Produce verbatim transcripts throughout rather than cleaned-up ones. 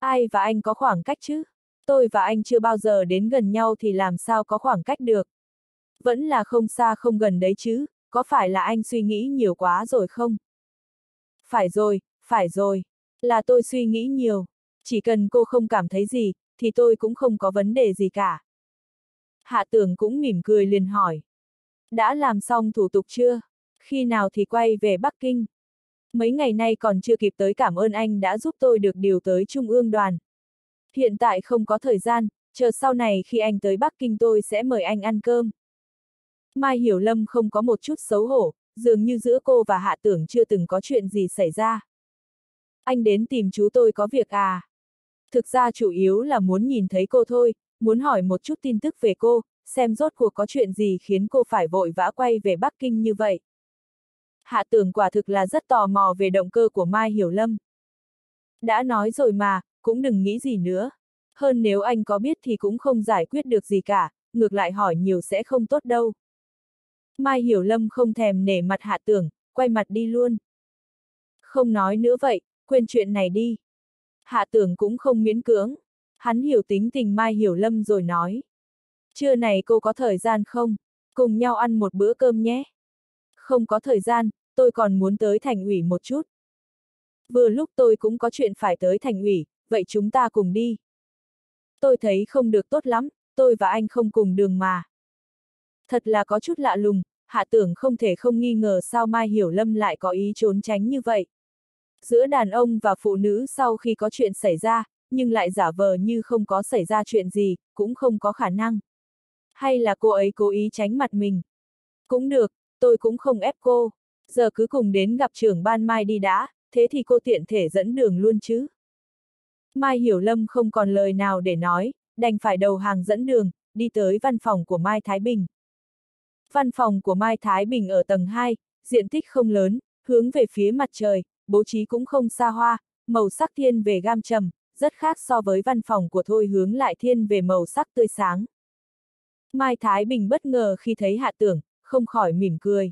Ai và anh có khoảng cách chứ? Tôi và anh chưa bao giờ đến gần nhau thì làm sao có khoảng cách được? Vẫn là không xa không gần đấy chứ, có phải là anh suy nghĩ nhiều quá rồi không? Phải rồi, phải rồi, là tôi suy nghĩ nhiều. Chỉ cần cô không cảm thấy gì, thì tôi cũng không có vấn đề gì cả. Hạ Tưởng cũng mỉm cười liền hỏi. Đã làm xong thủ tục chưa? Khi nào thì quay về Bắc Kinh? Mấy ngày nay còn chưa kịp tới cảm ơn anh đã giúp tôi được điều tới Trung ương đoàn. Hiện tại không có thời gian, chờ sau này khi anh tới Bắc Kinh tôi sẽ mời anh ăn cơm. Mai Hiểu Lâm không có một chút xấu hổ, dường như giữa cô và Hạ Tưởng chưa từng có chuyện gì xảy ra. Anh đến tìm chú tôi có việc à? Thực ra chủ yếu là muốn nhìn thấy cô thôi, muốn hỏi một chút tin tức về cô, xem rốt cuộc có chuyện gì khiến cô phải vội vã quay về Bắc Kinh như vậy. Hạ Tưởng quả thực là rất tò mò về động cơ của Mai Hiểu Lâm. Đã nói rồi mà, cũng đừng nghĩ gì nữa. Hơn nếu anh có biết thì cũng không giải quyết được gì cả, ngược lại hỏi nhiều sẽ không tốt đâu. Mai Hiểu Lâm không thèm nể mặt Hạ Tưởng, quay mặt đi luôn. Không nói nữa vậy, quên chuyện này đi. Hạ Tưởng cũng không miễn cưỡng. Hắn hiểu tính tình Mai Hiểu Lâm rồi nói. Trưa này cô có thời gian không? Cùng nhau ăn một bữa cơm nhé. Không có thời gian, tôi còn muốn tới thành ủy một chút. Vừa lúc tôi cũng có chuyện phải tới thành ủy, vậy chúng ta cùng đi. Tôi thấy không được tốt lắm, tôi và anh không cùng đường mà. Thật là có chút lạ lùng, Hạ Tưởng không thể không nghi ngờ sao Mai Hiểu Lâm lại có ý trốn tránh như vậy. Giữa đàn ông và phụ nữ sau khi có chuyện xảy ra, nhưng lại giả vờ như không có xảy ra chuyện gì, cũng không có khả năng. Hay là cô ấy cố ý tránh mặt mình? Cũng được, tôi cũng không ép cô. Giờ cứ cùng đến gặp trưởng ban Mai đi đã, thế thì cô tiện thể dẫn đường luôn chứ. Mai Hiểu Lâm không còn lời nào để nói, đành phải đầu hàng dẫn đường, đi tới văn phòng của Mai Thái Bình. Văn phòng của Mai Thái Bình ở tầng hai, diện tích không lớn, hướng về phía mặt trời, bố trí cũng không xa hoa, màu sắc thiên về gam trầm, rất khác so với văn phòng của Thôi Hướng lại thiên về màu sắc tươi sáng. Mai Thái Bình bất ngờ khi thấy Hạ Tưởng, không khỏi mỉm cười.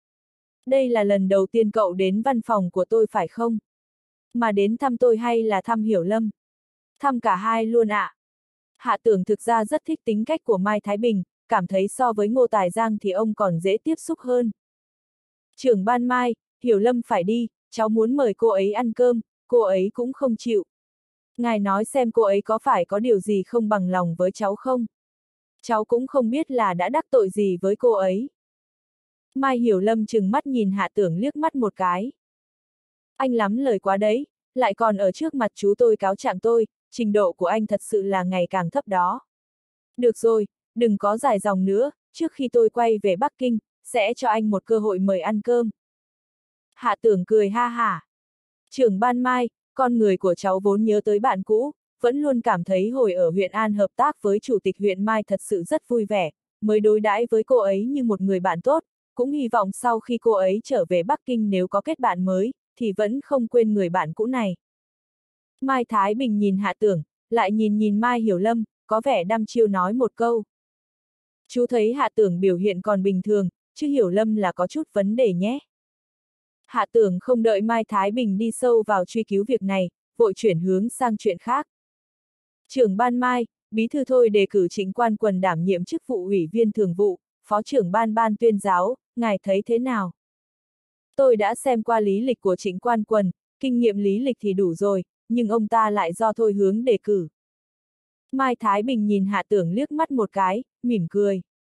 Đây là lần đầu tiên cậu đến văn phòng của tôi phải không? Mà đến thăm tôi hay là thăm Hiểu Lâm? Thăm cả hai luôn ạ. À. Hạ Tưởng thực ra rất thích tính cách của Mai Thái Bình, cảm thấy so với Ngô Tài Giang thì ông còn dễ tiếp xúc hơn. Trưởng ban Mai, Hiểu Lâm phải đi, cháu muốn mời cô ấy ăn cơm, cô ấy cũng không chịu. Ngài nói xem cô ấy có phải có điều gì không bằng lòng với cháu không? Cháu cũng không biết là đã đắc tội gì với cô ấy. Mai Hiểu Lâm trừng mắt nhìn Hạ Tưởng liếc mắt một cái. Anh lắm lời quá đấy, lại còn ở trước mặt chú tôi cáo trạng tôi, trình độ của anh thật sự là ngày càng thấp đó. Được rồi, đừng có dài dòng nữa, trước khi tôi quay về Bắc Kinh, sẽ cho anh một cơ hội mời ăn cơm. Hạ Tưởng cười ha hả. Trưởng ban Mai, con người của cháu vốn nhớ tới bạn cũ, vẫn luôn cảm thấy hồi ở huyện An hợp tác với chủ tịch huyện Mai thật sự rất vui vẻ, mới đối đãi với cô ấy như một người bạn tốt, cũng hy vọng sau khi cô ấy trở về Bắc Kinh nếu có kết bạn mới, thì vẫn không quên người bạn cũ này. Mai Thái Bình nhìn Hạ Tưởng, lại nhìn nhìn Mai Hiểu Lâm, có vẻ đăm chiêu nói một câu. Chú thấy Hạ Tưởng biểu hiện còn bình thường, chứ Hiểu Lâm là có chút vấn đề nhé. Hạ Tưởng không đợi Mai Thái Bình đi sâu vào truy cứu việc này, vội chuyển hướng sang chuyện khác. Trưởng ban Mai, bí thư Thôi đề cử Trịnh Quan Quần đảm nhiệm chức vụ ủy viên thường vụ, phó trưởng ban ban tuyên giáo, ngài thấy thế nào? Tôi đã xem qua lý lịch của Trịnh Quan Quần, kinh nghiệm lý lịch thì đủ rồi, nhưng ông ta lại do Thôi Hướng đề cử. Mai Thái Bình nhìn Hạ Tưởng liếc mắt một cái, mỉm cười.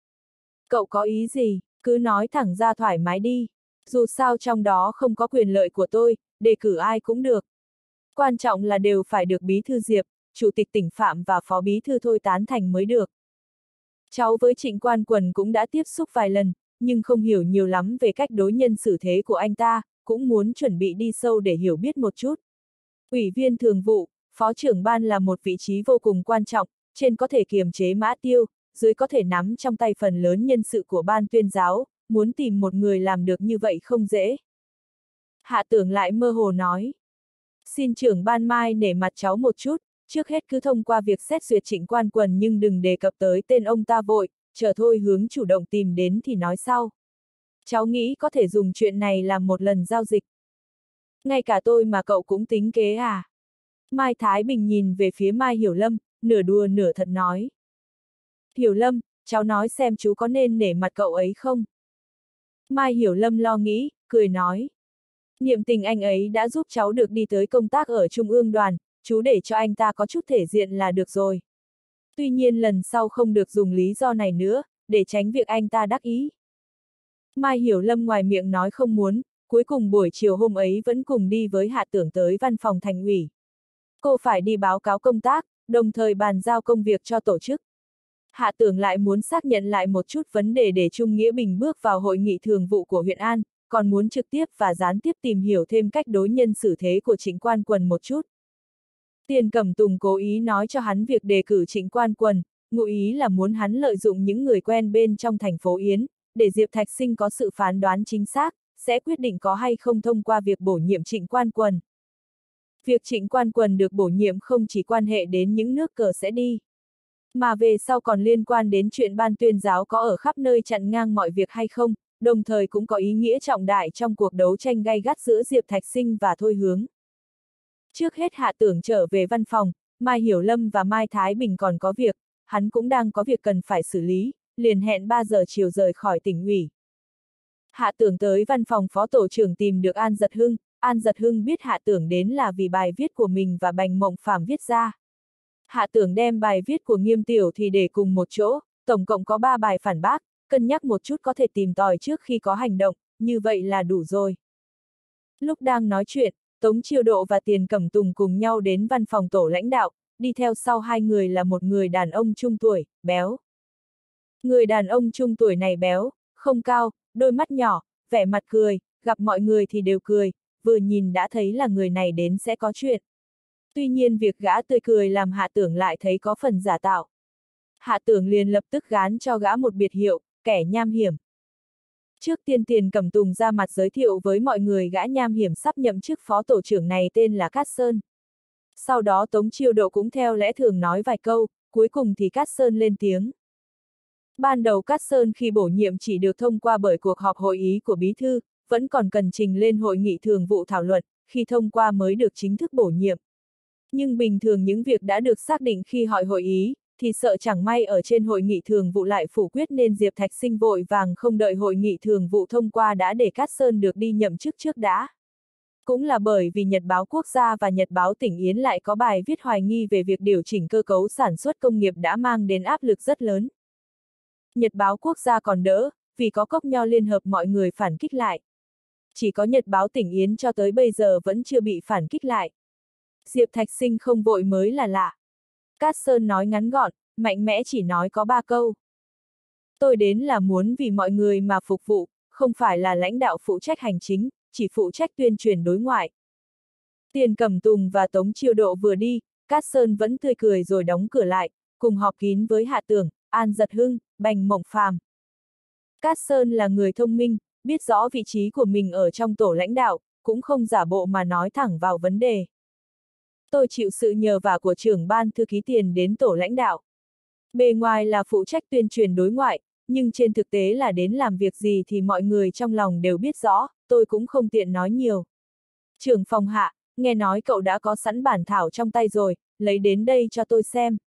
Cậu có ý gì, cứ nói thẳng ra thoải mái đi. Dù sao trong đó không có quyền lợi của tôi, đề cử ai cũng được. Quan trọng là đều phải được bí thư Diệp, chủ tịch tỉnh Phạm và phó bí thư Thôi tán thành mới được. Cháu với Trịnh Quan Quần cũng đã tiếp xúc vài lần, nhưng không hiểu nhiều lắm về cách đối nhân xử thế của anh ta, cũng muốn chuẩn bị đi sâu để hiểu biết một chút. Ủy viên thường vụ, phó trưởng ban là một vị trí vô cùng quan trọng, trên có thể kiềm chế mã tiêu, dưới có thể nắm trong tay phần lớn nhân sự của ban tuyên giáo, muốn tìm một người làm được như vậy không dễ. Hạ Tưởng lại mơ hồ nói. Xin trưởng ban Mai nể mặt cháu một chút, trước hết cứ thông qua việc xét duyệt Trịnh Quan Quần nhưng đừng đề cập tới tên ông ta vội, chờ Thôi Hướng chủ động tìm đến thì nói sau. Cháu nghĩ có thể dùng chuyện này làm một lần giao dịch. Ngay cả tôi mà cậu cũng tính kế à? Mai Thái Bình nhìn về phía Mai Hiểu Lâm, nửa đùa nửa thật nói. Hiểu Lâm, cháu nói xem chú có nên nể mặt cậu ấy không? Mai Hiểu Lâm lo nghĩ, cười nói. Niệm tình anh ấy đã giúp cháu được đi tới công tác ở Trung ương đoàn, chú để cho anh ta có chút thể diện là được rồi. Tuy nhiên lần sau không được dùng lý do này nữa, để tránh việc anh ta đắc ý. Mai Hiểu Lâm ngoài miệng nói không muốn, cuối cùng buổi chiều hôm ấy vẫn cùng đi với Hạ Tưởng tới văn phòng thành ủy. Cô phải đi báo cáo công tác, đồng thời bàn giao công việc cho tổ chức. Hạ Tưởng lại muốn xác nhận lại một chút vấn đề để Trung Nghĩa Bình bước vào hội nghị thường vụ của huyện An, còn muốn trực tiếp và gián tiếp tìm hiểu thêm cách đối nhân xử thế của Trịnh Quan Quần một chút. Tiền Cẩm Tùng cố ý nói cho hắn việc đề cử Trịnh Quan Quần, ngụ ý là muốn hắn lợi dụng những người quen bên trong thành phố Yến, để Diệp Thạch Sinh có sự phán đoán chính xác, sẽ quyết định có hay không thông qua việc bổ nhiệm Trịnh Quan Quần. Việc Trịnh Quan Quần được bổ nhiệm không chỉ quan hệ đến những nước cờ sẽ đi, mà về sau còn liên quan đến chuyện ban tuyên giáo có ở khắp nơi chặn ngang mọi việc hay không, đồng thời cũng có ý nghĩa trọng đại trong cuộc đấu tranh gay gắt giữa Diệp Thạch Sinh và Thôi Hướng. Trước hết Hạ Tưởng trở về văn phòng, Mai Hiểu Lâm và Mai Thái Bình còn có việc, hắn cũng đang có việc cần phải xử lý, liền hẹn ba giờ chiều rời khỏi tỉnh ủy. Hạ Tưởng tới văn phòng phó tổ trưởng tìm được An Giật Hưng, An Giật Hưng biết Hạ Tưởng đến là vì bài viết của mình và Bành Mộng Phàm viết ra. Hạ Tưởng đem bài viết của Nghiêm Tiểu thì để cùng một chỗ, tổng cộng có ba bài phản bác, cân nhắc một chút có thể tìm tòi trước khi có hành động, như vậy là đủ rồi. Lúc đang nói chuyện, Tống Chiêu Độ và Tiền Cẩm Tùng cùng nhau đến văn phòng tổ lãnh đạo, đi theo sau hai người là một người đàn ông trung tuổi, béo. Người đàn ông trung tuổi này béo, không cao, đôi mắt nhỏ, vẻ mặt cười, gặp mọi người thì đều cười, vừa nhìn đã thấy là người này đến sẽ có chuyện. Tuy nhiên việc gã tươi cười làm Hạ Tưởng lại thấy có phần giả tạo. Hạ Tưởng liền lập tức gán cho gã một biệt hiệu, kẻ nham hiểm. Trước tiên Tiền Cẩm Tùng ra mặt giới thiệu với mọi người gã nham hiểm sắp nhậm chức phó tổ trưởng này tên là Cát Sơn. Sau đó Tống Chiêu Độ cũng theo lẽ thường nói vài câu, cuối cùng thì Cát Sơn lên tiếng. Ban đầu Cát Sơn khi bổ nhiệm chỉ được thông qua bởi cuộc họp hội ý của bí thư, vẫn còn cần trình lên hội nghị thường vụ thảo luận, khi thông qua mới được chính thức bổ nhiệm. Nhưng bình thường những việc đã được xác định khi hỏi hội ý, thì sợ chẳng may ở trên hội nghị thường vụ lại phủ quyết nên Diệp Thạch Sinh vội vàng không đợi hội nghị thường vụ thông qua đã để Cát Sơn được đi nhậm chức trước đã. Cũng là bởi vì Nhật báo Quốc gia và Nhật báo tỉnh Yến lại có bài viết hoài nghi về việc điều chỉnh cơ cấu sản xuất công nghiệp đã mang đến áp lực rất lớn. Nhật báo Quốc gia còn đỡ, vì có Cốc Nho liên hợp mọi người phản kích lại. Chỉ có Nhật báo tỉnh Yến cho tới bây giờ vẫn chưa bị phản kích lại. Diệp Thạch Sinh không vội mới là lạ. Cát Sơn nói ngắn gọn, mạnh mẽ chỉ nói có ba câu. Tôi đến là muốn vì mọi người mà phục vụ, không phải là lãnh đạo phụ trách hành chính, chỉ phụ trách tuyên truyền đối ngoại. Tiền Cẩm Tùng và Tống Chiêu Độ vừa đi, Cát Sơn vẫn tươi cười rồi đóng cửa lại, cùng họp kín với Hạ Tưởng, An Giật Hưng, Bành Mộng Phàm. Cát Sơn là người thông minh, biết rõ vị trí của mình ở trong tổ lãnh đạo, cũng không giả bộ mà nói thẳng vào vấn đề. Tôi chịu sự nhờ vả của trưởng ban thư ký Tiền đến tổ lãnh đạo. Bề ngoài là phụ trách tuyên truyền đối ngoại, nhưng trên thực tế là đến làm việc gì thì mọi người trong lòng đều biết rõ, tôi cũng không tiện nói nhiều. Trưởng phòng Hạ, nghe nói cậu đã có sẵn bản thảo trong tay rồi, lấy đến đây cho tôi xem.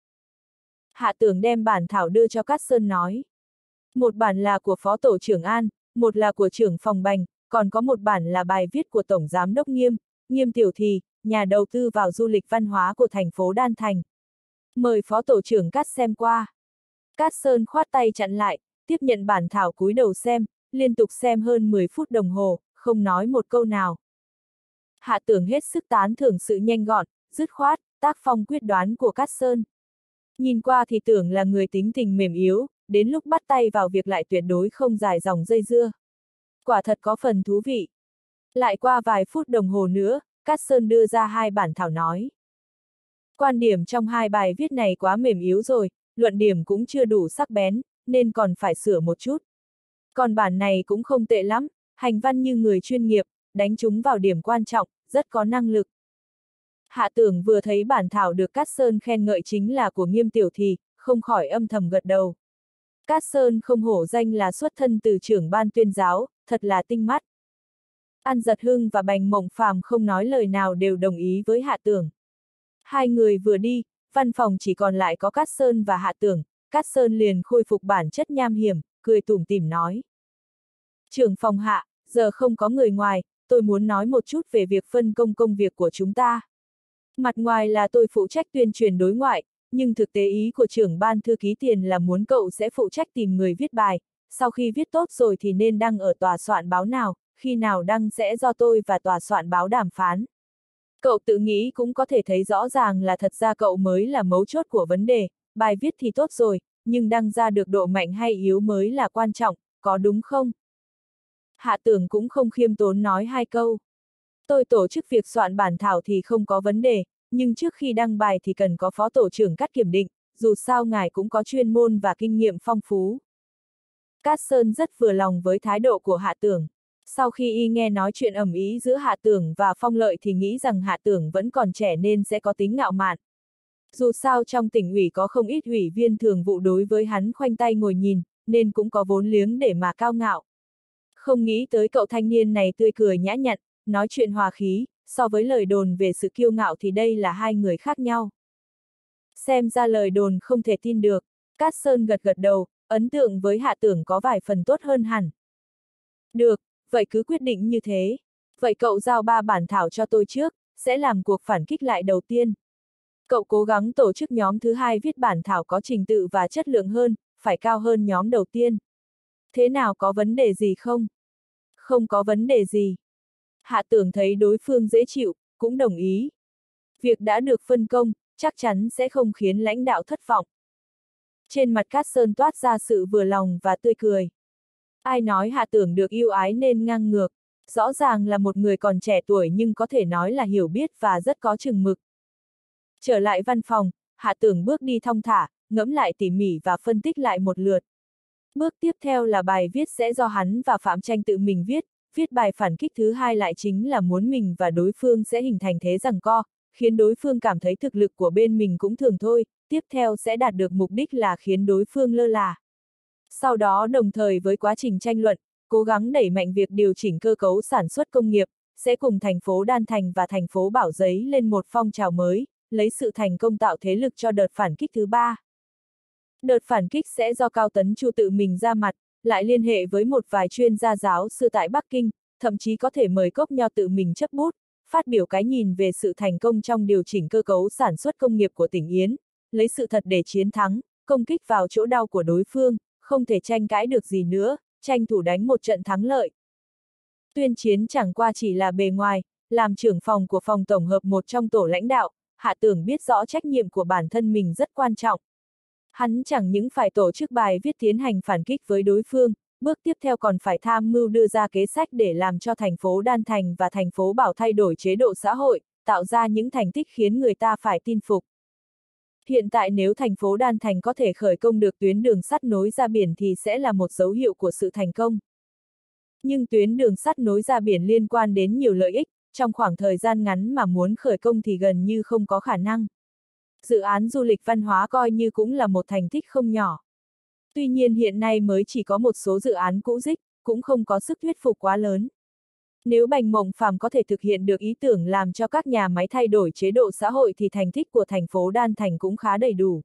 Hạ Tưởng đem bản thảo đưa cho Cát Sơn nói. Một bản là của Phó Tổ trưởng An, một là của trưởng phòng Bành, còn có một bản là bài viết của Tổng Giám đốc Nghiêm, Nghiêm Tiểu Thì, nhà đầu tư vào du lịch văn hóa của thành phố Đan Thành. Mời Phó Tổ trưởng Cát xem qua. Cát Sơn khoát tay chặn lại, tiếp nhận bản thảo cúi đầu xem, liên tục xem hơn mười phút đồng hồ, không nói một câu nào. Hạ Tưởng hết sức tán thưởng sự nhanh gọn, dứt khoát, tác phong quyết đoán của Cát Sơn. Nhìn qua thì tưởng là người tính tình mềm yếu, đến lúc bắt tay vào việc lại tuyệt đối không dài dòng dây dưa. Quả thật có phần thú vị. Lại qua vài phút đồng hồ nữa, Cát Sơn đưa ra hai bản thảo nói. Quan điểm trong hai bài viết này quá mềm yếu rồi, luận điểm cũng chưa đủ sắc bén, nên còn phải sửa một chút. Còn bản này cũng không tệ lắm, hành văn như người chuyên nghiệp, đánh chúng vào điểm quan trọng, rất có năng lực. Hạ Tưởng vừa thấy bản thảo được Cát Sơn khen ngợi chính là của Nghiêm Tiểu Thì, không khỏi âm thầm gật đầu. Cát Sơn không hổ danh là xuất thân từ trưởng ban tuyên giáo, thật là tinh mắt. An Giật Hưng và Bành Mộng Phàm không nói lời nào đều đồng ý với Hạ Tưởng. Hai người vừa đi, văn phòng chỉ còn lại có Cát Sơn và Hạ Tưởng, Cát Sơn liền khôi phục bản chất nham hiểm, cười tủm tỉm nói. Trưởng phòng Hạ, giờ không có người ngoài, tôi muốn nói một chút về việc phân công công việc của chúng ta. Mặt ngoài là tôi phụ trách tuyên truyền đối ngoại, nhưng thực tế ý của trưởng ban thư ký Tiền là muốn cậu sẽ phụ trách tìm người viết bài, sau khi viết tốt rồi thì nên đăng ở tòa soạn báo nào, khi nào đăng sẽ do tôi và tòa soạn báo đàm phán. Cậu tự nghĩ cũng có thể thấy rõ ràng là thật ra cậu mới là mấu chốt của vấn đề, bài viết thì tốt rồi, nhưng đăng ra được độ mạnh hay yếu mới là quan trọng, có đúng không? Hạ Tưởng cũng không khiêm tốn nói hai câu. Tôi tổ chức việc soạn bản thảo thì không có vấn đề, nhưng trước khi đăng bài thì cần có phó tổ trưởng Cát kiểm định, dù sao ngài cũng có chuyên môn và kinh nghiệm phong phú. Cát Sơn rất vừa lòng với thái độ của Hạ Tưởng. Sau khi y nghe nói chuyện ầm ĩ giữa Hạ Tưởng và Phong Lợi thì nghĩ rằng Hạ Tưởng vẫn còn trẻ nên sẽ có tính ngạo mạn. Dù sao trong tỉnh ủy có không ít ủy viên thường vụ đối với hắn khoanh tay ngồi nhìn, nên cũng có vốn liếng để mà cao ngạo. Không nghĩ tới cậu thanh niên này tươi cười nhã nhặn, nói chuyện hòa khí, so với lời đồn về sự kiêu ngạo thì đây là hai người khác nhau. Xem ra lời đồn không thể tin được, Cát Sơn gật gật đầu, ấn tượng với Hạ Tưởng có vài phần tốt hơn hẳn. Được, vậy cứ quyết định như thế. Vậy cậu giao ba bản thảo cho tôi trước, sẽ làm cuộc phản kích lại đầu tiên. Cậu cố gắng tổ chức nhóm thứ hai viết bản thảo có trình tự và chất lượng hơn, phải cao hơn nhóm đầu tiên. Thế nào, có vấn đề gì không? Không có vấn đề gì. Hạ Tưởng thấy đối phương dễ chịu, cũng đồng ý. Việc đã được phân công, chắc chắn sẽ không khiến lãnh đạo thất vọng. Trên mặt Cát Sơn toát ra sự vừa lòng và tươi cười. Ai nói Hạ Tưởng được yêu ái nên ngang ngược, rõ ràng là một người còn trẻ tuổi nhưng có thể nói là hiểu biết và rất có chừng mực. Trở lại văn phòng, Hạ Tưởng bước đi thong thả, ngẫm lại tỉ mỉ và phân tích lại một lượt. Bước tiếp theo là bài viết sẽ do hắn và Phạm Tranh tự mình viết, viết bài phản kích thứ hai lại chính là muốn mình và đối phương sẽ hình thành thế giằng co, khiến đối phương cảm thấy thực lực của bên mình cũng thường thôi, tiếp theo sẽ đạt được mục đích là khiến đối phương lơ là. Sau đó đồng thời với quá trình tranh luận, cố gắng đẩy mạnh việc điều chỉnh cơ cấu sản xuất công nghiệp, sẽ cùng thành phố Đan Thành và thành phố Bảo Giấy lên một phong trào mới, lấy sự thành công tạo thế lực cho đợt phản kích thứ ba. Đợt phản kích sẽ do Cao Tấn Chu tự mình ra mặt, lại liên hệ với một vài chuyên gia giáo sư tại Bắc Kinh, thậm chí có thể mời Cốc Nho tự mình chấp bút, phát biểu cái nhìn về sự thành công trong điều chỉnh cơ cấu sản xuất công nghiệp của tỉnh Yến, lấy sự thật để chiến thắng, công kích vào chỗ đau của đối phương, không thể tranh cãi được gì nữa, tranh thủ đánh một trận thắng lợi. Tuyên chiến chẳng qua chỉ là bề ngoài, làm trưởng phòng của phòng tổng hợp một trong tổ lãnh đạo, Hạ Tưởng biết rõ trách nhiệm của bản thân mình rất quan trọng. Hắn chẳng những phải tổ chức bài viết tiến hành phản kích với đối phương, bước tiếp theo còn phải tham mưu đưa ra kế sách để làm cho thành phố Đan Thành và thành phố Bảo thay đổi chế độ xã hội, tạo ra những thành tích khiến người ta phải tin phục. Hiện tại nếu thành phố Đan Thành có thể khởi công được tuyến đường sắt nối ra biển thì sẽ là một dấu hiệu của sự thành công. Nhưng tuyến đường sắt nối ra biển liên quan đến nhiều lợi ích, trong khoảng thời gian ngắn mà muốn khởi công thì gần như không có khả năng. Dự án du lịch văn hóa coi như cũng là một thành tích không nhỏ. Tuy nhiên hiện nay mới chỉ có một số dự án cũ dích, cũng không có sức thuyết phục quá lớn. Nếu Bành Mộng Phàm có thể thực hiện được ý tưởng làm cho các nhà máy thay đổi chế độ xã hội thì thành tích của thành phố Đan Thành cũng khá đầy đủ.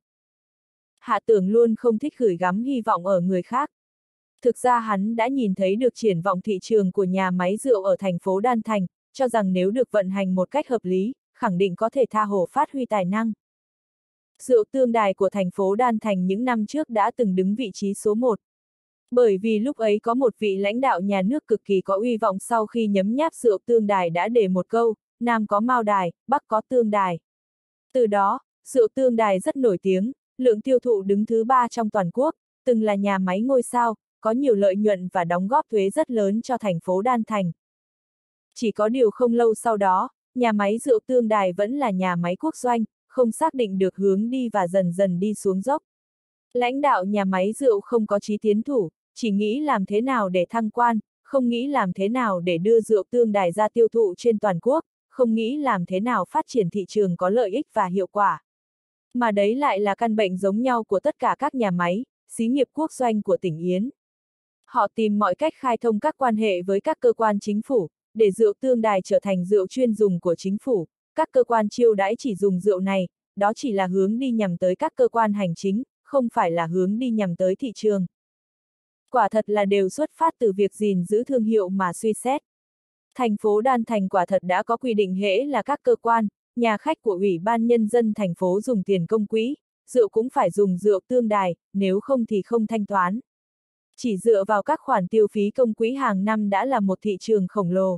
Hạ Tưởng luôn không thích gửi gắm hy vọng ở người khác. Thực ra hắn đã nhìn thấy được triển vọng thị trường của nhà máy rượu ở thành phố Đan Thành, cho rằng nếu được vận hành một cách hợp lý, khẳng định có thể tha hồ phát huy tài năng. Rượu Tương Đài của thành phố Đan Thành những năm trước đã từng đứng vị trí số một. Bởi vì lúc ấy có một vị lãnh đạo nhà nước cực kỳ có uy vọng sau khi nhấm nháp rượu Tương Đài đã để một câu, Nam có Mao Đài, Bắc có Tương Đài. Từ đó, rượu Tương Đài rất nổi tiếng, lượng tiêu thụ đứng thứ ba trong toàn quốc, từng là nhà máy ngôi sao, có nhiều lợi nhuận và đóng góp thuế rất lớn cho thành phố Đan Thành. Chỉ có điều không lâu sau đó, nhà máy rượu Tương Đài vẫn là nhà máy quốc doanh, không xác định được hướng đi và dần dần đi xuống dốc. Lãnh đạo nhà máy rượu không có chí tiến thủ, chỉ nghĩ làm thế nào để thăng quan, không nghĩ làm thế nào để đưa rượu Tương Đài ra tiêu thụ trên toàn quốc, không nghĩ làm thế nào phát triển thị trường có lợi ích và hiệu quả. Mà đấy lại là căn bệnh giống nhau của tất cả các nhà máy, xí nghiệp quốc doanh của tỉnh Yến. Họ tìm mọi cách khai thông các quan hệ với các cơ quan chính phủ, để rượu Tương Đài trở thành rượu chuyên dùng của chính phủ, các cơ quan chiêu đãi chỉ dùng rượu này, đó chỉ là hướng đi nhằm tới các cơ quan hành chính, không phải là hướng đi nhằm tới thị trường. Quả thật là đều xuất phát từ việc gìn giữ thương hiệu mà suy xét. Thành phố Đan Thành quả thật đã có quy định hễ là các cơ quan, nhà khách của Ủy ban Nhân dân thành phố dùng tiền công quỹ, rượu cũng phải dùng rượu tương đài, nếu không thì không thanh toán. Chỉ dựa vào các khoản tiêu phí công quỹ hàng năm đã là một thị trường khổng lồ.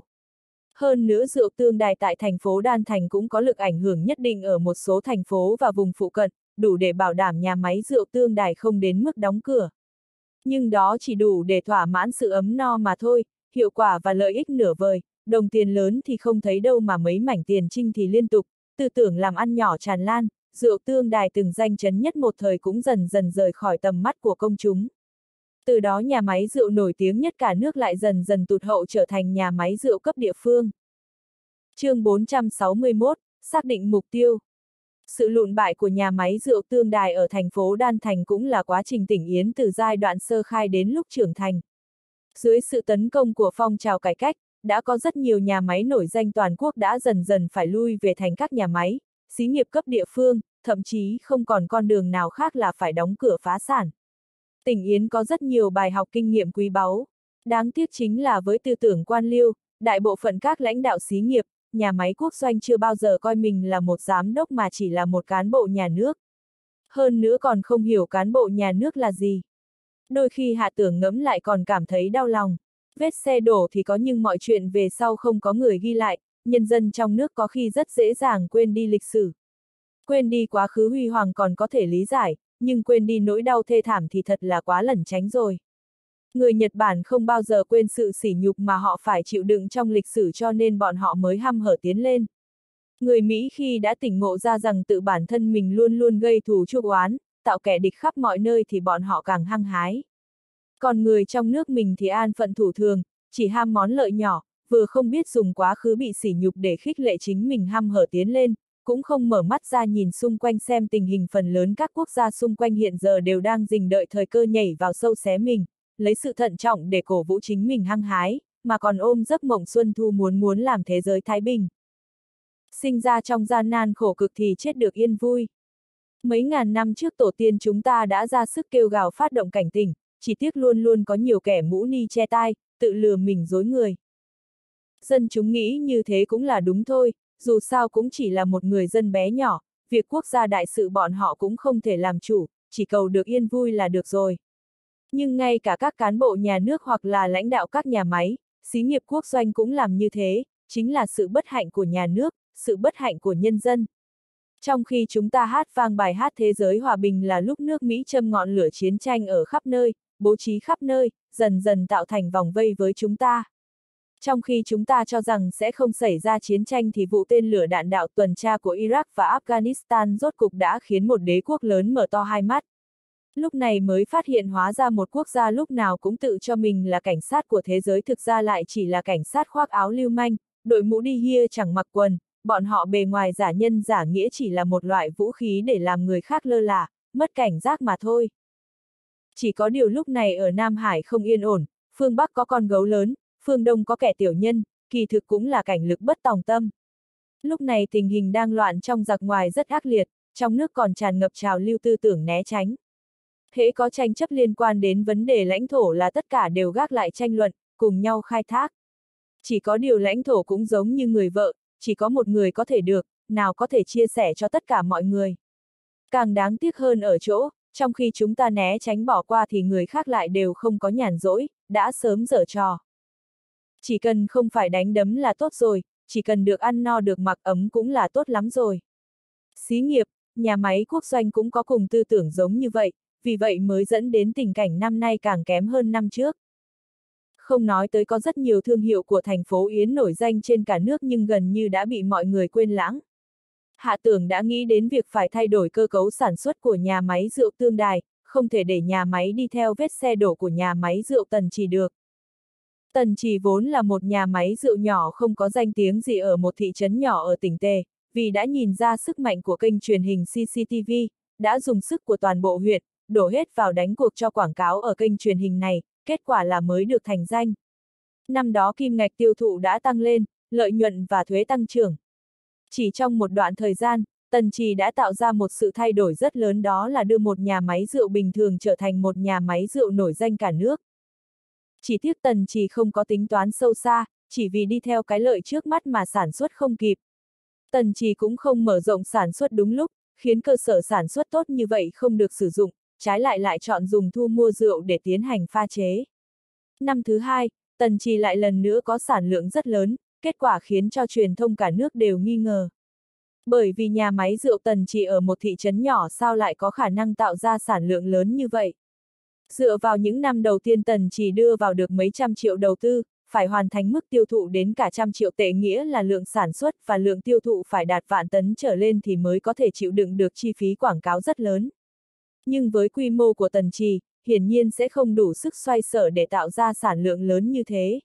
Hơn nữa rượu tương đài tại thành phố Đan Thành cũng có lực ảnh hưởng nhất định ở một số thành phố và vùng phụ cận, đủ để bảo đảm nhà máy rượu tương đài không đến mức đóng cửa. Nhưng đó chỉ đủ để thỏa mãn sự ấm no mà thôi, hiệu quả và lợi ích nửa vời, đồng tiền lớn thì không thấy đâu mà mấy mảnh tiền trinh thì liên tục, tư tưởng làm ăn nhỏ tràn lan, rượu tương đài từng danh chấn nhất một thời cũng dần dần rời khỏi tầm mắt của công chúng. Từ đó nhà máy rượu nổi tiếng nhất cả nước lại dần dần tụt hậu trở thành nhà máy rượu cấp địa phương. Chương bốn trăm sáu mươi mốt, xác định mục tiêu. Sự lụn bại của nhà máy rượu tương đài ở thành phố Đan Thành cũng là quá trình tỉnh Yến từ giai đoạn sơ khai đến lúc trưởng thành. Dưới sự tấn công của phong trào cải cách, đã có rất nhiều nhà máy nổi danh toàn quốc đã dần dần phải lui về thành các nhà máy, xí nghiệp cấp địa phương, thậm chí không còn con đường nào khác là phải đóng cửa phá sản. Tỉnh Yến có rất nhiều bài học kinh nghiệm quý báu. Đáng tiếc chính là với tư tưởng quan liêu, đại bộ phận các lãnh đạo xí nghiệp, nhà máy quốc doanh chưa bao giờ coi mình là một giám đốc mà chỉ là một cán bộ nhà nước. Hơn nữa còn không hiểu cán bộ nhà nước là gì. Đôi khi hạ tưởng ngẫm lại còn cảm thấy đau lòng. Vết xe đổ thì có nhưng mọi chuyện về sau không có người ghi lại, nhân dân trong nước có khi rất dễ dàng quên đi lịch sử. Quên đi quá khứ huy hoàng còn có thể lý giải, nhưng quên đi nỗi đau thê thảm thì thật là quá lẩn tránh rồi. Người Nhật Bản không bao giờ quên sự sỉ nhục mà họ phải chịu đựng trong lịch sử cho nên bọn họ mới hăm hở tiến lên. Người Mỹ khi đã tỉnh ngộ ra rằng tự bản thân mình luôn luôn gây thù chuốc oán, tạo kẻ địch khắp mọi nơi thì bọn họ càng hăng hái. Còn người trong nước mình thì an phận thủ thường, chỉ ham món lợi nhỏ, vừa không biết dùng quá khứ bị sỉ nhục để khích lệ chính mình hăm hở tiến lên, cũng không mở mắt ra nhìn xung quanh xem tình hình phần lớn các quốc gia xung quanh hiện giờ đều đang rình đợi thời cơ nhảy vào sâu xé mình, lấy sự thận trọng để cổ vũ chính mình hăng hái, mà còn ôm giấc mộng xuân thu muốn muốn làm thế giới thái bình. Sinh ra trong gian nan khổ cực thì chết được yên vui. Mấy ngàn năm trước tổ tiên chúng ta đã ra sức kêu gào phát động cảnh tỉnh, chỉ tiếc luôn luôn có nhiều kẻ mũ ni che tai, tự lừa mình dối người. Dân chúng nghĩ như thế cũng là đúng thôi, dù sao cũng chỉ là một người dân bé nhỏ, việc quốc gia đại sự bọn họ cũng không thể làm chủ, chỉ cầu được yên vui là được rồi. Nhưng ngay cả các cán bộ nhà nước hoặc là lãnh đạo các nhà máy, xí nghiệp quốc doanh cũng làm như thế, chính là sự bất hạnh của nhà nước, sự bất hạnh của nhân dân. Trong khi chúng ta hát vang bài hát thế giới hòa bình là lúc nước Mỹ châm ngọn lửa chiến tranh ở khắp nơi, bố trí khắp nơi, dần dần tạo thành vòng vây với chúng ta. Trong khi chúng ta cho rằng sẽ không xảy ra chiến tranh thì vụ tên lửa đạn đạo tuần tra của Iraq và Afghanistan rốt cục đã khiến một đế quốc lớn mở to hai mắt. Lúc này mới phát hiện hóa ra một quốc gia lúc nào cũng tự cho mình là cảnh sát của thế giới thực ra lại chỉ là cảnh sát khoác áo lưu manh, đội mũ đi hia chẳng mặc quần, bọn họ bề ngoài giả nhân giả nghĩa chỉ là một loại vũ khí để làm người khác lơ là, mất cảnh giác mà thôi. Chỉ có điều lúc này ở Nam Hải không yên ổn, phương Bắc có con gấu lớn, phương Đông có kẻ tiểu nhân, kỳ thực cũng là cảnh lực bất tòng tâm. Lúc này tình hình đang loạn trong giặc ngoài rất ác liệt, trong nước còn tràn ngập trào lưu tư tưởng né tránh. Hễ có tranh chấp liên quan đến vấn đề lãnh thổ là tất cả đều gác lại tranh luận, cùng nhau khai thác. Chỉ có điều lãnh thổ cũng giống như người vợ, chỉ có một người có thể được, nào có thể chia sẻ cho tất cả mọi người. Càng đáng tiếc hơn ở chỗ, trong khi chúng ta né tránh bỏ qua thì người khác lại đều không có nhàn rỗi, đã sớm giở trò. Chỉ cần không phải đánh đấm là tốt rồi, chỉ cần được ăn no được mặc ấm cũng là tốt lắm rồi. Xí nghiệp, nhà máy quốc doanh cũng có cùng tư tưởng giống như vậy, vì vậy mới dẫn đến tình cảnh năm nay càng kém hơn năm trước. Không nói tới có rất nhiều thương hiệu của thành phố Yến nổi danh trên cả nước nhưng gần như đã bị mọi người quên lãng. Hạ Tưởng đã nghĩ đến việc phải thay đổi cơ cấu sản xuất của nhà máy rượu Tương Đài, không thể để nhà máy đi theo vết xe đổ của nhà máy rượu Tần Trì được. Tần Trì vốn là một nhà máy rượu nhỏ không có danh tiếng gì ở một thị trấn nhỏ ở tỉnh Tề, vì đã nhìn ra sức mạnh của kênh truyền hình xê xê tê vê, đã dùng sức của toàn bộ huyện, đổ hết vào đánh cuộc cho quảng cáo ở kênh truyền hình này, kết quả là mới được thành danh. Năm đó kim ngạch tiêu thụ đã tăng lên, lợi nhuận và thuế tăng trưởng. Chỉ trong một đoạn thời gian, Tần Trì đã tạo ra một sự thay đổi rất lớn, đó là đưa một nhà máy rượu bình thường trở thành một nhà máy rượu nổi danh cả nước. Chỉ tiếc Tần Trì không có tính toán sâu xa, chỉ vì đi theo cái lợi trước mắt mà sản xuất không kịp. Tần Trì cũng không mở rộng sản xuất đúng lúc, khiến cơ sở sản xuất tốt như vậy không được sử dụng, trái lại lại chọn dùng thu mua rượu để tiến hành pha chế. Năm thứ hai, Tần Trì lại lần nữa có sản lượng rất lớn, kết quả khiến cho truyền thông cả nước đều nghi ngờ. Bởi vì nhà máy rượu Tần Trì ở một thị trấn nhỏ sao lại có khả năng tạo ra sản lượng lớn như vậy. Dựa vào những năm đầu tiên Tần Trì đưa vào được mấy trăm triệu đầu tư, phải hoàn thành mức tiêu thụ đến cả trăm triệu tệ, nghĩa là lượng sản xuất và lượng tiêu thụ phải đạt vạn tấn trở lên thì mới có thể chịu đựng được chi phí quảng cáo rất lớn. Nhưng với quy mô của Tần Trì, hiển nhiên sẽ không đủ sức xoay sở để tạo ra sản lượng lớn như thế.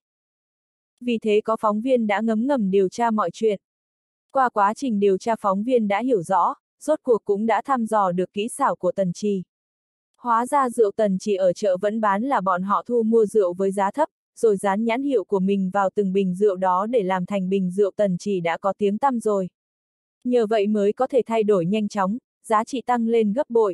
Vì thế có phóng viên đã ngấm ngầm điều tra mọi chuyện. Qua quá trình điều tra, phóng viên đã hiểu rõ, rốt cuộc cũng đã thăm dò được kỹ xảo của Tần Trì. Hóa ra rượu Tần Trì ở chợ vẫn bán là bọn họ thu mua rượu với giá thấp, rồi dán nhãn hiệu của mình vào từng bình rượu đó để làm thành bình rượu Tần Trì đã có tiếng tăm rồi. Nhờ vậy mới có thể thay đổi nhanh chóng, giá trị tăng lên gấp bội.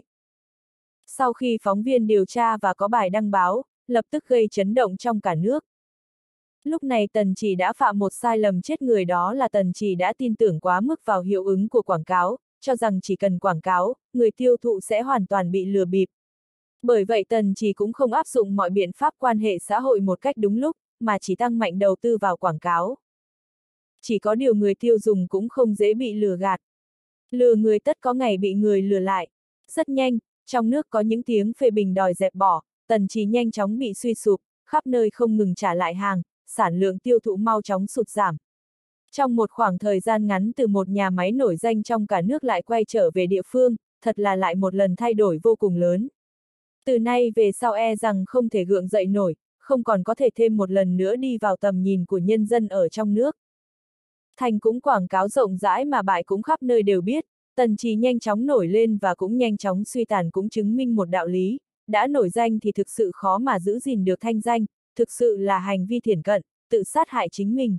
Sau khi phóng viên điều tra và có bài đăng báo, lập tức gây chấn động trong cả nước. Lúc này Tần Trì đã phạm một sai lầm chết người, đó là Tần Trì đã tin tưởng quá mức vào hiệu ứng của quảng cáo, cho rằng chỉ cần quảng cáo, người tiêu thụ sẽ hoàn toàn bị lừa bịp. Bởi vậy Tần Trì cũng không áp dụng mọi biện pháp quan hệ xã hội một cách đúng lúc, mà chỉ tăng mạnh đầu tư vào quảng cáo. Chỉ có điều người tiêu dùng cũng không dễ bị lừa gạt. Lừa người tất có ngày bị người lừa lại. Rất nhanh, trong nước có những tiếng phê bình đòi dẹp bỏ, Tần Trì nhanh chóng bị suy sụp, khắp nơi không ngừng trả lại hàng, sản lượng tiêu thụ mau chóng sụt giảm. Trong một khoảng thời gian ngắn, từ một nhà máy nổi danh trong cả nước lại quay trở về địa phương, thật là lại một lần thay đổi vô cùng lớn. Từ nay về sau e rằng không thể gượng dậy nổi, không còn có thể thêm một lần nữa đi vào tầm nhìn của nhân dân ở trong nước. Thành cũng quảng cáo rộng rãi mà bại cũng khắp nơi đều biết, Tần Trì nhanh chóng nổi lên và cũng nhanh chóng suy tàn cũng chứng minh một đạo lý, đã nổi danh thì thực sự khó mà giữ gìn được thanh danh, thực sự là hành vi thiển cận, tự sát hại chính mình.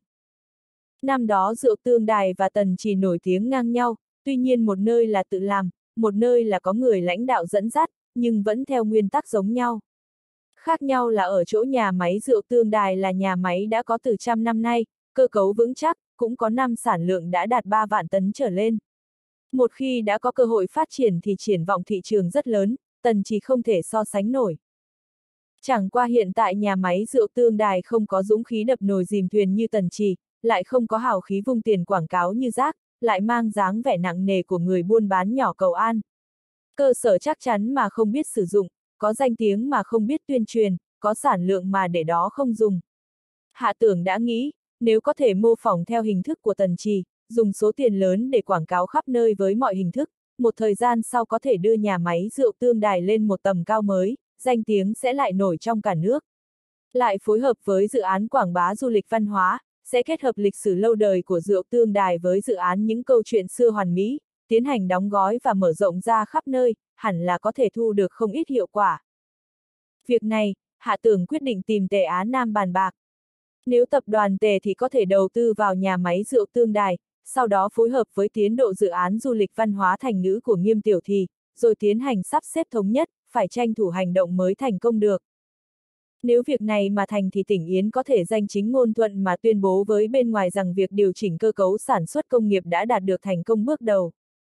Năm đó rượu Tương Đài và Tần Trì nổi tiếng ngang nhau, tuy nhiên một nơi là tự làm, một nơi là có người lãnh đạo dẫn dắt, nhưng vẫn theo nguyên tắc giống nhau. Khác nhau là ở chỗ nhà máy rượu Tương Đài là nhà máy đã có từ trăm năm nay, cơ cấu vững chắc, cũng có năm sản lượng đã đạt ba vạn tấn trở lên. Một khi đã có cơ hội phát triển thì triển vọng thị trường rất lớn, Tần Trì không thể so sánh nổi. Chẳng qua hiện tại nhà máy rượu Tương Đài không có dũng khí đập nồi dìm thuyền như Tần Trì, lại không có hào khí vung tiền quảng cáo như rác, lại mang dáng vẻ nặng nề của người buôn bán nhỏ cầu an. Cơ sở chắc chắn mà không biết sử dụng, có danh tiếng mà không biết tuyên truyền, có sản lượng mà để đó không dùng. Hạ Tưởng đã nghĩ, nếu có thể mô phỏng theo hình thức của Tần Trì, dùng số tiền lớn để quảng cáo khắp nơi với mọi hình thức, một thời gian sau có thể đưa nhà máy rượu Tương Đài lên một tầm cao mới, danh tiếng sẽ lại nổi trong cả nước. Lại phối hợp với dự án quảng bá du lịch văn hóa, sẽ kết hợp lịch sử lâu đời của rượu Tương Đài với dự án những câu chuyện xưa hoàn mỹ, tiến hành đóng gói và mở rộng ra khắp nơi, hẳn là có thể thu được không ít hiệu quả. Việc này, Hạ Tưởng quyết định tìm Tề Á Nam bàn bạc. Nếu tập đoàn Tề thì có thể đầu tư vào nhà máy rượu Tương Đài, sau đó phối hợp với tiến độ dự án du lịch văn hóa thành ngữ của Nghiêm Tiểu Thì, rồi tiến hành sắp xếp thống nhất, phải tranh thủ hành động mới thành công được. Nếu việc này mà thành thì tỉnh Yến có thể danh chính ngôn thuận mà tuyên bố với bên ngoài rằng việc điều chỉnh cơ cấu sản xuất công nghiệp đã đạt được thành công bước đầu.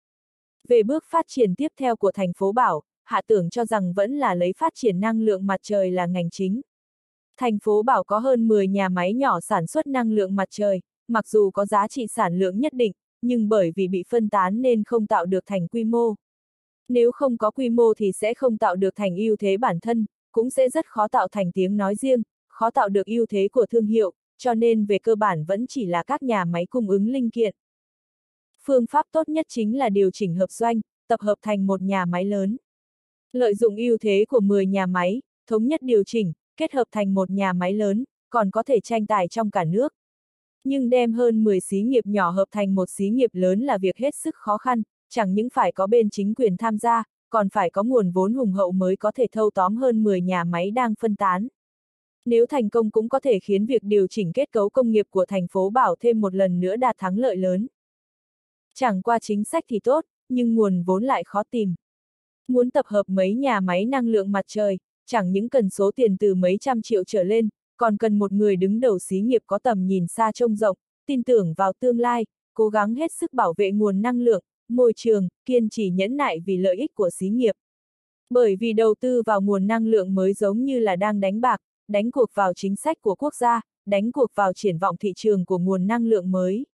Về bước phát triển tiếp theo của thành phố Bảo, Hạ Tưởng cho rằng vẫn là lấy phát triển năng lượng mặt trời là ngành chính. Thành phố Bảo có hơn mười nhà máy nhỏ sản xuất năng lượng mặt trời, mặc dù có giá trị sản lượng nhất định, nhưng bởi vì bị phân tán nên không tạo được thành quy mô. Nếu không có quy mô thì sẽ không tạo được thành ưu thế bản thân, cũng sẽ rất khó tạo thành tiếng nói riêng, khó tạo được ưu thế của thương hiệu, cho nên về cơ bản vẫn chỉ là các nhà máy cung ứng linh kiện. Phương pháp tốt nhất chính là điều chỉnh hợp doanh, tập hợp thành một nhà máy lớn. Lợi dụng ưu thế của mười nhà máy, thống nhất điều chỉnh, kết hợp thành một nhà máy lớn, còn có thể tranh tài trong cả nước. Nhưng đem hơn mười xí nghiệp nhỏ hợp thành một xí nghiệp lớn là việc hết sức khó khăn, chẳng những phải có bên chính quyền tham gia, còn phải có nguồn vốn hùng hậu mới có thể thâu tóm hơn mười nhà máy đang phân tán. Nếu thành công cũng có thể khiến việc điều chỉnh kết cấu công nghiệp của thành phố Bảo thêm một lần nữa đạt thắng lợi lớn. Chẳng qua chính sách thì tốt, nhưng nguồn vốn lại khó tìm. Muốn tập hợp mấy nhà máy năng lượng mặt trời, chẳng những cần số tiền từ mấy trăm triệu trở lên, còn cần một người đứng đầu xí nghiệp có tầm nhìn xa trông rộng, tin tưởng vào tương lai, cố gắng hết sức bảo vệ nguồn năng lượng, môi trường, kiên trì nhẫn nại vì lợi ích của xí nghiệp. Bởi vì đầu tư vào nguồn năng lượng mới giống như là đang đánh bạc, đánh cuộc vào chính sách của quốc gia, đánh cuộc vào triển vọng thị trường của nguồn năng lượng mới.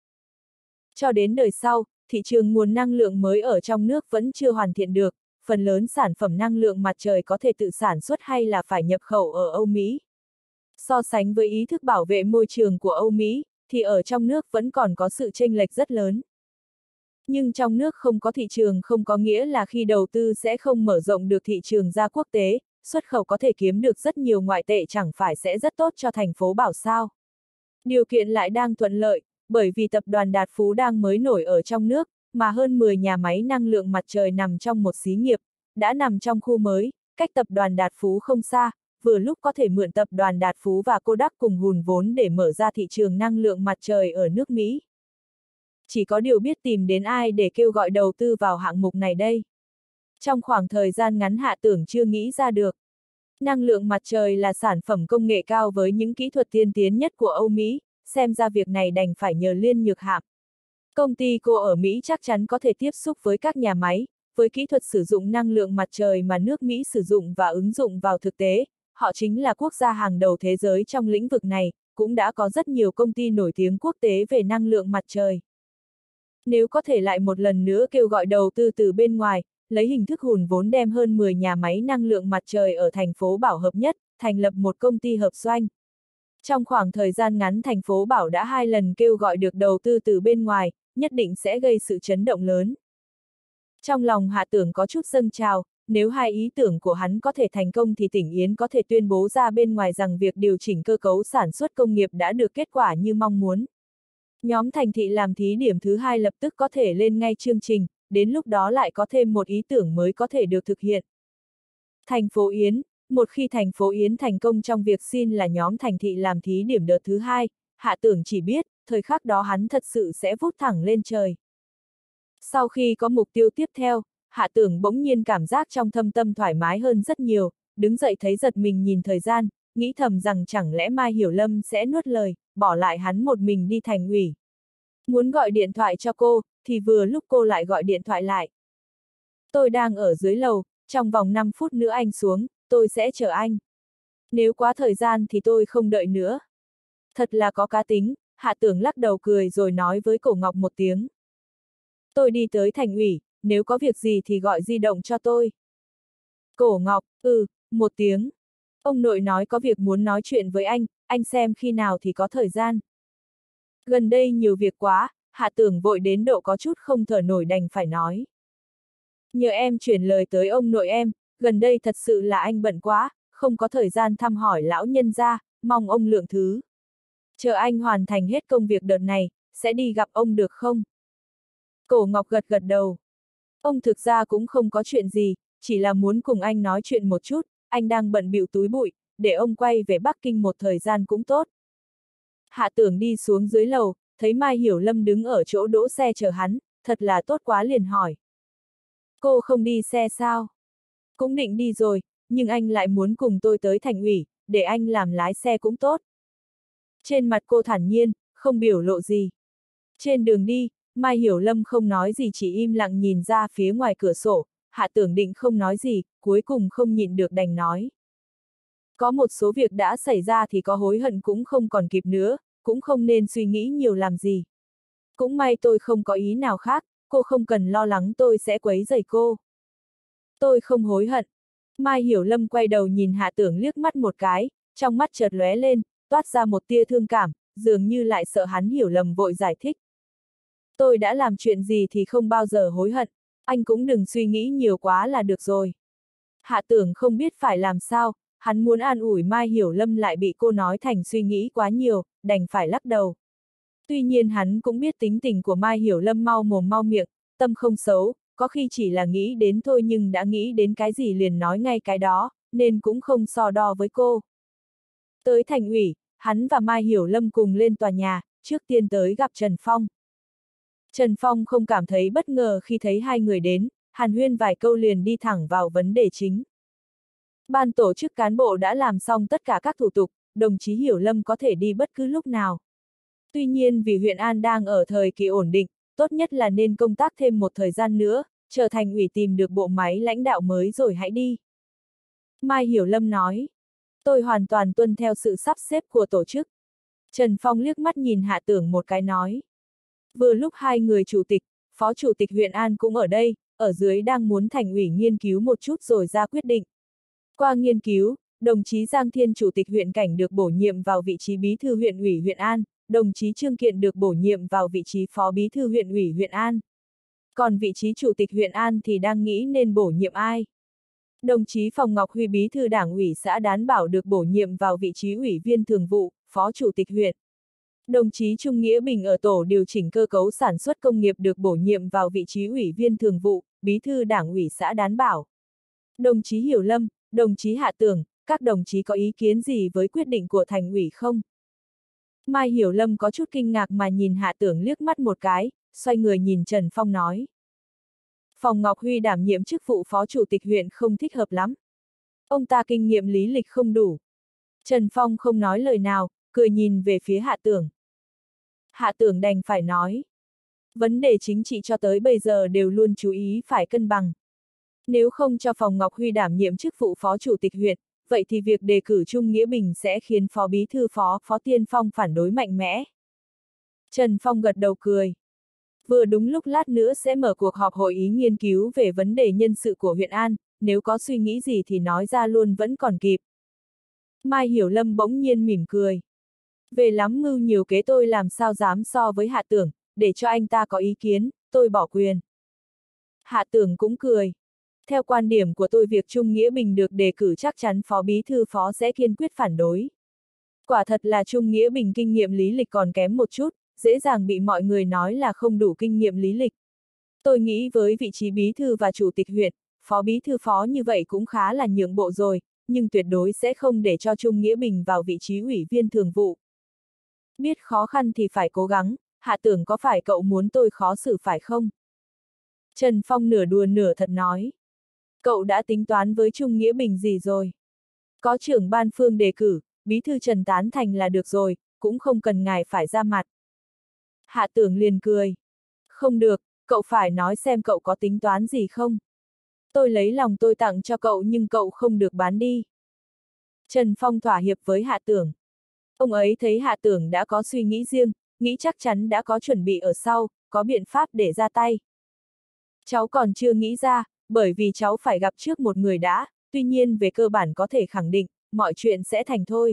Cho đến đời sau, thị trường nguồn năng lượng mới ở trong nước vẫn chưa hoàn thiện được, phần lớn sản phẩm năng lượng mặt trời có thể tự sản xuất hay là phải nhập khẩu ở Âu Mỹ. So sánh với ý thức bảo vệ môi trường của Âu Mỹ, thì ở trong nước vẫn còn có sự chênh lệch rất lớn. Nhưng trong nước không có thị trường không có nghĩa là khi đầu tư sẽ không mở rộng được thị trường ra quốc tế, xuất khẩu có thể kiếm được rất nhiều ngoại tệ chẳng phải sẽ rất tốt cho thành phố Bảo sao. Điều kiện lại đang thuận lợi, bởi vì tập đoàn Đạt Phú đang mới nổi ở trong nước, mà hơn mười nhà máy năng lượng mặt trời nằm trong một xí nghiệp, đã nằm trong khu mới, cách tập đoàn Đạt Phú không xa, vừa lúc có thể mượn tập đoàn Đạt Phú và Kodak cùng hùn vốn để mở ra thị trường năng lượng mặt trời ở nước Mỹ. Chỉ có điều biết tìm đến ai để kêu gọi đầu tư vào hạng mục này đây. Trong khoảng thời gian ngắn Hạ Tưởng chưa nghĩ ra được. Năng lượng mặt trời là sản phẩm công nghệ cao với những kỹ thuật tiên tiến nhất của Âu Mỹ, xem ra việc này đành phải nhờ Liên Nhược Hạm. Công ty cô ở Mỹ chắc chắn có thể tiếp xúc với các nhà máy, với kỹ thuật sử dụng năng lượng mặt trời mà nước Mỹ sử dụng và ứng dụng vào thực tế, họ chính là quốc gia hàng đầu thế giới trong lĩnh vực này, cũng đã có rất nhiều công ty nổi tiếng quốc tế về năng lượng mặt trời. Nếu có thể lại một lần nữa kêu gọi đầu tư từ bên ngoài, lấy hình thức hùn vốn đem hơn mười nhà máy năng lượng mặt trời ở thành phố Bảo hợp nhất, thành lập một công ty hợp doanh. Trong khoảng thời gian ngắn thành phố Bảo đã hai lần kêu gọi được đầu tư từ bên ngoài, nhất định sẽ gây sự chấn động lớn. Trong lòng Hạ Tưởng có chút dâng trào, nếu hai ý tưởng của hắn có thể thành công thì tỉnh Yến có thể tuyên bố ra bên ngoài rằng việc điều chỉnh cơ cấu sản xuất công nghiệp đã được kết quả như mong muốn. Nhóm thành thị làm thí điểm thứ hai lập tức có thể lên ngay chương trình, đến lúc đó lại có thêm một ý tưởng mới có thể được thực hiện. Thành phố Yến, một khi thành phố Yến thành công trong việc xin là nhóm thành thị làm thí điểm đợt thứ hai, Hạ Tưởng chỉ biết, thời khắc đó hắn thật sự sẽ vút thẳng lên trời. Sau khi có mục tiêu tiếp theo, Hạ Tưởng bỗng nhiên cảm giác trong thâm tâm thoải mái hơn rất nhiều, đứng dậy thấy giật mình nhìn thời gian, nghĩ thầm rằng chẳng lẽ Mai Hiểu Lâm sẽ nuốt lời, bỏ lại hắn một mình đi thành ủy. Muốn gọi điện thoại cho cô, thì vừa lúc cô lại gọi điện thoại lại. Tôi đang ở dưới lầu, trong vòng năm phút nữa anh xuống, tôi sẽ chờ anh. Nếu quá thời gian thì tôi không đợi nữa. Thật là có cá tính, Hạ Tưởng lắc đầu cười rồi nói với Cổ Ngọc một tiếng. Tôi đi tới thành ủy, nếu có việc gì thì gọi di động cho tôi. Cổ Ngọc, ừ, một tiếng. Ông nội nói có việc muốn nói chuyện với anh, anh xem khi nào thì có thời gian. Gần đây nhiều việc quá, Hạ Tưởng vội đến độ có chút không thở nổi đành phải nói. Nhờ em chuyển lời tới ông nội em, gần đây thật sự là anh bận quá, không có thời gian thăm hỏi lão nhân gia, mong ông lượng thứ. Chờ anh hoàn thành hết công việc đợt này, sẽ đi gặp ông được không? Cổ Ngọc gật gật đầu. Ông thực ra cũng không có chuyện gì, chỉ là muốn cùng anh nói chuyện một chút, anh đang bận bịu túi bụi, để ông quay về Bắc Kinh một thời gian cũng tốt. Hạ Tưởng đi xuống dưới lầu, thấy Mai Hiểu Lâm đứng ở chỗ đỗ xe chờ hắn, thật là tốt quá liền hỏi. Cô không đi xe sao? Cũng định đi rồi, nhưng anh lại muốn cùng tôi tới thành ủy, để anh làm lái xe cũng tốt. Trên mặt cô thản nhiên, không biểu lộ gì. Trên đường đi, Mai Hiểu Lâm không nói gì chỉ im lặng nhìn ra phía ngoài cửa sổ, Hạ Tưởng định không nói gì, cuối cùng không nhịn được đành nói. Có một số việc đã xảy ra thì có hối hận cũng không còn kịp nữa, cũng không nên suy nghĩ nhiều làm gì. Cũng may tôi không có ý nào khác, cô không cần lo lắng tôi sẽ quấy rầy cô. Tôi không hối hận. Mai Hiểu Lâm quay đầu nhìn Hạ Tưởng liếc mắt một cái, trong mắt chợt lóe lên, toát ra một tia thương cảm, dường như lại sợ hắn hiểu lầm vội giải thích. Tôi đã làm chuyện gì thì không bao giờ hối hận, anh cũng đừng suy nghĩ nhiều quá là được rồi. Hạ Tưởng không biết phải làm sao, hắn muốn an ủi Mai Hiểu Lâm lại bị cô nói thành suy nghĩ quá nhiều, đành phải lắc đầu. Tuy nhiên hắn cũng biết tính tình của Mai Hiểu Lâm mau mồm mau miệng, tâm không xấu, có khi chỉ là nghĩ đến thôi nhưng đã nghĩ đến cái gì liền nói ngay cái đó, nên cũng không so đo với cô. Tới thành ủy, hắn và Mai Hiểu Lâm cùng lên tòa nhà, trước tiên tới gặp Trần Phong. Trần Phong không cảm thấy bất ngờ khi thấy hai người đến, hàn huyên vài câu liền đi thẳng vào vấn đề chính. Ban tổ chức cán bộ đã làm xong tất cả các thủ tục, đồng chí Hiểu Lâm có thể đi bất cứ lúc nào. Tuy nhiên vì huyện An đang ở thời kỳ ổn định, tốt nhất là nên công tác thêm một thời gian nữa, chờ thành ủy tìm được bộ máy lãnh đạo mới rồi hãy đi. Mai Hiểu Lâm nói, tôi hoàn toàn tuân theo sự sắp xếp của tổ chức. Trần Phong liếc mắt nhìn Hạ Tưởng một cái nói. Vừa lúc hai người chủ tịch, phó chủ tịch huyện An cũng ở đây, ở dưới đang muốn thành ủy nghiên cứu một chút rồi ra quyết định. Qua nghiên cứu, đồng chí Giang Thiên chủ tịch huyện Cảnh được bổ nhiệm vào vị trí bí thư huyện ủy huyện An, đồng chí Trương Kiện được bổ nhiệm vào vị trí phó bí thư huyện ủy huyện An. Còn vị trí chủ tịch huyện An thì đang nghĩ nên bổ nhiệm ai? Đồng chí Phòng Ngọc Huy bí thư đảng ủy xã Đán Bảo được bổ nhiệm vào vị trí ủy viên thường vụ, phó chủ tịch huyện. Đồng chí Trung Nghĩa Bình ở tổ điều chỉnh cơ cấu sản xuất công nghiệp được bổ nhiệm vào vị trí ủy viên thường vụ, bí thư đảng ủy xã Đán Bảo. Đồng chí Hiểu Lâm, đồng chí Hạ Tưởng, các đồng chí có ý kiến gì với quyết định của thành ủy không? Mai Hiểu Lâm có chút kinh ngạc mà nhìn Hạ Tưởng liếc mắt một cái, xoay người nhìn Trần Phong nói. Phòng Ngọc Huy đảm nhiệm chức vụ phó chủ tịch huyện không thích hợp lắm. Ông ta kinh nghiệm lý lịch không đủ. Trần Phong không nói lời nào, cười nhìn về phía Hạ Tưởng. Hạ Tưởng đành phải nói. Vấn đề chính trị cho tới bây giờ đều luôn chú ý phải cân bằng. Nếu không cho Phòng Ngọc Huy đảm nhiệm chức vụ phó chủ tịch huyện, vậy thì việc đề cử Trung Nghĩa Bình sẽ khiến phó bí thư phó, phó Tiên Phong phản đối mạnh mẽ. Trần Phong gật đầu cười. Vừa đúng lúc lát nữa sẽ mở cuộc họp hội ý nghiên cứu về vấn đề nhân sự của huyện An, nếu có suy nghĩ gì thì nói ra luôn vẫn còn kịp. Mai Hiểu Lâm bỗng nhiên mỉm cười. Về lắm mưu nhiều kế tôi làm sao dám so với Hạ Tưởng, để cho anh ta có ý kiến, tôi bỏ quyền. Hạ Tưởng cũng cười. Theo quan điểm của tôi việc Trung Nghĩa Bình được đề cử chắc chắn phó bí thư phó sẽ kiên quyết phản đối. Quả thật là Trung Nghĩa Bình kinh nghiệm lý lịch còn kém một chút, dễ dàng bị mọi người nói là không đủ kinh nghiệm lý lịch. Tôi nghĩ với vị trí bí thư và chủ tịch huyện, phó bí thư phó như vậy cũng khá là nhượng bộ rồi, nhưng tuyệt đối sẽ không để cho Trung Nghĩa Bình vào vị trí ủy viên thường vụ. Biết khó khăn thì phải cố gắng, Hạ Tưởng có phải cậu muốn tôi khó xử phải không? Trần Phong nửa đùa nửa thật nói. Cậu đã tính toán với Trung Nghĩa Bình gì rồi? Có trưởng ban Phương đề cử, bí thư Trần tán thành là được rồi, cũng không cần ngài phải ra mặt. Hạ Tưởng liền cười. Không được, cậu phải nói xem cậu có tính toán gì không? Tôi lấy lòng tôi tặng cho cậu nhưng cậu không được bán đi. Trần Phong thỏa hiệp với Hạ Tưởng. Ông ấy thấy Hạ Tưởng đã có suy nghĩ riêng, nghĩ chắc chắn đã có chuẩn bị ở sau, có biện pháp để ra tay. Cháu còn chưa nghĩ ra, bởi vì cháu phải gặp trước một người đã, tuy nhiên về cơ bản có thể khẳng định, mọi chuyện sẽ thành thôi.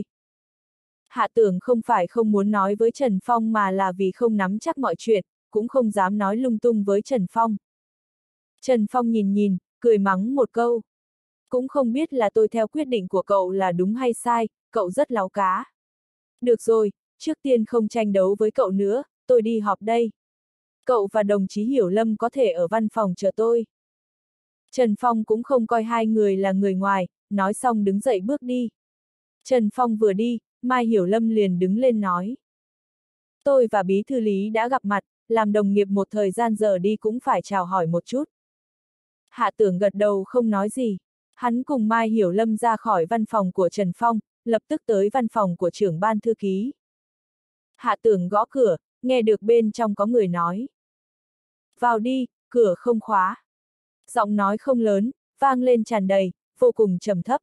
Hạ Tưởng không phải không muốn nói với Trần Phong mà là vì không nắm chắc mọi chuyện, cũng không dám nói lung tung với Trần Phong. Trần Phong nhìn nhìn, cười mắng một câu. Cũng không biết là tôi theo quyết định của cậu là đúng hay sai, cậu rất láo cá. Được rồi, trước tiên không tranh đấu với cậu nữa, tôi đi họp đây. Cậu và đồng chí Hiểu Lâm có thể ở văn phòng chờ tôi. Trần Phong cũng không coi hai người là người ngoài, nói xong đứng dậy bước đi. Trần Phong vừa đi, Mai Hiểu Lâm liền đứng lên nói. Tôi và Bí thư Lý đã gặp mặt, làm đồng nghiệp một thời gian giờ đi cũng phải chào hỏi một chút. Hạ Tưởng gật đầu không nói gì. Hắn cùng Mai Hiểu Lâm ra khỏi văn phòng của Trần Phong, lập tức tới văn phòng của trưởng ban thư ký. Hạ Tưởng gõ cửa, nghe được bên trong có người nói. Vào đi, cửa không khóa. Giọng nói không lớn, vang lên tràn đầy, vô cùng trầm thấp.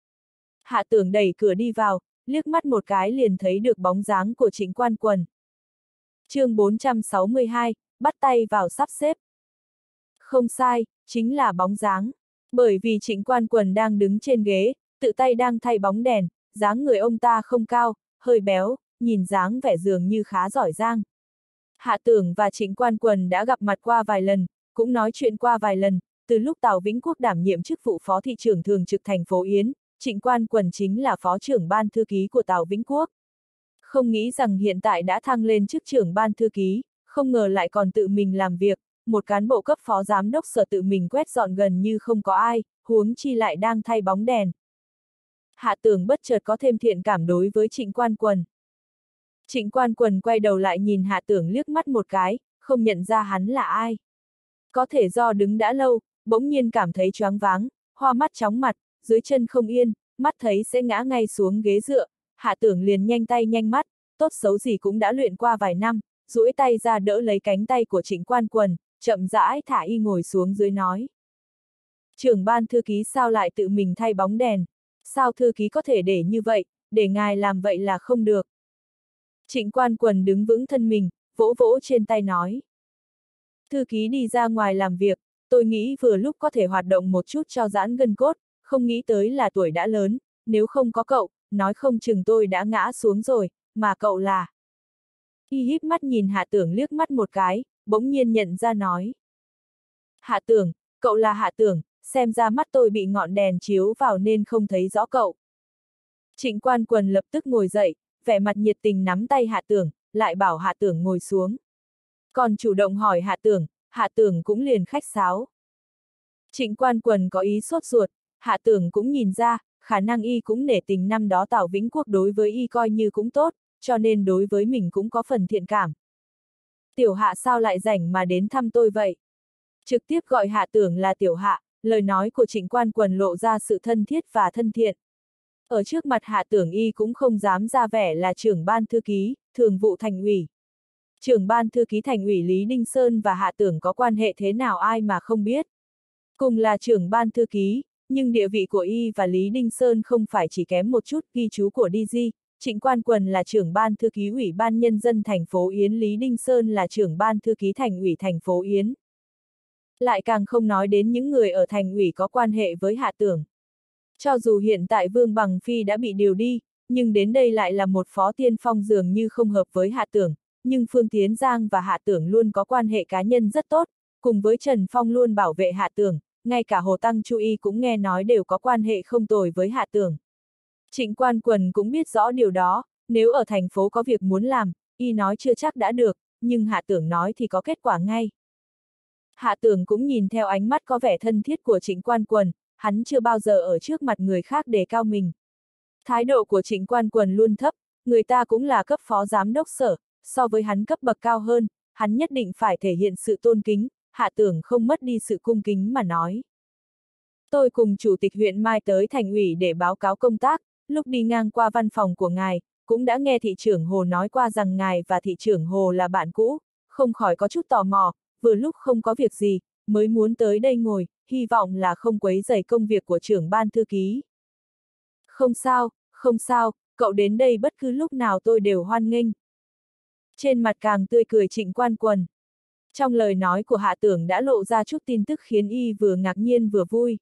Hạ Tưởng đẩy cửa đi vào, liếc mắt một cái liền thấy được bóng dáng của Trịnh Quan Quần. Chương bốn trăm sáu mươi hai, bắt tay vào sắp xếp. Không sai, chính là bóng dáng. Bởi vì Trịnh Quan Quần đang đứng trên ghế, tự tay đang thay bóng đèn, dáng người ông ta không cao, hơi béo, nhìn dáng vẻ dường như khá giỏi giang. Hạ Tưởng và Trịnh Quan Quần đã gặp mặt qua vài lần, cũng nói chuyện qua vài lần, từ lúc Tào Vĩnh Quốc đảm nhiệm chức vụ phó thị trưởng thường trực thành phố Yến, Trịnh Quan Quần chính là phó trưởng ban thư ký của Tào Vĩnh Quốc. Không nghĩ rằng hiện tại đã thăng lên chức trưởng ban thư ký, không ngờ lại còn tự mình làm việc, một cán bộ cấp phó giám đốc sở tự mình quét dọn gần như không có ai, huống chi lại đang thay bóng đèn. Hạ Tưởng bất chợt có thêm thiện cảm đối với Trịnh Quan Quần. Trịnh Quan Quần quay đầu lại nhìn Hạ Tưởng liếc mắt một cái, không nhận ra hắn là ai. Có thể do đứng đã lâu, bỗng nhiên cảm thấy choáng váng, hoa mắt chóng mặt, dưới chân không yên, mắt thấy sẽ ngã ngay xuống ghế dựa, Hạ Tưởng liền nhanh tay nhanh mắt, tốt xấu gì cũng đã luyện qua vài năm, duỗi tay ra đỡ lấy cánh tay của Trịnh Quan Quần, chậm rãi thả y ngồi xuống dưới nói. Trưởng ban thư ký sao lại tự mình thay bóng đèn, sao thư ký có thể để như vậy, để ngài làm vậy là không được. Trịnh Quan Quần đứng vững thân mình, vỗ vỗ trên tay nói. Thư ký đi ra ngoài làm việc, tôi nghĩ vừa lúc có thể hoạt động một chút cho giãn gân cốt, không nghĩ tới là tuổi đã lớn, nếu không có cậu, nói không chừng tôi đã ngã xuống rồi, mà cậu là. Y híp mắt nhìn Hạ Tưởng liếc mắt một cái, bỗng nhiên nhận ra nói. Hạ Tưởng, cậu là Hạ Tưởng, xem ra mắt tôi bị ngọn đèn chiếu vào nên không thấy rõ cậu. Trịnh Quan Quần lập tức ngồi dậy, vẻ mặt nhiệt tình nắm tay Hạ Tưởng, lại bảo Hạ Tưởng ngồi xuống. Còn chủ động hỏi Hạ Tưởng, Hạ Tưởng cũng liền khách sáo. Trịnh Quan Quần có ý sốt ruột, Hạ Tưởng cũng nhìn ra, khả năng y cũng nể tình năm đó Tào Vĩnh Quốc đối với y coi như cũng tốt, cho nên đối với mình cũng có phần thiện cảm. Tiểu Hạ sao lại rảnh mà đến thăm tôi vậy? Trực tiếp gọi Hạ Tưởng là Tiểu Hạ, lời nói của Trịnh Quan Quần lộ ra sự thân thiết và thân thiện. Ở trước mặt Hạ Tưởng y cũng không dám ra vẻ là trưởng ban thư ký, thường vụ thành ủy. Trưởng ban thư ký thành ủy Lý Đinh Sơn và Hạ Tưởng có quan hệ thế nào ai mà không biết. Cùng là trưởng ban thư ký, nhưng địa vị của y và Lý Đinh Sơn không phải chỉ kém một chút ghi chú của đê giê. Trịnh Quan Quần là trưởng ban thư ký Ủy ban Nhân dân thành phố Yến, Lý Đinh Sơn là trưởng ban thư ký thành ủy thành phố Yến. Lại càng không nói đến những người ở thành ủy có quan hệ với Hạ Tưởng. Cho dù hiện tại Vương Bằng Phi đã bị điều đi, nhưng đến đây lại là một phó tiên phong dường như không hợp với Hạ Tưởng, nhưng Phương Tiến Giang và Hạ Tưởng luôn có quan hệ cá nhân rất tốt, cùng với Trần Phong luôn bảo vệ Hạ Tưởng, ngay cả Hồ Tăng Chu Y cũng nghe nói đều có quan hệ không tồi với Hạ Tưởng. Trịnh Quan Quần cũng biết rõ điều đó, nếu ở thành phố có việc muốn làm, y nói chưa chắc đã được, nhưng Hạ Tưởng nói thì có kết quả ngay. Hạ Tưởng cũng nhìn theo ánh mắt có vẻ thân thiết của Trịnh Quan Quần, hắn chưa bao giờ ở trước mặt người khác đề cao mình. Thái độ của Trịnh Quan Quần luôn thấp, người ta cũng là cấp phó giám đốc sở, so với hắn cấp bậc cao hơn, hắn nhất định phải thể hiện sự tôn kính, Hạ Tưởng không mất đi sự cung kính mà nói. Tôi cùng chủ tịch huyện Mai tới thành ủy để báo cáo công tác, lúc đi ngang qua văn phòng của ngài, cũng đã nghe thị trưởng Hồ nói qua rằng ngài và thị trưởng Hồ là bạn cũ, không khỏi có chút tò mò, vừa lúc không có việc gì, mới muốn tới đây ngồi, hy vọng là không quấy rầy công việc của trưởng ban thư ký. Không sao, không sao, cậu đến đây bất cứ lúc nào tôi đều hoan nghênh. Trên mặt càng tươi cười Trịnh Quan Quần. Trong lời nói của Hạ Tưởng đã lộ ra chút tin tức khiến y vừa ngạc nhiên vừa vui.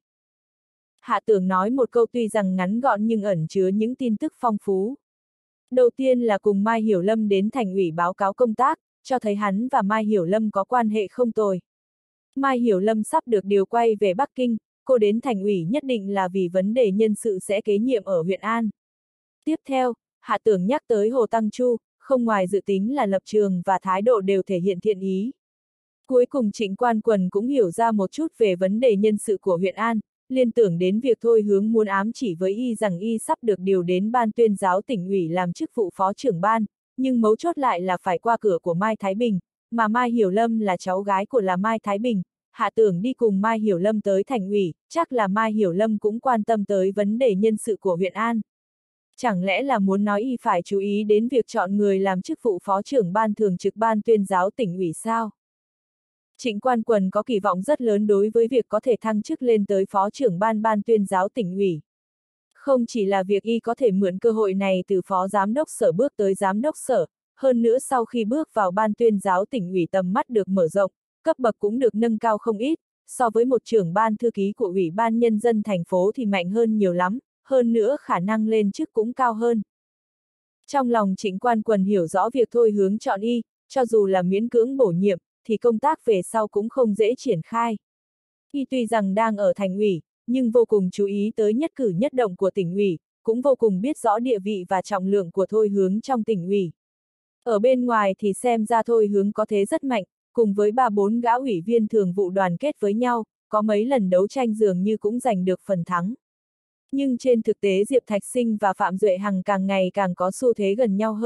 Hạ Tưởng nói một câu tuy rằng ngắn gọn nhưng ẩn chứa những tin tức phong phú. Đầu tiên là cùng Mai Hiểu Lâm đến thành ủy báo cáo công tác, cho thấy hắn và Mai Hiểu Lâm có quan hệ không tồi. Mai Hiểu Lâm sắp được điều quay về Bắc Kinh, cô đến thành ủy nhất định là vì vấn đề nhân sự sẽ kế nhiệm ở huyện An. Tiếp theo, Hạ Tưởng nhắc tới Hồ Tăng Chu, không ngoài dự tính là lập trường và thái độ đều thể hiện thiện ý. Cuối cùng Trịnh Quan Quần cũng hiểu ra một chút về vấn đề nhân sự của huyện An, liên tưởng đến việc Thôi Hướng muốn ám chỉ với y rằng y sắp được điều đến ban tuyên giáo tỉnh ủy làm chức vụ phó trưởng ban, nhưng mấu chốt lại là phải qua cửa của Mai Thái Bình, mà Mai Hiểu Lâm là cháu gái của là Mai Thái Bình. Hạ Tưởng đi cùng Mai Hiểu Lâm tới thành ủy, chắc là Mai Hiểu Lâm cũng quan tâm tới vấn đề nhân sự của huyện An. Chẳng lẽ là muốn nói y phải chú ý đến việc chọn người làm chức vụ phó trưởng ban thường trực ban tuyên giáo tỉnh ủy sao? Trịnh Quan Quần có kỳ vọng rất lớn đối với việc có thể thăng chức lên tới phó trưởng ban ban tuyên giáo tỉnh ủy. Không chỉ là việc y có thể mượn cơ hội này từ phó giám đốc sở bước tới giám đốc sở, hơn nữa sau khi bước vào ban tuyên giáo tỉnh ủy tầm mắt được mở rộng, cấp bậc cũng được nâng cao không ít, so với một trưởng ban thư ký của Ủy ban Nhân dân thành phố thì mạnh hơn nhiều lắm, hơn nữa khả năng lên chức cũng cao hơn. Trong lòng Trịnh Quan Quần hiểu rõ việc Thôi Hướng chọn y, cho dù là miễn cưỡng bổ nhiệm, thì công tác về sau cũng không dễ triển khai. Y tuy rằng đang ở thành ủy, nhưng vô cùng chú ý tới nhất cử nhất động của tỉnh ủy, cũng vô cùng biết rõ địa vị và trọng lượng của Thôi Hướng trong tỉnh ủy. Ở bên ngoài thì xem ra Thôi Hướng có thế rất mạnh, cùng với ba bốn gã ủy viên thường vụ đoàn kết với nhau, có mấy lần đấu tranh dường như cũng giành được phần thắng. Nhưng trên thực tế Diệp Thạch Sinh và Phạm Duệ Hằng càng ngày càng có xu thế gần nhau hơn,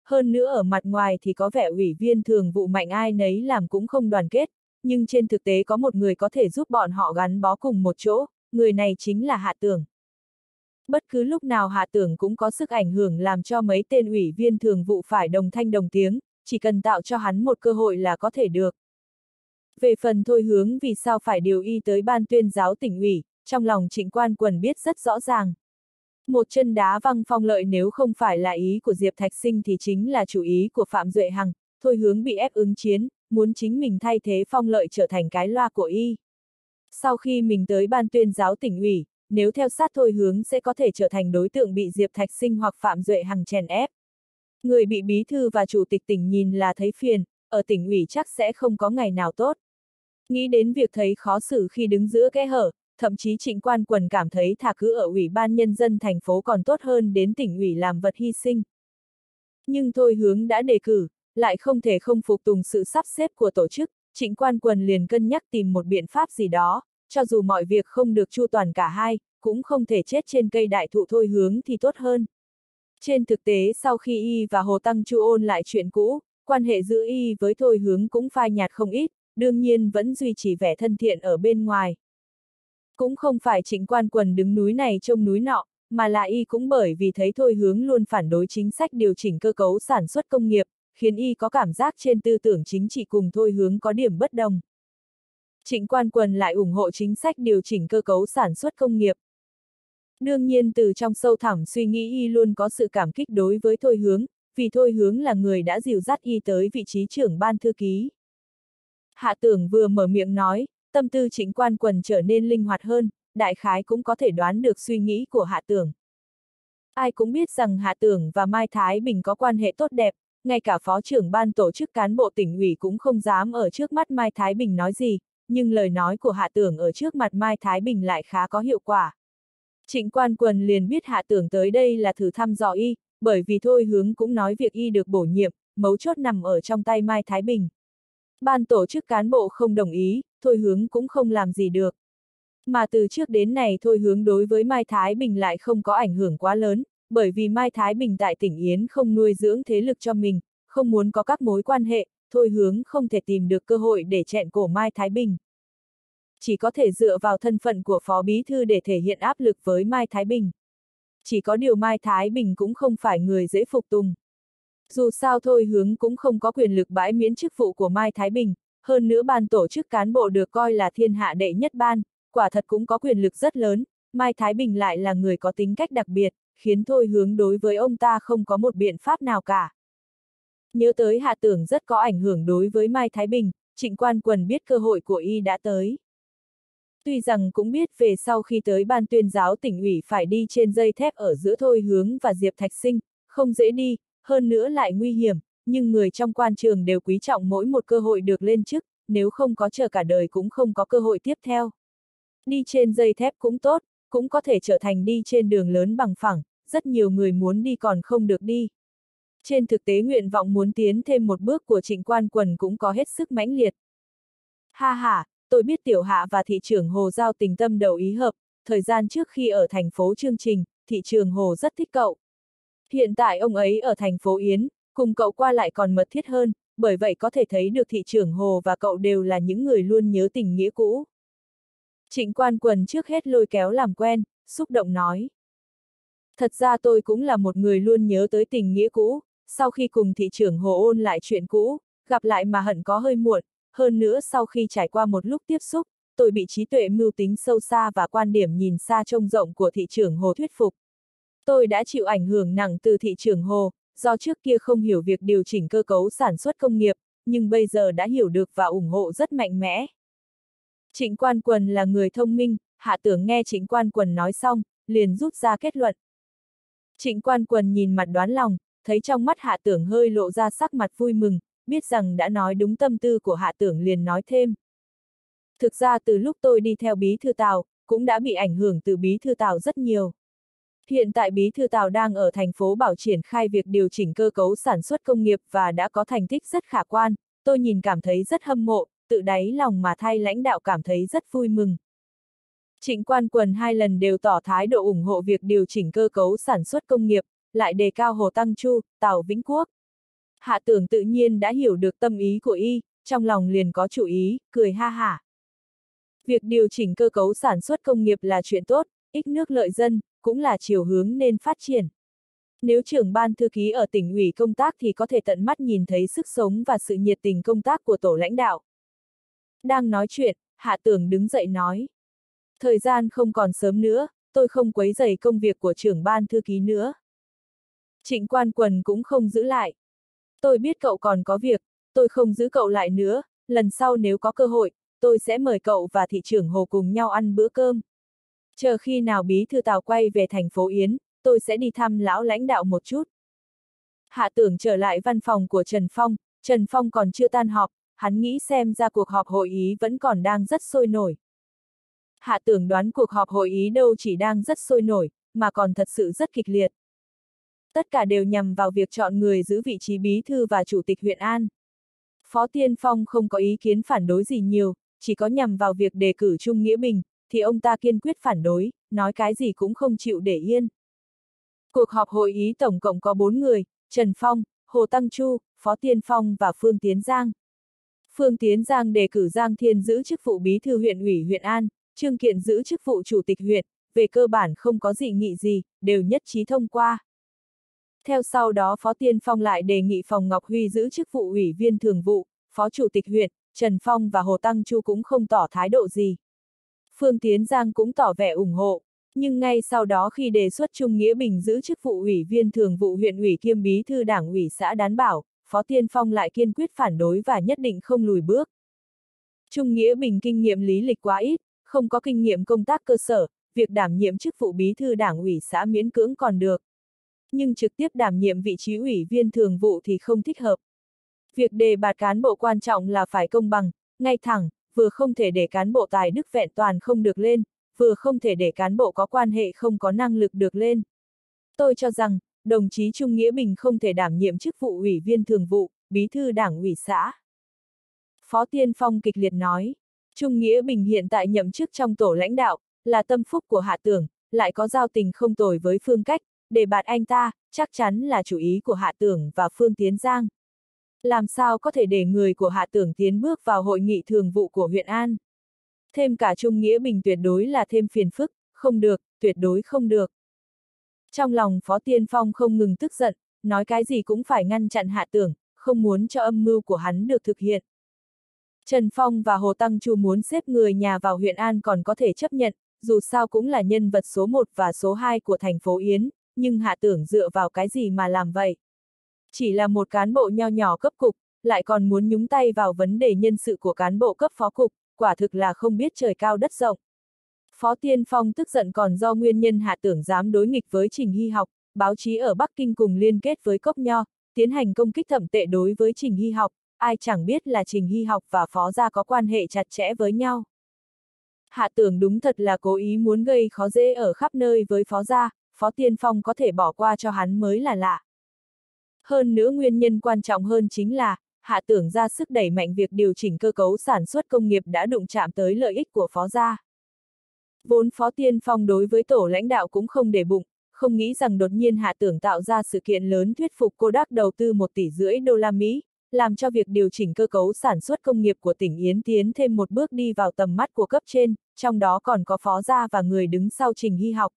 hơn nữa ở mặt ngoài thì có vẻ ủy viên thường vụ mạnh ai nấy làm cũng không đoàn kết, nhưng trên thực tế có một người có thể giúp bọn họ gắn bó cùng một chỗ, người này chính là Hạ Tưởng. Bất cứ lúc nào Hạ Tưởng cũng có sức ảnh hưởng làm cho mấy tên ủy viên thường vụ phải đồng thanh đồng tiếng, chỉ cần tạo cho hắn một cơ hội là có thể được. Về phần Thôi Hướng vì sao phải điều y tới ban tuyên giáo tỉnh ủy, trong lòng Trịnh Quan Quần biết rất rõ ràng. Một chân đá văng Phong Lợi nếu không phải là ý của Diệp Thạch Sinh thì chính là chủ ý của Phạm Duệ Hằng, Thôi Hướng bị ép ứng chiến, muốn chính mình thay thế Phong Lợi trở thành cái loa của y. Sau khi mình tới ban tuyên giáo tỉnh ủy, nếu theo sát Thôi Hướng sẽ có thể trở thành đối tượng bị Diệp Thạch Sinh hoặc Phạm Duệ Hằng chèn ép. Người bị bí thư và chủ tịch tỉnh nhìn là thấy phiền, ở tỉnh ủy chắc sẽ không có ngày nào tốt. Nghĩ đến việc thấy khó xử khi đứng giữa kẽ hở, thậm chí Trịnh Quan Quần cảm thấy thà cứ ở Ủy ban Nhân dân thành phố còn tốt hơn đến tỉnh ủy làm vật hy sinh. Nhưng Thôi Hướng đã đề cử, lại không thể không phục tùng sự sắp xếp của tổ chức, Trịnh Quan Quần liền cân nhắc tìm một biện pháp gì đó, cho dù mọi việc không được chu toàn cả hai, cũng không thể chết trên cây đại thụ Thôi Hướng thì tốt hơn. Trên thực tế sau khi y và Hồ Tăng Chu ôn lại chuyện cũ, quan hệ giữa y với Thôi Hướng cũng phai nhạt không ít, đương nhiên vẫn duy trì vẻ thân thiện ở bên ngoài. Cũng không phải Trịnh Quan Quần đứng núi này trông núi nọ, mà là y cũng bởi vì thấy Thôi Hướng luôn phản đối chính sách điều chỉnh cơ cấu sản xuất công nghiệp, khiến y có cảm giác trên tư tưởng chính trị cùng Thôi Hướng có điểm bất đồng. Trịnh Quan Quần lại ủng hộ chính sách điều chỉnh cơ cấu sản xuất công nghiệp. Đương nhiên từ trong sâu thẳm suy nghĩ y luôn có sự cảm kích đối với Thôi Hướng, vì Thôi Hướng là người đã dìu dắt y tới vị trí trưởng ban thư ký. Hạ Tưởng vừa mở miệng nói, tâm tư Trịnh Quan Quần trở nên linh hoạt hơn, đại khái cũng có thể đoán được suy nghĩ của Hạ Tưởng. Ai cũng biết rằng Hạ Tưởng và Mai Thái Bình có quan hệ tốt đẹp, ngay cả phó trưởng ban tổ chức cán bộ tỉnh ủy cũng không dám ở trước mắt Mai Thái Bình nói gì, nhưng lời nói của Hạ Tưởng ở trước mặt Mai Thái Bình lại khá có hiệu quả. Trịnh Quan Quần liền biết Hạ Tưởng tới đây là thử thăm dò y, bởi vì Thôi Hướng cũng nói việc y được bổ nhiệm, mấu chốt nằm ở trong tay Mai Thái Bình. Ban tổ chức cán bộ không đồng ý, Thôi Hướng cũng không làm gì được. Mà từ trước đến nay Thôi Hướng đối với Mai Thái Bình lại không có ảnh hưởng quá lớn, bởi vì Mai Thái Bình tại tỉnh Yến không nuôi dưỡng thế lực cho mình, không muốn có các mối quan hệ, Thôi Hướng không thể tìm được cơ hội để chẹn cổ Mai Thái Bình. Chỉ có thể dựa vào thân phận của Phó Bí Thư để thể hiện áp lực với Mai Thái Bình. Chỉ có điều Mai Thái Bình cũng không phải người dễ phục tùng. Dù sao Thôi Hướng cũng không có quyền lực bãi miễn chức vụ của Mai Thái Bình, hơn nữa ban tổ chức cán bộ được coi là thiên hạ đệ nhất ban, quả thật cũng có quyền lực rất lớn, Mai Thái Bình lại là người có tính cách đặc biệt, khiến Thôi Hướng đối với ông ta không có một biện pháp nào cả. Nhớ tới Hạ Tưởng rất có ảnh hưởng đối với Mai Thái Bình, Trịnh Quan Quần biết cơ hội của y đã tới. Tuy rằng cũng biết về sau khi tới ban tuyên giáo tỉnh ủy phải đi trên dây thép ở giữa Thôi Hướng và Diệp Thạch Sinh, không dễ đi, hơn nữa lại nguy hiểm, nhưng người trong quan trường đều quý trọng mỗi một cơ hội được lên chức, nếu không có chờ cả đời cũng không có cơ hội tiếp theo. Đi trên dây thép cũng tốt, cũng có thể trở thành đi trên đường lớn bằng phẳng, rất nhiều người muốn đi còn không được đi. Trên thực tế nguyện vọng muốn tiến thêm một bước của Trịnh Quan Quần cũng có hết sức mãnh liệt. Ha ha, tôi biết Tiểu Hạ và thị trưởng Hồ giao tình tâm đầu ý hợp, thời gian trước khi ở thành phố Chương Trình, thị trưởng Hồ rất thích cậu. Hiện tại ông ấy ở thành phố Yến, cùng cậu qua lại còn mật thiết hơn, bởi vậy có thể thấy được thị trưởng Hồ và cậu đều là những người luôn nhớ tình nghĩa cũ. Trịnh Quan Quần trước hết lôi kéo làm quen, xúc động nói. Thật ra tôi cũng là một người luôn nhớ tới tình nghĩa cũ, sau khi cùng thị trưởng Hồ ôn lại chuyện cũ, gặp lại mà hận có hơi muộn, hơn nữa sau khi trải qua một lúc tiếp xúc, tôi bị trí tuệ mưu tính sâu xa và quan điểm nhìn xa trông rộng của thị trưởng Hồ thuyết phục. Tôi đã chịu ảnh hưởng nặng từ thị trưởng Hồ, do trước kia không hiểu việc điều chỉnh cơ cấu sản xuất công nghiệp, nhưng bây giờ đã hiểu được và ủng hộ rất mạnh mẽ. Trịnh Quan Quần là người thông minh, Hạ Tưởng nghe Trịnh Quan Quần nói xong, liền rút ra kết luận. Trịnh Quan Quần nhìn mặt đoán lòng, thấy trong mắt Hạ Tưởng hơi lộ ra sắc mặt vui mừng, biết rằng đã nói đúng tâm tư của Hạ Tưởng liền nói thêm. Thực ra từ lúc tôi đi theo Bí Thư Tào, cũng đã bị ảnh hưởng từ Bí Thư Tào rất nhiều. Hiện tại Bí Thư Tào đang ở thành phố Bảo triển khai việc điều chỉnh cơ cấu sản xuất công nghiệp và đã có thành tích rất khả quan, tôi nhìn cảm thấy rất hâm mộ, tự đáy lòng mà thay lãnh đạo cảm thấy rất vui mừng. Trịnh Quan Quần hai lần đều tỏ thái độ ủng hộ việc điều chỉnh cơ cấu sản xuất công nghiệp, lại đề cao Hồ Tăng Chu, Tào Vĩnh Quốc. Hạ Tưởng tự nhiên đã hiểu được tâm ý của y, trong lòng liền có chủ ý, cười ha hả. Việc điều chỉnh cơ cấu sản xuất công nghiệp là chuyện tốt, ích nước lợi dân, cũng là chiều hướng nên phát triển. Nếu trưởng ban thư ký ở tỉnh ủy công tác thì có thể tận mắt nhìn thấy sức sống và sự nhiệt tình công tác của tổ lãnh đạo. Đang nói chuyện, Hạ Tưởng đứng dậy nói. Thời gian không còn sớm nữa, tôi không quấy rầy công việc của trưởng ban thư ký nữa. Trịnh Quan Quần cũng không giữ lại. Tôi biết cậu còn có việc, tôi không giữ cậu lại nữa, lần sau nếu có cơ hội, tôi sẽ mời cậu và thị trưởng Hồ cùng nhau ăn bữa cơm. Chờ khi nào bí thư Tào quay về thành phố Yến, tôi sẽ đi thăm lão lãnh đạo một chút. Hạ Tưởng trở lại văn phòng của Trần Phong, Trần Phong còn chưa tan họp, hắn nghĩ xem ra cuộc họp hội ý vẫn còn đang rất sôi nổi. Hạ Tưởng đoán cuộc họp hội ý đâu chỉ đang rất sôi nổi, mà còn thật sự rất kịch liệt. Tất cả đều nhằm vào việc chọn người giữ vị trí bí thư và chủ tịch huyện An. Phó Tiên Phong không có ý kiến phản đối gì nhiều, chỉ có nhằm vào việc đề cử Trung Nghĩa Bình, thì ông ta kiên quyết phản đối, nói cái gì cũng không chịu để yên. Cuộc họp hội ý tổng cộng có bốn người, Trần Phong, Hồ Tăng Chu, Phó Tiên Phong và Phương Tiến Giang. Phương Tiến Giang đề cử Giang Thiên giữ chức vụ bí thư huyện ủy huyện An, Trương Kiện giữ chức vụ chủ tịch huyện, về cơ bản không có dị nghị gì, đều nhất trí thông qua. Theo sau đó Phó Tiên Phong lại đề nghị Phòng Ngọc Huy giữ chức vụ ủy viên thường vụ, Phó Chủ tịch huyện, Trần Phong và Hồ Tăng Chu cũng không tỏ thái độ gì. Phương Tiến Giang cũng tỏ vẻ ủng hộ, nhưng ngay sau đó khi đề xuất Trung Nghĩa Bình giữ chức vụ ủy viên thường vụ huyện ủy kiêm bí thư đảng ủy xã Đán Bảo, Phó Tiên Phong lại kiên quyết phản đối và nhất định không lùi bước. Trung Nghĩa Bình kinh nghiệm lý lịch quá ít, không có kinh nghiệm công tác cơ sở, việc đảm nhiệm chức vụ bí thư đảng ủy xã miễn cưỡng còn được. Nhưng trực tiếp đảm nhiệm vị trí ủy viên thường vụ thì không thích hợp. Việc đề bạt cán bộ quan trọng là phải công bằng, ngay thẳng, vừa không thể để cán bộ tài đức vẹn toàn không được lên, vừa không thể để cán bộ có quan hệ không có năng lực được lên. Tôi cho rằng, đồng chí Trung Nghĩa Bình không thể đảm nhiệm chức vụ ủy viên thường vụ, bí thư đảng ủy xã. Phó Tiên Phong kịch liệt nói, Trung Nghĩa Bình hiện tại nhậm chức trong tổ lãnh đạo, là tâm phúc của Hạ Tưởng, lại có giao tình không tồi với Phương Cách, đề bạt anh ta, chắc chắn là chủ ý của Hạ Tưởng và Phương Tiến Giang. Làm sao có thể để người của Hạ Tưởng tiến bước vào hội nghị thường vụ của huyện An? Thêm cả Trung Nghĩa Bình tuyệt đối là thêm phiền phức, không được, tuyệt đối không được. Trong lòng Phó Tiên Phong không ngừng tức giận, nói cái gì cũng phải ngăn chặn Hạ Tưởng, không muốn cho âm mưu của hắn được thực hiện. Trần Phong và Hồ Tăng Chu muốn xếp người nhà vào huyện An còn có thể chấp nhận, dù sao cũng là nhân vật số một và số hai của thành phố Yến, nhưng Hạ Tưởng dựa vào cái gì mà làm vậy? Chỉ là một cán bộ nho nhỏ cấp cục, lại còn muốn nhúng tay vào vấn đề nhân sự của cán bộ cấp phó cục, quả thực là không biết trời cao đất rộng. Phó Tiên Phong tức giận còn do nguyên nhân Hạ Tưởng dám đối nghịch với Trình Hy Học, báo chí ở Bắc Kinh cùng liên kết với Cốc Nho, tiến hành công kích thậm tệ đối với Trình Hy Học, ai chẳng biết là Trình Hy Học và Phó gia có quan hệ chặt chẽ với nhau. Hạ Tưởng đúng thật là cố ý muốn gây khó dễ ở khắp nơi với Phó gia, Phó Tiên Phong có thể bỏ qua cho hắn mới là lạ. Hơn nữa nguyên nhân quan trọng hơn chính là, Hạ Tưởng ra sức đẩy mạnh việc điều chỉnh cơ cấu sản xuất công nghiệp đã đụng chạm tới lợi ích của Phó gia. Vốn Phó Tiên Phong đối với tổ lãnh đạo cũng không để bụng, không nghĩ rằng đột nhiên Hạ Tưởng tạo ra sự kiện lớn thuyết phục Kodak đầu tư một tỷ rưỡi đô la Mỹ, làm cho việc điều chỉnh cơ cấu sản xuất công nghiệp của tỉnh Yến tiến thêm một bước đi vào tầm mắt của cấp trên, trong đó còn có Phó gia và người đứng sau Trình Hy Học.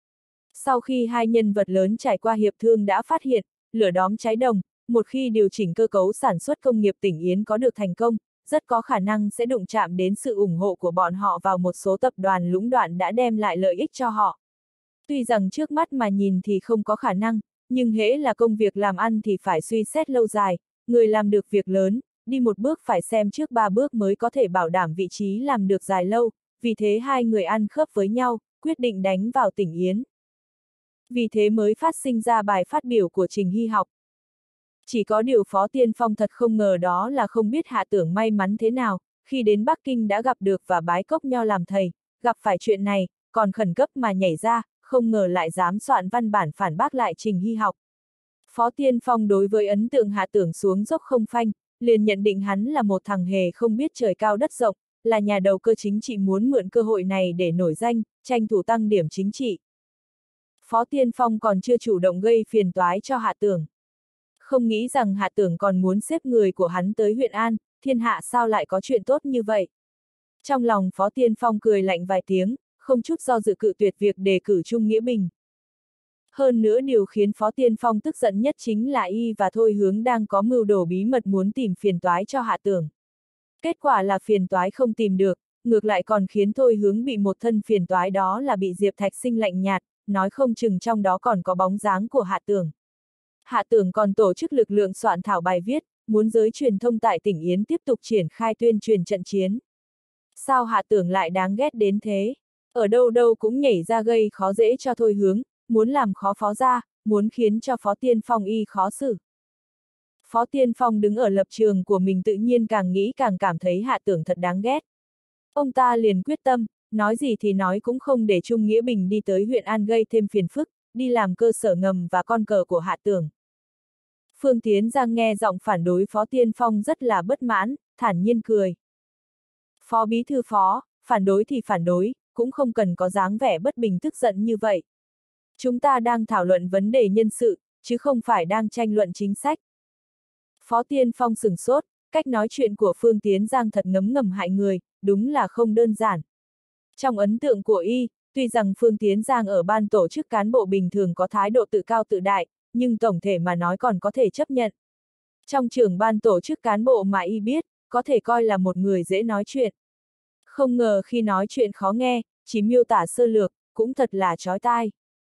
Sau khi hai nhân vật lớn trải qua hiệp thương đã phát hiện, lửa đóm cháy đồng, một khi điều chỉnh cơ cấu sản xuất công nghiệp tỉnh Yến có được thành công, rất có khả năng sẽ đụng chạm đến sự ủng hộ của bọn họ vào một số tập đoàn lũng đoạn đã đem lại lợi ích cho họ. Tuy rằng trước mắt mà nhìn thì không có khả năng, nhưng hễ là công việc làm ăn thì phải suy xét lâu dài, người làm được việc lớn, đi một bước phải xem trước ba bước mới có thể bảo đảm vị trí làm được dài lâu, vì thế hai người ăn khớp với nhau, quyết định đánh vào tỉnh Yến. Vì thế mới phát sinh ra bài phát biểu của Trình Hy Học. Chỉ có điều Phó Tiên Phong thật không ngờ đó là không biết Hạ Tưởng may mắn thế nào, khi đến Bắc Kinh đã gặp được và bái Cốc Nho làm thầy, gặp phải chuyện này, còn khẩn cấp mà nhảy ra, không ngờ lại dám soạn văn bản phản bác lại Trình Hy Học. Phó Tiên Phong đối với ấn tượng Hạ Tưởng xuống dốc không phanh, liền nhận định hắn là một thằng hề không biết trời cao đất rộng, là nhà đầu cơ chính trị muốn mượn cơ hội này để nổi danh, tranh thủ tăng điểm chính trị. Phó Tiên Phong còn chưa chủ động gây phiền toái cho Hạ Tưởng. Không nghĩ rằng Hạ Tưởng còn muốn xếp người của hắn tới huyện An, thiên hạ sao lại có chuyện tốt như vậy. Trong lòng Phó Tiên Phong cười lạnh vài tiếng, không chút do dự cự tuyệt việc đề cử Trung Nghĩa Bình. Hơn nữa điều khiến Phó Tiên Phong tức giận nhất chính là y và Thôi Hướng đang có mưu đồ bí mật muốn tìm phiền toái cho Hạ Tưởng. Kết quả là phiền toái không tìm được, ngược lại còn khiến Thôi Hướng bị một thân phiền toái, đó là bị Diệp Thạch Sinh lạnh nhạt, nói không chừng trong đó còn có bóng dáng của Hạ Tưởng. Hạ Tưởng còn tổ chức lực lượng soạn thảo bài viết, muốn giới truyền thông tại tỉnh Yến tiếp tục triển khai tuyên truyền trận chiến. Sao Hạ Tưởng lại đáng ghét đến thế? Ở đâu đâu cũng nhảy ra gây khó dễ cho Thôi Hướng, muốn làm khó Phó gia, muốn khiến cho Phó Tiên Phong y khó xử. Phó Tiên Phong đứng ở lập trường của mình tự nhiên càng nghĩ càng cảm thấy Hạ Tưởng thật đáng ghét. Ông ta liền quyết tâm, nói gì thì nói cũng không để Trung Nghĩa Bình đi tới huyện An gây thêm phiền phức, đi làm cơ sở ngầm và con cờ của Hạ Tưởng. Phương Tiến Giang nghe giọng phản đối Phó Tiên Phong rất là bất mãn, thản nhiên cười. Phó bí thư Phó, phản đối thì phản đối, cũng không cần có dáng vẻ bất bình tức giận như vậy. Chúng ta đang thảo luận vấn đề nhân sự, chứ không phải đang tranh luận chính sách. Phó Tiên Phong sửng sốt, cách nói chuyện của Phương Tiến Giang thật ngấm ngầm hại người, đúng là không đơn giản. Trong ấn tượng của y, tuy rằng Phương Tiến Giang ở ban tổ chức cán bộ bình thường có thái độ tự cao tự đại, nhưng tổng thể mà nói còn có thể chấp nhận. Trong trưởng ban tổ chức cán bộ mà y biết, có thể coi là một người dễ nói chuyện. Không ngờ khi nói chuyện khó nghe, chỉ miêu tả sơ lược, cũng thật là chói tai.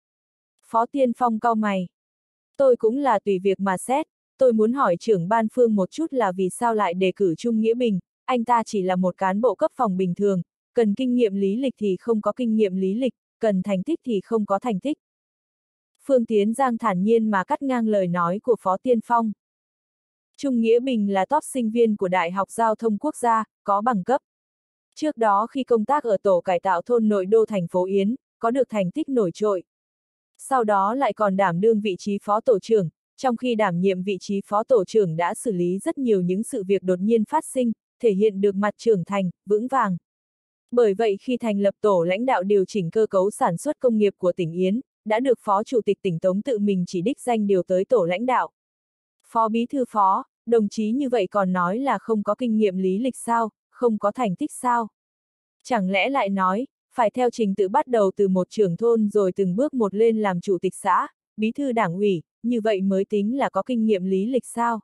Phó Tiên Phong cau mày. Tôi cũng là tùy việc mà xét, tôi muốn hỏi trưởng ban Phương một chút là vì sao lại đề cử Trung Nghĩa Bình, anh ta chỉ là một cán bộ cấp phòng bình thường, cần kinh nghiệm lý lịch thì không có kinh nghiệm lý lịch, cần thành tích thì không có thành tích. Phương Tiến Giang thản nhiên mà cắt ngang lời nói của Phó Tiên Phong. Trung Nghĩa Bình là top sinh viên của Đại học Giao thông Quốc gia, có bằng cấp. Trước đó khi công tác ở tổ cải tạo thôn nội đô thành phố Yến, có được thành tích nổi trội. Sau đó lại còn đảm đương vị trí phó tổ trưởng, trong khi đảm nhiệm vị trí phó tổ trưởng đã xử lý rất nhiều những sự việc đột nhiên phát sinh, thể hiện được mặt trưởng thành, vững vàng. Bởi vậy khi thành lập tổ lãnh đạo điều chỉnh cơ cấu sản xuất công nghiệp của tỉnh Yến, đã được Phó Chủ tịch tỉnh Tống tự mình chỉ đích danh điều tới tổ lãnh đạo. Phó Bí thư Phó, đồng chí như vậy còn nói là không có kinh nghiệm lý lịch sao, không có thành tích sao? Chẳng lẽ lại nói, phải theo trình tự bắt đầu từ một trưởng thôn rồi từng bước một lên làm chủ tịch xã, bí thư đảng ủy, như vậy mới tính là có kinh nghiệm lý lịch sao?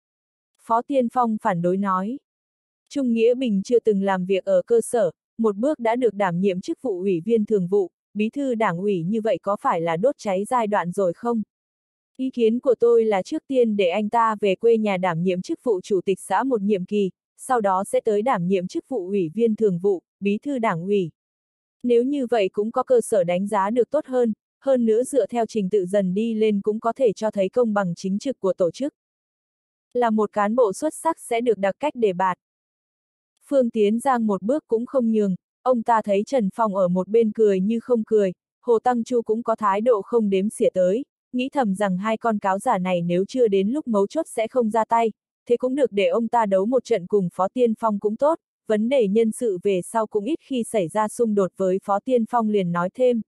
Phó Tiên Phong phản đối nói. Trung Nghĩa Bình chưa từng làm việc ở cơ sở, một bước đã được đảm nhiệm chức vụ ủy viên thường vụ, bí thư đảng ủy, như vậy có phải là đốt cháy giai đoạn rồi không? Ý kiến của tôi là trước tiên để anh ta về quê nhà đảm nhiệm chức vụ chủ tịch xã một nhiệm kỳ, sau đó sẽ tới đảm nhiệm chức vụ ủy viên thường vụ, bí thư đảng ủy. Nếu như vậy cũng có cơ sở đánh giá được tốt hơn, hơn nữa dựa theo trình tự dần đi lên cũng có thể cho thấy công bằng chính trực của tổ chức. Là một cán bộ xuất sắc sẽ được đặc cách đề bạt. Phương Tiến Giang một bước cũng không nhường, ông ta thấy Trần Phong ở một bên cười như không cười, Hồ Tăng Chu cũng có thái độ không đếm xỉa tới, nghĩ thầm rằng hai con cáo giả này nếu chưa đến lúc mấu chốt sẽ không ra tay, thế cũng được để ông ta đấu một trận cùng Phó Tiên Phong cũng tốt, vấn đề nhân sự về sau cũng ít khi xảy ra xung đột với Phó Tiên Phong liền nói thêm.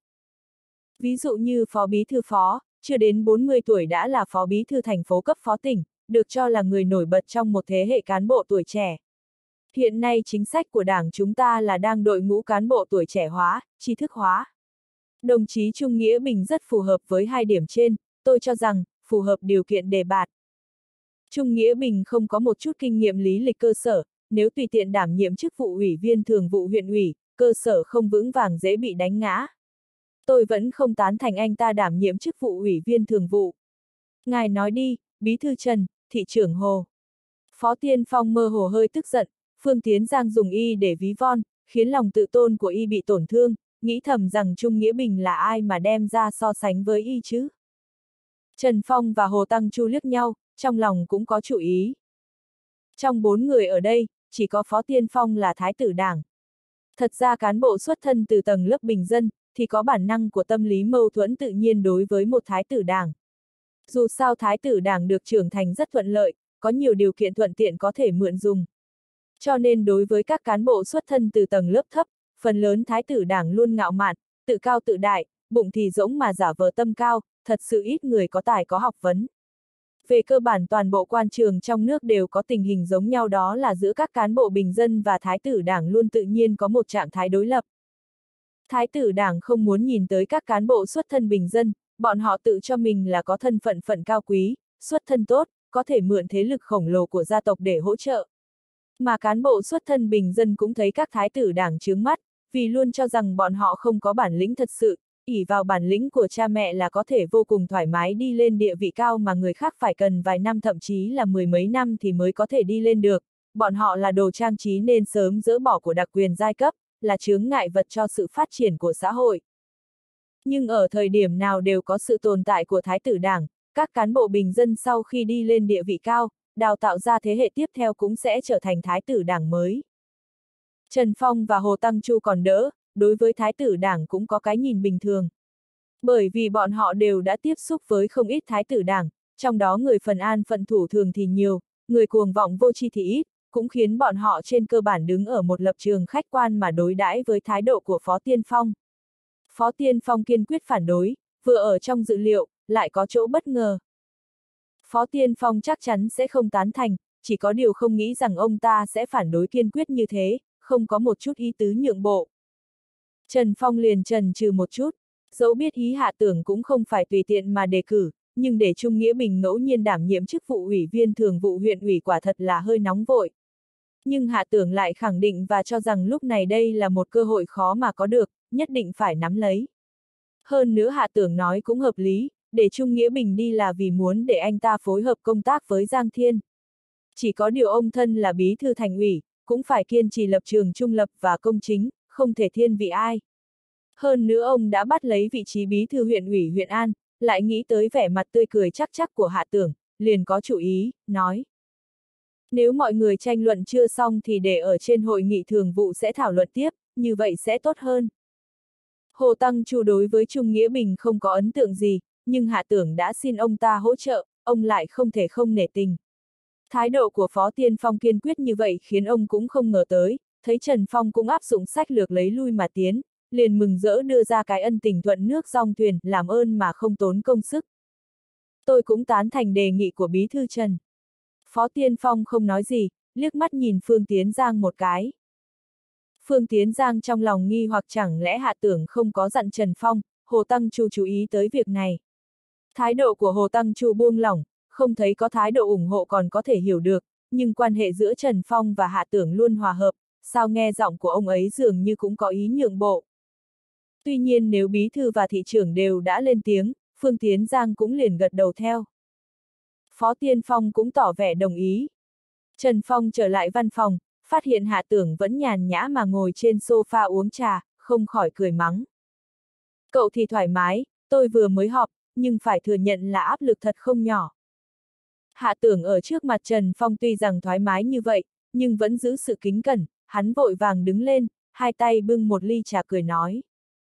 Ví dụ như Phó Bí thư Phó, chưa đến bốn mươi tuổi đã là Phó Bí thư thành phố cấp Phó tỉnh, được cho là người nổi bật trong một thế hệ cán bộ tuổi trẻ. Hiện nay chính sách của Đảng chúng ta là đang đội ngũ cán bộ tuổi trẻ hóa, tri thức hóa. Đồng chí Trung Nghĩa Bình rất phù hợp với hai điểm trên, tôi cho rằng, phù hợp điều kiện đề bạt. Trung Nghĩa Bình không có một chút kinh nghiệm lý lịch cơ sở, nếu tùy tiện đảm nhiệm chức vụ ủy viên thường vụ huyện ủy, cơ sở không vững vàng dễ bị đánh ngã. Tôi vẫn không tán thành anh ta đảm nhiệm chức vụ ủy viên thường vụ. Ngài nói đi, Bí thư Trần, thị trưởng Hồ. Phó Tiên Phong mơ hồ hơi tức giận, Phương Tiến Giang dùng y để ví von, khiến lòng tự tôn của y bị tổn thương, nghĩ thầm rằng Trung Nghĩa Bình là ai mà đem ra so sánh với y chứ. Trần Phong và Hồ Tăng Chu liếc nhau, trong lòng cũng có chủ ý. Trong bốn người ở đây, chỉ có Phó Tiên Phong là thái tử Đảng. Thật ra cán bộ xuất thân từ tầng lớp bình dân, thì có bản năng của tâm lý mâu thuẫn tự nhiên đối với một thái tử Đảng. Dù sao thái tử Đảng được trưởng thành rất thuận lợi, có nhiều điều kiện thuận tiện có thể mượn dùng. Cho nên đối với các cán bộ xuất thân từ tầng lớp thấp, phần lớn thái tử Đảng luôn ngạo mạn, tự cao tự đại, bụng thì rỗng mà giả vờ tâm cao, thật sự ít người có tài có học vấn. Về cơ bản toàn bộ quan trường trong nước đều có tình hình giống nhau, đó là giữa các cán bộ bình dân và thái tử đảng luôn tự nhiên có một trạng thái đối lập. Thái tử đảng không muốn nhìn tới các cán bộ xuất thân bình dân, bọn họ tự cho mình là có thân phận phận cao quý, xuất thân tốt, có thể mượn thế lực khổng lồ của gia tộc để hỗ trợ. Mà cán bộ xuất thân bình dân cũng thấy các thái tử đảng chướng mắt, vì luôn cho rằng bọn họ không có bản lĩnh thật sự, ỷ vào bản lĩnh của cha mẹ là có thể vô cùng thoải mái đi lên địa vị cao mà người khác phải cần vài năm thậm chí là mười mấy năm thì mới có thể đi lên được. Bọn họ là đồ trang trí nên sớm dỡ bỏ của đặc quyền giai cấp, là chướng ngại vật cho sự phát triển của xã hội. Nhưng ở thời điểm nào đều có sự tồn tại của thái tử đảng, các cán bộ bình dân sau khi đi lên địa vị cao, đào tạo ra thế hệ tiếp theo cũng sẽ trở thành thái tử đảng mới. Trần Phong và Hồ Tăng Chu còn đỡ, đối với thái tử đảng cũng có cái nhìn bình thường. Bởi vì bọn họ đều đã tiếp xúc với không ít thái tử đảng, trong đó người phần an phận thủ thường thì nhiều, người cuồng vọng vô tri thì ít, cũng khiến bọn họ trên cơ bản đứng ở một lập trường khách quan mà đối đãi với thái độ của Phó Tiên Phong. Phó Tiên Phong kiên quyết phản đối, vừa ở trong dự liệu, lại có chỗ bất ngờ. Phó Tiên Phong chắc chắn sẽ không tán thành, chỉ có điều không nghĩ rằng ông ta sẽ phản đối kiên quyết như thế, không có một chút ý tứ nhượng bộ. Trần Phong liền chần chừ một chút, dẫu biết ý Hạ Tưởng cũng không phải tùy tiện mà đề cử, nhưng để Trung Nghĩa Bình ngẫu nhiên đảm nhiệm chức vụ ủy viên thường vụ huyện ủy quả thật là hơi nóng vội. Nhưng Hạ Tưởng lại khẳng định và cho rằng lúc này đây là một cơ hội khó mà có được, nhất định phải nắm lấy. Hơn nữa Hạ Tưởng nói cũng hợp lý, để Trung Nghĩa Bình đi là vì muốn để anh ta phối hợp công tác với Giang Thiên. Chỉ có điều ông thân là bí thư thành ủy, cũng phải kiên trì lập trường trung lập và công chính, không thể thiên vị ai. Hơn nữa ông đã bắt lấy vị trí bí thư huyện ủy huyện An, lại nghĩ tới vẻ mặt tươi cười chắc chắc của Hạ Tưởng, liền có chủ ý, nói. Nếu mọi người tranh luận chưa xong thì để ở trên hội nghị thường vụ sẽ thảo luận tiếp, như vậy sẽ tốt hơn. Hồ Tăng Chu đối với Trung Nghĩa Bình không có ấn tượng gì, nhưng Hạ Tưởng đã xin ông ta hỗ trợ, ông lại không thể không nể tình. Thái độ của Phó Tiên Phong kiên quyết như vậy khiến ông cũng không ngờ tới, thấy Trần Phong cũng áp dụng sách lược lấy lui mà tiến, liền mừng rỡ đưa ra cái ân tình thuận nước dong thuyền, làm ơn mà không tốn công sức. Tôi cũng tán thành đề nghị của Bí thư Trần. Phó Tiên Phong không nói gì, liếc mắt nhìn Phương Tiến Giang một cái. Phương Tiến Giang trong lòng nghi hoặc chẳng lẽ Hạ Tưởng không có dặn Trần Phong, Hồ Tăng Chu chú ý tới việc này. Thái độ của Hồ Tăng Chu buông lỏng, không thấy có thái độ ủng hộ còn có thể hiểu được, nhưng quan hệ giữa Trần Phong và Hạ Tưởng luôn hòa hợp, sao nghe giọng của ông ấy dường như cũng có ý nhượng bộ. Tuy nhiên nếu bí thư và thị trưởng đều đã lên tiếng, Phương Tiến Giang cũng liền gật đầu theo. Phó Tiên Phong cũng tỏ vẻ đồng ý. Trần Phong trở lại văn phòng, phát hiện Hạ Tưởng vẫn nhàn nhã mà ngồi trên sofa uống trà, không khỏi cười mắng. Cậu thì thoải mái, tôi vừa mới họp, nhưng phải thừa nhận là áp lực thật không nhỏ. Hạ Tưởng ở trước mặt Trần Phong tuy rằng thoải mái như vậy, nhưng vẫn giữ sự kính cẩn, hắn vội vàng đứng lên, hai tay bưng một ly trà cười nói.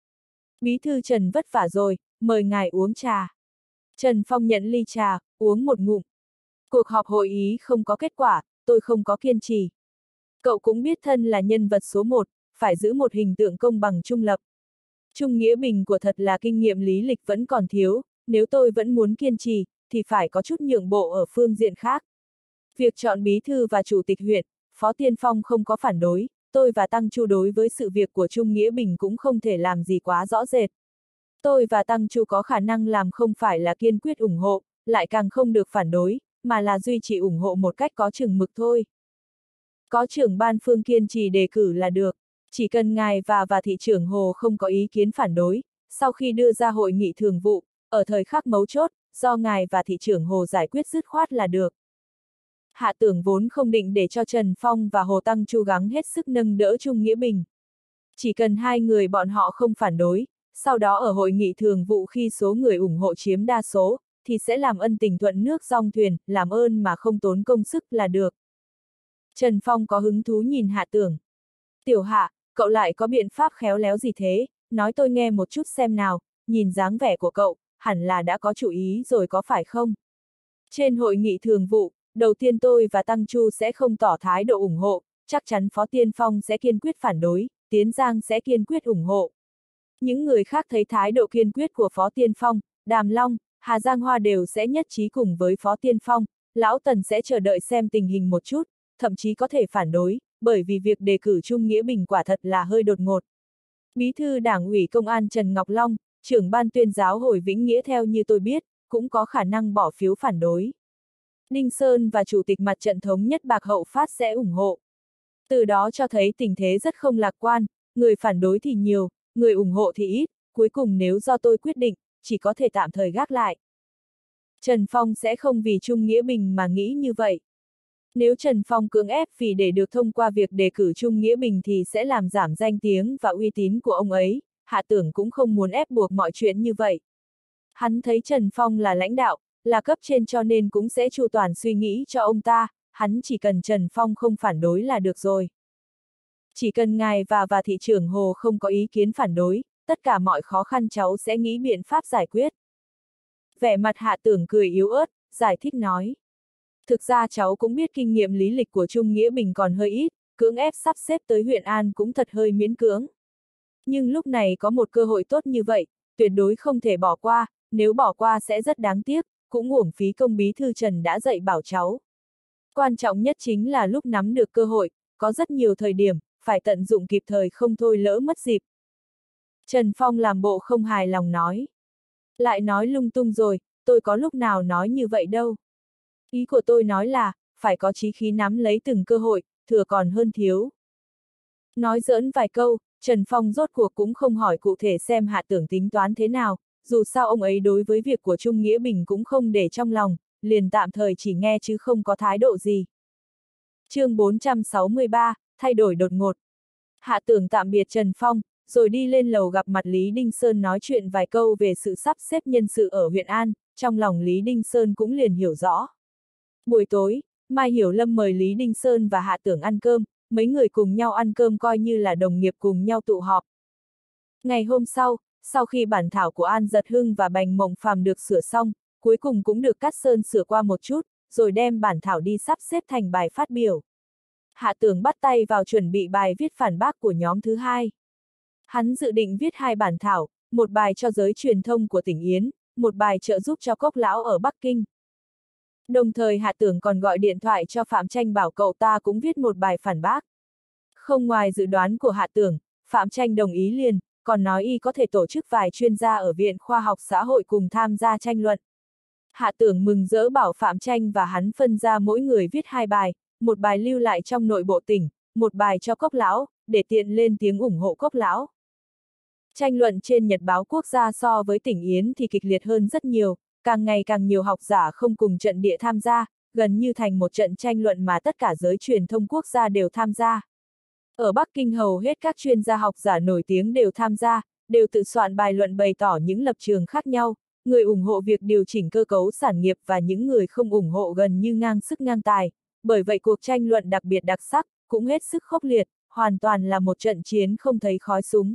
Bí thư Trần vất vả rồi, mời ngài uống trà. Trần Phong nhận ly trà, uống một ngụm. Cuộc họp hội ý không có kết quả, tôi không có kiên trì. Cậu cũng biết thân là nhân vật số một, phải giữ một hình tượng công bằng trung lập. Trung Nghĩa Bình của thật là kinh nghiệm lý lịch vẫn còn thiếu, nếu tôi vẫn muốn kiên trì, thì phải có chút nhượng bộ ở phương diện khác. Việc chọn bí thư và chủ tịch huyện, Phó Tiên Phong không có phản đối, tôi và Tăng Chu đối với sự việc của Trung Nghĩa Bình cũng không thể làm gì quá rõ rệt. Tôi và Tăng Chu có khả năng làm không phải là kiên quyết ủng hộ, lại càng không được phản đối, mà là duy trì ủng hộ một cách có chừng mực thôi. Có trưởng ban Phương kiên trì đề cử là được, chỉ cần ngài và và thị trưởng Hồ không có ý kiến phản đối, sau khi đưa ra hội nghị thường vụ, ở thời khắc mấu chốt, do ngài và thị trưởng Hồ giải quyết dứt khoát là được. Hạ Tưởng vốn không định để cho Trần Phong và Hồ Tăng Chu gắng hết sức nâng đỡ Trung Nghĩa Bình. Chỉ cần hai người bọn họ không phản đối, sau đó ở hội nghị thường vụ khi số người ủng hộ chiếm đa số, thì sẽ làm ân tình thuận nước dong thuyền, làm ơn mà không tốn công sức là được. Trần Phong có hứng thú nhìn Hạ Tưởng. Tiểu Hạ, cậu lại có biện pháp khéo léo gì thế, nói tôi nghe một chút xem nào, nhìn dáng vẻ của cậu, hẳn là đã có chủ ý rồi có phải không? Trên hội nghị thường vụ, đầu tiên tôi và Tăng Chu sẽ không tỏ thái độ ủng hộ, chắc chắn Phó Tiên Phong sẽ kiên quyết phản đối, Tiến Giang sẽ kiên quyết ủng hộ. Những người khác thấy thái độ kiên quyết của Phó Tiên Phong, Đàm Long, Hà Giang Hoa đều sẽ nhất trí cùng với Phó Tiên Phong, Lão Tần sẽ chờ đợi xem tình hình một chút, thậm chí có thể phản đối, bởi vì việc đề cử Trung Nghĩa Bình quả thật là hơi đột ngột. Bí thư Đảng ủy Công an Trần Ngọc Long, trưởng ban tuyên giáo Hồi Vĩnh Nghĩa theo như tôi biết, cũng có khả năng bỏ phiếu phản đối. Đinh Sơn và Chủ tịch Mặt trận Thống nhất Bạc Hậu Phát sẽ ủng hộ. Từ đó cho thấy tình thế rất không lạc quan, người phản đối thì nhiều, người ủng hộ thì ít, cuối cùng nếu do tôi quyết định, chỉ có thể tạm thời gác lại. Trần Phong sẽ không vì Trung Nghĩa Bình mà nghĩ như vậy. Nếu Trần Phong cưỡng ép vì để được thông qua việc đề cử Trung Nghĩa Bình thì sẽ làm giảm danh tiếng và uy tín của ông ấy, Hạ Tưởng cũng không muốn ép buộc mọi chuyện như vậy. Hắn thấy Trần Phong là lãnh đạo, là cấp trên cho nên cũng sẽ chu toàn suy nghĩ cho ông ta, hắn chỉ cần Trần Phong không phản đối là được rồi. Chỉ cần ngài và và thị trưởng Hồ không có ý kiến phản đối, tất cả mọi khó khăn cháu sẽ nghĩ biện pháp giải quyết. Vẻ mặt Hạ Tưởng cười yếu ớt, giải thích nói. Thực ra cháu cũng biết kinh nghiệm lý lịch của Trung Nghĩa Bình còn hơi ít, cưỡng ép sắp xếp tới huyện An cũng thật hơi miễn cưỡng. Nhưng lúc này có một cơ hội tốt như vậy, tuyệt đối không thể bỏ qua, nếu bỏ qua sẽ rất đáng tiếc, cũng uổng phí công bí thư Trần đã dạy bảo cháu. Quan trọng nhất chính là lúc nắm được cơ hội, có rất nhiều thời điểm, phải tận dụng kịp thời không thôi lỡ mất dịp. Trần Phong làm bộ không hài lòng nói. Lại nói lung tung rồi, tôi có lúc nào nói như vậy đâu. Ý của tôi nói là, phải có chí khí nắm lấy từng cơ hội, thừa còn hơn thiếu. Nói giỡn vài câu, Trần Phong rốt cuộc cũng không hỏi cụ thể xem Hạ Tưởng tính toán thế nào, dù sao ông ấy đối với việc của Trung Nghĩa Bình cũng không để trong lòng, liền tạm thời chỉ nghe chứ không có thái độ gì. chương bốn trăm sáu mươi ba, thay đổi đột ngột. Hạ Tưởng tạm biệt Trần Phong, rồi đi lên lầu gặp mặt Lý Đinh Sơn nói chuyện vài câu về sự sắp xếp nhân sự ở huyện An, trong lòng Lý Đinh Sơn cũng liền hiểu rõ. Buổi tối, Mai Hiểu Lâm mời Lý Đinh Sơn và Hạ Tưởng ăn cơm, mấy người cùng nhau ăn cơm coi như là đồng nghiệp cùng nhau tụ họp. Ngày hôm sau, sau khi bản thảo của An Giật Hưng và Bành Mộng Phàm được sửa xong, cuối cùng cũng được Cát Sơn sửa qua một chút, rồi đem bản thảo đi sắp xếp thành bài phát biểu. Hạ Tưởng bắt tay vào chuẩn bị bài viết phản bác của nhóm thứ hai. Hắn dự định viết hai bản thảo, một bài cho giới truyền thông của tỉnh Yến, một bài trợ giúp cho Cốc Lão ở Bắc Kinh. Đồng thời Hạ Tưởng còn gọi điện thoại cho Phạm Tranh bảo cậu ta cũng viết một bài phản bác. Không ngoài dự đoán của Hạ Tưởng, Phạm Tranh đồng ý liền, còn nói y có thể tổ chức vài chuyên gia ở Viện Khoa học Xã hội cùng tham gia tranh luận. Hạ Tưởng mừng rỡ bảo Phạm Tranh và hắn phân ra mỗi người viết hai bài, một bài lưu lại trong nội bộ tỉnh, một bài cho Cốc Lão, để tiện lên tiếng ủng hộ Cốc Lão. Tranh luận trên Nhật báo Quốc gia so với tỉnh Yến thì kịch liệt hơn rất nhiều, càng ngày càng nhiều học giả không cùng trận địa tham gia, gần như thành một trận tranh luận mà tất cả giới truyền thông quốc gia đều tham gia. Ở Bắc Kinh hầu hết các chuyên gia học giả nổi tiếng đều tham gia, đều tự soạn bài luận bày tỏ những lập trường khác nhau, người ủng hộ việc điều chỉnh cơ cấu sản nghiệp và những người không ủng hộ gần như ngang sức ngang tài, bởi vậy cuộc tranh luận đặc biệt đặc sắc, cũng hết sức khốc liệt, hoàn toàn là một trận chiến không thấy khói súng.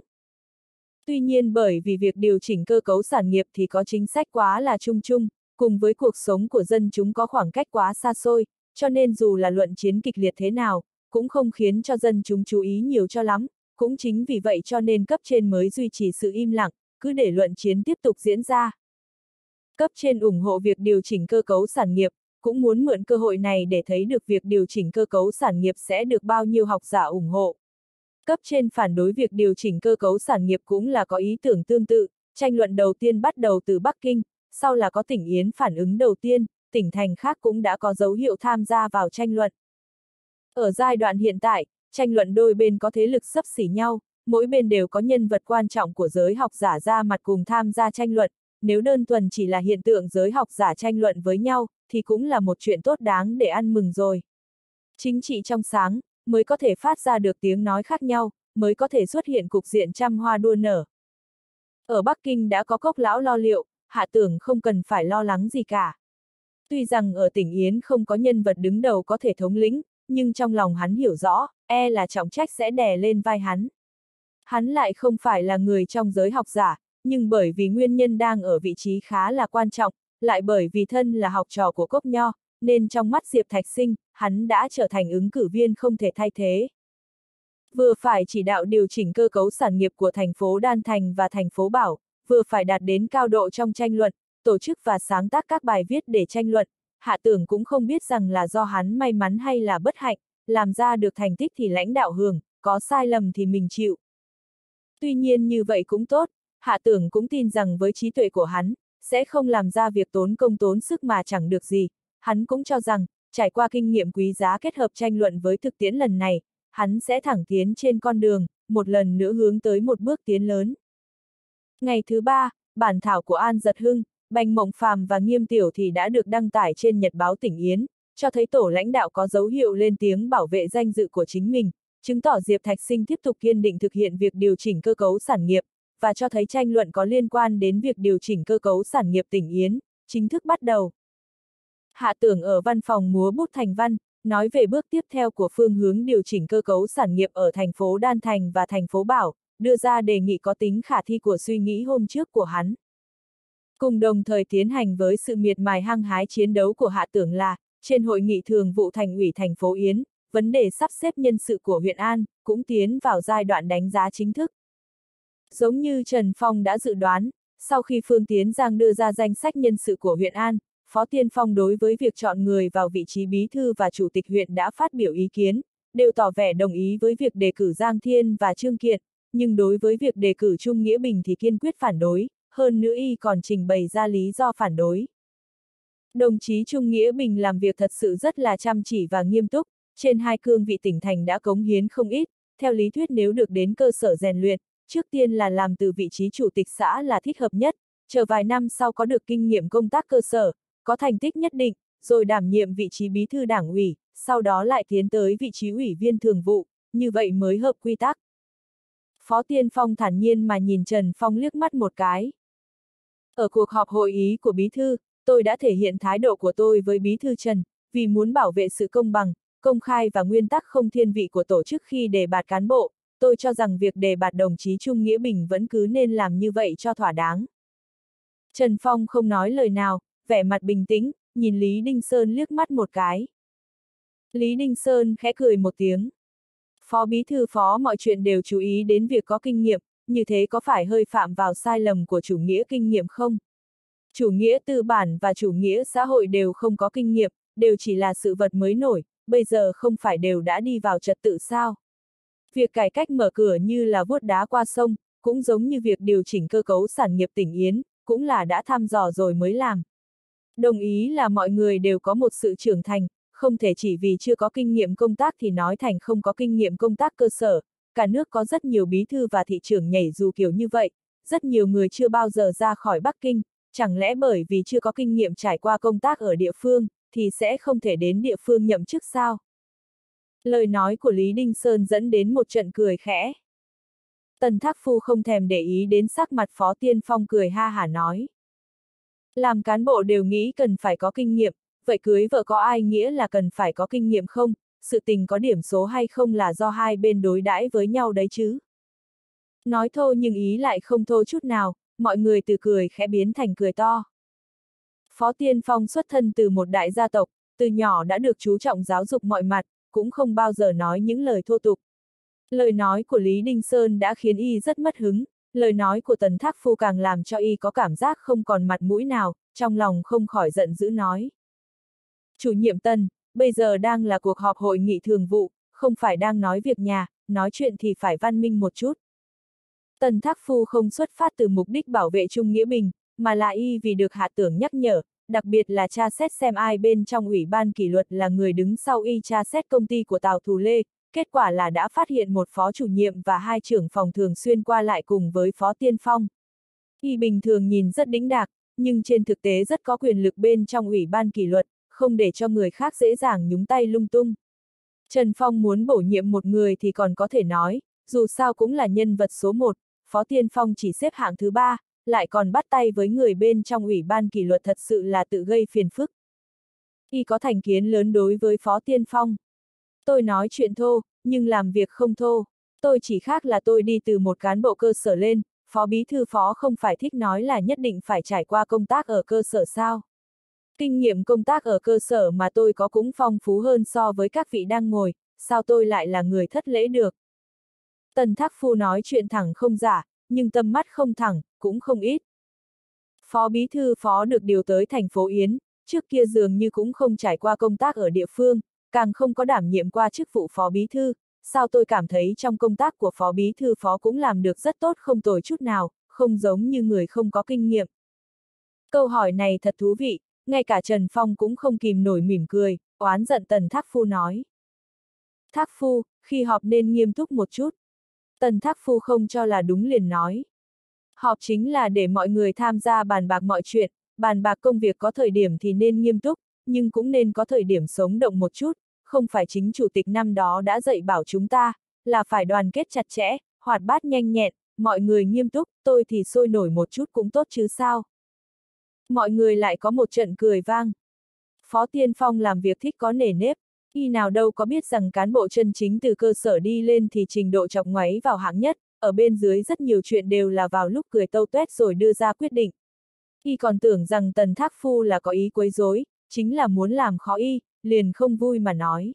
Tuy nhiên bởi vì việc điều chỉnh cơ cấu sản nghiệp thì có chính sách quá là chung chung, cùng với cuộc sống của dân chúng có khoảng cách quá xa xôi, cho nên dù là luận chiến kịch liệt thế nào, cũng không khiến cho dân chúng chú ý nhiều cho lắm, cũng chính vì vậy cho nên cấp trên mới duy trì sự im lặng, cứ để luận chiến tiếp tục diễn ra. Cấp trên ủng hộ việc điều chỉnh cơ cấu sản nghiệp, cũng muốn mượn cơ hội này để thấy được việc điều chỉnh cơ cấu sản nghiệp sẽ được bao nhiêu học giả ủng hộ. Cấp trên phản đối việc điều chỉnh cơ cấu sản nghiệp cũng là có ý tưởng tương tự, tranh luận đầu tiên bắt đầu từ Bắc Kinh, sau là có tỉnh Yến phản ứng đầu tiên, tỉnh thành khác cũng đã có dấu hiệu tham gia vào tranh luận. Ở giai đoạn hiện tại, tranh luận đôi bên có thế lực xấp xỉ nhau, mỗi bên đều có nhân vật quan trọng của giới học giả ra mặt cùng tham gia tranh luận, nếu đơn thuần chỉ là hiện tượng giới học giả tranh luận với nhau, thì cũng là một chuyện tốt đáng để ăn mừng rồi. Chính trị trong sáng, mới có thể phát ra được tiếng nói khác nhau, mới có thể xuất hiện cục diện trăm hoa đua nở. Ở Bắc Kinh đã có Cốc Lão lo liệu, Hạ Tưởng không cần phải lo lắng gì cả. Tuy rằng ở tỉnh Yến không có nhân vật đứng đầu có thể thống lĩnh, nhưng trong lòng hắn hiểu rõ, e là trọng trách sẽ đè lên vai hắn. Hắn lại không phải là người trong giới học giả, nhưng bởi vì nguyên nhân đang ở vị trí khá là quan trọng, lại bởi vì thân là học trò của Cốc Nho, nên trong mắt Diệp Thạch Sinh, hắn đã trở thành ứng cử viên không thể thay thế. Vừa phải chỉ đạo điều chỉnh cơ cấu sản nghiệp của thành phố Đan Thành và thành phố Bảo, vừa phải đạt đến cao độ trong tranh luận, tổ chức và sáng tác các bài viết để tranh luận. Hạ Tưởng cũng không biết rằng là do hắn may mắn hay là bất hạnh, làm ra được thành tích thì lãnh đạo hưởng, có sai lầm thì mình chịu. Tuy nhiên như vậy cũng tốt, Hạ Tưởng cũng tin rằng với trí tuệ của hắn, sẽ không làm ra việc tốn công tốn sức mà chẳng được gì. Hắn cũng cho rằng, trải qua kinh nghiệm quý giá kết hợp tranh luận với thực tiễn lần này, hắn sẽ thẳng tiến trên con đường, một lần nữa hướng tới một bước tiến lớn. Ngày thứ ba, bản thảo của An Giật Hưng, Bành Mộng Phàm và Nghiêm Tiểu thì đã được đăng tải trên Nhật báo Tỉnh Yến, cho thấy tổ lãnh đạo có dấu hiệu lên tiếng bảo vệ danh dự của chính mình, chứng tỏ Diệp Thạch Sinh tiếp tục kiên định thực hiện việc điều chỉnh cơ cấu sản nghiệp, và cho thấy tranh luận có liên quan đến việc điều chỉnh cơ cấu sản nghiệp Tỉnh Yến, chính thức bắt đầu. Hạ Tưởng ở văn phòng múa bút thành văn, nói về bước tiếp theo của phương hướng điều chỉnh cơ cấu sản nghiệp ở thành phố Đan Thành và thành phố Bảo, đưa ra đề nghị có tính khả thi của suy nghĩ hôm trước của hắn. Cùng đồng thời tiến hành với sự miệt mài hăng hái chiến đấu của Hạ Tưởng là, trên hội nghị thường vụ thành ủy thành phố Yến, vấn đề sắp xếp nhân sự của huyện An, cũng tiến vào giai đoạn đánh giá chính thức. Giống như Trần Phong đã dự đoán, sau khi Phương Tiến Giang đưa ra danh sách nhân sự của huyện An, Phó Tiên Phong đối với việc chọn người vào vị trí bí thư và chủ tịch huyện đã phát biểu ý kiến, đều tỏ vẻ đồng ý với việc đề cử Giang Thiên và Trương Kiệt, nhưng đối với việc đề cử Trung Nghĩa Bình thì kiên quyết phản đối, hơn nữa y còn trình bày ra lý do phản đối. Đồng chí Trung Nghĩa Bình làm việc thật sự rất là chăm chỉ và nghiêm túc, trên hai cương vị tỉnh thành đã cống hiến không ít, theo lý thuyết nếu được đến cơ sở rèn luyện, trước tiên là làm từ vị trí chủ tịch xã là thích hợp nhất, chờ vài năm sau có được kinh nghiệm công tác cơ sở, có thành tích nhất định, rồi đảm nhiệm vị trí bí thư đảng ủy, sau đó lại tiến tới vị trí ủy viên thường vụ, như vậy mới hợp quy tắc. Phó Tiên Phong thản nhiên mà nhìn Trần Phong liếc mắt một cái. Ở cuộc họp hội ý của bí thư, tôi đã thể hiện thái độ của tôi với bí thư Trần, vì muốn bảo vệ sự công bằng, công khai và nguyên tắc không thiên vị của tổ chức khi đề bạt cán bộ, tôi cho rằng việc đề bạt đồng chí Trung Nghĩa Bình vẫn cứ nên làm như vậy cho thỏa đáng. Trần Phong không nói lời nào, vẻ mặt bình tĩnh, nhìn Lý Đinh Sơn liếc mắt một cái. Lý Đinh Sơn khẽ cười một tiếng. Phó bí thư phó mọi chuyện đều chú ý đến việc có kinh nghiệm, như thế có phải hơi phạm vào sai lầm của chủ nghĩa kinh nghiệm không? Chủ nghĩa tư bản và chủ nghĩa xã hội đều không có kinh nghiệm, đều chỉ là sự vật mới nổi, bây giờ không phải đều đã đi vào trật tự sao? Việc cải cách mở cửa như là vuốt đá qua sông, cũng giống như việc điều chỉnh cơ cấu sản nghiệp tỉnh Yến, cũng là đã thăm dò rồi mới làm. Đồng ý là mọi người đều có một sự trưởng thành, không thể chỉ vì chưa có kinh nghiệm công tác thì nói thành không có kinh nghiệm công tác cơ sở, cả nước có rất nhiều bí thư và thị trưởng nhảy dù kiểu như vậy, rất nhiều người chưa bao giờ ra khỏi Bắc Kinh, chẳng lẽ bởi vì chưa có kinh nghiệm trải qua công tác ở địa phương, thì sẽ không thể đến địa phương nhậm chức sao? Lời nói của Lý Đinh Sơn dẫn đến một trận cười khẽ. Tần Thác Phu không thèm để ý đến sắc mặt Phó Tiên Phong cười ha hả nói. Làm cán bộ đều nghĩ cần phải có kinh nghiệm, vậy cưới vợ có ai nghĩa là cần phải có kinh nghiệm không, sự tình có điểm số hay không là do hai bên đối đãi với nhau đấy chứ. Nói thô nhưng ý lại không thô chút nào, mọi người từ cười khẽ biến thành cười to. Phó Tiên Phong xuất thân từ một đại gia tộc, từ nhỏ đã được chú trọng giáo dục mọi mặt, cũng không bao giờ nói những lời thô tục. Lời nói của Lý Đinh Sơn đã khiến y rất mất hứng, lời nói của Tần Thác Phu càng làm cho y có cảm giác không còn mặt mũi nào, trong lòng không khỏi giận dữ nói. Chủ nhiệm Tần, bây giờ đang là cuộc họp hội nghị thường vụ, không phải đang nói việc nhà, nói chuyện thì phải văn minh một chút. Tần Thác Phu không xuất phát từ mục đích bảo vệ Trung Nghĩa Bình, mà là y vì được Hạ Tưởng nhắc nhở, đặc biệt là tra xét xem ai bên trong ủy ban kỷ luật là người đứng sau y tra xét công ty của Tào Thù Lê, kết quả là đã phát hiện một phó chủ nhiệm và hai trưởng phòng thường xuyên qua lại cùng với Phó Tiên Phong. Y bình thường nhìn rất đĩnh đạc, nhưng trên thực tế rất có quyền lực bên trong ủy ban kỷ luật, không để cho người khác dễ dàng nhúng tay lung tung. Trần Phong muốn bổ nhiệm một người thì còn có thể nói, dù sao cũng là nhân vật số một, Phó Tiên Phong chỉ xếp hạng thứ ba, lại còn bắt tay với người bên trong ủy ban kỷ luật thật sự là tự gây phiền phức. Y có thành kiến lớn đối với Phó Tiên Phong. Tôi nói chuyện thô, nhưng làm việc không thô. Tôi chỉ khác là tôi đi từ một cán bộ cơ sở lên, Phó Bí Thư Phó không phải thích nói là nhất định phải trải qua công tác ở cơ sở sao. Kinh nghiệm công tác ở cơ sở mà tôi có cũng phong phú hơn so với các vị đang ngồi, sao tôi lại là người thất lễ được. Tần Thác Phu nói chuyện thẳng không giả, nhưng tâm mắt không thẳng, cũng không ít. Phó bí thư phó được điều tới thành phố Yến, trước kia dường như cũng không trải qua công tác ở địa phương, càng không có đảm nhiệm qua chức vụ phó bí thư, sao tôi cảm thấy trong công tác của phó bí thư phó cũng làm được rất tốt không tồi chút nào, không giống như người không có kinh nghiệm. Câu hỏi này thật thú vị, ngay cả Trần Phong cũng không kìm nổi mỉm cười, oán giận Tần Thác Phu nói. Thác Phu, khi họp nên nghiêm túc một chút. Tần Thác Phu không cho là đúng liền nói. Họp chính là để mọi người tham gia bàn bạc mọi chuyện, bàn bạc công việc có thời điểm thì nên nghiêm túc, nhưng cũng nên có thời điểm sống động một chút, không phải chính chủ tịch năm đó đã dạy bảo chúng ta, là phải đoàn kết chặt chẽ, hoạt bát nhanh nhẹn, mọi người nghiêm túc, tôi thì sôi nổi một chút cũng tốt chứ sao. Mọi người lại có một trận cười vang. Phó Tiên Phong làm việc thích có nề nếp, y nào đâu có biết rằng cán bộ chân chính từ cơ sở đi lên thì trình độ chọc ngoáy vào hạng nhất, ở bên dưới rất nhiều chuyện đều là vào lúc cười tâu tuét rồi đưa ra quyết định. Y còn tưởng rằng Tần Thác Phu là có ý quấy rối, chính là muốn làm khó y, liền không vui mà nói.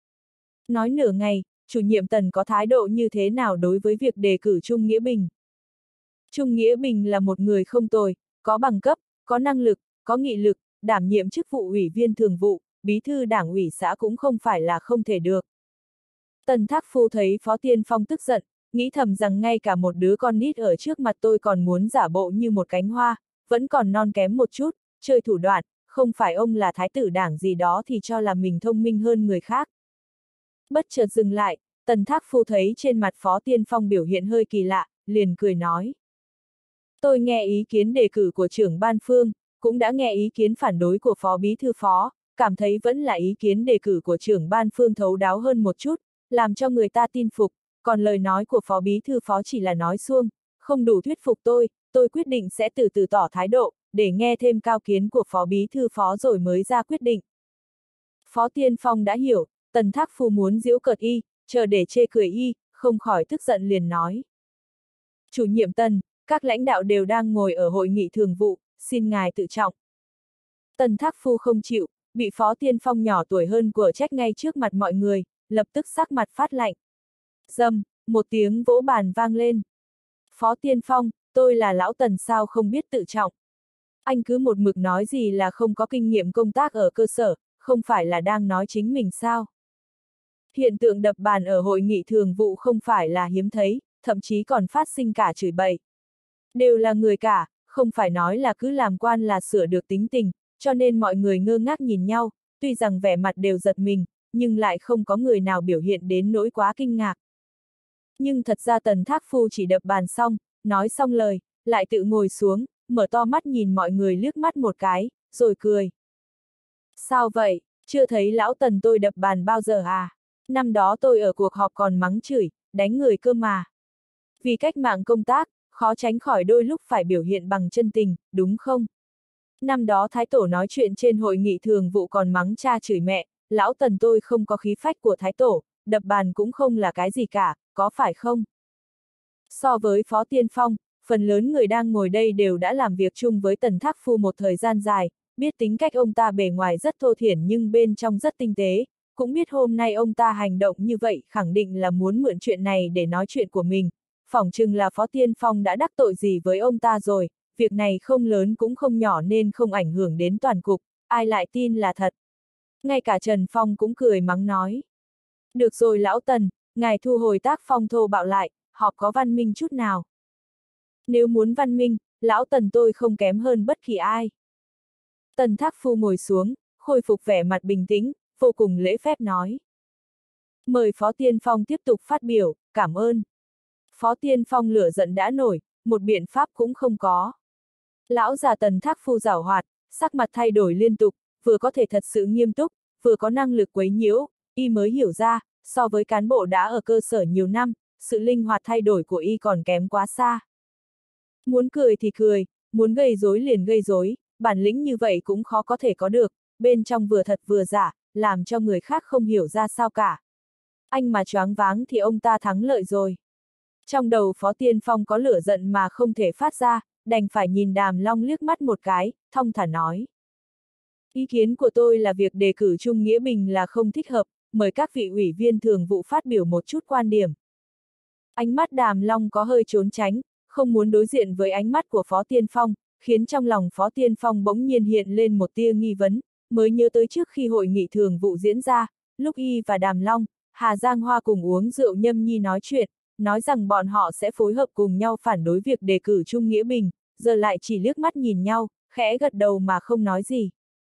Nói nửa ngày, chủ nhiệm Tần có thái độ như thế nào đối với việc đề cử Trung Nghĩa Bình? Trung Nghĩa Bình là một người không tồi, có bằng cấp, có năng lực, có nghị lực, đảm nhiệm chức vụ ủy viên thường vụ, bí thư đảng ủy xã cũng không phải là không thể được. Tần Thác Phu thấy Phó Tiên Phong tức giận, nghĩ thầm rằng ngay cả một đứa con nít ở trước mặt tôi còn muốn giả bộ như một cánh hoa, vẫn còn non kém một chút, chơi thủ đoạn, không phải ông là thái tử đảng gì đó thì cho là mình thông minh hơn người khác. Bất chợt dừng lại, Tần Thác Phu thấy trên mặt Phó Tiên Phong biểu hiện hơi kỳ lạ, liền cười nói. Tôi nghe ý kiến đề cử của trưởng ban Phương, cũng đã nghe ý kiến phản đối của Phó Bí Thư Phó, cảm thấy vẫn là ý kiến đề cử của trưởng ban Phương thấu đáo hơn một chút, làm cho người ta tin phục, còn lời nói của Phó Bí Thư Phó chỉ là nói suông, không đủ thuyết phục tôi, tôi quyết định sẽ từ từ tỏ thái độ, để nghe thêm cao kiến của Phó Bí Thư Phó rồi mới ra quyết định. Phó Tiên Phong đã hiểu, Tần Thác Phu muốn giễu cợt y, chờ để chê cười y, không khỏi tức giận liền nói. Chủ nhiệm Tần, các lãnh đạo đều đang ngồi ở hội nghị thường vụ, xin ngài tự trọng. Tần Thác Phu không chịu, bị Phó Tiên Phong nhỏ tuổi hơn của trách ngay trước mặt mọi người, lập tức sắc mặt phát lạnh. Dầm, một tiếng vỗ bàn vang lên. Phó Tiên Phong, tôi là lão Tần sao không biết tự trọng. Anh cứ một mực nói gì là không có kinh nghiệm công tác ở cơ sở, không phải là đang nói chính mình sao. Hiện tượng đập bàn ở hội nghị thường vụ không phải là hiếm thấy, thậm chí còn phát sinh cả chửi bậy. Đều là người cả, không phải nói là cứ làm quan là sửa được tính tình, cho nên mọi người ngơ ngác nhìn nhau, tuy rằng vẻ mặt đều giật mình, nhưng lại không có người nào biểu hiện đến nỗi quá kinh ngạc. Nhưng thật ra Tần Thác Phu chỉ đập bàn xong, nói xong lời, lại tự ngồi xuống, mở to mắt nhìn mọi người liếc mắt một cái, rồi cười. Sao vậy, chưa thấy lão Tần tôi đập bàn bao giờ à? Năm đó tôi ở cuộc họp còn mắng chửi, đánh người cơ mà. Vì cách mạng công tác, khó tránh khỏi đôi lúc phải biểu hiện bằng chân tình, đúng không? Năm đó Thái Tổ nói chuyện trên hội nghị thường vụ còn mắng cha chửi mẹ, lão Tần tôi không có khí phách của Thái Tổ, đập bàn cũng không là cái gì cả, có phải không? So với Phó Tiên Phong, phần lớn người đang ngồi đây đều đã làm việc chung với Tần Thác Phu một thời gian dài, biết tính cách ông ta bề ngoài rất thô thiển nhưng bên trong rất tinh tế, cũng biết hôm nay ông ta hành động như vậy khẳng định là muốn mượn chuyện này để nói chuyện của mình. Phỏng chừng là Phó Tiên Phong đã đắc tội gì với ông ta rồi, việc này không lớn cũng không nhỏ nên không ảnh hưởng đến toàn cục, ai lại tin là thật. Ngay cả Trần Phong cũng cười mắng nói. Được rồi lão Tần, ngài thu hồi tác phong thô bạo lại, họp có văn minh chút nào. Nếu muốn văn minh, lão Tần tôi không kém hơn bất kỳ ai. Tần Thác Phu ngồi xuống, khôi phục vẻ mặt bình tĩnh, vô cùng lễ phép nói. Mời Phó Tiên Phong tiếp tục phát biểu, cảm ơn. Phó Tiên Phong lửa giận đã nổi, một biện pháp cũng không có. Lão già Tần Thác Phu giảo hoạt, sắc mặt thay đổi liên tục, vừa có thể thật sự nghiêm túc, vừa có năng lực quấy nhiễu, y mới hiểu ra, so với cán bộ đã ở cơ sở nhiều năm, sự linh hoạt thay đổi của y còn kém quá xa. Muốn cười thì cười, muốn gây rối liền gây rối, bản lĩnh như vậy cũng khó có thể có được, bên trong vừa thật vừa giả, làm cho người khác không hiểu ra sao cả. Anh mà choáng váng thì ông ta thắng lợi rồi. Trong đầu Phó Tiên Phong có lửa giận mà không thể phát ra, đành phải nhìn Đàm Long liếc mắt một cái, thong thả nói. Ý kiến của tôi là việc đề cử Trung Nghĩa Bình là không thích hợp, mời các vị ủy viên thường vụ phát biểu một chút quan điểm. Ánh mắt Đàm Long có hơi trốn tránh, không muốn đối diện với ánh mắt của Phó Tiên Phong, khiến trong lòng Phó Tiên Phong bỗng nhiên hiện lên một tia nghi vấn, mới nhớ tới trước khi hội nghị thường vụ diễn ra, lúc y và Đàm Long, Hà Giang Hoa cùng uống rượu nhâm nhi nói chuyện, nói rằng bọn họ sẽ phối hợp cùng nhau phản đối việc đề cử Trung Nghĩa Bình, giờ lại chỉ liếc mắt nhìn nhau, khẽ gật đầu mà không nói gì.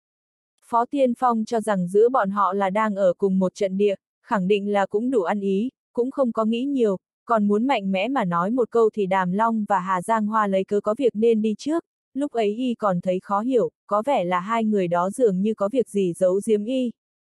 Phó Tiên Phong cho rằng giữa bọn họ là đang ở cùng một trận địa, khẳng định là cũng đủ ăn ý, cũng không có nghĩ nhiều, còn muốn mạnh mẽ mà nói một câu thì Đàm Long và Hà Giang Hoa lấy cớ có việc nên đi trước, lúc ấy y còn thấy khó hiểu, có vẻ là hai người đó dường như có việc gì giấu giếm y.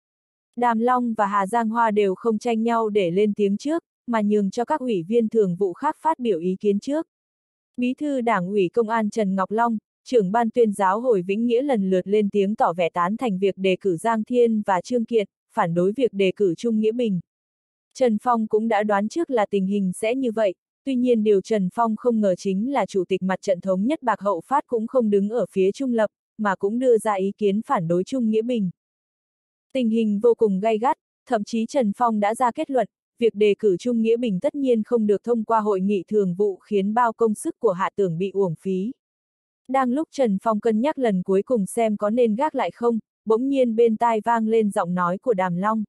Đàm Long và Hà Giang Hoa đều không tranh nhau để lên tiếng trước, mà nhường cho các ủy viên thường vụ khác phát biểu ý kiến trước. Bí thư Đảng ủy Công an Trần Ngọc Long, trưởng ban tuyên giáo Hồi Vĩnh Nghĩa lần lượt lên tiếng tỏ vẻ tán thành việc đề cử Giang Thiên và Trương Kiệt, phản đối việc đề cử Trung Nghĩa Bình. Trần Phong cũng đã đoán trước là tình hình sẽ như vậy, tuy nhiên điều Trần Phong không ngờ chính là Chủ tịch Mặt trận Thống nhất Bạc Hậu Phát cũng không đứng ở phía Trung Lập, mà cũng đưa ra ý kiến phản đối Trung Nghĩa Bình. Tình hình vô cùng gay gắt, thậm chí Trần Phong đã ra kết luận, việc đề cử Trung Nghĩa Bình tất nhiên không được thông qua hội nghị thường vụ khiến bao công sức của Hạ Tưởng bị uổng phí. Đang lúc Trần Phong cân nhắc lần cuối cùng xem có nên gác lại không, bỗng nhiên bên tai vang lên giọng nói của Đàm Long.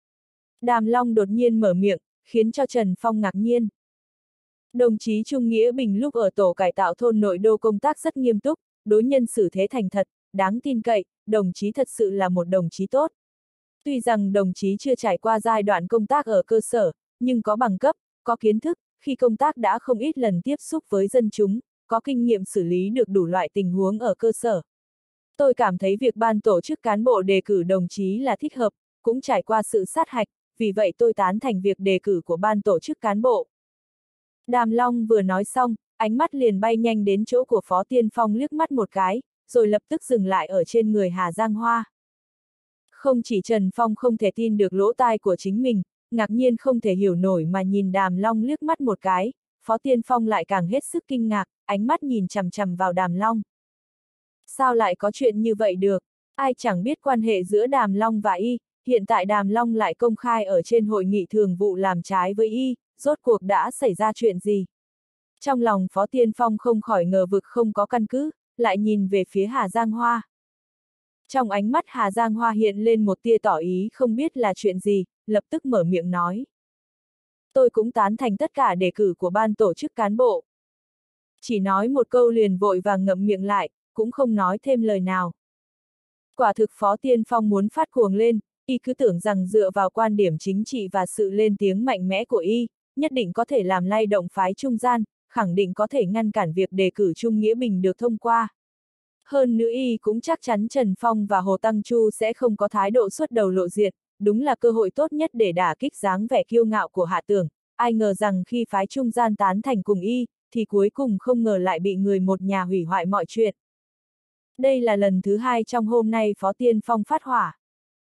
Đàm Long đột nhiên mở miệng, khiến cho Trần Phong ngạc nhiên. Đồng chí Trung Nghĩa Bình lúc ở tổ cải tạo thôn nội đô công tác rất nghiêm túc, đối nhân xử thế thành thật, đáng tin cậy, đồng chí thật sự là một đồng chí tốt. Tuy rằng đồng chí chưa trải qua giai đoạn công tác ở cơ sở, nhưng có bằng cấp, có kiến thức, khi công tác đã không ít lần tiếp xúc với dân chúng, có kinh nghiệm xử lý được đủ loại tình huống ở cơ sở. Tôi cảm thấy việc ban tổ chức cán bộ đề cử đồng chí là thích hợp, cũng trải qua sự sát hạch, vì vậy tôi tán thành việc đề cử của ban tổ chức cán bộ. Đàm Long vừa nói xong, ánh mắt liền bay nhanh đến chỗ của Phó Tiên Phong liếc mắt một cái, rồi lập tức dừng lại ở trên người Hà Giang Hoa. Không chỉ Trần Phong không thể tin được lỗ tai của chính mình, ngạc nhiên không thể hiểu nổi mà nhìn Đàm Long liếc mắt một cái, Phó Tiên Phong lại càng hết sức kinh ngạc, ánh mắt nhìn chằm chằm vào Đàm Long. Sao lại có chuyện như vậy được? Ai chẳng biết quan hệ giữa Đàm Long và y, hiện tại Đàm Long lại công khai ở trên hội nghị thường vụ làm trái với y, rốt cuộc đã xảy ra chuyện gì? Trong lòng Phó Tiên Phong không khỏi ngờ vực không có căn cứ, lại nhìn về phía Hà Giang Hoa. Trong ánh mắt Hà Giang Hoa hiện lên một tia tỏ ý không biết là chuyện gì, lập tức mở miệng nói. Tôi cũng tán thành tất cả đề cử của ban tổ chức cán bộ. Chỉ nói một câu liền vội vàng ngậm miệng lại, cũng không nói thêm lời nào. Quả thực Phó Tiên Phong muốn phát cuồng lên, y cứ tưởng rằng dựa vào quan điểm chính trị và sự lên tiếng mạnh mẽ của y, nhất định có thể làm lay động phái trung gian, khẳng định có thể ngăn cản việc đề cử Trung Nghĩa Bình được thông qua. Hơn nữa y cũng chắc chắn Trần Phong và Hồ Tăng Chu sẽ không có thái độ xuất đầu lộ diện, đúng là cơ hội tốt nhất để đả kích dáng vẻ kiêu ngạo của Hạ Tưởng, ai ngờ rằng khi phái trung gian tán thành cùng y, thì cuối cùng không ngờ lại bị người một nhà hủy hoại mọi chuyện. Đây là lần thứ hai trong hôm nay Phó Tiên Phong phát hỏa.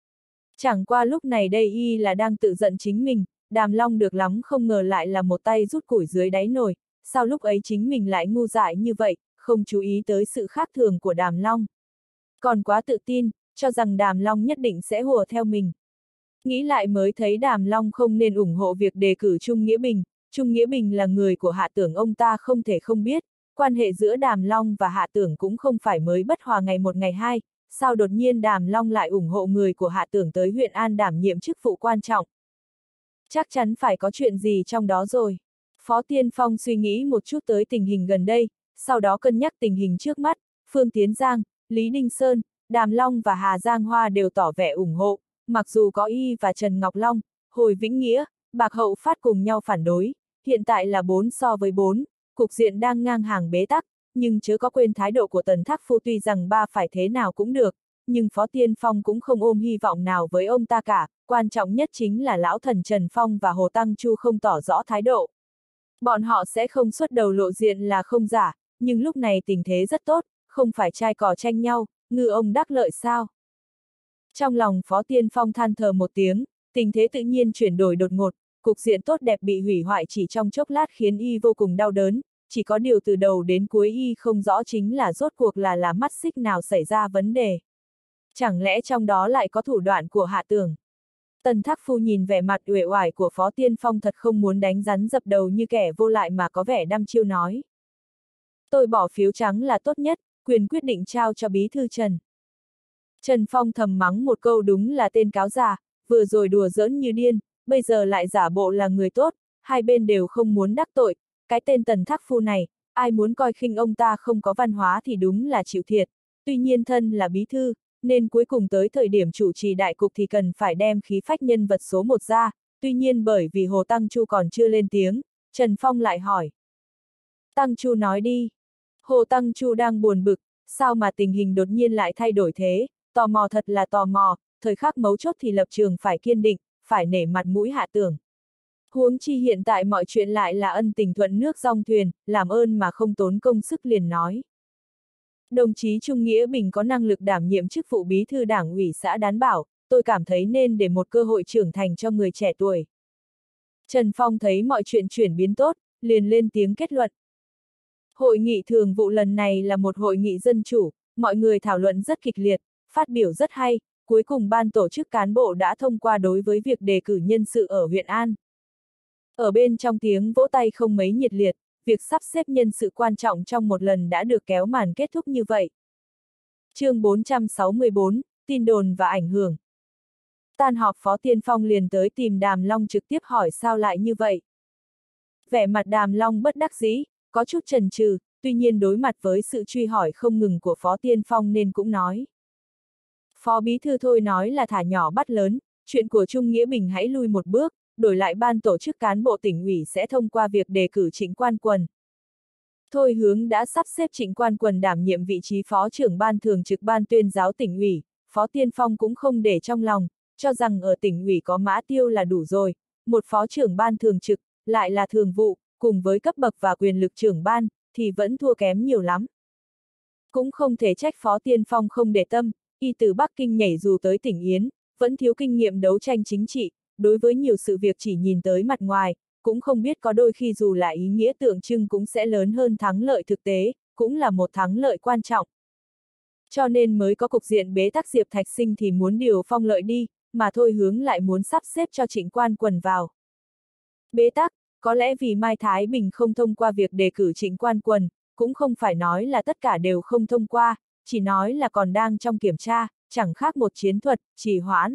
Chẳng qua lúc này đây y là đang tự giận chính mình, Đàm Long được lắm không ngờ lại là một tay rút củi dưới đáy nồi, sao lúc ấy chính mình lại ngu dại như vậy, không chú ý tới sự khác thường của Đàm Long. Còn quá tự tin, cho rằng Đàm Long nhất định sẽ hùa theo mình. Nghĩ lại mới thấy Đàm Long không nên ủng hộ việc đề cử Trung Nghĩa Bình, Trung Nghĩa Bình là người của Hạ Tưởng ông ta không thể không biết, quan hệ giữa Đàm Long và Hạ Tưởng cũng không phải mới bất hòa ngày một ngày hai, sao đột nhiên Đàm Long lại ủng hộ người của Hạ Tưởng tới huyện An đảm nhiệm chức vụ quan trọng. Chắc chắn phải có chuyện gì trong đó rồi. Phó Tiên Phong suy nghĩ một chút tới tình hình gần đây, sau đó cân nhắc tình hình trước mắt, Phương Tiến Giang, Lý Đinh Sơn, Đàm Long và Hà Giang Hoa đều tỏ vẻ ủng hộ, mặc dù có y và Trần Ngọc Long, Hồi Vĩnh Nghĩa, Bạc Hậu Phát cùng nhau phản đối, hiện tại là bốn so với bốn, cục diện đang ngang hàng bế tắc, nhưng chớ có quên thái độ của Tần Thác Phu tuy rằng ba phải thế nào cũng được, nhưng Phó Tiên Phong cũng không ôm hy vọng nào với ông ta cả, quan trọng nhất chính là lão thần Trần Phong và Hồ Tăng Chu không tỏ rõ thái độ. Bọn họ sẽ không xuất đầu lộ diện là không giả, nhưng lúc này tình thế rất tốt, không phải trai cò tranh nhau, ngư ông đắc lợi sao. Trong lòng Phó Tiên Phong than thở một tiếng, tình thế tự nhiên chuyển đổi đột ngột, cục diện tốt đẹp bị hủy hoại chỉ trong chốc lát khiến y vô cùng đau đớn, chỉ có điều từ đầu đến cuối y không rõ chính là rốt cuộc là là mắt xích nào xảy ra vấn đề. Chẳng lẽ trong đó lại có thủ đoạn của Hạ Tưởng? Tần Thác Phu nhìn vẻ mặt uể oải của Phó Tiên Phong thật không muốn đánh rắn dập đầu như kẻ vô lại mà có vẻ đăm chiêu nói. Tôi bỏ phiếu trắng là tốt nhất, quyền quyết định trao cho bí thư Trần. Trần Phong thầm mắng một câu đúng là tên cáo già, vừa rồi đùa giỡn như điên, bây giờ lại giả bộ là người tốt, hai bên đều không muốn đắc tội, cái tên Tần Thác Phu này, ai muốn coi khinh ông ta không có văn hóa thì đúng là chịu thiệt, tuy nhiên thân là bí thư, nên cuối cùng tới thời điểm chủ trì đại cục thì cần phải đem khí phách nhân vật số một ra, tuy nhiên bởi vì Hồ Tăng Chu còn chưa lên tiếng, Trần Phong lại hỏi. Tăng Chu nói đi. Hồ Tăng Chu đang buồn bực, sao mà tình hình đột nhiên lại thay đổi thế, tò mò thật là tò mò, thời khắc mấu chốt thì lập trường phải kiên định, phải nể mặt mũi Hạ Tưởng. Huống chi hiện tại mọi chuyện lại là ân tình thuận nước dong thuyền, làm ơn mà không tốn công sức liền nói. Đồng chí Trung Nghĩa Bình có năng lực đảm nhiệm chức vụ bí thư đảng ủy xã Đán Bảo, tôi cảm thấy nên để một cơ hội trưởng thành cho người trẻ tuổi. Trần Phong thấy mọi chuyện chuyển biến tốt, liền lên tiếng kết luận. Hội nghị thường vụ lần này là một hội nghị dân chủ, mọi người thảo luận rất kịch liệt, phát biểu rất hay, cuối cùng ban tổ chức cán bộ đã thông qua đối với việc đề cử nhân sự ở huyện An. Ở bên trong tiếng vỗ tay không mấy nhiệt liệt, việc sắp xếp nhân sự quan trọng trong một lần đã được kéo màn kết thúc như vậy. Chương bốn trăm sáu mươi bốn, tin đồn và ảnh hưởng. Tan họp Phó Tiên Phong liền tới tìm Đàm Long trực tiếp hỏi sao lại như vậy. Vẻ mặt Đàm Long bất đắc dĩ, có chút chần chừ, tuy nhiên đối mặt với sự truy hỏi không ngừng của Phó Tiên Phong nên cũng nói. Phó Bí Thư thôi nói là thả nhỏ bắt lớn, chuyện của Trung Nghĩa Bình hãy lui một bước, đổi lại ban tổ chức cán bộ tỉnh ủy sẽ thông qua việc đề cử Trịnh Quan Quần. Thôi Hướng đã sắp xếp Trịnh Quan Quần đảm nhiệm vị trí phó trưởng ban thường trực ban tuyên giáo tỉnh ủy, Phó Tiên Phong cũng không để trong lòng, cho rằng ở tỉnh ủy có Mã Tiêu là đủ rồi, một phó trưởng ban thường trực, lại là thường vụ, cùng với cấp bậc và quyền lực trưởng ban, thì vẫn thua kém nhiều lắm. Cũng không thể trách Phó Tiên Phong không để tâm, y từ Bắc Kinh nhảy dù tới tỉnh Yến, vẫn thiếu kinh nghiệm đấu tranh chính trị, đối với nhiều sự việc chỉ nhìn tới mặt ngoài, cũng không biết có đôi khi dù là ý nghĩa tượng trưng cũng sẽ lớn hơn thắng lợi thực tế, cũng là một thắng lợi quan trọng. Cho nên mới có cục diện bế tắc Diệp Thạch Sinh thì muốn điều Phong Lợi đi, mà Thôi Hướng lại muốn sắp xếp cho Trịnh Quan Quần vào. Bế tắc, có lẽ vì Mai Thái Bình không thông qua việc đề cử Trịnh Quan Quần, cũng không phải nói là tất cả đều không thông qua, chỉ nói là còn đang trong kiểm tra, chẳng khác một chiến thuật, trì hoãn.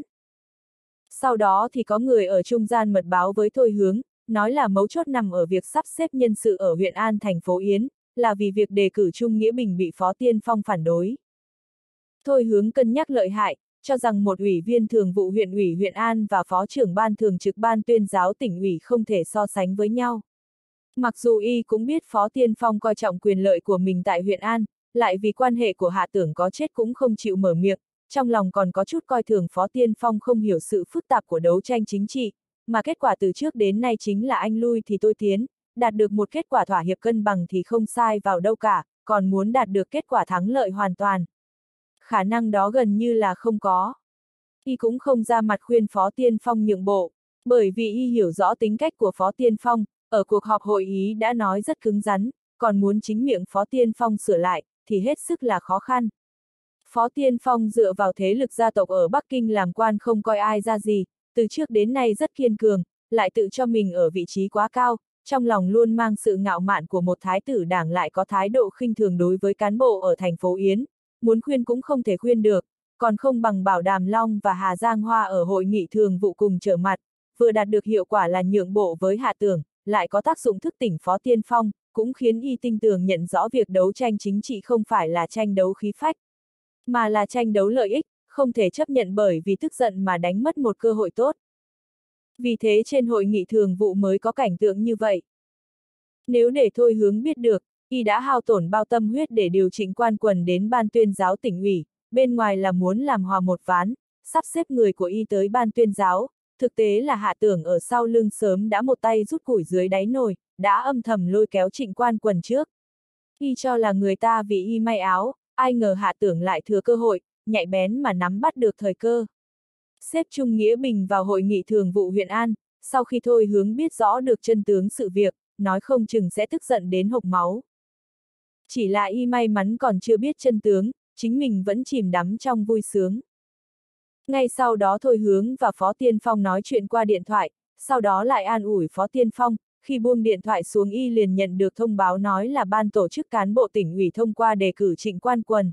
Sau đó thì có người ở trung gian mật báo với Thôi Hướng, nói là mấu chốt nằm ở việc sắp xếp nhân sự ở huyện An thành phố Yến, là vì việc đề cử Trung Nghĩa Bình bị Phó Tiên Phong phản đối. Thôi Hướng cân nhắc lợi hại, cho rằng một ủy viên thường vụ huyện ủy huyện An và phó trưởng ban thường trực ban tuyên giáo tỉnh ủy không thể so sánh với nhau. Mặc dù y cũng biết Phó Tiên Phong coi trọng quyền lợi của mình tại huyện An, lại vì quan hệ của Hạ Tưởng có chết cũng không chịu mở miệng, trong lòng còn có chút coi thường Phó Tiên Phong không hiểu sự phức tạp của đấu tranh chính trị, mà kết quả từ trước đến nay chính là anh lui thì tôi tiến, đạt được một kết quả thỏa hiệp cân bằng thì không sai vào đâu cả, còn muốn đạt được kết quả thắng lợi hoàn toàn. Khả năng đó gần như là không có. Y cũng không ra mặt khuyên Phó Tiên Phong nhượng bộ, bởi vì y hiểu rõ tính cách của Phó Tiên Phong, ở cuộc họp hội ý đã nói rất cứng rắn, còn muốn chính miệng Phó Tiên Phong sửa lại, thì hết sức là khó khăn. Phó Tiên Phong dựa vào thế lực gia tộc ở Bắc Kinh làm quan không coi ai ra gì, từ trước đến nay rất kiên cường, lại tự cho mình ở vị trí quá cao, trong lòng luôn mang sự ngạo mạn của một thái tử đảng lại có thái độ khinh thường đối với cán bộ ở thành phố Yến, muốn khuyên cũng không thể khuyên được, còn không bằng bảo Đàm Long và Hà Giang Hoa ở hội nghị thường vụ cùng trở mặt, vừa đạt được hiệu quả là nhượng bộ với Hạ Tưởng, lại có tác dụng thức tỉnh Phó Tiên Phong, cũng khiến y tinh tường nhận rõ việc đấu tranh chính trị không phải là tranh đấu khí phách, mà là tranh đấu lợi ích, không thể chấp nhận bởi vì tức giận mà đánh mất một cơ hội tốt. Vì thế trên hội nghị thường vụ mới có cảnh tượng như vậy. Nếu để Thôi Hướng biết được, y đã hao tổn bao tâm huyết để điều chỉnh Quan Quần đến ban tuyên giáo tỉnh ủy, bên ngoài là muốn làm hòa một ván, sắp xếp người của y tới ban tuyên giáo, thực tế là Hạ Tưởng ở sau lưng sớm đã một tay rút củi dưới đáy nồi, đã âm thầm lôi kéo Trịnh Quan Quần trước. Y cho là người ta vì y may áo, ai ngờ Hạ Tưởng lại thừa cơ hội, nhạy bén mà nắm bắt được thời cơ. Xếp Trung Nghĩa Bình vào hội nghị thường vụ huyện An, sau khi Thôi Hướng biết rõ được chân tướng sự việc, nói không chừng sẽ tức giận đến hộc máu. Chỉ là y may mắn còn chưa biết chân tướng, chính mình vẫn chìm đắm trong vui sướng. Ngay sau đó Thôi Hướng và Phó Tiên Phong nói chuyện qua điện thoại, sau đó lại an ủi Phó Tiên Phong, khi buông điện thoại xuống y liền nhận được thông báo nói là ban tổ chức cán bộ tỉnh ủy thông qua đề cử Trịnh Quan Quần.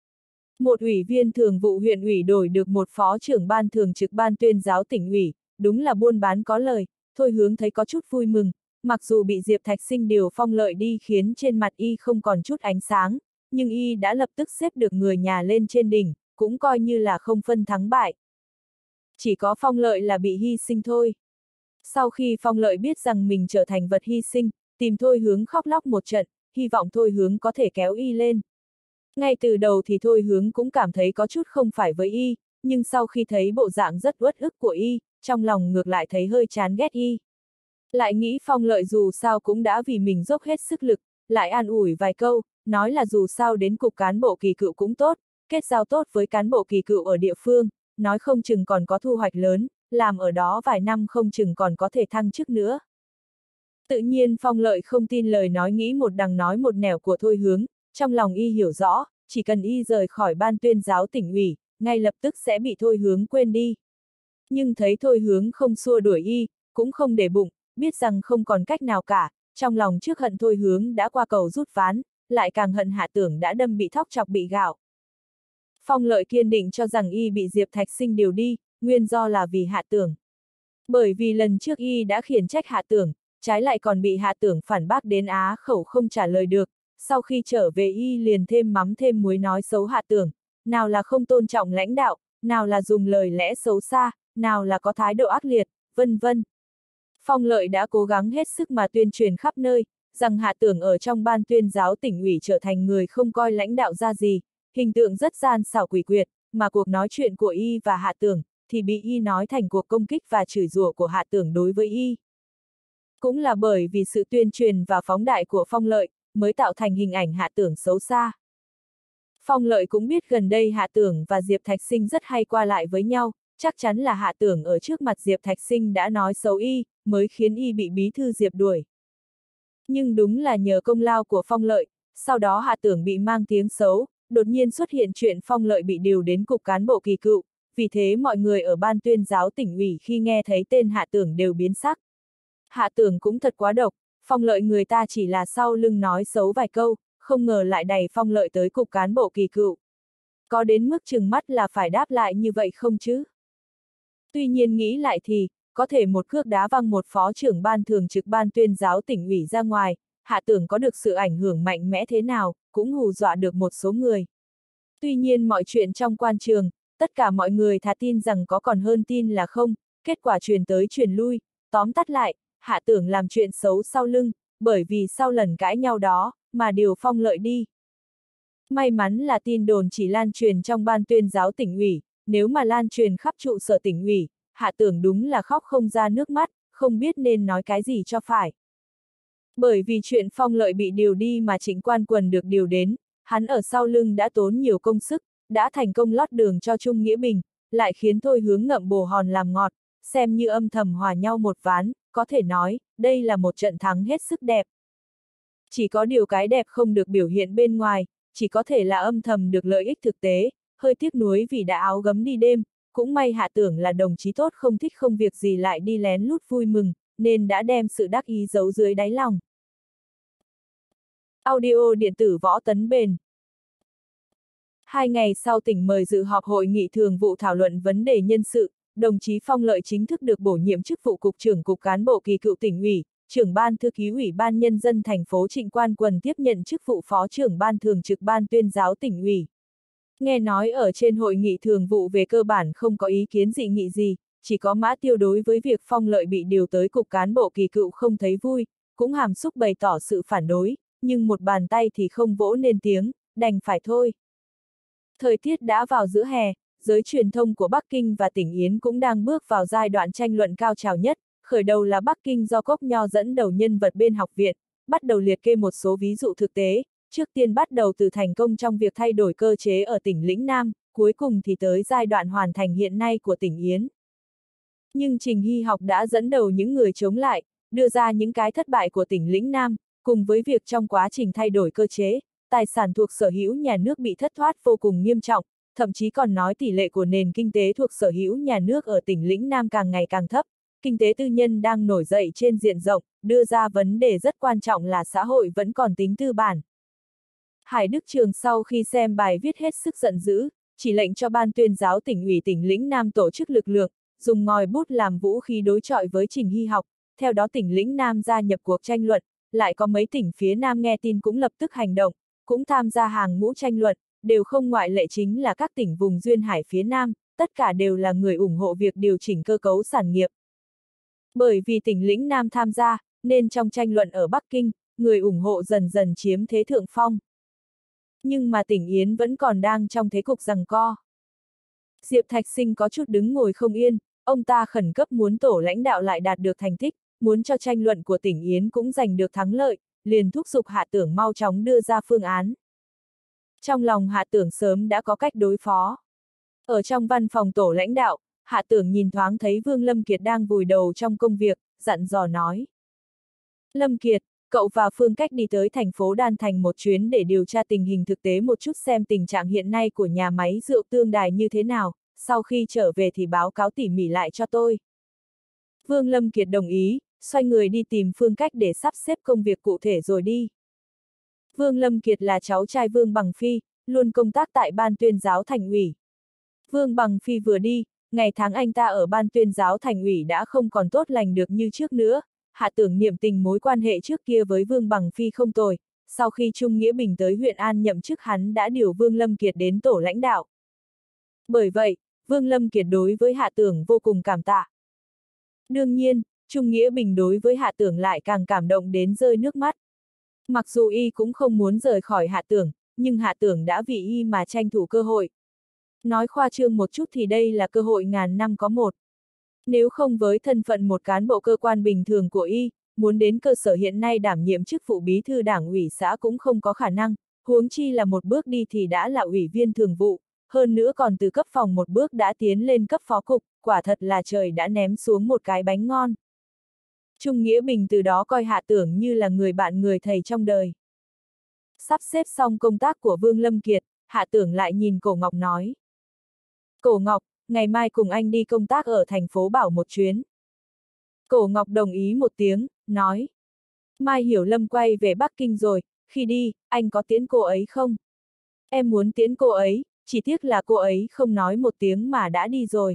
Một ủy viên thường vụ huyện ủy đổi được một phó trưởng ban thường trực ban tuyên giáo tỉnh ủy, đúng là buôn bán có lời. Thôi Hướng thấy có chút vui mừng, mặc dù bị Diệp Thạch Sinh điều Phong Lợi đi khiến trên mặt y không còn chút ánh sáng, nhưng y đã lập tức xếp được người nhà lên trên đỉnh, cũng coi như là không phân thắng bại. Chỉ có Phong Lợi là bị hy sinh thôi. Sau khi Phong Lợi biết rằng mình trở thành vật hy sinh, tìm Thôi Hướng khóc lóc một trận, hy vọng Thôi Hướng có thể kéo y lên. Ngay từ đầu thì Thôi Hướng cũng cảm thấy có chút không phải với y, nhưng sau khi thấy bộ dạng rất uất ức của y, trong lòng ngược lại thấy hơi chán ghét y. Lại nghĩ Phong Lợi dù sao cũng đã vì mình dốc hết sức lực, lại an ủi vài câu, nói là dù sao đến cục cán bộ kỳ cựu cũng tốt, kết giao tốt với cán bộ kỳ cựu ở địa phương, nói không chừng còn có thu hoạch lớn, làm ở đó vài năm không chừng còn có thể thăng chức nữa. Tự nhiên Phong Lợi không tin lời nói nghĩ một đằng nói một nẻo của Thôi Hướng, trong lòng y hiểu rõ, chỉ cần y rời khỏi ban tuyên giáo tỉnh ủy, ngay lập tức sẽ bị Thôi Hướng quên đi. Nhưng thấy Thôi Hướng không xua đuổi y, cũng không để bụng, biết rằng không còn cách nào cả, trong lòng trước hận Thôi Hướng đã qua cầu rút ván, lại càng hận Hạ Tưởng đã đâm bị thóc chọc bị gạo. Phong Lợi kiên định cho rằng y bị Diệp Thạch Sinh điều đi, nguyên do là vì Hạ Tưởng. Bởi vì lần trước y đã khiển trách Hạ Tưởng, trái lại còn bị Hạ Tưởng phản bác đến á khẩu không trả lời được, sau khi trở về y liền thêm mắm thêm muối nói xấu Hạ Tưởng, nào là không tôn trọng lãnh đạo, nào là dùng lời lẽ xấu xa, nào là có thái độ ác liệt, vân vân. Phong Lợi đã cố gắng hết sức mà tuyên truyền khắp nơi, rằng Hạ Tưởng ở trong ban tuyên giáo tỉnh ủy trở thành người không coi lãnh đạo ra gì, hình tượng rất gian xảo quỷ quyệt, mà cuộc nói chuyện của y và Hạ Tưởng, thì bị y nói thành cuộc công kích và chửi rủa của Hạ Tưởng đối với y. Cũng là bởi vì sự tuyên truyền và phóng đại của Phong Lợi, mới tạo thành hình ảnh Hạ Tưởng xấu xa. Phong Lợi cũng biết gần đây Hạ Tưởng và Diệp Thạch Sinh rất hay qua lại với nhau, chắc chắn là Hạ Tưởng ở trước mặt Diệp Thạch Sinh đã nói xấu y, mới khiến y bị bí thư Diệp đuổi. Nhưng đúng là nhờ công lao của Phong Lợi, sau đó Hạ Tưởng bị mang tiếng xấu, đột nhiên xuất hiện chuyện Phong Lợi bị điều đến cục cán bộ kỳ cựu, vì thế mọi người ở ban tuyên giáo tỉnh ủy khi nghe thấy tên Hạ Tưởng đều biến sắc. Hạ Tưởng cũng thật quá độc, Phong Lợi người ta chỉ là sau lưng nói xấu vài câu, không ngờ lại đẩy Phong Lợi tới cục cán bộ kỳ cựu. Có đến mức trừng mắt là phải đáp lại như vậy không chứ? Tuy nhiên nghĩ lại thì, có thể một cước đá văng một phó trưởng ban thường trực ban tuyên giáo tỉnh ủy ra ngoài, Hạ Tưởng có được sự ảnh hưởng mạnh mẽ thế nào, cũng hù dọa được một số người. Tuy nhiên mọi chuyện trong quan trường, tất cả mọi người thà tin rằng có còn hơn tin là không, kết quả truyền tới truyền lui, tóm tắt lại, Hạ Tưởng làm chuyện xấu sau lưng, bởi vì sau lần cãi nhau đó, mà điều Phong Lợi đi. May mắn là tin đồn chỉ lan truyền trong ban tuyên giáo tỉnh ủy, nếu mà lan truyền khắp trụ sở tỉnh ủy, Hạ Tưởng đúng là khóc không ra nước mắt, không biết nên nói cái gì cho phải. Bởi vì chuyện Phong Lợi bị điều đi mà Trịnh Quan Quần được điều đến, hắn ở sau lưng đã tốn nhiều công sức, đã thành công lót đường cho Trung Nghĩa Bình, lại khiến Thôi Hướng ngậm bồ hòn làm ngọt, xem như âm thầm hòa nhau một ván, có thể nói, đây là một trận thắng hết sức đẹp. Chỉ có điều cái đẹp không được biểu hiện bên ngoài, chỉ có thể là âm thầm được lợi ích thực tế, hơi tiếc nuối vì đã áo gấm đi đêm, cũng may Hạ Tưởng là đồng chí tốt không thích không việc gì lại đi lén lút vui mừng, nên đã đem sự đắc ý giấu dưới đáy lòng. Audio điện tử Võ Tấn Bền. Hai ngày sau tỉnh mời dự họp hội nghị thường vụ thảo luận vấn đề nhân sự, đồng chí Phong Lợi chính thức được bổ nhiệm chức vụ cục trưởng cục cán bộ kỳ cựu tỉnh ủy, trưởng ban thư ký ủy ban nhân dân thành phố Trịnh Quan Quần tiếp nhận chức vụ phó trưởng ban thường trực ban tuyên giáo tỉnh ủy. Nghe nói ở trên hội nghị thường vụ về cơ bản không có ý kiến dị nghị gì, chỉ có Mã Tiêu đối với việc Phong Lợi bị điều tới cục cán bộ kỳ cựu không thấy vui, cũng hàm xúc bày tỏ sự phản đối, nhưng một bàn tay thì không vỗ nên tiếng, đành phải thôi. Thời tiết đã vào giữa hè, giới truyền thông của Bắc Kinh và tỉnh Yến cũng đang bước vào giai đoạn tranh luận cao trào nhất, khởi đầu là Bắc Kinh do Cốc Nho dẫn đầu nhân vật bên học viện, bắt đầu liệt kê một số ví dụ thực tế, trước tiên bắt đầu từ thành công trong việc thay đổi cơ chế ở tỉnh Lĩnh Nam, cuối cùng thì tới giai đoạn hoàn thành hiện nay của tỉnh Yến. Nhưng Trình Hy Học đã dẫn đầu những người chống lại, đưa ra những cái thất bại của tỉnh Lĩnh Nam, cùng với việc trong quá trình thay đổi cơ chế, tài sản thuộc sở hữu nhà nước bị thất thoát vô cùng nghiêm trọng, thậm chí còn nói tỷ lệ của nền kinh tế thuộc sở hữu nhà nước ở tỉnh Lĩnh Nam càng ngày càng thấp, kinh tế tư nhân đang nổi dậy trên diện rộng, đưa ra vấn đề rất quan trọng là xã hội vẫn còn tính tư bản. Hải Đức Trường sau khi xem bài viết hết sức giận dữ, chỉ lệnh cho ban tuyên giáo tỉnh ủy tỉnh lĩnh Nam tổ chức lực lượng, dùng ngòi bút làm vũ khí đối chọi với Trình Hy học, theo đó tỉnh lĩnh Nam gia nhập cuộc tranh luận, lại có mấy tỉnh phía Nam nghe tin cũng lập tức hành động, cũng tham gia hàng ngũ tranh luận, đều không ngoại lệ chính là các tỉnh vùng duyên hải phía Nam, tất cả đều là người ủng hộ việc điều chỉnh cơ cấu sản nghiệp. Bởi vì tỉnh lĩnh Nam tham gia, nên trong tranh luận ở Bắc Kinh, người ủng hộ dần dần chiếm thế thượng phong. Nhưng mà tỉnh Yến vẫn còn đang trong thế cục giằng co. Diệp Thạch Sinh có chút đứng ngồi không yên, ông ta khẩn cấp muốn tổ lãnh đạo lại đạt được thành tích, muốn cho tranh luận của tỉnh Yến cũng giành được thắng lợi, liền thúc giục Hạ Tưởng mau chóng đưa ra phương án. Trong lòng Hạ Tưởng sớm đã có cách đối phó. Ở trong văn phòng tổ lãnh đạo, Hạ Tưởng nhìn thoáng thấy Vương Lâm Kiệt đang vùi đầu trong công việc, dặn dò nói. Lâm Kiệt, cậu và Phương Cách đi tới thành phố Đan Thành một chuyến để điều tra tình hình thực tế một chút xem tình trạng hiện nay của nhà máy rượu Tương Đài như thế nào, sau khi trở về thì báo cáo tỉ mỉ lại cho tôi. Vương Lâm Kiệt đồng ý, xoay người đi tìm Phương Cách để sắp xếp công việc cụ thể rồi đi. Vương Lâm Kiệt là cháu trai Vương Bằng Phi, luôn công tác tại ban tuyên giáo thành ủy. Vương Bằng Phi vừa đi, ngày tháng anh ta ở ban tuyên giáo thành ủy đã không còn tốt lành được như trước nữa. Hạ Tưởng niệm tình mối quan hệ trước kia với Vương Bằng Phi không tồi, sau khi Trung Nghĩa Bình tới huyện An nhậm chức hắn đã điều Vương Lâm Kiệt đến tổ lãnh đạo. Bởi vậy, Vương Lâm Kiệt đối với Hạ Tưởng vô cùng cảm tạ. Đương nhiên, Trung Nghĩa Bình đối với Hạ Tưởng lại càng cảm động đến rơi nước mắt. Mặc dù y cũng không muốn rời khỏi Hạ Tưởng, nhưng Hạ Tưởng đã vì y mà tranh thủ cơ hội. Nói khoa trương một chút thì đây là cơ hội ngàn năm có một. Nếu không với thân phận một cán bộ cơ quan bình thường của y, muốn đến cơ sở hiện nay đảm nhiệm chức vụ bí thư đảng ủy xã cũng không có khả năng, huống chi là một bước đi thì đã là ủy viên thường vụ, hơn nữa còn từ cấp phòng một bước đã tiến lên cấp phó cục, quả thật là trời đã ném xuống một cái bánh ngon. Trung Nghĩa Bình từ đó coi Hạ Tưởng như là người bạn người thầy trong đời. Sắp xếp xong công tác của Vương Lâm Kiệt, Hạ Tưởng lại nhìn Cổ Ngọc nói. Cổ Ngọc, ngày mai cùng anh đi công tác ở thành phố Bảo một chuyến. Cổ Ngọc đồng ý một tiếng, nói. Mai Hiểu Lâm quay về Bắc Kinh rồi, khi đi, anh có tiễn cô ấy không? Em muốn tiễn cô ấy, chỉ tiếc là cô ấy không nói một tiếng mà đã đi rồi.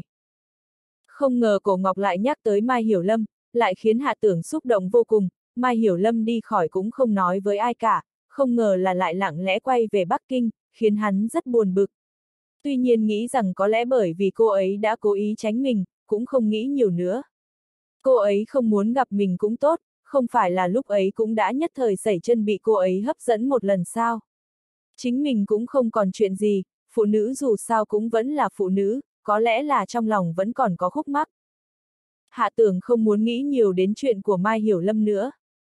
Không ngờ Cổ Ngọc lại nhắc tới Mai Hiểu Lâm, lại khiến Hạ Tưởng xúc động vô cùng, Mai Hiểu Lâm đi khỏi cũng không nói với ai cả, không ngờ là lại lặng lẽ quay về Bắc Kinh, khiến hắn rất buồn bực. Tuy nhiên nghĩ rằng có lẽ bởi vì cô ấy đã cố ý tránh mình, cũng không nghĩ nhiều nữa. Cô ấy không muốn gặp mình cũng tốt, không phải là lúc ấy cũng đã nhất thời sẩy chân bị cô ấy hấp dẫn một lần sao. Chính mình cũng không còn chuyện gì, phụ nữ dù sao cũng vẫn là phụ nữ, có lẽ là trong lòng vẫn còn có khúc mắc. Hạ Tưởng không muốn nghĩ nhiều đến chuyện của Mai Hiểu Lâm nữa.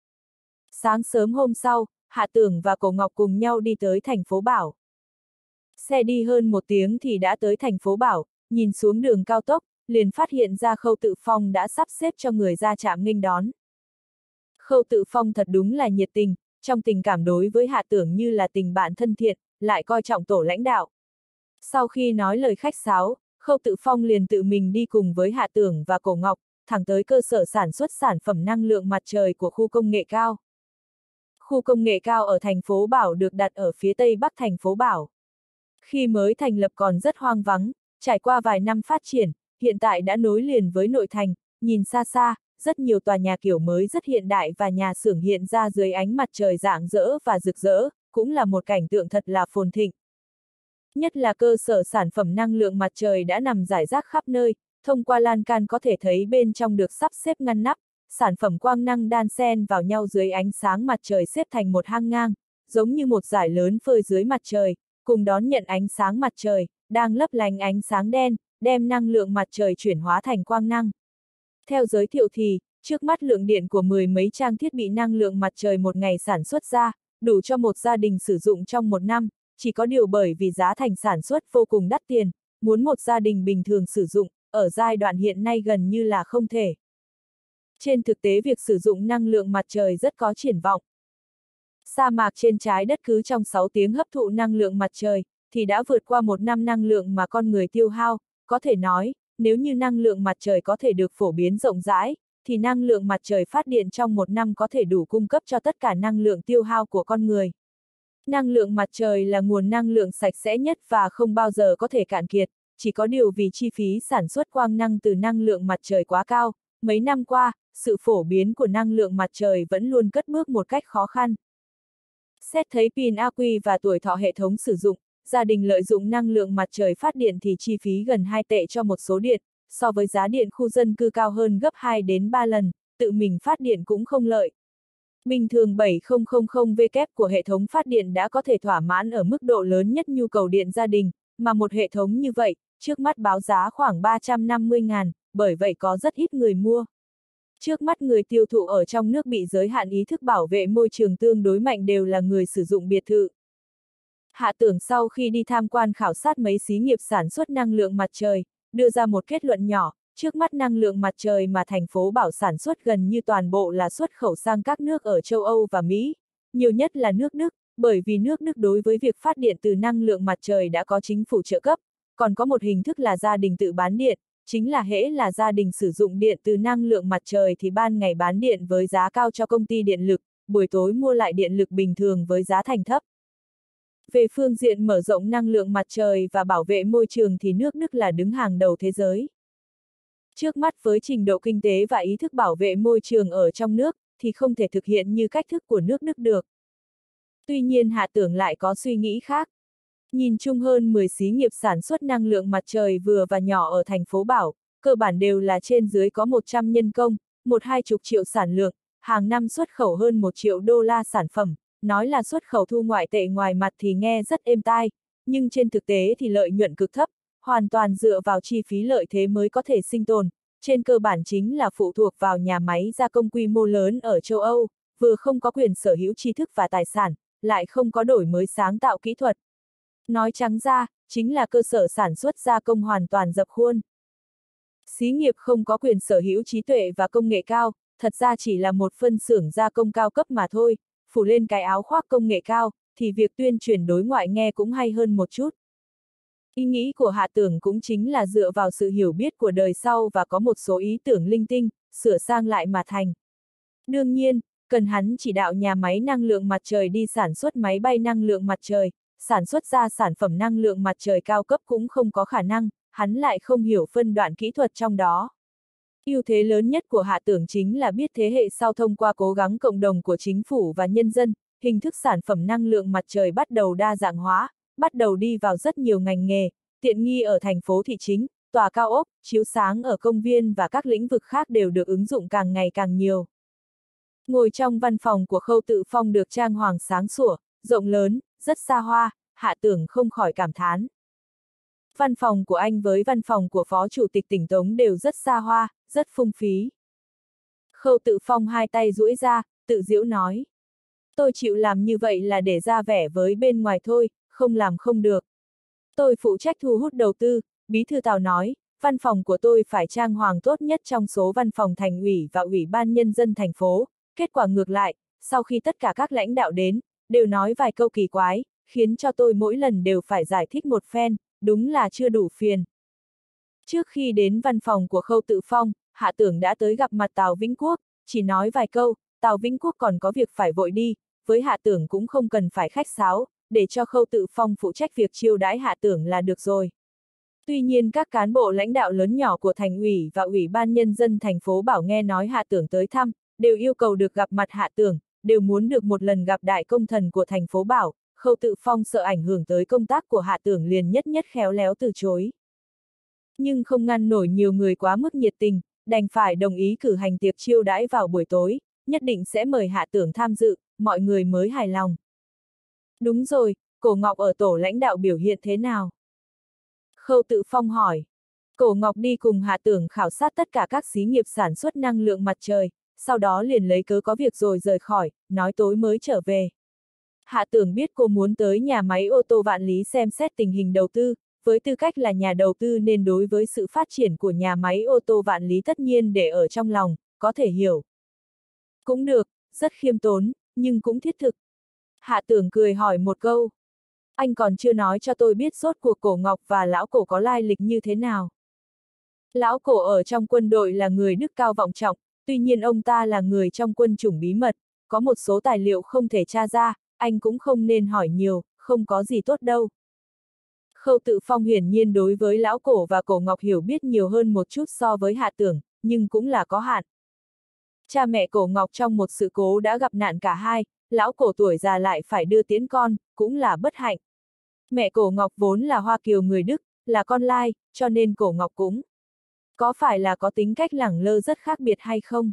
Sáng sớm hôm sau, Hạ Tưởng và Cổ Ngọc cùng nhau đi tới thành phố Bảo. Xe đi hơn một tiếng thì đã tới thành phố Bảo, nhìn xuống đường cao tốc, liền phát hiện ra Khâu Tự Phong đã sắp xếp cho người ra trạm nghênh đón. Khâu Tự Phong thật đúng là nhiệt tình, trong tình cảm đối với Hạ Tưởng như là tình bạn thân thiện, lại coi trọng tổ lãnh đạo. Sau khi nói lời khách sáo, Khâu Tự Phong liền tự mình đi cùng với Hạ Tưởng và Cổ Ngọc, thẳng tới cơ sở sản xuất sản phẩm năng lượng mặt trời của khu công nghệ cao. Khu công nghệ cao ở thành phố Bảo được đặt ở phía tây bắc thành phố Bảo. Khi mới thành lập còn rất hoang vắng, trải qua vài năm phát triển, hiện tại đã nối liền với nội thành, nhìn xa xa, rất nhiều tòa nhà kiểu mới rất hiện đại và nhà xưởng hiện ra dưới ánh mặt trời rạng rỡ và rực rỡ, cũng là một cảnh tượng thật là phồn thịnh. Nhất là cơ sở sản phẩm năng lượng mặt trời đã nằm rải rác khắp nơi, thông qua lan can có thể thấy bên trong được sắp xếp ngăn nắp, sản phẩm quang năng đan xen vào nhau dưới ánh sáng mặt trời xếp thành một hang ngang, giống như một dải lớn phơi dưới mặt trời, cùng đón nhận ánh sáng mặt trời, đang lấp lánh ánh sáng đen, đem năng lượng mặt trời chuyển hóa thành quang năng. Theo giới thiệu thì, trước mắt lượng điện của mười mấy trang thiết bị năng lượng mặt trời một ngày sản xuất ra, đủ cho một gia đình sử dụng trong một năm, chỉ có điều bởi vì giá thành sản xuất vô cùng đắt tiền, muốn một gia đình bình thường sử dụng, ở giai đoạn hiện nay gần như là không thể. Trên thực tế việc sử dụng năng lượng mặt trời rất có triển vọng. Sa mạc trên trái đất cứ trong sáu tiếng hấp thụ năng lượng mặt trời, thì đã vượt qua một năm năng lượng mà con người tiêu hao, có thể nói, nếu như năng lượng mặt trời có thể được phổ biến rộng rãi, thì năng lượng mặt trời phát điện trong một năm có thể đủ cung cấp cho tất cả năng lượng tiêu hao của con người. Năng lượng mặt trời là nguồn năng lượng sạch sẽ nhất và không bao giờ có thể cạn kiệt, chỉ có điều vì chi phí sản xuất quang năng từ năng lượng mặt trời quá cao, mấy năm qua, sự phổ biến của năng lượng mặt trời vẫn luôn cất bước một cách khó khăn. Xét thấy pin ắc quy và tuổi thọ hệ thống sử dụng, gia đình lợi dụng năng lượng mặt trời phát điện thì chi phí gần hai tệ cho một số điện, so với giá điện khu dân cư cao hơn gấp hai đến ba lần, tự mình phát điện cũng không lợi. Bình thường bảy nghìn W của hệ thống phát điện đã có thể thỏa mãn ở mức độ lớn nhất nhu cầu điện gia đình, mà một hệ thống như vậy, trước mắt báo giá khoảng ba trăm năm mươi ngàn, bởi vậy có rất ít người mua. Trước mắt người tiêu thụ ở trong nước bị giới hạn ý thức bảo vệ môi trường tương đối mạnh đều là người sử dụng biệt thự. Hạ Tưởng sau khi đi tham quan khảo sát mấy xí nghiệp sản xuất năng lượng mặt trời, đưa ra một kết luận nhỏ, trước mắt năng lượng mặt trời mà thành phố Bảo sản xuất gần như toàn bộ là xuất khẩu sang các nước ở châu Âu và Mỹ, nhiều nhất là nước Đức, bởi vì nước Đức đối với việc phát điện từ năng lượng mặt trời đã có chính phủ trợ cấp, còn có một hình thức là gia đình tự bán điện, chính là hễ là gia đình sử dụng điện từ năng lượng mặt trời thì ban ngày bán điện với giá cao cho công ty điện lực, buổi tối mua lại điện lực bình thường với giá thành thấp. Về phương diện mở rộng năng lượng mặt trời và bảo vệ môi trường thì nước Đức là đứng hàng đầu thế giới. Trước mắt với trình độ kinh tế và ý thức bảo vệ môi trường ở trong nước, thì không thể thực hiện như cách thức của nước Đức được. Tuy nhiên Hạ Tưởng lại có suy nghĩ khác. Nhìn chung hơn mười xí nghiệp sản xuất năng lượng mặt trời vừa và nhỏ ở thành phố Bảo, cơ bản đều là trên dưới có một trăm nhân công, một hai chục triệu sản lượng, hàng năm xuất khẩu hơn một triệu đô la sản phẩm, nói là xuất khẩu thu ngoại tệ ngoài mặt thì nghe rất êm tai, nhưng trên thực tế thì lợi nhuận cực thấp, hoàn toàn dựa vào chi phí lợi thế mới có thể sinh tồn, trên cơ bản chính là phụ thuộc vào nhà máy gia công quy mô lớn ở châu Âu, vừa không có quyền sở hữu tri thức và tài sản, lại không có đổi mới sáng tạo kỹ thuật. Nói trắng ra, chính là cơ sở sản xuất gia công hoàn toàn dập khuôn. Xí nghiệp không có quyền sở hữu trí tuệ và công nghệ cao, thật ra chỉ là một phân xưởng gia công cao cấp mà thôi, phủ lên cái áo khoác công nghệ cao, thì việc tuyên truyền đối ngoại nghe cũng hay hơn một chút. Ý nghĩ của Hạ Tưởng cũng chính là dựa vào sự hiểu biết của đời sau và có một số ý tưởng linh tinh, sửa sang lại mà thành. Đương nhiên, cần hắn chỉ đạo nhà máy năng lượng mặt trời đi sản xuất máy bay năng lượng mặt trời, sản xuất ra sản phẩm năng lượng mặt trời cao cấp cũng không có khả năng, hắn lại không hiểu phân đoạn kỹ thuật trong đó. Ưu thế lớn nhất của Hạ Tưởng chính là biết thế hệ sau thông qua cố gắng cộng đồng của chính phủ và nhân dân, hình thức sản phẩm năng lượng mặt trời bắt đầu đa dạng hóa, bắt đầu đi vào rất nhiều ngành nghề, tiện nghi ở thành phố thị chính, tòa cao ốc, chiếu sáng ở công viên và các lĩnh vực khác đều được ứng dụng càng ngày càng nhiều. Ngồi trong văn phòng của Khâu Tự Phong được trang hoàng sáng sủa, rộng lớn, rất xa hoa, Hạ Tưởng không khỏi cảm thán. Văn phòng của anh với văn phòng của Phó Chủ tịch tỉnh Tống đều rất xa hoa, rất phung phí. Khâu Tự Phong hai tay duỗi ra, tự giễu nói. Tôi chịu làm như vậy là để ra vẻ với bên ngoài thôi, không làm không được. Tôi phụ trách thu hút đầu tư, Bí thư Tào nói, văn phòng của tôi phải trang hoàng tốt nhất trong số văn phòng thành ủy và ủy ban nhân dân thành phố. Kết quả ngược lại, sau khi tất cả các lãnh đạo đến, đều nói vài câu kỳ quái, khiến cho tôi mỗi lần đều phải giải thích một phen, đúng là chưa đủ phiền. Trước khi đến văn phòng của Khâu Tự Phong, Hạ Tưởng đã tới gặp mặt Tào Vĩnh Quốc, chỉ nói vài câu, Tào Vĩnh Quốc còn có việc phải vội đi, với Hạ Tưởng cũng không cần phải khách sáo, để cho Khâu Tự Phong phụ trách việc chiêu đãi Hạ Tưởng là được rồi. Tuy nhiên các cán bộ lãnh đạo lớn nhỏ của thành ủy và ủy ban nhân dân thành phố Bảo nghe nói Hạ Tưởng tới thăm, đều yêu cầu được gặp mặt Hạ Tưởng, đều muốn được một lần gặp đại công thần của thành phố Bảo. Khâu Tự Phong sợ ảnh hưởng tới công tác của Hạ Tưởng liền nhất nhất khéo léo từ chối. Nhưng không ngăn nổi nhiều người quá mức nhiệt tình, đành phải đồng ý cử hành tiệc chiêu đãi vào buổi tối, nhất định sẽ mời Hạ Tưởng tham dự, mọi người mới hài lòng. Đúng rồi, Cổ Ngọc ở tổ lãnh đạo biểu hiện thế nào? Khâu Tự Phong hỏi. Cổ Ngọc đi cùng Hạ Tưởng khảo sát tất cả các xí nghiệp sản xuất năng lượng mặt trời, sau đó liền lấy cớ có việc rồi rời khỏi, nói tối mới trở về. Hạ Tưởng biết cô muốn tới nhà máy ô tô Vạn Lý xem xét tình hình đầu tư, với tư cách là nhà đầu tư nên đối với sự phát triển của nhà máy ô tô Vạn Lý tất nhiên để ở trong lòng, có thể hiểu. Cũng được, rất khiêm tốn, nhưng cũng thiết thực. Hạ Tưởng cười hỏi một câu. Anh còn chưa nói cho tôi biết rốt cuộc Cổ Ngọc và lão Cổ có lai lịch như thế nào. Lão cổ ở trong quân đội là người đức cao vọng trọng, tuy nhiên ông ta là người trong quân chủng bí mật, có một số tài liệu không thể tra ra, anh cũng không nên hỏi nhiều, không có gì tốt đâu. Khâu Tự Phong hiển nhiên đối với lão cổ và cổ Ngọc hiểu biết nhiều hơn một chút so với Hạ Tưởng, nhưng cũng là có hạn. Cha mẹ cổ Ngọc trong một sự cố đã gặp nạn cả hai, lão cổ tuổi già lại phải đưa tiễn con, cũng là bất hạnh. Mẹ cổ Ngọc vốn là Hoa Kiều người Đức, là con lai, cho nên cổ Ngọc cũng có phải là có tính cách lẳng lơ rất khác biệt hay không?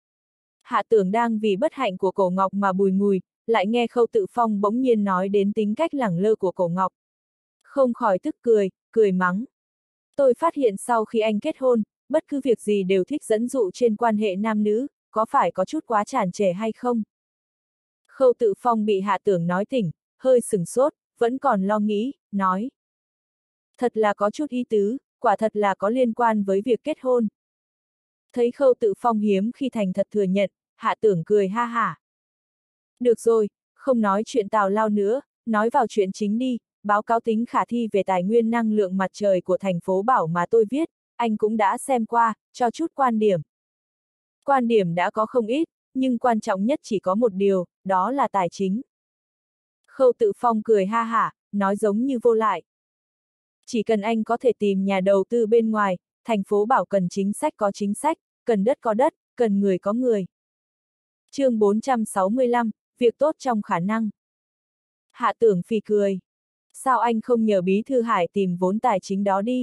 Hạ Tưởng đang vì bất hạnh của cổ Ngọc mà bùi ngùi, lại nghe Khâu Tự Phong bỗng nhiên nói đến tính cách lẳng lơ của cổ Ngọc. Không khỏi tức cười, cười mắng. Tôi phát hiện sau khi anh kết hôn, bất cứ việc gì đều thích dẫn dụ trên quan hệ nam nữ, có phải có chút quá tràn trề hay không? Khâu Tự Phong bị Hạ Tưởng nói tỉnh, hơi sửng sốt, vẫn còn lo nghĩ, nói. Thật là có chút ý tứ, quả thật là có liên quan với việc kết hôn. Thấy Khâu Tự Phong hiếm khi thành thật thừa nhận, Hạ Tưởng cười ha hả. Được rồi, không nói chuyện tào lao nữa, nói vào chuyện chính đi, báo cáo tính khả thi về tài nguyên năng lượng mặt trời của thành phố Bảo mà tôi viết, anh cũng đã xem qua, cho chút quan điểm. Quan điểm đã có không ít, nhưng quan trọng nhất chỉ có một điều, đó là tài chính. Khâu Tự Phong cười ha hả, nói giống như vô lại. Chỉ cần anh có thể tìm nhà đầu tư bên ngoài, thành phố Bảo cần chính sách có chính sách, cần đất có đất, cần người có người. Chương bốn trăm sáu mươi lăm, việc tốt trong khả năng. Hạ Tưởng phì cười. Sao anh không nhờ Bí thư Hải tìm vốn tài chính đó đi?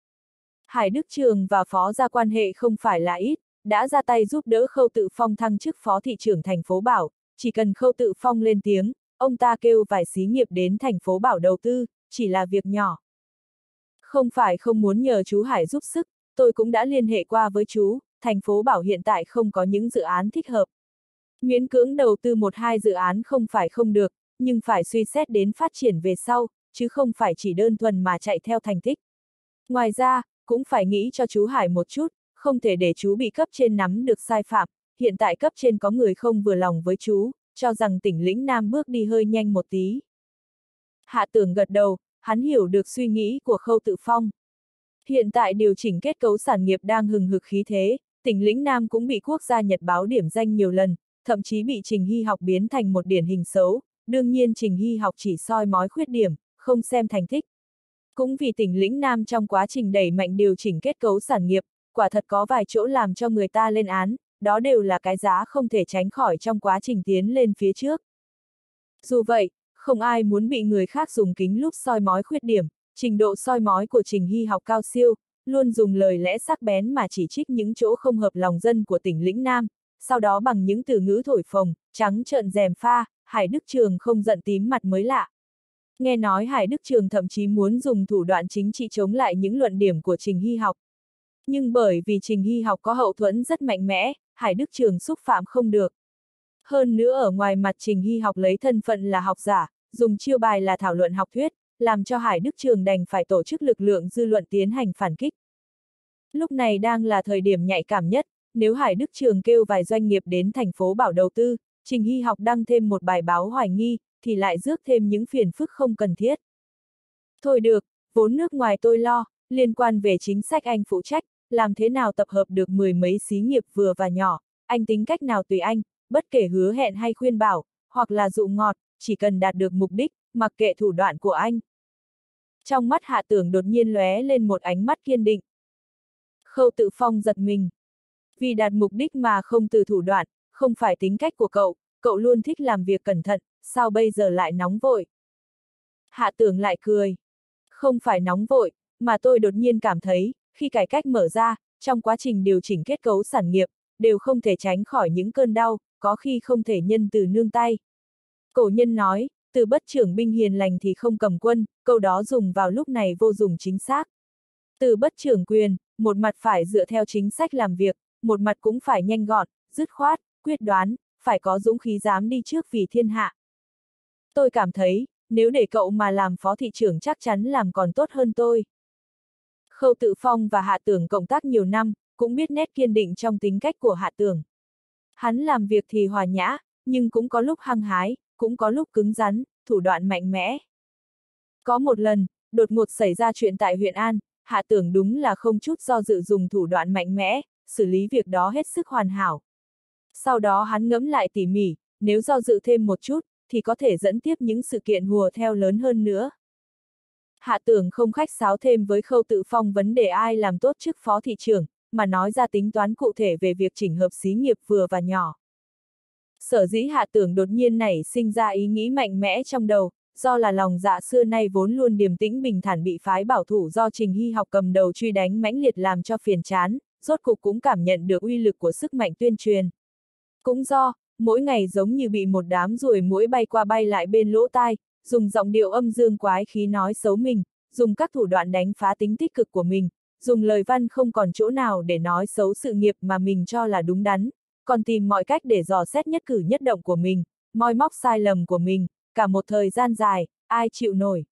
Hải Đức Trường và Phó Gia quan hệ không phải là ít, đã ra tay giúp đỡ Khâu Tự Phong thăng chức Phó thị trưởng thành phố Bảo, chỉ cần Khâu Tự Phong lên tiếng, ông ta kêu vài xí nghiệp đến thành phố Bảo đầu tư, chỉ là việc nhỏ. Không phải không muốn nhờ chú Hải giúp sức, tôi cũng đã liên hệ qua với chú, thành phố Bảo hiện tại không có những dự án thích hợp. Miễn cưỡng đầu tư một hai dự án không phải không được, nhưng phải suy xét đến phát triển về sau, chứ không phải chỉ đơn thuần mà chạy theo thành tích. Ngoài ra, cũng phải nghĩ cho chú Hải một chút, không thể để chú bị cấp trên nắm được sai phạm, hiện tại cấp trên có người không vừa lòng với chú, cho rằng tỉnh lĩnh Nam bước đi hơi nhanh một tí. Hạ Tưởng gật đầu, hắn hiểu được suy nghĩ của Khâu Tự Phong. Hiện tại điều chỉnh kết cấu sản nghiệp đang hừng hực khí thế, tỉnh lĩnh Nam cũng bị quốc gia Nhật báo điểm danh nhiều lần, thậm chí bị Trình Hy Học biến thành một điển hình xấu, đương nhiên Trình Hy Học chỉ soi mói khuyết điểm, không xem thành tích. Cũng vì tỉnh lĩnh Nam trong quá trình đẩy mạnh điều chỉnh kết cấu sản nghiệp, quả thật có vài chỗ làm cho người ta lên án, đó đều là cái giá không thể tránh khỏi trong quá trình tiến lên phía trước. Dù vậy, không ai muốn bị người khác dùng kính lúp soi mói khuyết điểm, trình độ soi mói của Trình Hy Học cao siêu, luôn dùng lời lẽ sắc bén mà chỉ trích những chỗ không hợp lòng dân của tỉnh lĩnh Nam, sau đó bằng những từ ngữ thổi phồng, trắng trợn gièm pha, Hải Đức Trường không giận tím mặt mới lạ. Nghe nói Hải Đức Trường thậm chí muốn dùng thủ đoạn chính trị chống lại những luận điểm của Trình Hy Học. Nhưng bởi vì Trình Hy Học có hậu thuẫn rất mạnh mẽ, Hải Đức Trường xúc phạm không được. Hơn nữa ở ngoài mặt Trình Hy Học lấy thân phận là học giả, dùng chiêu bài là thảo luận học thuyết, làm cho Hải Đức Trường đành phải tổ chức lực lượng dư luận tiến hành phản kích. Lúc này đang là thời điểm nhạy cảm nhất, nếu Hải Đức Trường kêu vài doanh nghiệp đến thành phố Bảo đầu tư, Trình Hy Học đăng thêm một bài báo hoài nghi, thì lại rước thêm những phiền phức không cần thiết. Thôi được, vốn nước ngoài tôi lo, liên quan về chính sách anh phụ trách, làm thế nào tập hợp được mười mấy xí nghiệp vừa và nhỏ, anh tính cách nào tùy anh, bất kể hứa hẹn hay khuyên bảo, hoặc là dụ ngọt, chỉ cần đạt được mục đích, mặc kệ thủ đoạn của anh. Trong mắt Hạ Tưởng đột nhiên lóe lên một ánh mắt kiên định. Khâu Tự Phong giật mình. Vì đạt mục đích mà không từ thủ đoạn, không phải tính cách của cậu, cậu luôn thích làm việc cẩn thận, sao bây giờ lại nóng vội? Hạ Tưởng lại cười. Không phải nóng vội, mà tôi đột nhiên cảm thấy, khi cải cách mở ra, trong quá trình điều chỉnh kết cấu sản nghiệp, đều không thể tránh khỏi những cơn đau, có khi không thể nhân từ nương tay. Cổ nhân nói, từ bất trưởng binh hiền lành thì không cầm quân, câu đó dùng vào lúc này vô dụng chính xác. Từ bất trưởng quyền, một mặt phải dựa theo chính sách làm việc, một mặt cũng phải nhanh gọn, dứt khoát, quyết đoán, phải có dũng khí dám đi trước vì thiên hạ. Tôi cảm thấy, nếu để cậu mà làm phó thị trưởng chắc chắn làm còn tốt hơn tôi. Khâu Tự Phong và Hạ Tưởng cộng tác nhiều năm, cũng biết nét kiên định trong tính cách của Hạ Tưởng. Hắn làm việc thì hòa nhã, nhưng cũng có lúc hăng hái, cũng có lúc cứng rắn, thủ đoạn mạnh mẽ. Có một lần, đột ngột xảy ra chuyện tại huyện An, Hạ Tưởng đúng là không chút do dự dùng thủ đoạn mạnh mẽ, xử lý việc đó hết sức hoàn hảo. Sau đó hắn ngẫm lại tỉ mỉ, nếu do dự thêm một chút, thì có thể dẫn tiếp những sự kiện hùa theo lớn hơn nữa. Hạ Tưởng không khách sáo thêm với Khâu Tự Phong vấn đề ai làm tốt chức phó thị trưởng, mà nói ra tính toán cụ thể về việc chỉnh hợp xí nghiệp vừa và nhỏ. Sở dĩ Hạ Tưởng đột nhiên nảy sinh ra ý nghĩ mạnh mẽ trong đầu, do là lòng dạ xưa nay vốn luôn điềm tĩnh bình thản bị phái bảo thủ do Trình Hy Học cầm đầu truy đánh mãnh liệt làm cho phiền chán, rốt cục cũng cảm nhận được uy lực của sức mạnh tuyên truyền. Cũng do, mỗi ngày giống như bị một đám ruồi muỗi bay qua bay lại bên lỗ tai, dùng giọng điệu âm dương quái khí nói xấu mình, dùng các thủ đoạn đánh phá tính tích cực của mình, dùng lời văn không còn chỗ nào để nói xấu sự nghiệp mà mình cho là đúng đắn, còn tìm mọi cách để dò xét nhất cử nhất động của mình, moi móc sai lầm của mình, cả một thời gian dài, ai chịu nổi.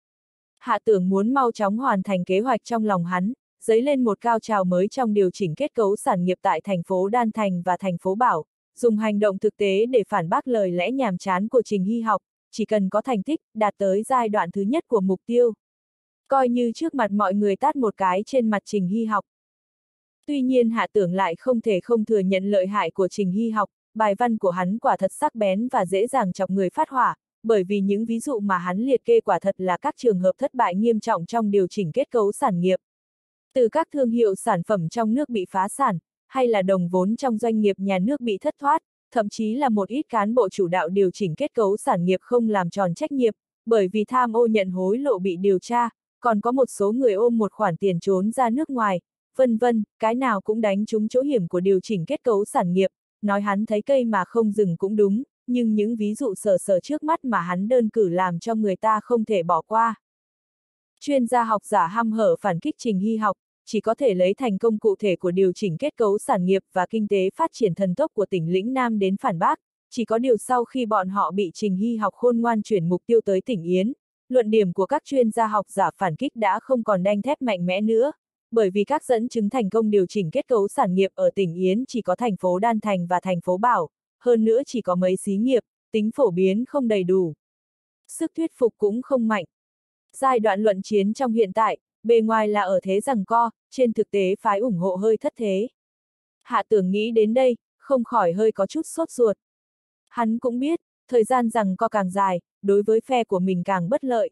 Hạ Tưởng muốn mau chóng hoàn thành kế hoạch trong lòng hắn, dấy lên một cao trào mới trong điều chỉnh kết cấu sản nghiệp tại thành phố Đan Thành và thành phố Bảo, dùng hành động thực tế để phản bác lời lẽ nhàm chán của Trình Hy Học, chỉ cần có thành tích, đạt tới giai đoạn thứ nhất của mục tiêu. Coi như trước mặt mọi người tát một cái trên mặt Trình Hy Học. Tuy nhiên Hạ Tưởng lại không thể không thừa nhận lợi hại của Trình Hy Học, bài văn của hắn quả thật sắc bén và dễ dàng chọc người phát hỏa, bởi vì những ví dụ mà hắn liệt kê quả thật là các trường hợp thất bại nghiêm trọng trong điều chỉnh kết cấu sản nghiệp. Từ các thương hiệu sản phẩm trong nước bị phá sản, hay là đồng vốn trong doanh nghiệp nhà nước bị thất thoát, thậm chí là một ít cán bộ chủ đạo điều chỉnh kết cấu sản nghiệp không làm tròn trách nhiệm, bởi vì tham ô nhận hối lộ bị điều tra, còn có một số người ôm một khoản tiền trốn ra nước ngoài, vân vân, cái nào cũng đánh trúng chỗ hiểm của điều chỉnh kết cấu sản nghiệp, nói hắn thấy cây mà không dừng cũng đúng, nhưng những ví dụ sờ sờ trước mắt mà hắn đơn cử làm cho người ta không thể bỏ qua. Chuyên gia học giả hăm hở phản kích Trình Hy Học, chỉ có thể lấy thành công cụ thể của điều chỉnh kết cấu sản nghiệp và kinh tế phát triển thần tốc của tỉnh lĩnh Nam đến phản bác, chỉ có điều sau khi bọn họ bị Trình Hy Học khôn ngoan chuyển mục tiêu tới tỉnh Yến, luận điểm của các chuyên gia học giả phản kích đã không còn đanh thép mạnh mẽ nữa, bởi vì các dẫn chứng thành công điều chỉnh kết cấu sản nghiệp ở tỉnh Yến chỉ có thành phố Đan Thành và thành phố Bảo, hơn nữa chỉ có mấy xí nghiệp, tính phổ biến không đầy đủ. Sức thuyết phục cũng không mạnh. Giai đoạn luận chiến trong hiện tại, bề ngoài là ở thế giằng co, trên thực tế phái ủng hộ hơi thất thế. Hạ Tưởng nghĩ đến đây, không khỏi hơi có chút sốt ruột. Hắn cũng biết, thời gian giằng co càng dài, đối với phe của mình càng bất lợi.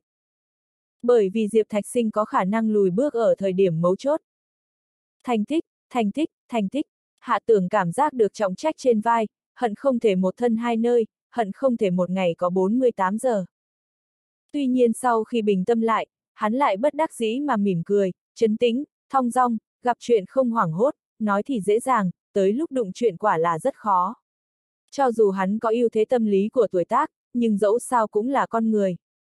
Bởi vì Diệp Thạch Sinh có khả năng lùi bước ở thời điểm mấu chốt. Thành tích, thành tích, thành tích, Hạ Tưởng cảm giác được trọng trách trên vai, hận không thể một thân hai nơi, hận không thể một ngày có bốn mươi tám giờ. Tuy nhiên sau khi bình tâm lại, hắn lại bất đắc dĩ mà mỉm cười, trấn tĩnh, thong dong, gặp chuyện không hoảng hốt, nói thì dễ dàng, tới lúc đụng chuyện quả là rất khó. Cho dù hắn có ưu thế tâm lý của tuổi tác, nhưng dẫu sao cũng là con người.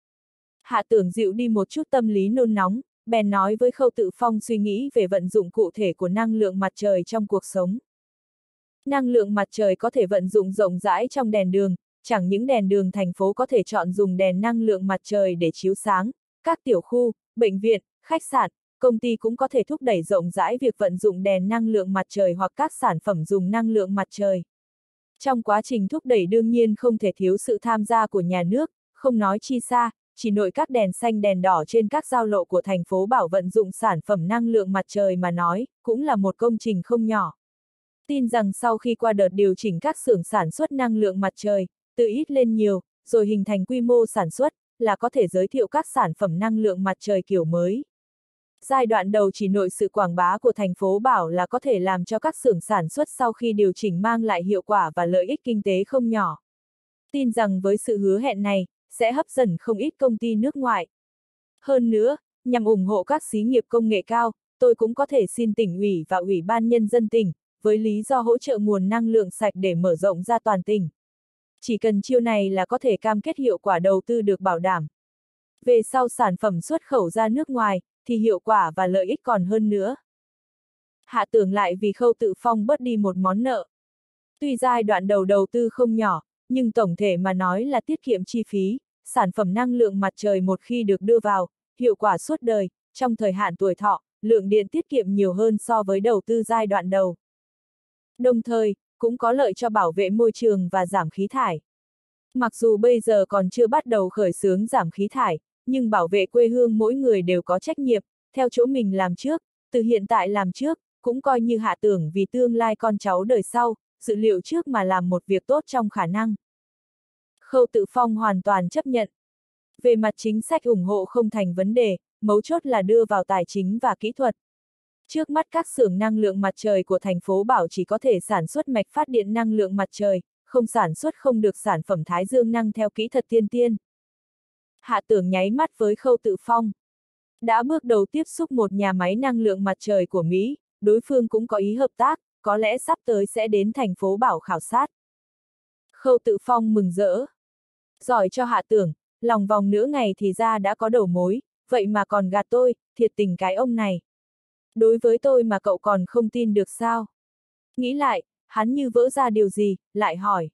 Hạ Tưởng dịu đi một chút tâm lý nôn nóng, bèn nói với Khâu Tự Phong suy nghĩ về vận dụng cụ thể của năng lượng mặt trời trong cuộc sống. Năng lượng mặt trời có thể vận dụng rộng rãi trong đèn đường, chẳng những đèn đường thành phố có thể chọn dùng đèn năng lượng mặt trời để chiếu sáng, các tiểu khu, bệnh viện, khách sạn, công ty cũng có thể thúc đẩy rộng rãi việc vận dụng đèn năng lượng mặt trời hoặc các sản phẩm dùng năng lượng mặt trời. Trong quá trình thúc đẩy đương nhiên không thể thiếu sự tham gia của nhà nước, không nói chi xa, chỉ nội các đèn xanh đèn đỏ trên các giao lộ của thành phố Bảo vận dụng sản phẩm năng lượng mặt trời mà nói, cũng là một công trình không nhỏ. Tin rằng sau khi qua đợt điều chỉnh các xưởng sản xuất năng lượng mặt trời, từ ít lên nhiều, rồi hình thành quy mô sản xuất, là có thể giới thiệu các sản phẩm năng lượng mặt trời kiểu mới. Giai đoạn đầu chỉ nội sự quảng bá của thành phố Bảo là có thể làm cho các xưởng sản xuất sau khi điều chỉnh mang lại hiệu quả và lợi ích kinh tế không nhỏ. Tin rằng với sự hứa hẹn này, sẽ hấp dẫn không ít công ty nước ngoài. Hơn nữa, nhằm ủng hộ các xí nghiệp công nghệ cao, tôi cũng có thể xin tỉnh ủy và ủy ban nhân dân tỉnh, với lý do hỗ trợ nguồn năng lượng sạch để mở rộng ra toàn tỉnh. Chỉ cần chiêu này là có thể cam kết hiệu quả đầu tư được bảo đảm. Về sau sản phẩm xuất khẩu ra nước ngoài, thì hiệu quả và lợi ích còn hơn nữa. Hạ Tưởng lại vì Khâu Tự Phong bớt đi một món nợ. Tuy giai đoạn đầu đầu tư không nhỏ, nhưng tổng thể mà nói là tiết kiệm chi phí, sản phẩm năng lượng mặt trời một khi được đưa vào, hiệu quả suốt đời, trong thời hạn tuổi thọ, lượng điện tiết kiệm nhiều hơn so với đầu tư giai đoạn đầu. Đồng thời, cũng có lợi cho bảo vệ môi trường và giảm khí thải. Mặc dù bây giờ còn chưa bắt đầu khởi xướng giảm khí thải, nhưng bảo vệ quê hương mỗi người đều có trách nhiệm, theo chỗ mình làm trước, từ hiện tại làm trước, cũng coi như Hạ Tưởng vì tương lai con cháu đời sau, dự liệu trước mà làm một việc tốt trong khả năng. Khâu Tự Phong hoàn toàn chấp nhận. Về mặt chính sách ủng hộ không thành vấn đề, mấu chốt là đưa vào tài chính và kỹ thuật. Trước mắt các xưởng năng lượng mặt trời của thành phố Bảo chỉ có thể sản xuất mạch phát điện năng lượng mặt trời, không sản xuất không được sản phẩm thái dương năng theo kỹ thuật tiên tiến. Hạ Tưởng nháy mắt với Khâu Tự Phong. Đã bước đầu tiếp xúc một nhà máy năng lượng mặt trời của Mỹ, đối phương cũng có ý hợp tác, có lẽ sắp tới sẽ đến thành phố Bảo khảo sát. Khâu Tự Phong mừng rỡ. Giỏi cho Hạ Tưởng, lòng vòng nửa ngày thì ra đã có đầu mối, vậy mà còn gạt tôi, thiệt tình cái ông này. Đối với tôi mà cậu còn không tin được sao? Nghĩ lại, hắn như vỡ ra điều gì, lại hỏi.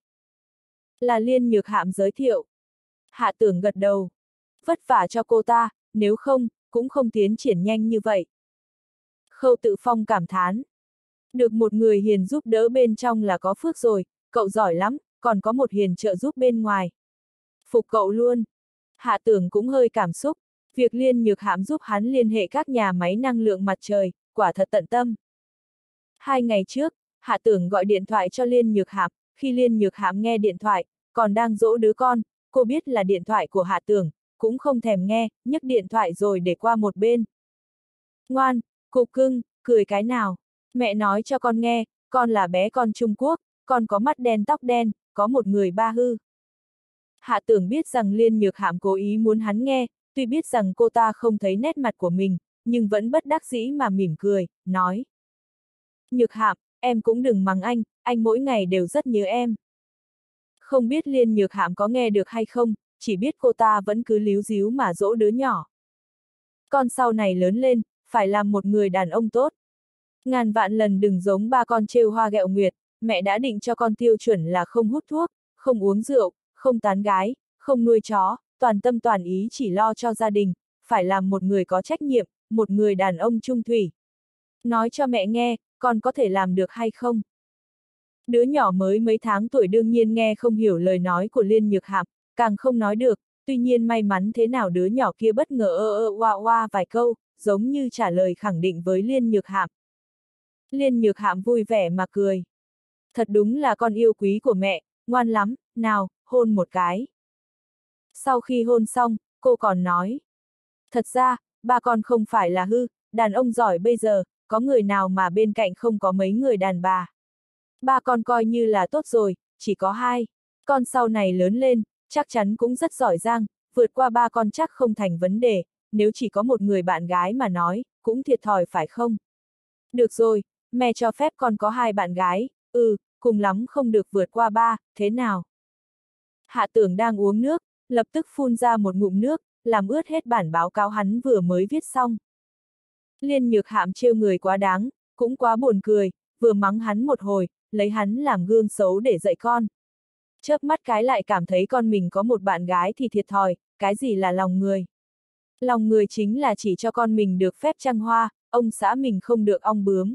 Là Liên Nhược Hạm giới thiệu. Hạ Tưởng gật đầu. Vất vả cho cô ta, nếu không, cũng không tiến triển nhanh như vậy. Khâu Tự Phong cảm thán. Được một người hiền giúp đỡ bên trong là có phước rồi, cậu giỏi lắm, còn có một hiền trợ giúp bên ngoài. Phục cậu luôn. Hạ Tưởng cũng hơi cảm xúc, việc Liên Nhược Hạm giúp hắn liên hệ các nhà máy năng lượng mặt trời, quả thật tận tâm. Hai ngày trước, Hạ Tưởng gọi điện thoại cho Liên Nhược Hạm, khi Liên Nhược Hạm nghe điện thoại, còn đang dỗ đứa con, cô biết là điện thoại của Hạ Tưởng, cũng không thèm nghe, nhấc điện thoại rồi để qua một bên. Ngoan, cục cưng, cười cái nào, mẹ nói cho con nghe, con là bé con Trung Quốc, con có mắt đen tóc đen, có một người ba hư. Hạ Tưởng biết rằng Liên Nhược Hạm cố ý muốn hắn nghe, tuy biết rằng cô ta không thấy nét mặt của mình, nhưng vẫn bất đắc dĩ mà mỉm cười, nói. Nhược Hạm, em cũng đừng mắng anh, anh mỗi ngày đều rất nhớ em. Không biết Liên Nhược Hạm có nghe được hay không, chỉ biết cô ta vẫn cứ líu díu mà dỗ đứa nhỏ. Con sau này lớn lên, phải làm một người đàn ông tốt. Ngàn vạn lần đừng giống ba con trêu hoa ghẹo nguyệt, mẹ đã định cho con tiêu chuẩn là không hút thuốc, không uống rượu, không tán gái, không nuôi chó, toàn tâm toàn ý chỉ lo cho gia đình, phải làm một người có trách nhiệm, một người đàn ông trung thủy. Nói cho mẹ nghe, con có thể làm được hay không? Đứa nhỏ mới mấy tháng tuổi đương nhiên nghe không hiểu lời nói của Liên Nhược Hạm, càng không nói được, tuy nhiên may mắn thế nào đứa nhỏ kia bất ngờ ơ ơ oa oa vài câu, giống như trả lời khẳng định với Liên Nhược Hạm. Liên Nhược Hạm vui vẻ mà cười. Thật đúng là con yêu quý của mẹ, ngoan lắm, nào, hôn một cái. Sau khi hôn xong, cô còn nói. Thật ra, ba con không phải là hư, đàn ông giỏi bây giờ, có người nào mà bên cạnh không có mấy người đàn bà. Ba con coi như là tốt rồi, chỉ có hai. Con sau này lớn lên, chắc chắn cũng rất giỏi giang, vượt qua ba con chắc không thành vấn đề, nếu chỉ có một người bạn gái mà nói, cũng thiệt thòi phải không? Được rồi, mẹ cho phép con có hai bạn gái, ừ, cùng lắm không được vượt qua ba, thế nào? Hạ Tưởng đang uống nước, lập tức phun ra một ngụm nước, làm ướt hết bản báo cáo hắn vừa mới viết xong. Liên Nhược Hạm trêu người quá đáng, cũng quá buồn cười, vừa mắng hắn một hồi, lấy hắn làm gương xấu để dạy con. Chớp mắt cái lại cảm thấy con mình có một bạn gái thì thiệt thòi, cái gì là lòng người. Lòng người chính là chỉ cho con mình được phép trăng hoa, ông xã mình không được ong bướm.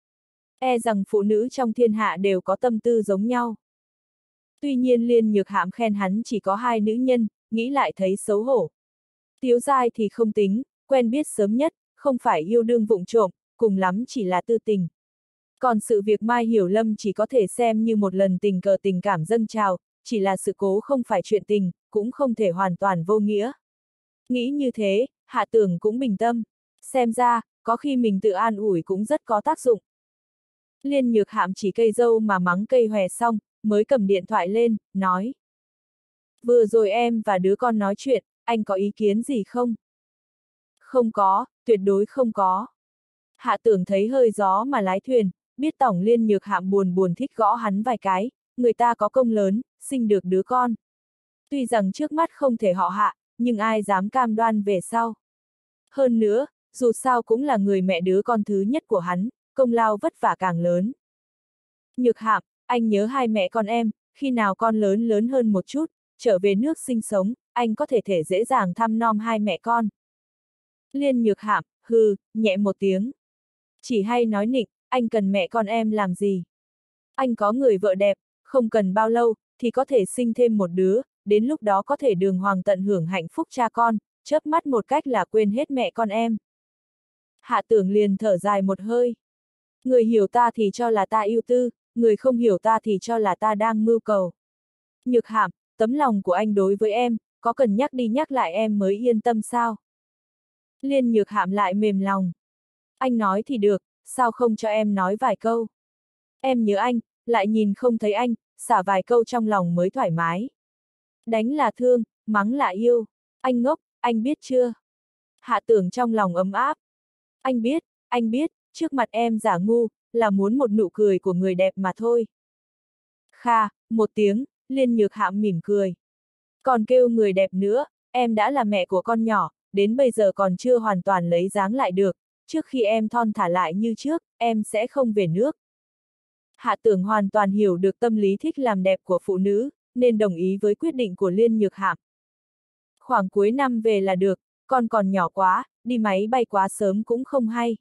E rằng phụ nữ trong thiên hạ đều có tâm tư giống nhau. Tuy nhiên Liên Nhược Hạm khen hắn chỉ có hai nữ nhân, nghĩ lại thấy xấu hổ. Tiếu Giai thì không tính, quen biết sớm nhất, không phải yêu đương vụng trộm, cùng lắm chỉ là tư tình. Còn sự việc Mai Hiểu Lâm chỉ có thể xem như một lần tình cờ tình cảm dâng trào, chỉ là sự cố không phải chuyện tình, cũng không thể hoàn toàn vô nghĩa. Nghĩ như thế, Hạ Tưởng cũng bình tâm. Xem ra, có khi mình tự an ủi cũng rất có tác dụng. Liên Nhược Hạm chỉ cây dâu mà mắng cây hòe xong, mới cầm điện thoại lên, nói. Vừa rồi em và đứa con nói chuyện, anh có ý kiến gì không? Không có, tuyệt đối không có. Hạ Tưởng thấy hơi gió mà lái thuyền, biết tổng Liên Nhược Hạm buồn buồn thích gõ hắn vài cái, người ta có công lớn, sinh được đứa con. Tuy rằng trước mắt không thể họ Hạ, nhưng ai dám cam đoan về sau. Hơn nữa, dù sao cũng là người mẹ đứa con thứ nhất của hắn, công lao vất vả càng lớn. Nhược Hạm, anh nhớ hai mẹ con em, khi nào con lớn lớn hơn một chút, trở về nước sinh sống, anh có thể thể dễ dàng thăm nom hai mẹ con. Liên Nhược Hạm, hừ, nhẹ một tiếng. Chỉ hay nói nịnh, anh cần mẹ con em làm gì? Anh có người vợ đẹp, không cần bao lâu, thì có thể sinh thêm một đứa, đến lúc đó có thể đường hoàng tận hưởng hạnh phúc cha con, chớp mắt một cách là quên hết mẹ con em. Hạ Tưởng liền thở dài một hơi. Người hiểu ta thì cho là ta ưu tư, người không hiểu ta thì cho là ta đang mưu cầu. Nhược Hàm, tấm lòng của anh đối với em, có cần nhắc đi nhắc lại em mới yên tâm sao? Liên Nhược Hàm lại mềm lòng. Anh nói thì được, sao không cho em nói vài câu? Em nhớ anh, lại nhìn không thấy anh, xả vài câu trong lòng mới thoải mái. Đánh là thương, mắng là yêu. Anh ngốc, anh biết chưa? Hạ Tưởng trong lòng ấm áp. Anh biết, anh biết, trước mặt em giả ngu, là muốn một nụ cười của người đẹp mà thôi. Kha, một tiếng, Liên Nhược Hàm mỉm cười. Còn kêu người đẹp nữa, em đã là mẹ của con nhỏ, đến bây giờ còn chưa hoàn toàn lấy dáng lại được, trước khi em thon thả lại như trước, em sẽ không về nước. Hạ Tưởng hoàn toàn hiểu được tâm lý thích làm đẹp của phụ nữ, nên đồng ý với quyết định của Liên Nhược Hàm. Khoảng cuối năm về là được, con còn nhỏ quá, đi máy bay quá sớm cũng không hay.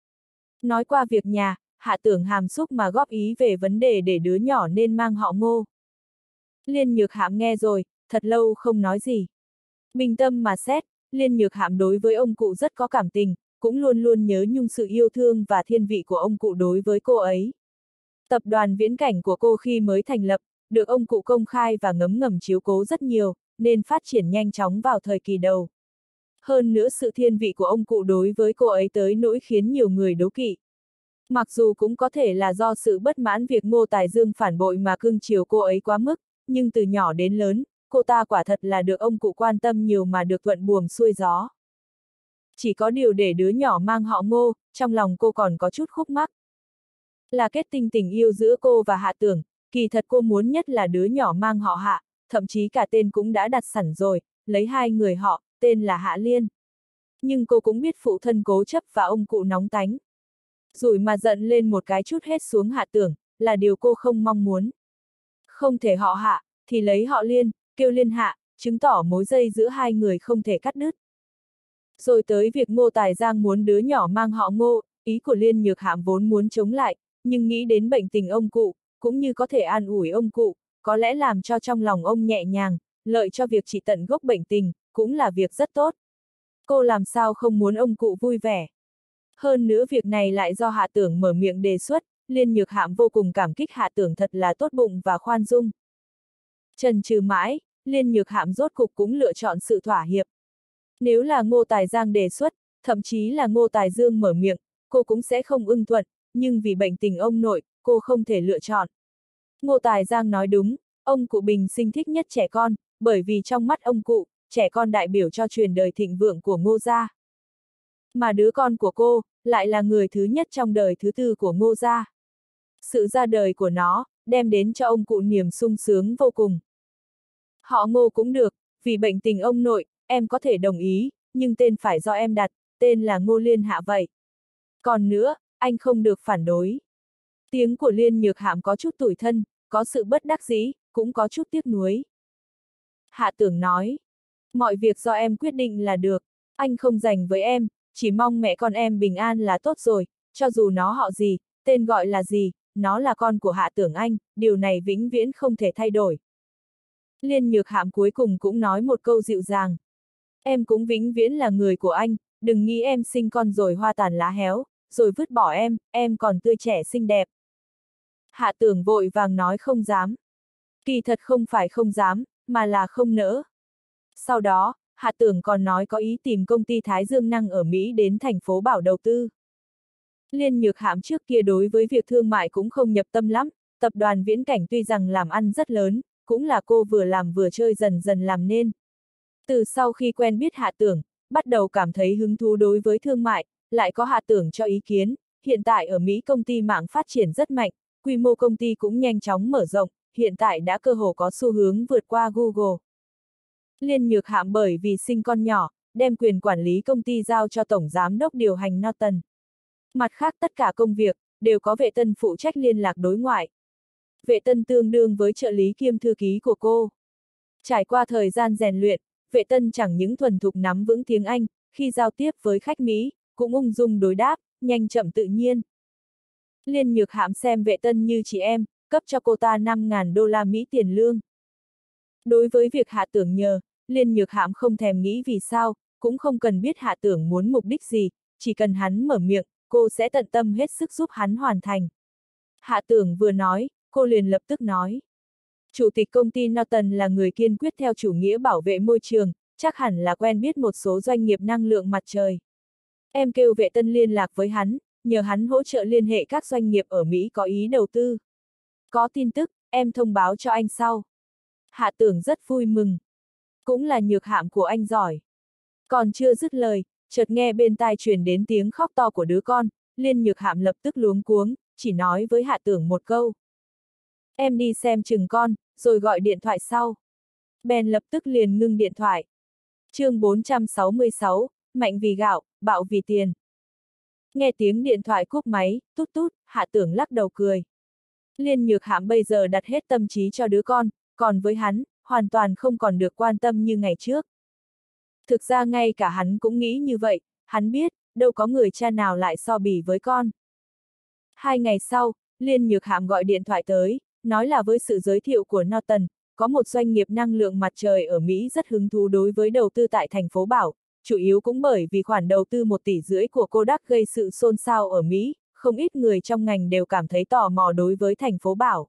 Nói qua việc nhà, Hạ Tưởng hàm xúc mà góp ý về vấn đề để đứa nhỏ nên mang họ Ngô. Liên Nhược Hàm nghe rồi, thật lâu không nói gì. Bình tâm mà xét, Liên Nhược Hàm đối với ông cụ rất có cảm tình, cũng luôn luôn nhớ nhung sự yêu thương và thiên vị của ông cụ đối với cô ấy. Tập đoàn Viễn Cảnh của cô khi mới thành lập, được ông cụ công khai và ngấm ngầm chiếu cố rất nhiều, nên phát triển nhanh chóng vào thời kỳ đầu. Hơn nữa sự thiên vị của ông cụ đối với cô ấy tới nỗi khiến nhiều người đố kỵ. Mặc dù cũng có thể là do sự bất mãn việc Ngô Tài Dương phản bội mà cưng chiều cô ấy quá mức, nhưng từ nhỏ đến lớn, cô ta quả thật là được ông cụ quan tâm nhiều mà được thuận buồm xuôi gió. Chỉ có điều để đứa nhỏ mang họ Ngô, trong lòng cô còn có chút khúc mắc. Là kết tinh tình yêu giữa cô và Hạ Tưởng, kỳ thật cô muốn nhất là đứa nhỏ mang họ Hạ, thậm chí cả tên cũng đã đặt sẵn rồi, lấy hai người họ, tên là Hạ Liên. Nhưng cô cũng biết phụ thân cố chấp và ông cụ nóng tánh. Rủi mà giận lên một cái chút hết xuống Hạ Tưởng, là điều cô không mong muốn. Không thể họ Hạ, thì lấy họ Liên, kêu Liên Hạ, chứng tỏ mối dây giữa hai người không thể cắt đứt. Rồi tới việc Ngô Tài Giang muốn đứa nhỏ mang họ Ngô, ý của Liên Nhược Hàm vốn muốn chống lại, nhưng nghĩ đến bệnh tình ông cụ, cũng như có thể an ủi ông cụ, có lẽ làm cho trong lòng ông nhẹ nhàng, lợi cho việc trị tận gốc bệnh tình, cũng là việc rất tốt. Cô làm sao không muốn ông cụ vui vẻ. Hơn nữa việc này lại do Hạ Tưởng mở miệng đề xuất, Liên Nhược Hàm vô cùng cảm kích Hạ Tưởng thật là tốt bụng và khoan dung. Chần chừ mãi, Liên Nhược Hàm rốt cục cũng lựa chọn sự thỏa hiệp. Nếu là Ngô Tài Giang đề xuất, thậm chí là Ngô Tài Dương mở miệng, cô cũng sẽ không ưng thuận, nhưng vì bệnh tình ông nội, cô không thể lựa chọn. Ngô Tài Giang nói đúng, ông cụ bình sinh thích nhất trẻ con, bởi vì trong mắt ông cụ, trẻ con đại biểu cho truyền đời thịnh vượng của Ngô gia. Mà đứa con của cô, lại là người thứ nhất trong đời thứ tư của Ngô gia. Sự ra đời của nó, đem đến cho ông cụ niềm sung sướng vô cùng. Họ Ngô cũng được, vì bệnh tình ông nội, em có thể đồng ý, nhưng tên phải do em đặt, tên là Ngô Liên Hạ vậy. Còn nữa, anh không được phản đối. Tiếng của Liên Nhược Hàm có chút tủi thân, có sự bất đắc dĩ, cũng có chút tiếc nuối. Hạ Tưởng nói, mọi việc do em quyết định là được, anh không dành với em, chỉ mong mẹ con em bình an là tốt rồi, cho dù nó họ gì, tên gọi là gì, nó là con của Hạ Tưởng anh, điều này vĩnh viễn không thể thay đổi. Liên Nhược Hàm cuối cùng cũng nói một câu dịu dàng. Em cũng vĩnh viễn là người của anh, đừng nghĩ em sinh con rồi hoa tàn lá héo, rồi vứt bỏ em, em còn tươi trẻ xinh đẹp. Hạ Tưởng vội vàng nói không dám. Kỳ thật không phải không dám, mà là không nỡ. Sau đó, Hạ Tưởng còn nói có ý tìm công ty Thái Dương Năng ở Mỹ đến thành phố Bảo đầu tư. Liên Nhược Hàm trước kia đối với việc thương mại cũng không nhập tâm lắm, tập đoàn Viễn Cảnh tuy rằng làm ăn rất lớn, cũng là cô vừa làm vừa chơi dần dần làm nên. Từ sau khi quen biết Hạ Tưởng, bắt đầu cảm thấy hứng thú đối với thương mại, lại có Hạ Tưởng cho ý kiến, hiện tại ở Mỹ công ty mạng phát triển rất mạnh, quy mô công ty cũng nhanh chóng mở rộng, hiện tại đã cơ hồ có xu hướng vượt qua Google. Liên Nhược Hàm bởi vì sinh con nhỏ, đem quyền quản lý công ty giao cho Tổng Giám đốc điều hành Norton. Mặt khác tất cả công việc, đều có Vệ Tân phụ trách liên lạc đối ngoại. Vệ Tân tương đương với trợ lý kiêm thư ký của cô. Trải qua thời gian rèn luyện, Vệ Tân chẳng những thuần thục nắm vững tiếng Anh, khi giao tiếp với khách Mỹ, cũng ung dung đối đáp, nhanh chậm tự nhiên. Liên Nhược Hàm xem Vệ Tân như chị em, cấp cho cô ta năm nghìn đô la Mỹ tiền lương. Đối với việc Hạ Tưởng nhờ, Liên Nhược Hàm không thèm nghĩ vì sao, cũng không cần biết Hạ Tưởng muốn mục đích gì, chỉ cần hắn mở miệng, cô sẽ tận tâm hết sức giúp hắn hoàn thành. Hạ Tưởng vừa nói, cô liền lập tức nói. Chủ tịch công ty Norton là người kiên quyết theo chủ nghĩa bảo vệ môi trường, chắc hẳn là quen biết một số doanh nghiệp năng lượng mặt trời. Em kêu Vệ Tân liên lạc với hắn, nhờ hắn hỗ trợ liên hệ các doanh nghiệp ở Mỹ có ý đầu tư. Có tin tức, em thông báo cho anh sau. Hạ Tưởng rất vui mừng. Cũng là Nhược Hạm của anh giỏi. Còn chưa dứt lời, chợt nghe bên tai truyền đến tiếng khóc to của đứa con, Liên Nhược Hạm lập tức luống cuống, chỉ nói với Hạ Tưởng một câu. Em đi xem chừng con, rồi gọi điện thoại sau. Ben lập tức liền ngưng điện thoại. chương bốn trăm sáu mươi sáu, mạnh vì gạo, bạo vì tiền. Nghe tiếng điện thoại cúp máy, tút tút, Hạ Tưởng lắc đầu cười. Liên Nhược Hạm bây giờ đặt hết tâm trí cho đứa con, còn với hắn, hoàn toàn không còn được quan tâm như ngày trước. Thực ra ngay cả hắn cũng nghĩ như vậy, hắn biết, đâu có người cha nào lại so bì với con. Hai ngày sau, Liên Nhược Hạm gọi điện thoại tới, nói là với sự giới thiệu của Norton, có một doanh nghiệp năng lượng mặt trời ở Mỹ rất hứng thú đối với đầu tư tại thành phố Bảo, chủ yếu cũng bởi vì khoản đầu tư một tỷ rưỡi của Kodak gây sự xôn xao ở Mỹ, không ít người trong ngành đều cảm thấy tò mò đối với thành phố Bảo.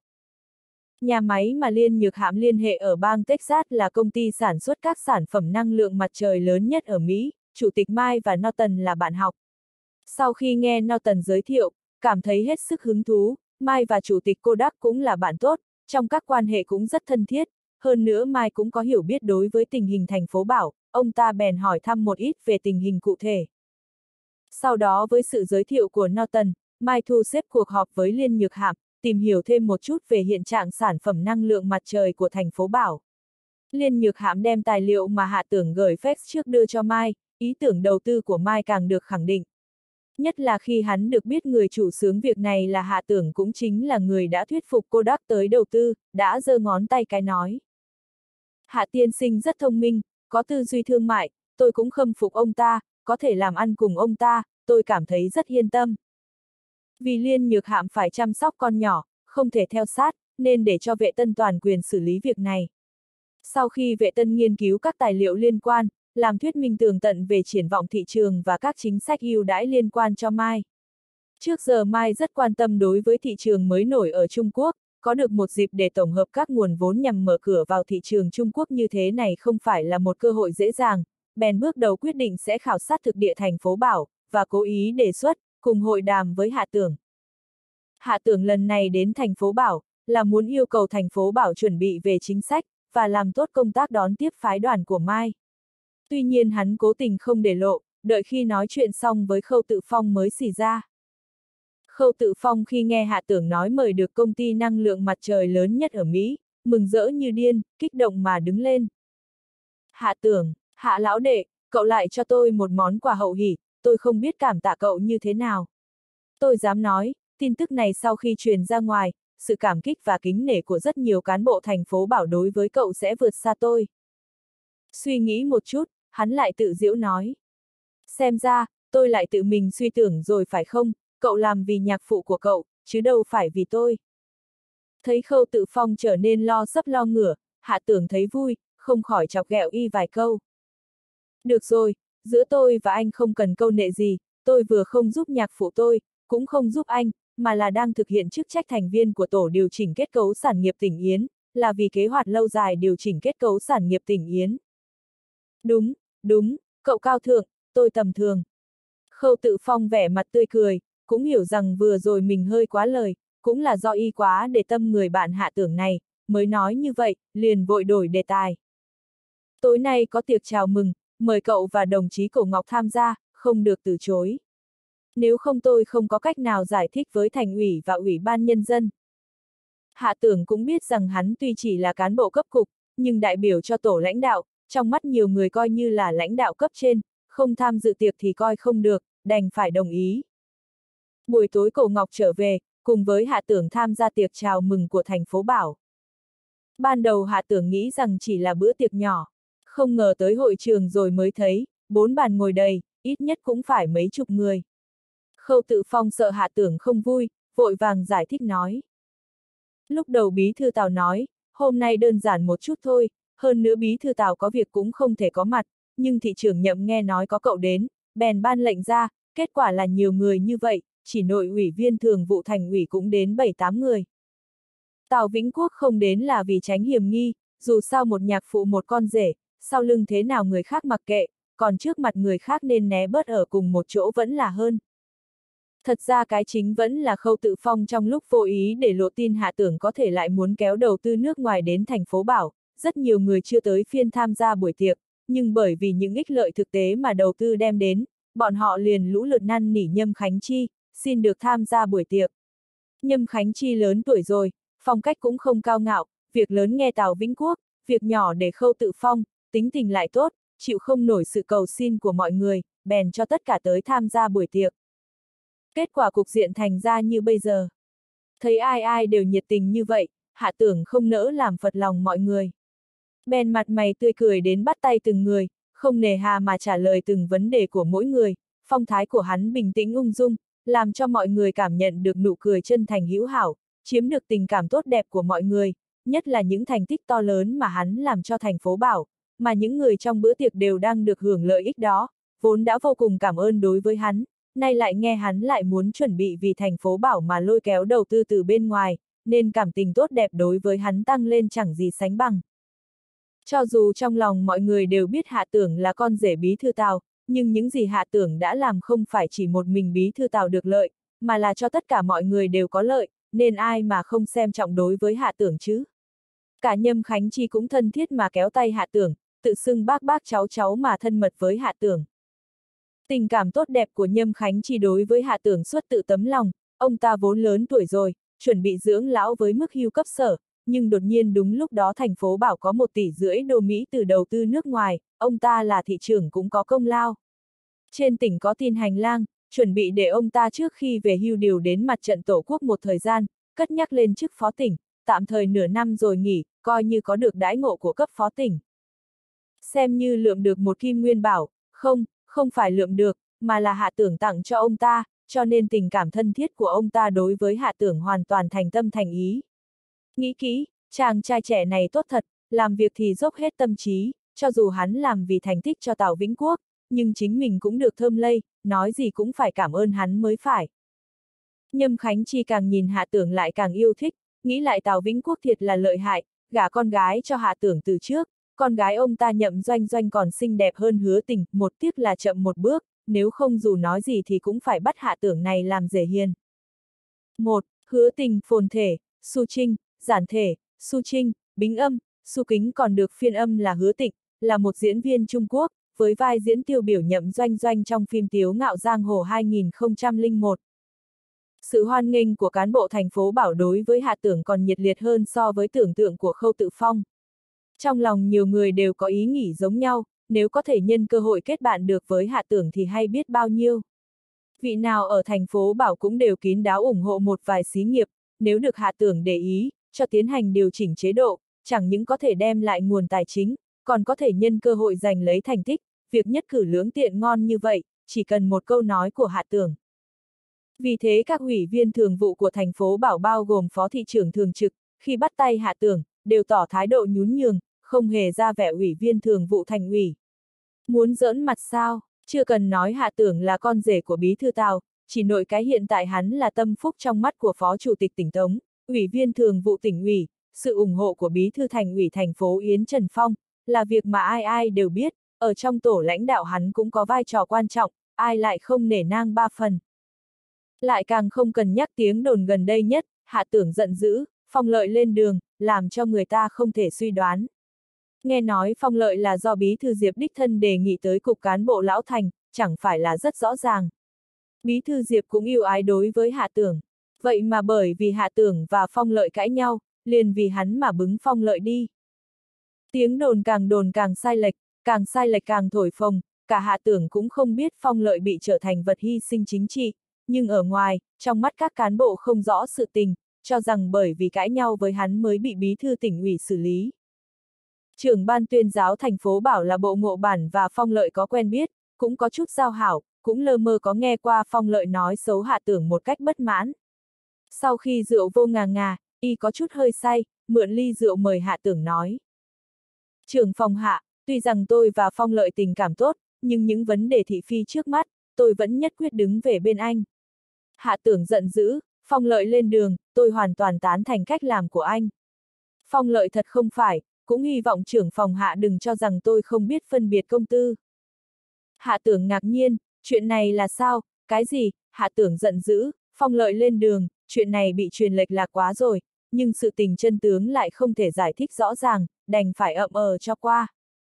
Nhà máy mà Liên Nhược Hạm liên hệ ở bang Texas là công ty sản xuất các sản phẩm năng lượng mặt trời lớn nhất ở Mỹ, Chủ tịch Mai và Norton là bạn học. Sau khi nghe Norton giới thiệu, cảm thấy hết sức hứng thú, Mai và Chủ tịch Kodak cũng là bạn tốt, trong các quan hệ cũng rất thân thiết, hơn nữa Mai cũng có hiểu biết đối với tình hình thành phố Bảo, ông ta bèn hỏi thăm một ít về tình hình cụ thể. Sau đó với sự giới thiệu của Norton, Mai thu xếp cuộc họp với Liên Nhược Hạm, tìm hiểu thêm một chút về hiện trạng sản phẩm năng lượng mặt trời của thành phố Bảo. Liên Nhược Hạm đem tài liệu mà Hạ Tưởng gửi fax trước đưa cho Mai, ý tưởng đầu tư của Mai càng được khẳng định. Nhất là khi hắn được biết người chủ xướng việc này là Hạ Tưởng cũng chính là người đã thuyết phục Kodak tới đầu tư, đã giơ ngón tay cái nói. Hạ tiên sinh rất thông minh, có tư duy thương mại, tôi cũng khâm phục ông ta, có thể làm ăn cùng ông ta, tôi cảm thấy rất yên tâm. Vì Liên Nhược Hạm phải chăm sóc con nhỏ, không thể theo sát, nên để cho Vệ Tân toàn quyền xử lý việc này. Sau khi Vệ Tân nghiên cứu các tài liệu liên quan, làm thuyết minh tường tận về triển vọng thị trường và các chính sách ưu đãi liên quan cho Mai. Trước giờ Mai rất quan tâm đối với thị trường mới nổi ở Trung Quốc, có được một dịp để tổng hợp các nguồn vốn nhằm mở cửa vào thị trường Trung Quốc như thế này không phải là một cơ hội dễ dàng, bèn bước đầu quyết định sẽ khảo sát thực địa thành phố Bảo, và cố ý đề xuất, cùng hội đàm với Hạ Tưởng. Hạ Tưởng lần này đến thành phố Bảo, là muốn yêu cầu thành phố Bảo chuẩn bị về chính sách, và làm tốt công tác đón tiếp phái đoàn của Mai. Tuy nhiên hắn cố tình không để lộ, đợi khi nói chuyện xong với Khâu Tự Phong mới xì ra. Khâu Tự Phong khi nghe Hạ Tưởng nói mời được công ty năng lượng mặt trời lớn nhất ở Mỹ, mừng rỡ như điên, kích động mà đứng lên. Hạ Tưởng, Hạ lão đệ, cậu lại cho tôi một món quà hậu hỉ, tôi không biết cảm tạ cậu như thế nào. Tôi dám nói, tin tức này sau khi truyền ra ngoài, sự cảm kích và kính nể của rất nhiều cán bộ thành phố Bảo đối với cậu sẽ vượt xa tôi. Suy nghĩ một chút, hắn lại tự giễu nói. Xem ra, tôi lại tự mình suy tưởng rồi phải không, cậu làm vì nhạc phụ của cậu, chứ đâu phải vì tôi. Thấy Khâu Tự Phong trở nên lo sấp lo ngửa, Hạ Tưởng thấy vui, không khỏi chọc ghẹo y vài câu. Được rồi, giữa tôi và anh không cần câu nệ gì, tôi vừa không giúp nhạc phụ tôi, cũng không giúp anh, mà là đang thực hiện chức trách thành viên của tổ điều chỉnh kết cấu sản nghiệp tỉnh Yến, là vì kế hoạch lâu dài điều chỉnh kết cấu sản nghiệp tỉnh Yến. Đúng, đúng, cậu cao thượng, tôi tầm thường. Khâu Tự Phong vẻ mặt tươi cười, cũng hiểu rằng vừa rồi mình hơi quá lời, cũng là do y quá để tâm người bạn Hạ Tưởng này, mới nói như vậy, liền vội đổi đề tài. Tối nay có tiệc chào mừng, mời cậu và đồng chí Cổ Ngọc tham gia, không được từ chối. Nếu không tôi không có cách nào giải thích với thành ủy và ủy ban nhân dân. Hạ Tưởng cũng biết rằng hắn tuy chỉ là cán bộ cấp cục, nhưng đại biểu cho tổ lãnh đạo, trong mắt nhiều người coi như là lãnh đạo cấp trên, không tham dự tiệc thì coi không được, đành phải đồng ý. Buổi tối Cổ Ngọc trở về, cùng với Hạ Tưởng tham gia tiệc chào mừng của thành phố Bảo. Ban đầu Hạ Tưởng nghĩ rằng chỉ là bữa tiệc nhỏ, không ngờ tới hội trường rồi mới thấy, bốn bàn ngồi đầy, ít nhất cũng phải mấy chục người. Khâu Tự Phong sợ Hạ Tưởng không vui, vội vàng giải thích nói. Lúc đầu bí thư Tào nói, hôm nay đơn giản một chút thôi, hơn nữa bí thư Tào có việc cũng không thể có mặt, nhưng thị trưởng Nhậm nghe nói có cậu đến, bèn ban lệnh ra, kết quả là nhiều người như vậy, chỉ nội ủy viên thường vụ thành ủy cũng đến bảy tám người. Tào Vĩnh Quốc không đến là vì tránh hiểm nghi, dù sao một nhạc phụ một con rể, sau lưng thế nào người khác mặc kệ, còn trước mặt người khác nên né bớt ở cùng một chỗ vẫn là hơn. Thật ra cái chính vẫn là Khâu Tự Phong trong lúc vô ý để lộ tin Hạ Tưởng có thể lại muốn kéo đầu tư nước ngoài đến thành phố Bảo, rất nhiều người chưa tới phiên tham gia buổi tiệc, nhưng bởi vì những ích lợi thực tế mà đầu tư đem đến, bọn họ liền lũ lượt năn nỉ Nhâm Khánh Chi, xin được tham gia buổi tiệc. Nhâm Khánh Chi lớn tuổi rồi, phong cách cũng không cao ngạo, việc lớn nghe Tào Vĩnh Quốc, việc nhỏ để Khâu Tự Phong, tính tình lại tốt, chịu không nổi sự cầu xin của mọi người, bèn cho tất cả tới tham gia buổi tiệc. Kết quả cục diện thành ra như bây giờ. Thấy ai ai đều nhiệt tình như vậy, Hạ Tưởng không nỡ làm phật lòng mọi người. Bèn mặt mày tươi cười đến bắt tay từng người, không nề hà mà trả lời từng vấn đề của mỗi người, phong thái của hắn bình tĩnh ung dung, làm cho mọi người cảm nhận được nụ cười chân thành hữu hảo, chiếm được tình cảm tốt đẹp của mọi người, nhất là những thành tích to lớn mà hắn làm cho thành phố Bảo, mà những người trong bữa tiệc đều đang được hưởng lợi ích đó, vốn đã vô cùng cảm ơn đối với hắn, nay lại nghe hắn lại muốn chuẩn bị vì thành phố Bảo mà lôi kéo đầu tư từ bên ngoài, nên cảm tình tốt đẹp đối với hắn tăng lên chẳng gì sánh bằng. Cho dù trong lòng mọi người đều biết Hạ Tưởng là con rể bí thư Tào, nhưng những gì Hạ Tưởng đã làm không phải chỉ một mình bí thư Tào được lợi, mà là cho tất cả mọi người đều có lợi, nên ai mà không xem trọng đối với Hạ Tưởng chứ. Cả Nhâm Khánh Chi cũng thân thiết mà kéo tay Hạ Tưởng, tự xưng bác bác cháu cháu mà thân mật với Hạ Tưởng. Tình cảm tốt đẹp của Nhâm Khánh Chi đối với Hạ Tưởng xuất tự tấm lòng, ông ta vốn lớn tuổi rồi, chuẩn bị dưỡng lão với mức hưu cấp sở, nhưng đột nhiên đúng lúc đó thành phố Bảo có một tỷ rưỡi đô Mỹ từ đầu tư nước ngoài, ông ta là thị trưởng cũng có công lao. Trên tỉnh có tin hành lang, chuẩn bị để ông ta trước khi về hưu điều đến mặt trận tổ quốc một thời gian, cất nhắc lên chức phó tỉnh, tạm thời nửa năm rồi nghỉ, coi như có được đãi ngộ của cấp phó tỉnh. Xem như lượm được một kim nguyên bảo, không, không phải lượm được, mà là Hạ Tưởng tặng cho ông ta, cho nên tình cảm thân thiết của ông ta đối với Hạ Tưởng hoàn toàn thành tâm thành ý. Nghĩ kỹ, chàng trai trẻ này tốt thật, làm việc thì dốc hết tâm trí, cho dù hắn làm vì thành tích cho Tào Vĩnh Quốc, nhưng chính mình cũng được thơm lây, nói gì cũng phải cảm ơn hắn mới phải. Nhâm Khánh Chi càng nhìn Hạ Tưởng lại càng yêu thích, nghĩ lại Tào Vĩnh Quốc thiệt là lợi hại, gả con gái cho Hạ Tưởng từ trước, con gái ông ta Nhậm Doanh Doanh còn xinh đẹp hơn Hứa Tình, một tiếc là chậm một bước, nếu không dù nói gì thì cũng phải bắt Hạ Tưởng này làm rể hiền. một. Hứa Tình phồn thể, Su Trinh, giản thể, Su Trinh, bính âm, Su Kính còn được phiên âm là Hứa Tịnh, là một diễn viên Trung Quốc, với vai diễn tiêu biểu Nhậm Doanh Doanh trong phim Tiếu Ngạo Giang Hồ hai nghìn không trăm lẻ một. Sự hoan nghênh của cán bộ thành phố Bảo đối với Hạ Tưởng còn nhiệt liệt hơn so với tưởng tượng của Khâu Tự Phong. Trong lòng nhiều người đều có ý nghĩ giống nhau, nếu có thể nhân cơ hội kết bạn được với Hạ Tưởng thì hay biết bao nhiêu. Vị nào ở thành phố Bảo cũng đều kín đáo ủng hộ một vài xí nghiệp, nếu được Hạ Tưởng để ý, cho tiến hành điều chỉnh chế độ, chẳng những có thể đem lại nguồn tài chính, còn có thể nhân cơ hội giành lấy thành tích, việc nhất cử lưỡng tiện ngon như vậy, chỉ cần một câu nói của Hạ Tưởng. Vì thế các ủy viên thường vụ của thành phố Bảo bao gồm phó thị trưởng thường trực, khi bắt tay Hạ Tưởng, đều tỏ thái độ nhún nhường, không hề ra vẻ ủy viên thường vụ thành ủy. Muốn giỡn mặt sao, chưa cần nói Hạ Tưởng là con rể của bí thư Tào, chỉ nội cái hiện tại hắn là tâm phúc trong mắt của phó chủ tịch tỉnh Tống, ủy viên thường vụ tỉnh ủy, sự ủng hộ của bí thư thành ủy thành phố Yến Trần Phong, là việc mà ai ai đều biết, ở trong tổ lãnh đạo hắn cũng có vai trò quan trọng, ai lại không nể nang ba phần. Lại càng không cần nhắc tiếng đồn gần đây nhất, Hạ Tưởng giận dữ, Phong Lợi lên đường, làm cho người ta không thể suy đoán. Nghe nói Phong Lợi là do bí thư Diệp đích thân đề nghị tới cục cán bộ lão thành, chẳng phải là rất rõ ràng. Bí thư Diệp cũng yêu ái đối với Hạ Tưởng. Vậy mà bởi vì Hạ Tưởng và Phong Lợi cãi nhau, liền vì hắn mà bứng Phong Lợi đi. Tiếng đồn càng đồn càng sai lệch, càng sai lệch càng thổi phồng, cả Hạ Tưởng cũng không biết Phong Lợi bị trở thành vật hy sinh chính trị, nhưng ở ngoài, trong mắt các cán bộ không rõ sự tình, cho rằng bởi vì cãi nhau với hắn mới bị bí thư tỉnh ủy xử lý. Trưởng ban tuyên giáo thành phố bảo là Bộ Ngộ Bản và Phong Lợi có quen biết, cũng có chút giao hảo, cũng lơ mơ có nghe qua Phong Lợi nói xấu Hạ Tưởng một cách bất mãn. Sau khi rượu vô ngà ngà, y có chút hơi say, mượn ly rượu mời Hạ Tưởng nói. Trưởng phòng Hạ, tuy rằng tôi và Phong Lợi tình cảm tốt, nhưng những vấn đề thị phi trước mắt, tôi vẫn nhất quyết đứng về bên anh. Hạ Tưởng giận dữ, Phong Lợi lên đường, tôi hoàn toàn tán thành cách làm của anh. Phong Lợi thật không phải, cũng hy vọng trưởng phòng Hạ đừng cho rằng tôi không biết phân biệt công tư. Hạ Tưởng ngạc nhiên, chuyện này là sao, cái gì, Hạ Tưởng giận dữ, Phong Lợi lên đường, chuyện này bị truyền lệch lạc quá rồi, nhưng sự tình chân tướng lại không thể giải thích rõ ràng, đành phải ậm ờ cho qua.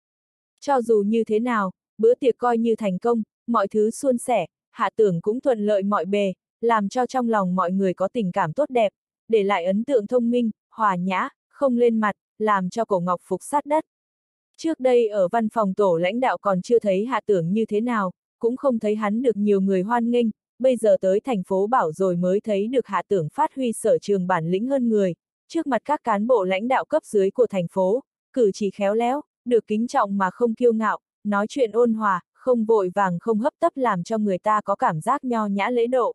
Cho dù như thế nào, bữa tiệc coi như thành công, mọi thứ suôn sẻ, Hạ Tưởng cũng thuận lợi mọi bề, làm cho trong lòng mọi người có tình cảm tốt đẹp, để lại ấn tượng thông minh, hòa nhã, không lên mặt, làm cho Cổ Ngọc phục sát đất. Trước đây ở văn phòng tổ lãnh đạo còn chưa thấy Hạ Tưởng như thế nào, cũng không thấy hắn được nhiều người hoan nghênh, bây giờ tới thành phố Bảo rồi mới thấy được Hạ Tưởng phát huy sở trường bản lĩnh hơn người, trước mặt các cán bộ lãnh đạo cấp dưới của thành phố, cử chỉ khéo léo, được kính trọng mà không kiêu ngạo, nói chuyện ôn hòa, không vội vàng không hấp tấp làm cho người ta có cảm giác nho nhã lễ độ.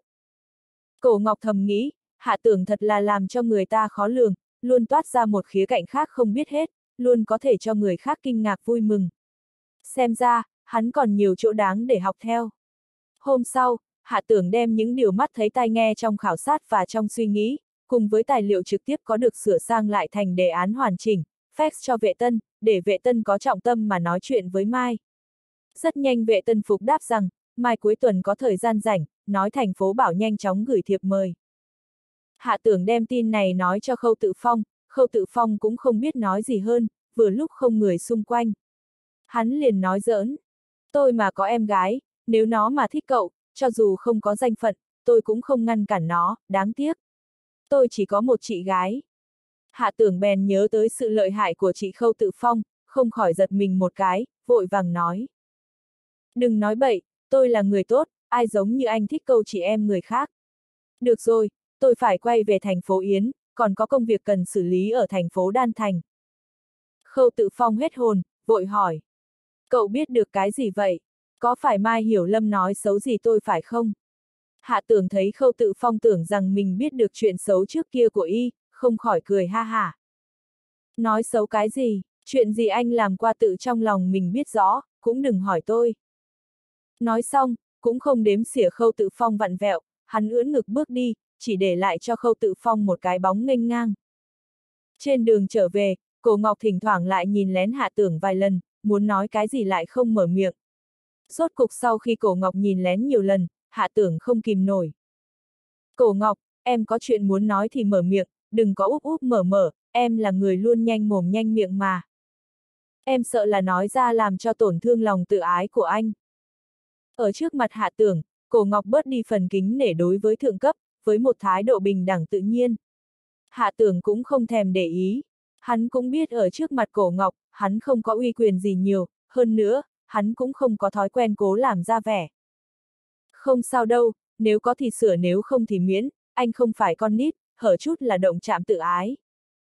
Cổ Ngọc thầm nghĩ, Hạ Tưởng thật là làm cho người ta khó lường, luôn toát ra một khía cạnh khác không biết hết, luôn có thể cho người khác kinh ngạc vui mừng. Xem ra, hắn còn nhiều chỗ đáng để học theo. Hôm sau, Hạ Tưởng đem những điều mắt thấy tai nghe trong khảo sát và trong suy nghĩ, cùng với tài liệu trực tiếp có được sửa sang lại thành đề án hoàn chỉnh, fax cho Vệ Tân, để Vệ Tân có trọng tâm mà nói chuyện với Mai. Rất nhanh Vệ Tân phục đáp rằng, mai cuối tuần có thời gian rảnh, nói thành phố Bảo nhanh chóng gửi thiệp mời. Hạ Tưởng đem tin này nói cho Khâu Tự Phong, Khâu Tự Phong cũng không biết nói gì hơn, vừa lúc không người xung quanh. Hắn liền nói giỡn, tôi mà có em gái, nếu nó mà thích cậu, cho dù không có danh phận, tôi cũng không ngăn cản nó, đáng tiếc. Tôi chỉ có một chị gái. Hạ Tưởng bèn nhớ tới sự lợi hại của chị Khâu Tự Phong, không khỏi giật mình một cái, vội vàng nói. Đừng nói bậy, tôi là người tốt, ai giống như anh thích câu chị em người khác. Được rồi, tôi phải quay về thành phố Yến, còn có công việc cần xử lý ở thành phố Đan Thành. Khâu Tự Phong hết hồn, vội hỏi. Cậu biết được cái gì vậy? Có phải Mai Hiểu Lâm nói xấu gì tôi phải không? Hạ Tưởng thấy Khâu Tự Phong tưởng rằng mình biết được chuyện xấu trước kia của y, không khỏi cười ha hả. Nói xấu cái gì, chuyện gì anh làm qua tự trong lòng mình biết rõ, cũng đừng hỏi tôi. Nói xong, cũng không đếm xỉa Khâu Tự Phong vặn vẹo, hắn ưỡn ngực bước đi, chỉ để lại cho Khâu Tự Phong một cái bóng nghênh ngang. Trên đường trở về, Cổ Ngọc thỉnh thoảng lại nhìn lén Hạ Tưởng vài lần, muốn nói cái gì lại không mở miệng. Rốt cục sau khi Cổ Ngọc nhìn lén nhiều lần, Hạ Tưởng không kìm nổi. Cổ Ngọc, em có chuyện muốn nói thì mở miệng, đừng có úp úp mở mở, em là người luôn nhanh mồm nhanh miệng mà. Em sợ là nói ra làm cho tổn thương lòng tự ái của anh. Ở trước mặt Hạ Tưởng, Cổ Ngọc bớt đi phần kính nể đối với thượng cấp, với một thái độ bình đẳng tự nhiên. Hạ Tưởng cũng không thèm để ý. Hắn cũng biết ở trước mặt Cổ Ngọc, hắn không có uy quyền gì nhiều, hơn nữa, hắn cũng không có thói quen cố làm ra vẻ. Không sao đâu, nếu có thì sửa nếu không thì miễn, anh không phải con nít, hở chút là động chạm tự ái.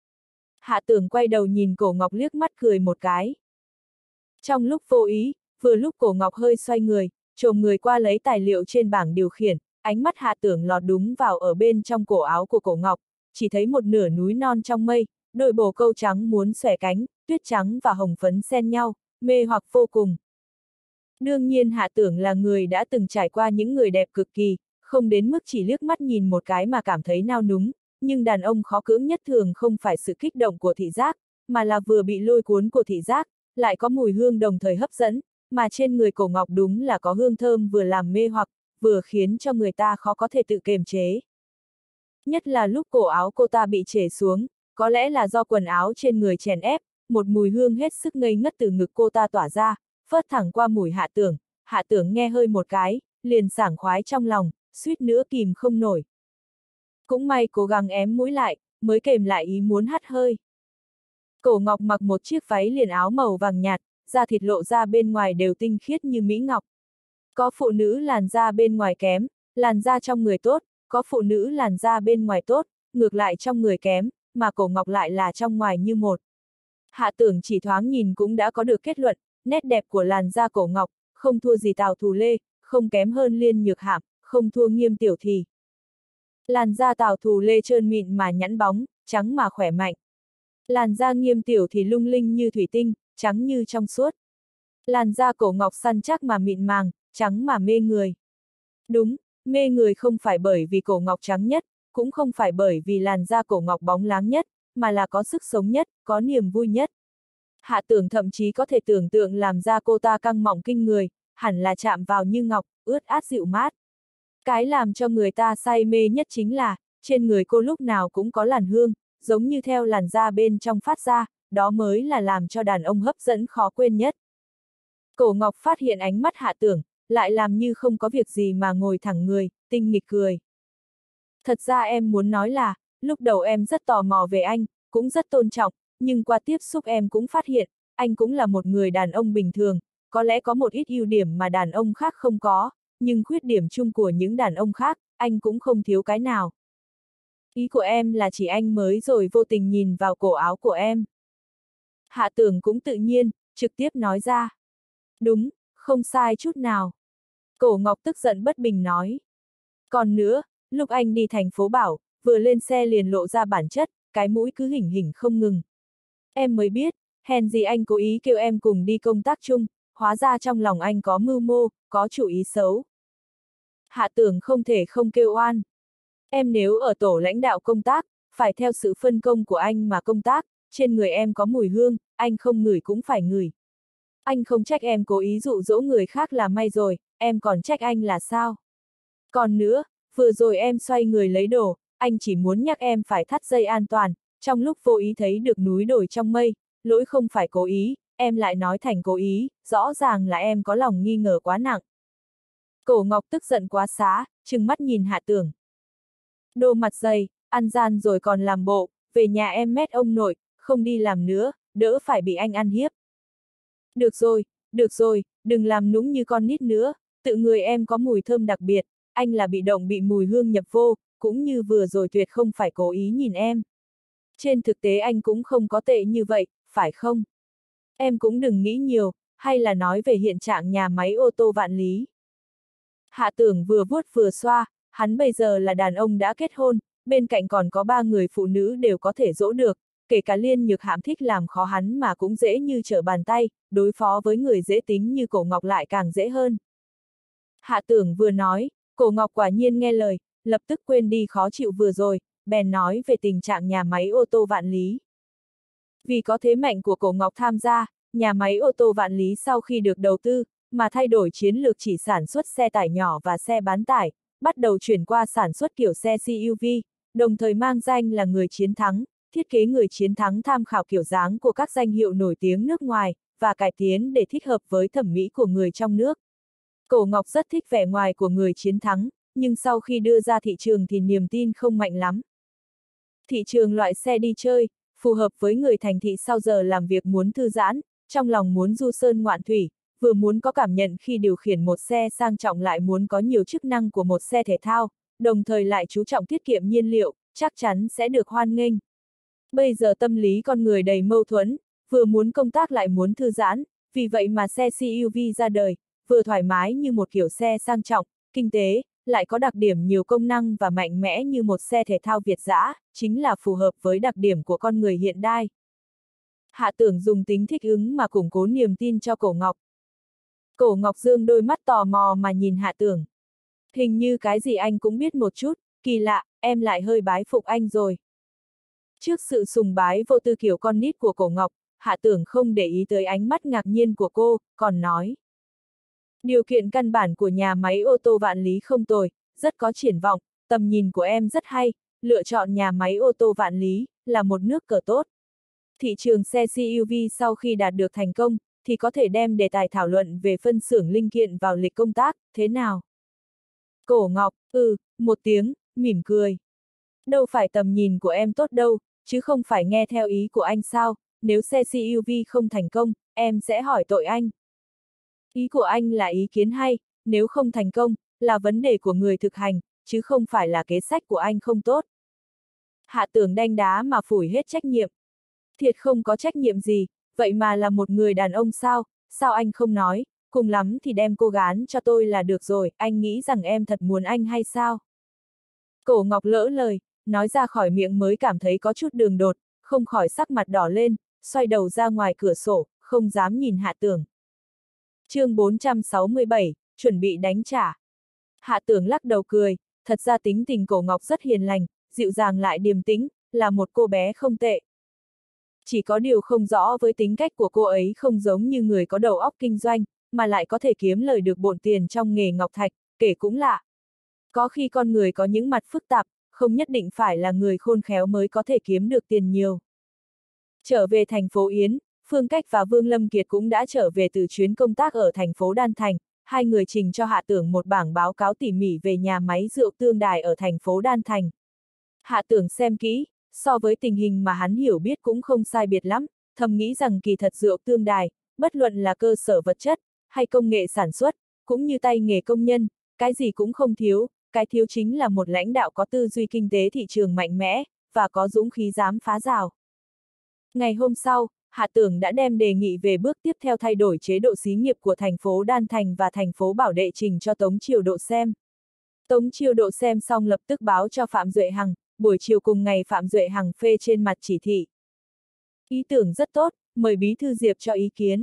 Hạ Tưởng quay đầu nhìn Cổ Ngọc liếc mắt cười một cái. Trong lúc vô ý, vừa lúc Cổ Ngọc hơi xoay người, chồm người qua lấy tài liệu trên bảng điều khiển, ánh mắt Hạ Tưởng lọt đúng vào ở bên trong cổ áo của Cổ Ngọc, chỉ thấy một nửa núi non trong mây, đôi bồ câu trắng muốn xòe cánh, tuyết trắng và hồng phấn xen nhau, mê hoặc vô cùng. Đương nhiên Hạ Tưởng là người đã từng trải qua những người đẹp cực kỳ, không đến mức chỉ liếc mắt nhìn một cái mà cảm thấy nao núng, nhưng đàn ông khó cưỡng nhất thường không phải sự kích động của thị giác, mà là vừa bị lôi cuốn của thị giác, lại có mùi hương đồng thời hấp dẫn, mà trên người Cổ Ngọc đúng là có hương thơm vừa làm mê hoặc, vừa khiến cho người ta khó có thể tự kiềm chế. Nhất là lúc cổ áo cô ta bị trễ xuống, có lẽ là do quần áo trên người chèn ép, một mùi hương hết sức ngây ngất từ ngực cô ta tỏa ra, phớt thẳng qua mũi Hạ Tưởng, Hạ Tưởng nghe hơi một cái, liền sảng khoái trong lòng, suýt nữa kìm không nổi. Cũng may cố gắng ém mũi lại, mới kềm lại ý muốn hắt hơi. Cổ Ngọc mặc một chiếc váy liền áo màu vàng nhạt, da thịt lộ ra bên ngoài đều tinh khiết như mỹ ngọc. Có phụ nữ làn da bên ngoài kém, làn da trong người tốt, có phụ nữ làn da bên ngoài tốt, ngược lại trong người kém, mà Cổ Ngọc lại là trong ngoài như một. Hạ Tưởng chỉ thoáng nhìn cũng đã có được kết luận, nét đẹp của làn da Cổ Ngọc, không thua gì Tào Thù Lê, không kém hơn Liên Nhược Hạm, không thua Nghiêm Tiểu Thì. Làn da Tào Thù Lê trơn mịn mà nhẵn bóng, trắng mà khỏe mạnh. Làn da Nghiêm Tiểu thì lung linh như thủy tinh, trắng như trong suốt. Làn da Cổ Ngọc săn chắc mà mịn màng, trắng mà mê người. Đúng, mê người không phải bởi vì cổ ngọc trắng nhất, cũng không phải bởi vì làn da cổ ngọc bóng láng nhất, mà là có sức sống nhất, có niềm vui nhất. Hạ Tưởng thậm chí có thể tưởng tượng làm da cô ta căng mọng kinh người, hẳn là chạm vào như ngọc, ướt át dịu mát. Cái làm cho người ta say mê nhất chính là, trên người cô lúc nào cũng có làn hương, giống như theo làn da bên trong phát ra, đó mới là làm cho đàn ông hấp dẫn khó quên nhất. Cổ Ngọc phát hiện ánh mắt Hạ Tưởng, lại làm như không có việc gì mà ngồi thẳng người, tinh nghịch cười. Thật ra em muốn nói là, lúc đầu em rất tò mò về anh, cũng rất tôn trọng, nhưng qua tiếp xúc em cũng phát hiện, anh cũng là một người đàn ông bình thường, có lẽ có một ít ưu điểm mà đàn ông khác không có, nhưng khuyết điểm chung của những đàn ông khác, anh cũng không thiếu cái nào. Ý của em là chỉ anh mới rồi vô tình nhìn vào cổ áo của em. Hạ Tưởng cũng tự nhiên, trực tiếp nói ra. Đúng, không sai chút nào. Cổ Ngọc tức giận bất bình nói. Còn nữa, lúc anh đi thành phố Bảo, vừa lên xe liền lộ ra bản chất, cái mũi cứ hỉnh hỉnh không ngừng. Em mới biết, hèn gì anh cố ý kêu em cùng đi công tác chung, hóa ra trong lòng anh có mưu mô, có chủ ý xấu. Hạ Tưởng không thể không kêu oan. Em nếu ở tổ lãnh đạo công tác, phải theo sự phân công của anh mà công tác, trên người em có mùi hương, anh không ngửi cũng phải ngửi. Anh không trách em cố ý dụ dỗ người khác là may rồi, em còn trách anh là sao? Còn nữa, vừa rồi em xoay người lấy đồ, anh chỉ muốn nhắc em phải thắt dây an toàn, trong lúc vô ý thấy được núi đồi trong mây, lỗi không phải cố ý, em lại nói thành cố ý, rõ ràng là em có lòng nghi ngờ quá nặng. Cổ Ngọc tức giận quá xá, trừng mắt nhìn Hạ Tưởng. Đồ mặt dày, ăn gian rồi còn làm bộ, về nhà em mét ông nội, không đi làm nữa, đỡ phải bị anh ăn hiếp. Được rồi, được rồi, đừng làm nũng như con nít nữa, tự người em có mùi thơm đặc biệt, anh là bị động bị mùi hương nhập vô, cũng như vừa rồi tuyệt không phải cố ý nhìn em. Trên thực tế anh cũng không có tệ như vậy, phải không? Em cũng đừng nghĩ nhiều, hay là nói về hiện trạng nhà máy ô tô Vạn Lý. Hạ Tưởng vừa vuốt vừa xoa, hắn bây giờ là đàn ông đã kết hôn, bên cạnh còn có ba người phụ nữ đều có thể dỗ được, kể cả Liên Nhược Hãm thích làm khó hắn mà cũng dễ như trở bàn tay, đối phó với người dễ tính như Cổ Ngọc lại càng dễ hơn. Hạ Tưởng vừa nói, Cổ Ngọc quả nhiên nghe lời, lập tức quên đi khó chịu vừa rồi, bèn nói về tình trạng nhà máy ô tô Vạn Lý. Vì có thế mạnh của Cổ Ngọc tham gia, nhà máy ô tô Vạn Lý sau khi được đầu tư, mà thay đổi chiến lược chỉ sản xuất xe tải nhỏ và xe bán tải, bắt đầu chuyển qua sản xuất kiểu xe xê u vê, đồng thời mang danh là người chiến thắng, thiết kế người chiến thắng tham khảo kiểu dáng của các danh hiệu nổi tiếng nước ngoài, và cải tiến để thích hợp với thẩm mỹ của người trong nước. Cổ Ngọc rất thích vẻ ngoài của người chiến thắng, nhưng sau khi đưa ra thị trường thì niềm tin không mạnh lắm. Thị trường loại xe đi chơi, phù hợp với người thành thị sau giờ làm việc muốn thư giãn, trong lòng muốn du sơn ngoạn thủy, vừa muốn có cảm nhận khi điều khiển một xe sang trọng lại muốn có nhiều chức năng của một xe thể thao, đồng thời lại chú trọng tiết kiệm nhiên liệu, chắc chắn sẽ được hoan nghênh. Bây giờ tâm lý con người đầy mâu thuẫn, vừa muốn công tác lại muốn thư giãn, vì vậy mà xe xê u vê ra đời, vừa thoải mái như một kiểu xe sang trọng, kinh tế, lại có đặc điểm nhiều công năng và mạnh mẽ như một xe thể thao Việt dã, chính là phù hợp với đặc điểm của con người hiện đại. Hạ Tưởng dùng tính thích ứng mà củng cố niềm tin cho Cổ Ngọc. Cổ Ngọc dương đôi mắt tò mò mà nhìn Hạ Tưởng. Hình như cái gì anh cũng biết một chút, kỳ lạ, em lại hơi bái phục anh rồi. Trước sự sùng bái vô tư kiểu con nít của Cổ Ngọc, Hạ Tưởng không để ý tới ánh mắt ngạc nhiên của cô, còn nói. Điều kiện căn bản của nhà máy ô tô Vạn Lý không tồi, rất có triển vọng, tầm nhìn của em rất hay, lựa chọn nhà máy ô tô Vạn Lý, là một nước cờ tốt. Thị trường xe xê u vê sau khi đạt được thành công, thì có thể đem đề tài thảo luận về phân xưởng linh kiện vào lịch công tác, thế nào? Cổ Ngọc, ừ, một tiếng, mỉm cười. Đâu phải tầm nhìn của em tốt đâu, chứ không phải nghe theo ý của anh sao, nếu xe xê u vê không thành công, em sẽ hỏi tội anh. Ý của anh là ý kiến hay, nếu không thành công, là vấn đề của người thực hành, chứ không phải là kế sách của anh không tốt. Hạ Tưởng đanh đá mà phủi hết trách nhiệm. Thiệt không có trách nhiệm gì, vậy mà là một người đàn ông sao, sao anh không nói, cùng lắm thì đem cô gán cho tôi là được rồi, anh nghĩ rằng em thật muốn anh hay sao? Cổ Ngọc lỡ lời, nói ra khỏi miệng mới cảm thấy có chút đường đột, không khỏi sắc mặt đỏ lên, xoay đầu ra ngoài cửa sổ, không dám nhìn Hạ Tưởng. Chương bốn trăm sáu mươi bảy, chuẩn bị đánh trả. Hạ Tưởng lắc đầu cười, thật ra tính tình Cổ Ngọc rất hiền lành, dịu dàng lại điềm tĩnh, là một cô bé không tệ. Chỉ có điều không rõ với tính cách của cô ấy không giống như người có đầu óc kinh doanh, mà lại có thể kiếm lời được bộn tiền trong nghề ngọc thạch, kể cũng lạ. Có khi con người có những mặt phức tạp, không nhất định phải là người khôn khéo mới có thể kiếm được tiền nhiều. Trở về thành phố Yến, Phương Cách và Vương Lâm Kiệt cũng đã trở về từ chuyến công tác ở thành phố Đan Thành, hai người trình cho Hạ Tưởng một bảng báo cáo tỉ mỉ về nhà máy rượu Tương Đài ở thành phố Đan Thành. Hạ Tưởng xem kỹ, so với tình hình mà hắn hiểu biết cũng không sai biệt lắm, thầm nghĩ rằng kỳ thật rượu Tương Đài, bất luận là cơ sở vật chất, hay công nghệ sản xuất, cũng như tay nghề công nhân, cái gì cũng không thiếu, cái thiếu chính là một lãnh đạo có tư duy kinh tế thị trường mạnh mẽ, và có dũng khí dám phá rào. Ngày hôm sau, Hạ Tưởng đã đem đề nghị về bước tiếp theo thay đổi chế độ xí nghiệp của thành phố Đan Thành và thành phố Bảo Đệ trình cho Tống Chiêu Độ xem. Tống Chiêu Độ xem xong lập tức báo cho Phạm Duệ Hằng, buổi chiều cùng ngày Phạm Duệ Hằng phê trên mặt chỉ thị. Ý tưởng rất tốt, mời Bí thư Diệp cho ý kiến.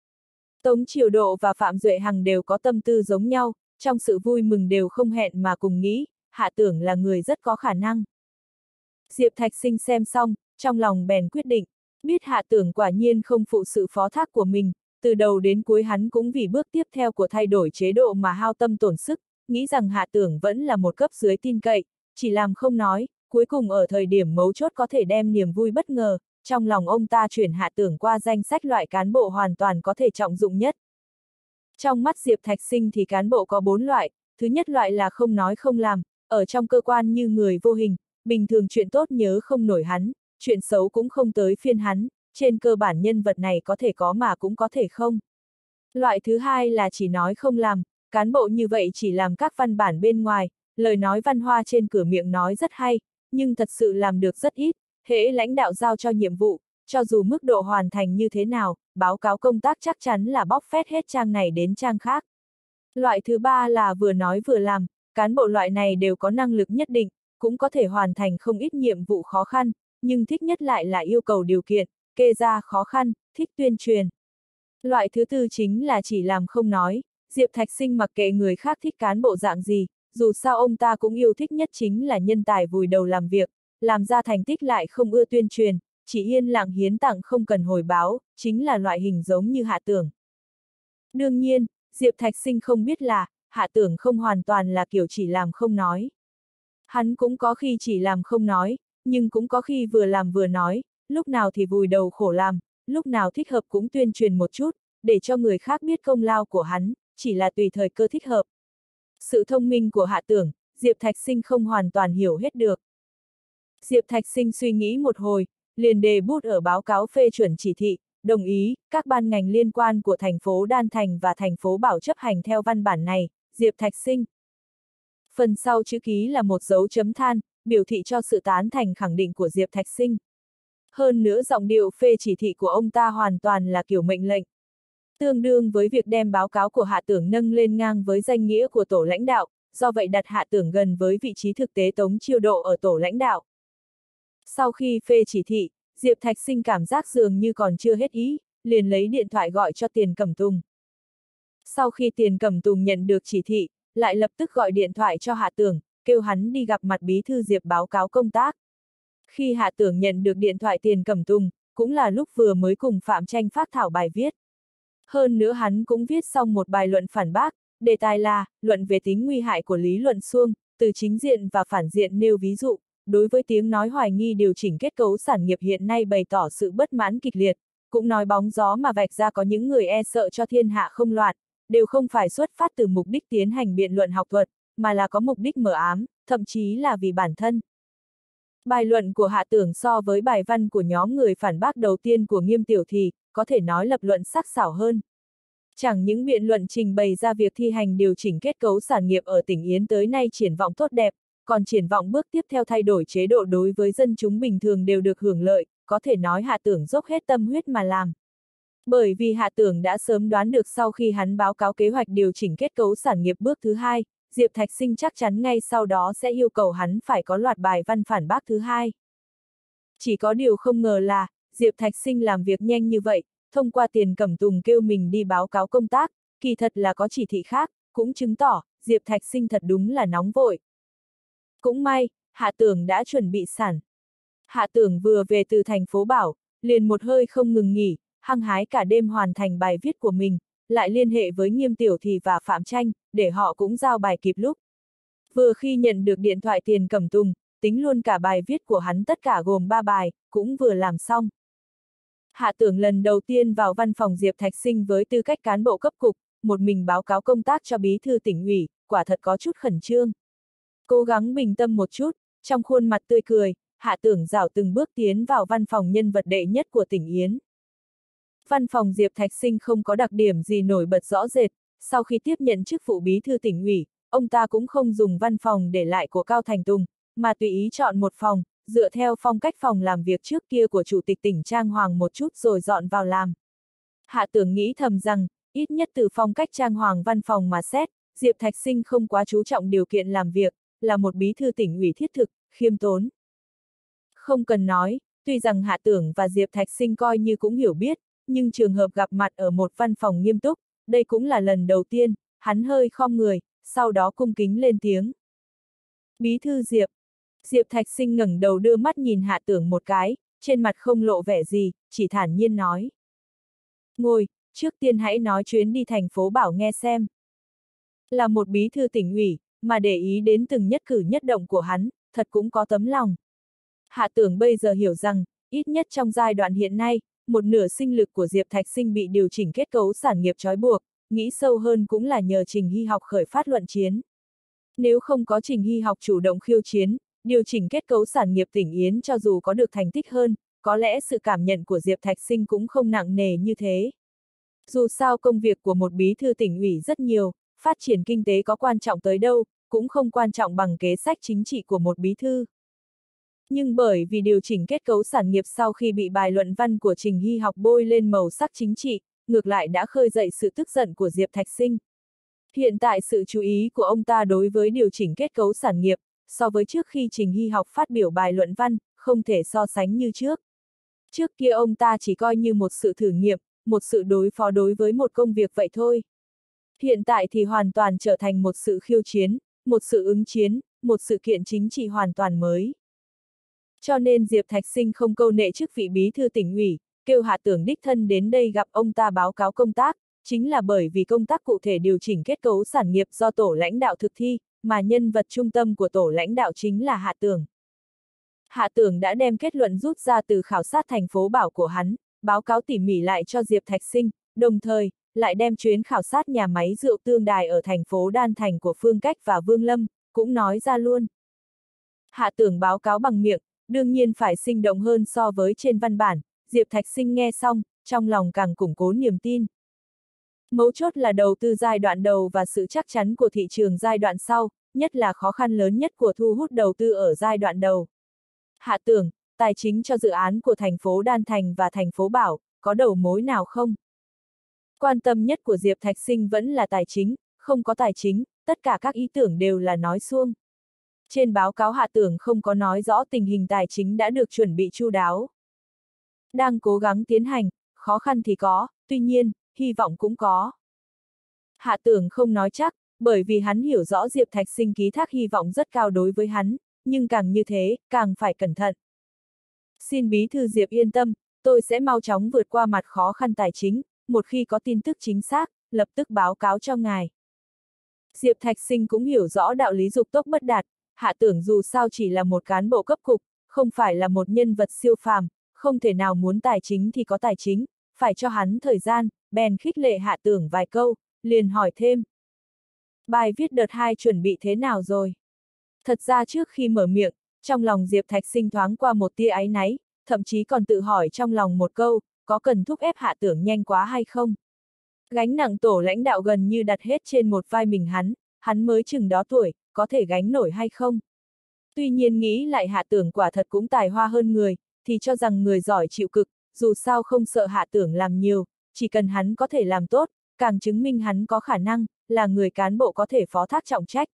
Tống Chiêu Độ và Phạm Duệ Hằng đều có tâm tư giống nhau, trong sự vui mừng đều không hẹn mà cùng nghĩ, Hạ Tưởng là người rất có khả năng. Diệp Thạch Sinh xem xong, trong lòng bèn quyết định, biết Hạ Tưởng quả nhiên không phụ sự phó thác của mình, từ đầu đến cuối hắn cũng vì bước tiếp theo của thay đổi chế độ mà hao tâm tổn sức, nghĩ rằng Hạ Tưởng vẫn là một cấp dưới tin cậy, chỉ làm không nói, cuối cùng ở thời điểm mấu chốt có thể đem niềm vui bất ngờ, trong lòng ông ta chuyển Hạ Tưởng qua danh sách loại cán bộ hoàn toàn có thể trọng dụng nhất. Trong mắt Diệp Thạch Sinh thì cán bộ có bốn loại, thứ nhất loại là không nói không làm, ở trong cơ quan như người vô hình, bình thường chuyện tốt nhớ không nổi hắn, chuyện xấu cũng không tới phiên hắn, trên cơ bản nhân vật này có thể có mà cũng có thể không. Loại thứ hai là chỉ nói không làm, cán bộ như vậy chỉ làm các văn bản bên ngoài, lời nói văn hoa trên cửa miệng nói rất hay, nhưng thật sự làm được rất ít, hễ lãnh đạo giao cho nhiệm vụ, cho dù mức độ hoàn thành như thế nào, báo cáo công tác chắc chắn là bóc phét hết trang này đến trang khác. Loại thứ ba là vừa nói vừa làm, cán bộ loại này đều có năng lực nhất định, cũng có thể hoàn thành không ít nhiệm vụ khó khăn, nhưng thích nhất lại là yêu cầu điều kiện, kê ra khó khăn, thích tuyên truyền. Loại thứ tư chính là chỉ làm không nói, Diệp Thạch Sinh mặc kệ người khác thích cán bộ dạng gì, dù sao ông ta cũng yêu thích nhất chính là nhân tài vùi đầu làm việc, làm ra thành tích lại không ưa tuyên truyền, chỉ yên lặng hiến tặng không cần hồi báo, chính là loại hình giống như Hạ Tưởng. Đương nhiên, Diệp Thạch Sinh không biết là, Hạ Tưởng không hoàn toàn là kiểu chỉ làm không nói. Hắn cũng có khi chỉ làm không nói, nhưng cũng có khi vừa làm vừa nói, lúc nào thì vùi đầu khổ làm, lúc nào thích hợp cũng tuyên truyền một chút, để cho người khác biết công lao của hắn, chỉ là tùy thời cơ thích hợp. Sự thông minh của Hạ Tưởng, Diệp Thạch Sinh không hoàn toàn hiểu hết được. Diệp Thạch Sinh suy nghĩ một hồi, liền đề bút ở báo cáo phê chuẩn chỉ thị, đồng ý, các ban ngành liên quan của thành phố Đan Thành và thành phố Bảo chấp hành theo văn bản này, Diệp Thạch Sinh. Phần sau chữ ký là một dấu chấm than, biểu thị cho sự tán thành khẳng định của Diệp Thạch Sinh. Hơn nữa giọng điệu phê chỉ thị của ông ta hoàn toàn là kiểu mệnh lệnh. Tương đương với việc đem báo cáo của Hạ Tưởng nâng lên ngang với danh nghĩa của tổ lãnh đạo, do vậy đặt Hạ Tưởng gần với vị trí thực tế Tống Chiêu Độ ở tổ lãnh đạo. Sau khi phê chỉ thị, Diệp Thạch Sinh cảm giác dường như còn chưa hết ý, liền lấy điện thoại gọi cho Tiền Cẩm Tùng. Sau khi Tiền Cẩm Tùng nhận được chỉ thị, lại lập tức gọi điện thoại cho Hạ Tưởng, kêu hắn đi gặp mặt bí thư Diệp báo cáo công tác. Khi Hạ Tưởng nhận được điện thoại Tiền Cẩm Tùng, cũng là lúc vừa mới cùng Phạm Tranh phát thảo bài viết. Hơn nữa hắn cũng viết xong một bài luận phản bác, đề tài là, luận về tính nguy hại của lý luận suông, từ chính diện và phản diện nêu ví dụ, đối với tiếng nói hoài nghi điều chỉnh kết cấu sản nghiệp hiện nay bày tỏ sự bất mãn kịch liệt, cũng nói bóng gió mà vạch ra có những người e sợ cho thiên hạ không loạn, đều không phải xuất phát từ mục đích tiến hành biện luận học thuật, mà là có mục đích mờ ám, thậm chí là vì bản thân. Bài luận của Hạ Tưởng so với bài văn của nhóm người phản bác đầu tiên của Nghiêm Tiểu thì, có thể nói lập luận sắc sảo hơn. Chẳng những biện luận trình bày ra việc thi hành điều chỉnh kết cấu sản nghiệp ở tỉnh Yến tới nay triển vọng tốt đẹp, còn triển vọng bước tiếp theo thay đổi chế độ đối với dân chúng bình thường đều được hưởng lợi, có thể nói Hạ Tưởng dốc hết tâm huyết mà làm. Bởi vì Hạ Tưởng đã sớm đoán được sau khi hắn báo cáo kế hoạch điều chỉnh kết cấu sản nghiệp bước thứ hai, Diệp Thạch Sinh chắc chắn ngay sau đó sẽ yêu cầu hắn phải có loạt bài văn phản bác thứ hai. Chỉ có điều không ngờ là, Diệp Thạch Sinh làm việc nhanh như vậy, thông qua Tiền Cẩm Tùng kêu mình đi báo cáo công tác, kỳ thật là có chỉ thị khác, cũng chứng tỏ, Diệp Thạch Sinh thật đúng là nóng vội. Cũng may, Hạ Tưởng đã chuẩn bị sẵn. Hạ Tưởng vừa về từ thành phố Bảo, liền một hơi không ngừng nghỉ, hăng hái cả đêm hoàn thành bài viết của mình, lại liên hệ với Nghiêm Tiểu Thì và Phạm Tranh, để họ cũng giao bài kịp lúc. Vừa khi nhận được điện thoại Tiền Cẩm Tùng, tính luôn cả bài viết của hắn tất cả gồm ba bài, cũng vừa làm xong. Hạ Tưởng lần đầu tiên vào văn phòng Diệp Thạch Sinh với tư cách cán bộ cấp cục, một mình báo cáo công tác cho bí thư tỉnh ủy, quả thật có chút khẩn trương. Cố gắng bình tâm một chút, trong khuôn mặt tươi cười, Hạ Tưởng rảo từng bước tiến vào văn phòng nhân vật đệ nhất của tỉnh Yến. Văn phòng Diệp Thạch Sinh không có đặc điểm gì nổi bật rõ rệt, sau khi tiếp nhận chức vụ bí thư tỉnh ủy, ông ta cũng không dùng văn phòng để lại của Cao Thành Tùng, mà tùy ý chọn một phòng, dựa theo phong cách phòng làm việc trước kia của chủ tịch tỉnh trang hoàng một chút rồi dọn vào làm. Hạ Tưởng nghĩ thầm rằng, ít nhất từ phong cách trang hoàng văn phòng mà xét, Diệp Thạch Sinh không quá chú trọng điều kiện làm việc, là một bí thư tỉnh ủy thiết thực, khiêm tốn. Không cần nói, tuy rằng Hạ Tưởng và Diệp Thạch Sinh coi như cũng hiểu biết, nhưng trường hợp gặp mặt ở một văn phòng nghiêm túc, đây cũng là lần đầu tiên, hắn hơi khom người, sau đó cung kính lên tiếng. Bí thư Diệp. Diệp Thạch Sinh ngẩng đầu đưa mắt nhìn Hạ Tưởng một cái, trên mặt không lộ vẻ gì, chỉ thản nhiên nói. Ngồi, trước tiên hãy nói chuyến đi thành phố Bảo nghe xem. Là một bí thư tỉnh ủy, mà để ý đến từng nhất cử nhất động của hắn, thật cũng có tấm lòng. Hạ Tưởng bây giờ hiểu rằng, ít nhất trong giai đoạn hiện nay, một nửa sinh lực của Diệp Thạch Sinh bị điều chỉnh kết cấu sản nghiệp trói buộc, nghĩ sâu hơn cũng là nhờ Trình Hy Học khởi phát luận chiến. Nếu không có Trình Hy Học chủ động khiêu chiến, điều chỉnh kết cấu sản nghiệp tỉnh Yến cho dù có được thành tích hơn, có lẽ sự cảm nhận của Diệp Thạch Sinh cũng không nặng nề như thế. Dù sao công việc của một bí thư tỉnh ủy rất nhiều, phát triển kinh tế có quan trọng tới đâu, cũng không quan trọng bằng kế sách chính trị của một bí thư. Nhưng bởi vì điều chỉnh kết cấu sản nghiệp sau khi bị bài luận văn của Trình Hy Học bôi lên màu sắc chính trị, ngược lại đã khơi dậy sự tức giận của Diệp Thạch Sinh. Hiện tại sự chú ý của ông ta đối với điều chỉnh kết cấu sản nghiệp, so với trước khi Trình Hy Học phát biểu bài luận văn, không thể so sánh như trước. Trước kia ông ta chỉ coi như một sự thử nghiệm, một sự đối phó đối với một công việc vậy thôi. Hiện tại thì hoàn toàn trở thành một sự khiêu chiến, một sự ứng chiến, một sự kiện chính trị hoàn toàn mới. Cho nên Diệp Thạch Sinh không câu nệ chức vị bí thư tỉnh ủy, kêu Hạ Tưởng đích thân đến đây gặp ông ta báo cáo công tác, chính là bởi vì công tác cụ thể điều chỉnh kết cấu sản nghiệp do tổ lãnh đạo thực thi, mà nhân vật trung tâm của tổ lãnh đạo chính là Hạ Tưởng. Hạ Tưởng đã đem kết luận rút ra từ khảo sát thành phố Bảo của hắn, báo cáo tỉ mỉ lại cho Diệp Thạch Sinh, đồng thời, lại đem chuyến khảo sát nhà máy rượu Tương Đài ở thành phố Đan Thành của Phương Cách và Vương Lâm, cũng nói ra luôn. Hạ Tưởng báo cáo bằng miệng, đương nhiên phải sinh động hơn so với trên văn bản, Diệp Thạch Sinh nghe xong, trong lòng càng củng cố niềm tin. Mấu chốt là đầu tư giai đoạn đầu và sự chắc chắn của thị trường giai đoạn sau, nhất là khó khăn lớn nhất của thu hút đầu tư ở giai đoạn đầu. Hạ Tưởng, tài chính cho dự án của thành phố Đan Thành và thành phố Bảo, có đầu mối nào không? Quan tâm nhất của Diệp Thạch Sinh vẫn là tài chính, không có tài chính, tất cả các ý tưởng đều là nói suông. Trên báo cáo Hạ Tưởng không có nói rõ tình hình tài chính đã được chuẩn bị chu đáo. Đang cố gắng tiến hành, khó khăn thì có, tuy nhiên, hy vọng cũng có. Hạ Tưởng không nói chắc, bởi vì hắn hiểu rõ Diệp Thạch Sinh ký thác hy vọng rất cao đối với hắn, nhưng càng như thế, càng phải cẩn thận. Xin bí thư Diệp yên tâm, tôi sẽ mau chóng vượt qua mặt khó khăn tài chính, một khi có tin tức chính xác, lập tức báo cáo cho ngài. Diệp Thạch Sinh cũng hiểu rõ đạo lý dục tốc bất đạt, Hạ Tưởng dù sao chỉ là một cán bộ cấp cục, không phải là một nhân vật siêu phàm, không thể nào muốn tài chính thì có tài chính, phải cho hắn thời gian, bèn khích lệ Hạ Tưởng vài câu, liền hỏi thêm. Bài viết đợt hai chuẩn bị thế nào rồi? Thật ra trước khi mở miệng, trong lòng Diệp Thạch Sinh thoáng qua một tia áy náy, thậm chí còn tự hỏi trong lòng một câu, có cần thúc ép Hạ Tưởng nhanh quá hay không? Gánh nặng tổ lãnh đạo gần như đặt hết trên một vai mình hắn, hắn mới chừng đó tuổi, có thể gánh nổi hay không? Tuy nhiên nghĩ lại Hạ Tưởng quả thật cũng tài hoa hơn người, thì cho rằng người giỏi chịu cực, dù sao không sợ Hạ Tưởng làm nhiều, chỉ cần hắn có thể làm tốt, càng chứng minh hắn có khả năng, là người cán bộ có thể phó thác trọng trách.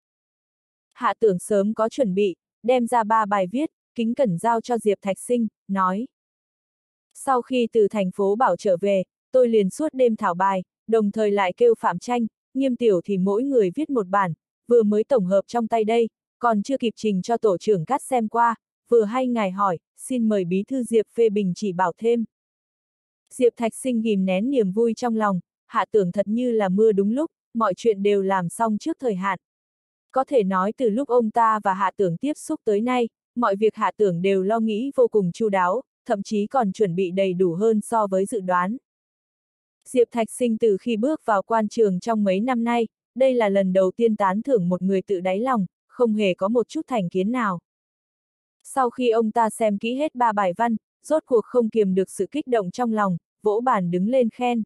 Hạ Tưởng sớm có chuẩn bị, đem ra ba bài viết, kính cẩn giao cho Diệp Thạch Sinh, nói. Sau khi từ thành phố Bảo trở về, tôi liền suốt đêm thảo bài, đồng thời lại kêu Phạm Tranh, Nghiêm Tiểu thì mỗi người viết một bản, vừa mới tổng hợp trong tay đây, còn chưa kịp trình cho tổ trưởng Cát xem qua, vừa hay ngài hỏi, xin mời bí thư Diệp phê bình chỉ bảo thêm. Diệp Thạch Sinh ghìm nén niềm vui trong lòng, Hạ Tưởng thật như là mưa đúng lúc, mọi chuyện đều làm xong trước thời hạn. Có thể nói từ lúc ông ta và Hạ Tưởng tiếp xúc tới nay, mọi việc Hạ Tưởng đều lo nghĩ vô cùng chu đáo, thậm chí còn chuẩn bị đầy đủ hơn so với dự đoán. Diệp Thạch Sinh từ khi bước vào quan trường trong mấy năm nay, đây là lần đầu tiên tán thưởng một người tự đáy lòng, không hề có một chút thành kiến nào. Sau khi ông ta xem kỹ hết ba bài văn, rốt cuộc không kiềm được sự kích động trong lòng, vỗ bàn đứng lên khen.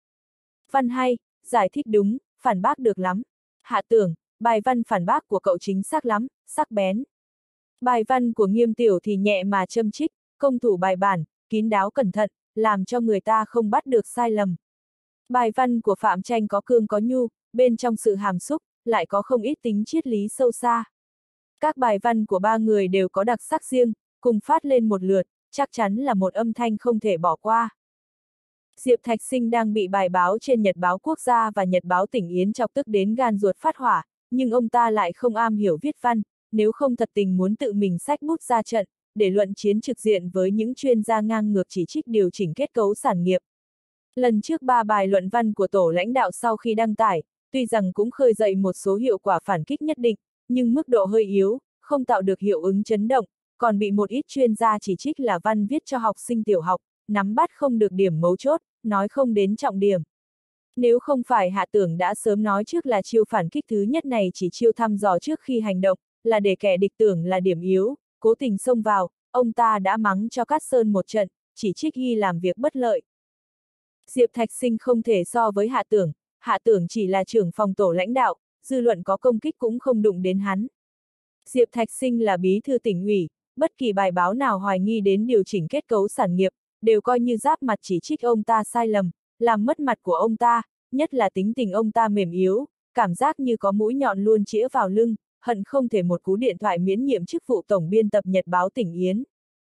Văn hay, giải thích đúng, phản bác được lắm. Hạ Tưởng, bài văn phản bác của cậu chính xác lắm, sắc bén. Bài văn của Nghiêm Tiểu thì nhẹ mà châm chích, công thủ bài bản, kín đáo cẩn thận, làm cho người ta không bắt được sai lầm. Bài văn của Phạm Tranh có cương có nhu, bên trong sự hàm xúc, lại có không ít tính triết lý sâu xa. Các bài văn của ba người đều có đặc sắc riêng, cùng phát lên một lượt, chắc chắn là một âm thanh không thể bỏ qua. Diệp Thạch Sinh đang bị bài báo trên Nhật báo Quốc gia và Nhật báo Tỉnh Yến chọc tức đến gan ruột phát hỏa, nhưng ông ta lại không am hiểu viết văn, nếu không thật tình muốn tự mình xách bút ra trận, để luận chiến trực diện với những chuyên gia ngang ngược chỉ trích điều chỉnh kết cấu sản nghiệp. Lần trước ba bài luận văn của tổ lãnh đạo sau khi đăng tải, tuy rằng cũng khơi dậy một số hiệu quả phản kích nhất định, nhưng mức độ hơi yếu, không tạo được hiệu ứng chấn động, còn bị một ít chuyên gia chỉ trích là văn viết cho học sinh tiểu học, nắm bắt không được điểm mấu chốt, nói không đến trọng điểm. Nếu không phải Hạ Tưởng đã sớm nói trước là chiêu phản kích thứ nhất này chỉ chiêu thăm dò trước khi hành động, là để kẻ địch tưởng là điểm yếu, cố tình xông vào, ông ta đã mắng cho Cát Sơn một trận, chỉ trích y làm việc bất lợi. Diệp Thạch Sinh không thể so với Hạ Tưởng, Hạ Tưởng chỉ là trưởng phòng tổ lãnh đạo, dư luận có công kích cũng không đụng đến hắn. Diệp Thạch Sinh là bí thư tỉnh ủy, bất kỳ bài báo nào hoài nghi đến điều chỉnh kết cấu sản nghiệp, đều coi như giáp mặt chỉ trích ông ta sai lầm, làm mất mặt của ông ta, nhất là tính tình ông ta mềm yếu, cảm giác như có mũi nhọn luôn chĩa vào lưng, hận không thể một cú điện thoại miễn nhiệm chức vụ tổng biên tập Nhật báo Tỉnh Yến.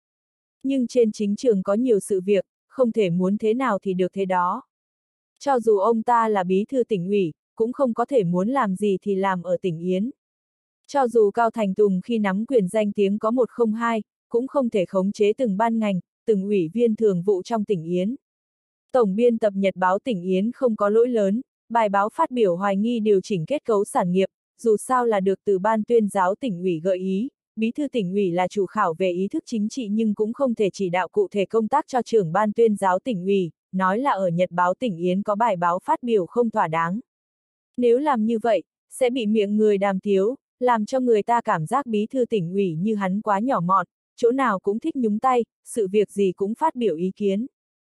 Nhưng trên chính trường có nhiều sự việc, không thể muốn thế nào thì được thế đó. Cho dù ông ta là bí thư tỉnh ủy, cũng không có thể muốn làm gì thì làm ở tỉnh Yến. Cho dù Cao Thành Tùng khi nắm quyền danh tiếng có một không hai, cũng không thể khống chế từng ban ngành, từng ủy viên thường vụ trong tỉnh Yến. Tổng biên tập Nhật báo Tỉnh Yến không có lỗi lớn, bài báo phát biểu hoài nghi điều chỉnh kết cấu sản nghiệp, dù sao là được từ ban tuyên giáo tỉnh ủy gợi ý, bí thư tỉnh ủy là chủ khảo về ý thức chính trị nhưng cũng không thể chỉ đạo cụ thể công tác cho trưởng ban tuyên giáo tỉnh ủy, nói là ở Nhật báo Tỉnh Yến có bài báo phát biểu không thỏa đáng. Nếu làm như vậy, sẽ bị miệng người đàm tiếu, làm cho người ta cảm giác bí thư tỉnh ủy như hắn quá nhỏ mọn, chỗ nào cũng thích nhúng tay, sự việc gì cũng phát biểu ý kiến.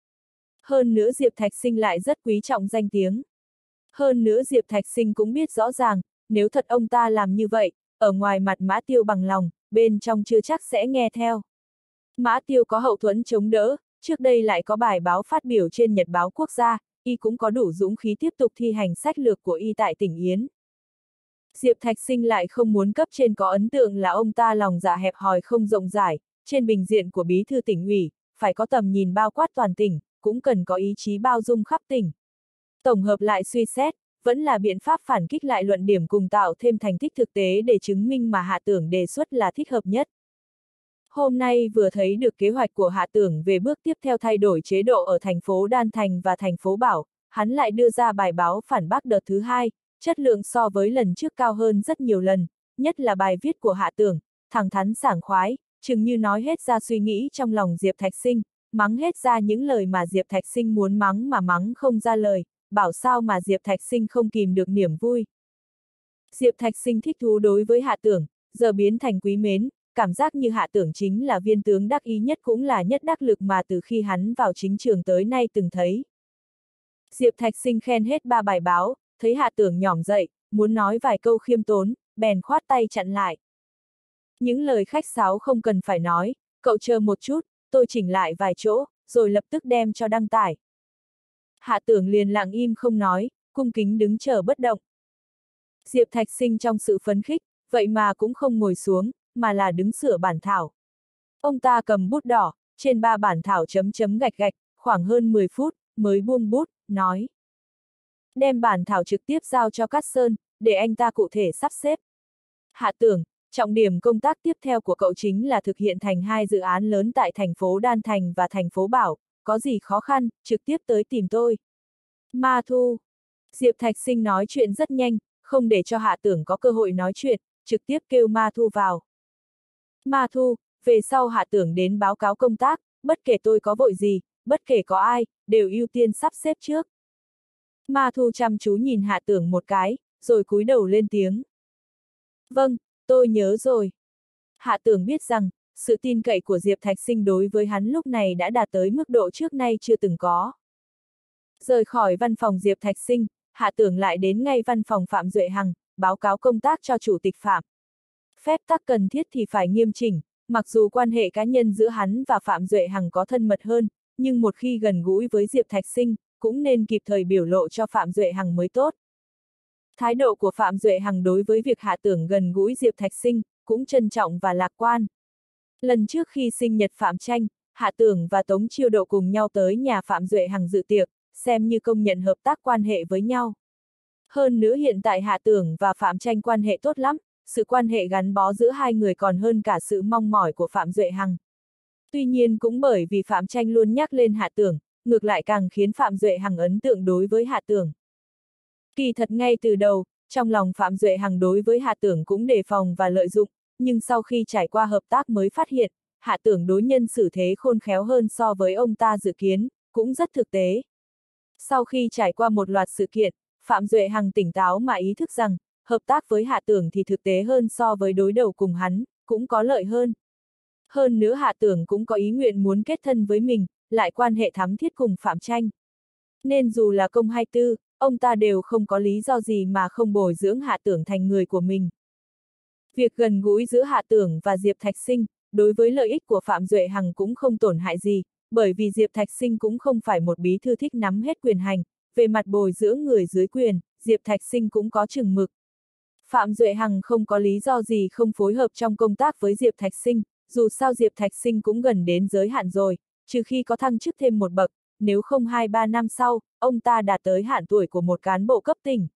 Hơn nữa Diệp Thạch Sinh lại rất quý trọng danh tiếng. Hơn nữa Diệp Thạch Sinh cũng biết rõ ràng, nếu thật ông ta làm như vậy, ở ngoài mặt Mã Tiêu bằng lòng, bên trong chưa chắc sẽ nghe theo. Mã Tiêu có hậu thuẫn chống đỡ, trước đây lại có bài báo phát biểu trên Nhật báo Quốc gia, y cũng có đủ dũng khí tiếp tục thi hành sách lược của y tại tỉnh Yến. Diệp Thạch Sinh lại không muốn cấp trên có ấn tượng là ông ta lòng dạ hẹp hòi không rộng rãi, trên bình diện của bí thư tỉnh ủy, phải có tầm nhìn bao quát toàn tỉnh, cũng cần có ý chí bao dung khắp tỉnh. Tổng hợp lại suy xét, vẫn là biện pháp phản kích lại luận điểm cùng tạo thêm thành tích thực tế để chứng minh mà Hạ Tưởng đề xuất là thích hợp nhất. Hôm nay vừa thấy được kế hoạch của Hạ Tưởng về bước tiếp theo thay đổi chế độ ở thành phố Đan Thành và thành phố Bảo, hắn lại đưa ra bài báo phản bác đợt thứ hai, chất lượng so với lần trước cao hơn rất nhiều lần, nhất là bài viết của Hạ Tưởng, thẳng thắn sảng khoái, chừng như nói hết ra suy nghĩ trong lòng Diệp Thạch Sinh, mắng hết ra những lời mà Diệp Thạch Sinh muốn mắng mà mắng không ra lời, bảo sao mà Diệp Thạch Sinh không kìm được niềm vui. Diệp Thạch Sinh thích thú đối với Hạ Tưởng, giờ biến thành quý mến, cảm giác như Hạ Tưởng chính là viên tướng đắc ý nhất cũng là nhất đắc lực mà từ khi hắn vào chính trường tới nay từng thấy. Diệp Thạch Sinh khen hết ba bài báo, thấy Hạ Tưởng nhỏm dậy, muốn nói vài câu khiêm tốn, bèn khoát tay chặn lại. Những lời khách sáo không cần phải nói, cậu chờ một chút, tôi chỉnh lại vài chỗ, rồi lập tức đem cho đăng tải. Hạ Tưởng liền lặng im không nói, cung kính đứng chờ bất động. Diệp Thạch Sinh trong sự phấn khích, vậy mà cũng không ngồi xuống, mà là đứng sửa bản thảo. Ông ta cầm bút đỏ, trên ba bản thảo chấm chấm gạch gạch, khoảng hơn mười phút, mới buông bút, nói. Đem bản thảo trực tiếp giao cho Cát Sơn, để anh ta cụ thể sắp xếp. Hạ Tưởng, trọng điểm công tác tiếp theo của cậu chính là thực hiện thành hai dự án lớn tại thành phố Đan Thành và thành phố Bảo, có gì khó khăn, trực tiếp tới tìm tôi. Ma Thu. Diệp Thạch Sinh nói chuyện rất nhanh, không để cho Hạ Tưởng có cơ hội nói chuyện, trực tiếp kêu Ma Thu vào. Ma Thu, về sau Hạ Tưởng đến báo cáo công tác, bất kể tôi có vội gì, bất kể có ai, đều ưu tiên sắp xếp trước. Ma Thu chăm chú nhìn Hạ Tưởng một cái, rồi cúi đầu lên tiếng. Vâng, tôi nhớ rồi. Hạ Tưởng biết rằng, sự tin cậy của Diệp Thạch Sinh đối với hắn lúc này đã đạt tới mức độ trước nay chưa từng có. Rời khỏi văn phòng Diệp Thạch Sinh, Hạ Tưởng lại đến ngay văn phòng Phạm Duệ Hằng, báo cáo công tác cho chủ tịch Phạm. Phép tắc cần thiết thì phải nghiêm chỉnh, mặc dù quan hệ cá nhân giữa hắn và Phạm Duệ Hằng có thân mật hơn, nhưng một khi gần gũi với Diệp Thạch Sinh, cũng nên kịp thời biểu lộ cho Phạm Duệ Hằng mới tốt. Thái độ của Phạm Duệ Hằng đối với việc Hạ Tưởng gần gũi Diệp Thạch Sinh, cũng trân trọng và lạc quan. Lần trước khi sinh nhật Phạm Tranh, Hạ Tưởng và Tống Chiêu Độ cùng nhau tới nhà Phạm Duệ Hằng dự tiệc, xem như công nhận hợp tác quan hệ với nhau. Hơn nữa hiện tại Hạ Tưởng và Phạm Tranh quan hệ tốt lắm, sự quan hệ gắn bó giữa hai người còn hơn cả sự mong mỏi của Phạm Duệ Hằng. Tuy nhiên cũng bởi vì Phạm Tranh luôn nhắc lên Hạ Tưởng, ngược lại càng khiến Phạm Duệ Hằng ấn tượng đối với Hạ Tưởng. Kỳ thật ngay từ đầu, trong lòng Phạm Duệ Hằng đối với Hạ Tưởng cũng đề phòng và lợi dụng, nhưng sau khi trải qua hợp tác mới phát hiện, Hạ Tưởng đối nhân xử thế khôn khéo hơn so với ông ta dự kiến, cũng rất thực tế. Sau khi trải qua một loạt sự kiện, Phạm Duệ Hằng tỉnh táo mà ý thức rằng, hợp tác với Hạ Tưởng thì thực tế hơn so với đối đầu cùng hắn, cũng có lợi hơn. Hơn nữa Hạ Tưởng cũng có ý nguyện muốn kết thân với mình, lại quan hệ thắm thiết cùng Phạm Tranh. Nên dù là công hay tư, ông ta đều không có lý do gì mà không bồi dưỡng Hạ Tưởng thành người của mình. Việc gần gũi giữa Hạ Tưởng và Diệp Thạch Sinh, đối với lợi ích của Phạm Duệ Hằng cũng không tổn hại gì, bởi vì Diệp Thạch Sinh cũng không phải một bí thư thích nắm hết quyền hành, về mặt bồi dưỡng người dưới quyền, Diệp Thạch Sinh cũng có chừng mực. Phạm Duệ Hằng không có lý do gì không phối hợp trong công tác với Diệp Thạch Sinh, dù sao Diệp Thạch Sinh cũng gần đến giới hạn rồi, trừ khi có thăng chức thêm một bậc, nếu không hai ba năm sau, ông ta đạt tới hạn tuổi của một cán bộ cấp tỉnh.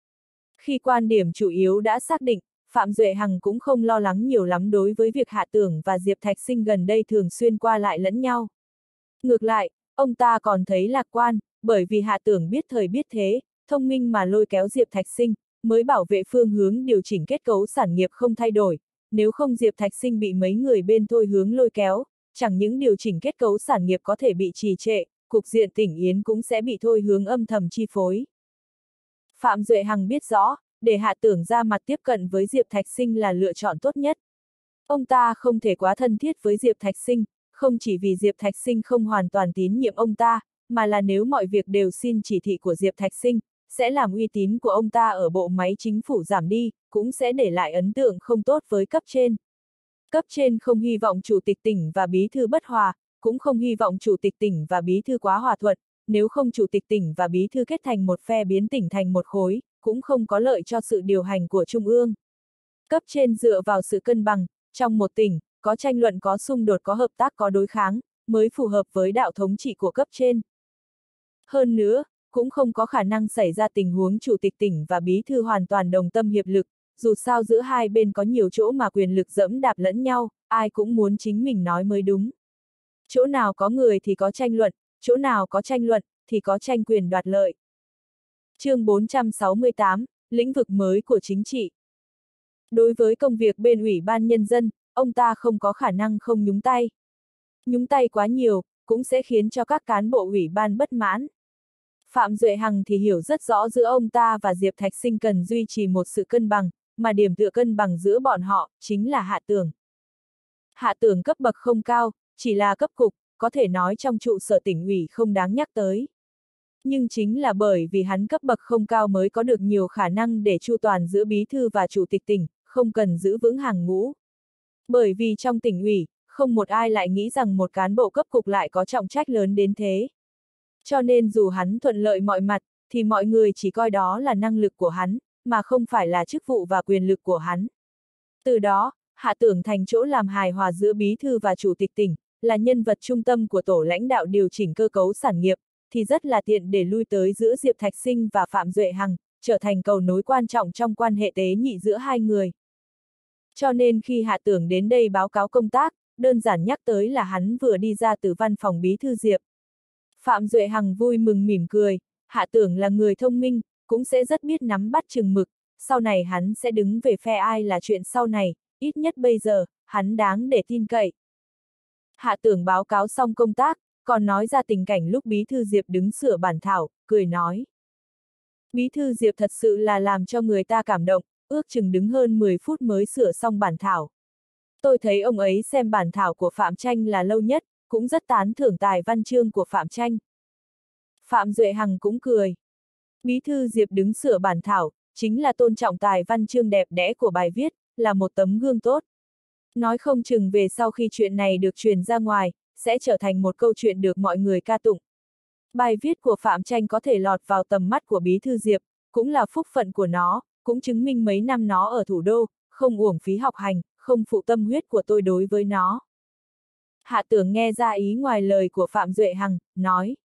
Khi quan điểm chủ yếu đã xác định, Phạm Duệ Hằng cũng không lo lắng nhiều lắm đối với việc Hạ Tưởng và Diệp Thạch Sinh gần đây thường xuyên qua lại lẫn nhau. Ngược lại, ông ta còn thấy lạc quan, bởi vì Hạ Tưởng biết thời biết thế, thông minh mà lôi kéo Diệp Thạch Sinh, mới bảo vệ phương hướng điều chỉnh kết cấu sản nghiệp không thay đổi, nếu không Diệp Thạch Sinh bị mấy người bên thôi hướng lôi kéo, chẳng những điều chỉnh kết cấu sản nghiệp có thể bị trì trệ, cục diện tỉnh Yến cũng sẽ bị thôi hướng âm thầm chi phối. Phạm Duệ Hằng biết rõ, để Hạ Tưởng ra mặt tiếp cận với Diệp Thạch Sinh là lựa chọn tốt nhất. Ông ta không thể quá thân thiết với Diệp Thạch Sinh, không chỉ vì Diệp Thạch Sinh không hoàn toàn tín nhiệm ông ta, mà là nếu mọi việc đều xin chỉ thị của Diệp Thạch Sinh, sẽ làm uy tín của ông ta ở bộ máy chính phủ giảm đi, cũng sẽ để lại ấn tượng không tốt với cấp trên. Cấp trên không hy vọng chủ tịch tỉnh và bí thư bất hòa, cũng không hy vọng chủ tịch tỉnh và bí thư quá hòa thuận, nếu không chủ tịch tỉnh và bí thư kết thành một phe biến tỉnh thành một khối, cũng không có lợi cho sự điều hành của Trung ương. Cấp trên dựa vào sự cân bằng, trong một tỉnh, có tranh luận có xung đột có hợp tác có đối kháng, mới phù hợp với đạo thống trị của cấp trên. Hơn nữa, cũng không có khả năng xảy ra tình huống chủ tịch tỉnh và bí thư hoàn toàn đồng tâm hiệp lực, dù sao giữa hai bên có nhiều chỗ mà quyền lực dẫm đạp lẫn nhau, ai cũng muốn chính mình nói mới đúng. Chỗ nào có người thì có tranh luận, chỗ nào có tranh luận, thì có tranh quyền đoạt lợi. Chương bốn trăm sáu mươi tám, lĩnh vực mới của chính trị. Đối với công việc bên Ủy ban Nhân dân, ông ta không có khả năng không nhúng tay. Nhúng tay quá nhiều, cũng sẽ khiến cho các cán bộ ủy ban bất mãn. Phạm Duệ Hằng thì hiểu rất rõ giữa ông ta và Diệp Thạch Sinh cần duy trì một sự cân bằng, mà điểm tựa cân bằng giữa bọn họ, chính là Hạ Tưởng. Hạ Tưởng cấp bậc không cao, chỉ là cấp cục, có thể nói trong trụ sở tỉnh ủy không đáng nhắc tới. Nhưng chính là bởi vì hắn cấp bậc không cao mới có được nhiều khả năng để chu toàn giữa bí thư và chủ tịch tỉnh, không cần giữ vững hàng ngũ. Bởi vì trong tỉnh ủy, không một ai lại nghĩ rằng một cán bộ cấp cục lại có trọng trách lớn đến thế. Cho nên dù hắn thuận lợi mọi mặt, thì mọi người chỉ coi đó là năng lực của hắn, mà không phải là chức vụ và quyền lực của hắn. Từ đó, Hạ Tưởng thành chỗ làm hài hòa giữa bí thư và chủ tịch tỉnh, là nhân vật trung tâm của tổ lãnh đạo điều chỉnh cơ cấu sản nghiệp, thì rất là tiện để lui tới giữa Diệp Thạch Sinh và Phạm Duệ Hằng, trở thành cầu nối quan trọng trong quan hệ tế nhị giữa hai người. Cho nên khi Hạ Tưởng đến đây báo cáo công tác, đơn giản nhắc tới là hắn vừa đi ra từ văn phòng bí thư Diệp. Phạm Duệ Hằng vui mừng mỉm cười, Hạ Tưởng là người thông minh, cũng sẽ rất biết nắm bắt chừng mực, sau này hắn sẽ đứng về phe ai là chuyện sau này, ít nhất bây giờ, hắn đáng để tin cậy. Hạ Tưởng báo cáo xong công tác, còn nói ra tình cảnh lúc bí thư Diệp đứng sửa bản thảo, cười nói. Bí thư Diệp thật sự là làm cho người ta cảm động, ước chừng đứng hơn mười phút mới sửa xong bản thảo. Tôi thấy ông ấy xem bản thảo của Phạm Tranh là lâu nhất, cũng rất tán thưởng tài văn chương của Phạm Tranh. Phạm Duệ Hằng cũng cười. Bí thư Diệp đứng sửa bản thảo, chính là tôn trọng tài văn chương đẹp đẽ của bài viết, là một tấm gương tốt. Nói không chừng về sau khi chuyện này được truyền ra ngoài, sẽ trở thành một câu chuyện được mọi người ca tụng. Bài viết của Phạm Tranh có thể lọt vào tầm mắt của bí thư Diệp, cũng là phúc phận của nó, cũng chứng minh mấy năm nó ở thủ đô, không uổng phí học hành, không phụ tâm huyết của tôi đối với nó. Hạ Tưởng nghe ra ý ngoài lời của Phạm Duệ Hằng, nói.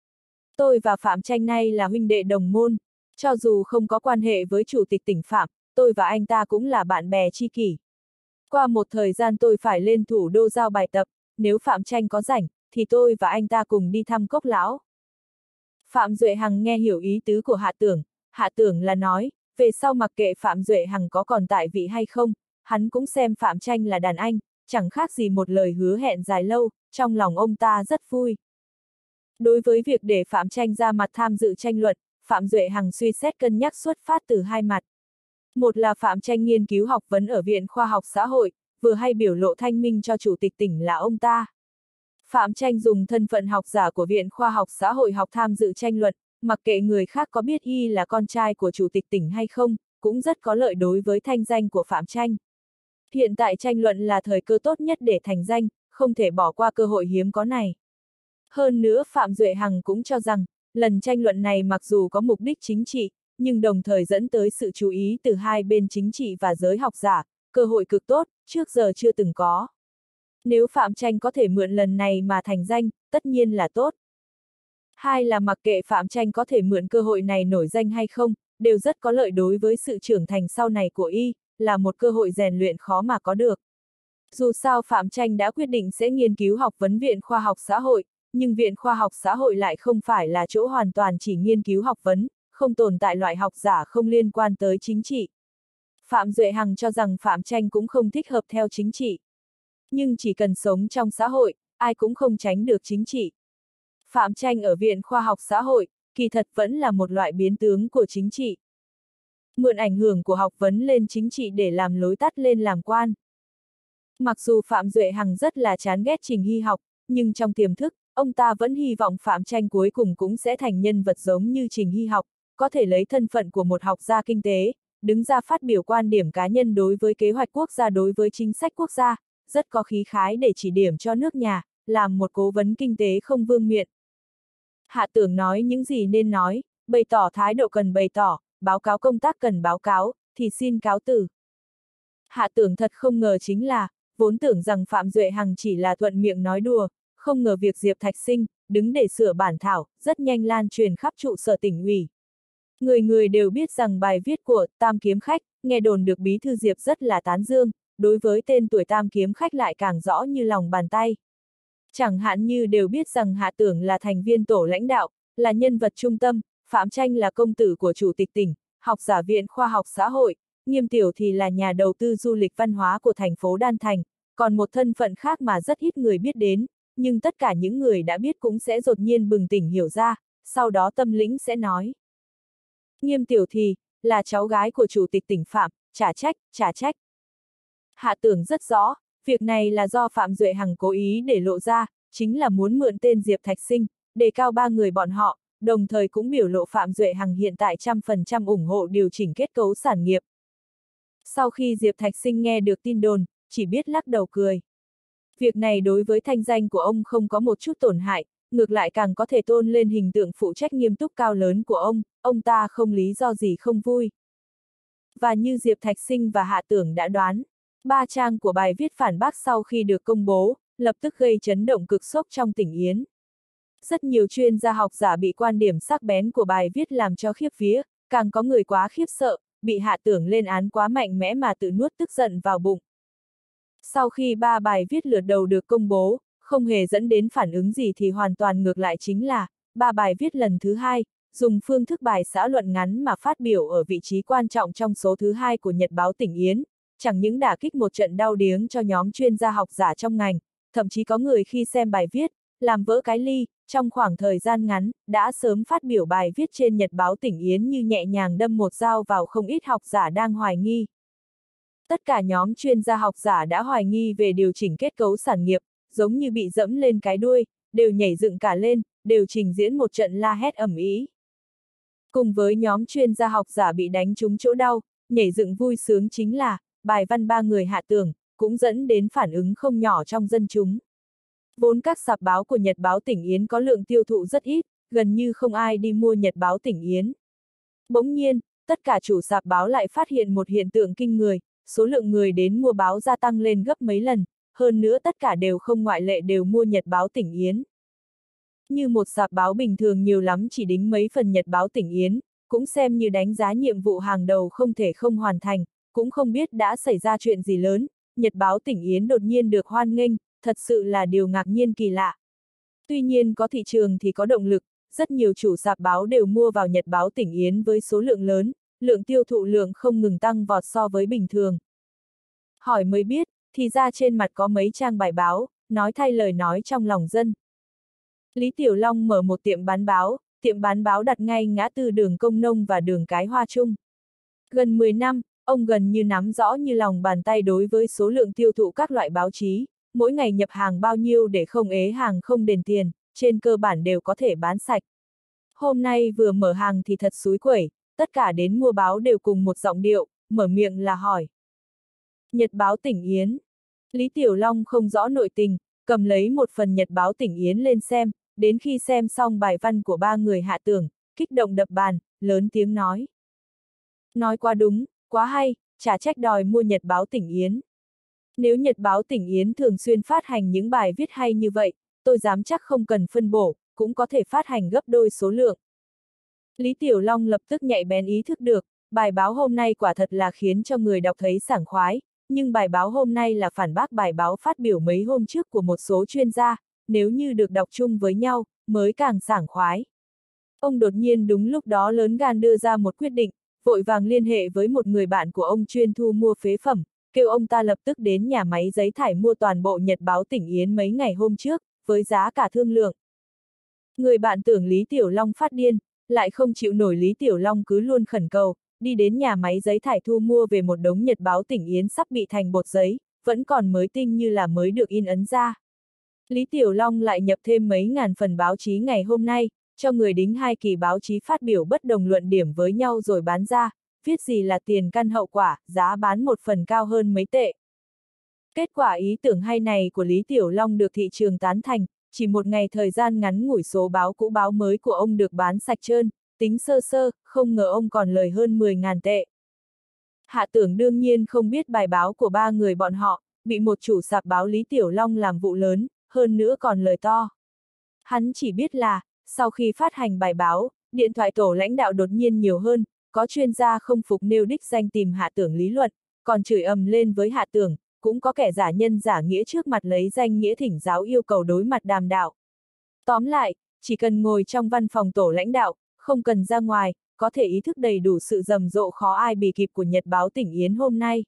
Tôi và Phạm Tranh nay là huynh đệ đồng môn, cho dù không có quan hệ với chủ tịch tỉnh Phạm, tôi và anh ta cũng là bạn bè tri kỷ. Qua một thời gian tôi phải lên thủ đô giao bài tập, nếu Phạm Tranh có rảnh, thì tôi và anh ta cùng đi thăm Cốc Lão. Phạm Duệ Hằng nghe hiểu ý tứ của Hạ Tưởng, Hạ Tưởng là nói, về sau mặc kệ Phạm Duệ Hằng có còn tại vị hay không, hắn cũng xem Phạm Tranh là đàn anh, chẳng khác gì một lời hứa hẹn dài lâu, trong lòng ông ta rất vui. Đối với việc để Phạm Tranh ra mặt tham dự tranh luận, Phạm Duệ Hằng suy xét cân nhắc xuất phát từ hai mặt. Một là Phạm Tranh nghiên cứu học vấn ở Viện Khoa học Xã hội, vừa hay biểu lộ thanh minh cho chủ tịch tỉnh là ông ta. Phạm Tranh dùng thân phận học giả của Viện Khoa học Xã hội học tham dự tranh luận, mặc kệ người khác có biết y là con trai của chủ tịch tỉnh hay không, cũng rất có lợi đối với thanh danh của Phạm Tranh. Hiện tại tranh luận là thời cơ tốt nhất để thành danh, không thể bỏ qua cơ hội hiếm có này. Hơn nữa Phạm Duệ Hằng cũng cho rằng, lần tranh luận này mặc dù có mục đích chính trị, nhưng đồng thời dẫn tới sự chú ý từ hai bên chính trị và giới học giả, cơ hội cực tốt, trước giờ chưa từng có. Nếu Phạm Tranh có thể mượn lần này mà thành danh, tất nhiên là tốt. Hai là mặc kệ Phạm Tranh có thể mượn cơ hội này nổi danh hay không, đều rất có lợi đối với sự trưởng thành sau này của y, là một cơ hội rèn luyện khó mà có được. Dù sao Phạm Tranh đã quyết định sẽ nghiên cứu học vấn Viện Khoa học Xã hội, nhưng Viện Khoa học Xã hội lại không phải là chỗ hoàn toàn chỉ nghiên cứu học vấn, không tồn tại loại học giả không liên quan tới chính trị. Phạm Duệ Hằng cho rằng Phạm Tranh cũng không thích hợp theo chính trị. Nhưng chỉ cần sống trong xã hội, ai cũng không tránh được chính trị. Phạm Tranh ở Viện Khoa học Xã hội, kỳ thật vẫn là một loại biến tướng của chính trị. Mượn ảnh hưởng của học vấn lên chính trị để làm lối tắt lên làm quan. Mặc dù Phạm Duệ Hằng rất là chán ghét Trình Hy học, nhưng trong tiềm thức, ông ta vẫn hy vọng Phạm Tranh cuối cùng cũng sẽ thành nhân vật giống như Trình Hy học, có thể lấy thân phận của một học gia kinh tế, đứng ra phát biểu quan điểm cá nhân đối với kế hoạch quốc gia đối với chính sách quốc gia, rất có khí khái để chỉ điểm cho nước nhà, làm một cố vấn kinh tế không vương miện. Hạ Tưởng nói những gì nên nói, bày tỏ thái độ cần bày tỏ, báo cáo công tác cần báo cáo, thì xin cáo từ. Hạ Tưởng thật không ngờ chính là, vốn tưởng rằng Phạm Duệ Hằng chỉ là thuận miệng nói đùa, không ngờ việc Diệp Thạch Sinh, đứng để sửa bản thảo, rất nhanh lan truyền khắp trụ sở tỉnh ủy. Người người đều biết rằng bài viết của Tam Kiếm Khách, nghe đồn được bí thư Diệp rất là tán dương, đối với tên tuổi Tam Kiếm Khách lại càng rõ như lòng bàn tay. Chẳng hạn như đều biết rằng Hạ Tưởng là thành viên tổ lãnh đạo, là nhân vật trung tâm, Phạm Tranh là công tử của chủ tịch tỉnh, học giả Viện Khoa học Xã hội, Nghiêm Tiểu thì là nhà đầu tư du lịch văn hóa của thành phố Đan Thành, còn một thân phận khác mà rất ít người biết đến, nhưng tất cả những người đã biết cũng sẽ đột nhiên bừng tỉnh hiểu ra, sau đó tâm lĩnh sẽ nói. Nghiêm Tiểu thì, là cháu gái của chủ tịch tỉnh Phạm, trả trách, trả trách. Hạ Tưởng rất rõ, việc này là do Phạm Duệ Hằng cố ý để lộ ra, chính là muốn mượn tên Diệp Thạch Sinh, đề cao ba người bọn họ, đồng thời cũng biểu lộ Phạm Duệ Hằng hiện tại trăm phần trăm ủng hộ điều chỉnh kết cấu sản nghiệp. Sau khi Diệp Thạch Sinh nghe được tin đồn, chỉ biết lắc đầu cười. Việc này đối với thanh danh của ông không có một chút tổn hại, ngược lại càng có thể tôn lên hình tượng phụ trách nghiêm túc cao lớn của ông, ông ta không lý do gì không vui. Và như Diệp Thạch Sinh và Hạ Tưởng đã đoán, ba trang của bài viết phản bác sau khi được công bố, lập tức gây chấn động cực sốc trong tỉnh Yến. Rất nhiều chuyên gia học giả bị quan điểm sắc bén của bài viết làm cho khiếp vía, càng có người quá khiếp sợ, bị Hạ Tưởng lên án quá mạnh mẽ mà tự nuốt tức giận vào bụng. Sau khi ba bài viết lượt đầu được công bố, không hề dẫn đến phản ứng gì thì hoàn toàn ngược lại chính là, ba bài viết lần thứ hai, dùng phương thức bài xã luận ngắn mà phát biểu ở vị trí quan trọng trong số thứ hai của Nhật báo Tỉnh Yến, chẳng những đả kích một trận đau điếng cho nhóm chuyên gia học giả trong ngành, thậm chí có người khi xem bài viết, làm vỡ cái ly, trong khoảng thời gian ngắn, đã sớm phát biểu bài viết trên Nhật báo Tỉnh Yến như nhẹ nhàng đâm một dao vào không ít học giả đang hoài nghi. Tất cả nhóm chuyên gia học giả đã hoài nghi về điều chỉnh kết cấu sản nghiệp, giống như bị dẫm lên cái đuôi, đều nhảy dựng cả lên, đều trình diễn một trận la hét ầm ĩ. Cùng với nhóm chuyên gia học giả bị đánh trúng chỗ đau, nhảy dựng vui sướng chính là, bài văn ba người Hạ Tưởng, cũng dẫn đến phản ứng không nhỏ trong dân chúng. Vốn các sạp báo của Nhật báo Tỉnh Yến có lượng tiêu thụ rất ít, gần như không ai đi mua Nhật báo Tỉnh Yến. Bỗng nhiên, tất cả chủ sạp báo lại phát hiện một hiện tượng kinh người, số lượng người đến mua báo gia tăng lên gấp mấy lần, hơn nữa tất cả đều không ngoại lệ đều mua Nhật báo Tỉnh Yến. Như một sạp báo bình thường nhiều lắm chỉ đính mấy phần Nhật báo Tỉnh Yến, cũng xem như đánh giá nhiệm vụ hàng đầu không thể không hoàn thành, cũng không biết đã xảy ra chuyện gì lớn, Nhật báo Tỉnh Yến đột nhiên được hoan nghênh, thật sự là điều ngạc nhiên kỳ lạ. Tuy nhiên có thị trường thì có động lực, rất nhiều chủ sạp báo đều mua vào Nhật báo Tỉnh Yến với số lượng lớn, lượng tiêu thụ lượng không ngừng tăng vọt so với bình thường. Hỏi mới biết, thì ra trên mặt có mấy trang bài báo, nói thay lời nói trong lòng dân. Lý Tiểu Long mở một tiệm bán báo, tiệm bán báo đặt ngay ngã tư đường Công Nông và đường Cái Hoa Trung. Gần mười năm, ông gần như nắm rõ như lòng bàn tay đối với số lượng tiêu thụ các loại báo chí, mỗi ngày nhập hàng bao nhiêu để không ế hàng không đền tiền, trên cơ bản đều có thể bán sạch. Hôm nay vừa mở hàng thì thật xúi quẩy, tất cả đến mua báo đều cùng một giọng điệu, mở miệng là hỏi. Nhật báo Tỉnh Yến. Lý Tiểu Long không rõ nội tình, cầm lấy một phần Nhật báo Tỉnh Yến lên xem, đến khi xem xong bài văn của ba người Hạ Tưởng, kích động đập bàn, lớn tiếng nói. Nói quá đúng, quá hay, chả trách đòi mua Nhật báo Tỉnh Yến. Nếu Nhật báo Tỉnh Yến thường xuyên phát hành những bài viết hay như vậy, tôi dám chắc không cần phân bổ, cũng có thể phát hành gấp đôi số lượng. Lý Tiểu Long lập tức nhạy bén ý thức được, bài báo hôm nay quả thật là khiến cho người đọc thấy sảng khoái, nhưng bài báo hôm nay là phản bác bài báo phát biểu mấy hôm trước của một số chuyên gia, nếu như được đọc chung với nhau, mới càng sảng khoái. Ông đột nhiên đúng lúc đó lớn gan đưa ra một quyết định, vội vàng liên hệ với một người bạn của ông chuyên thu mua phế phẩm, kêu ông ta lập tức đến nhà máy giấy thải mua toàn bộ Nhật báo Tỉnh Yến mấy ngày hôm trước, với giá cả thương lượng. Người bạn tưởng Lý Tiểu Long phát điên, lại không chịu nổi Lý Tiểu Long cứ luôn khẩn cầu, đi đến nhà máy giấy thải thu mua về một đống Nhật báo Tỉnh Yến sắp bị thành bột giấy, vẫn còn mới tinh như là mới được in ấn ra. Lý Tiểu Long lại nhập thêm mấy ngàn phần báo chí ngày hôm nay, cho người đính hai kỳ báo chí phát biểu bất đồng luận điểm với nhau rồi bán ra, viết gì là tiền căn hậu quả, giá bán một phần cao hơn mấy tệ. Kết quả ý tưởng hay này của Lý Tiểu Long được thị trường tán thành, chỉ một ngày thời gian ngắn ngủi số báo cũ báo mới của ông được bán sạch trơn, tính sơ sơ, không ngờ ông còn lời hơn mười ngàn tệ. Hạ Tưởng đương nhiên không biết bài báo của ba người bọn họ, bị một chủ sạp báo Lý Tiểu Long làm vụ lớn, hơn nữa còn lời to. Hắn chỉ biết là, sau khi phát hành bài báo, điện thoại tổ lãnh đạo đột nhiên nhiều hơn, có chuyên gia không phục nêu đích danh tìm Hạ Tưởng lý luận, còn chửi ầm lên với Hạ Tưởng, cũng có kẻ giả nhân giả nghĩa trước mặt lấy danh nghĩa thỉnh giáo yêu cầu đối mặt đàm đạo. Tóm lại, chỉ cần ngồi trong văn phòng tổ lãnh đạo, không cần ra ngoài, có thể ý thức đầy đủ sự rầm rộ khó ai bì kịp của Nhật báo Tỉnh Yến hôm nay.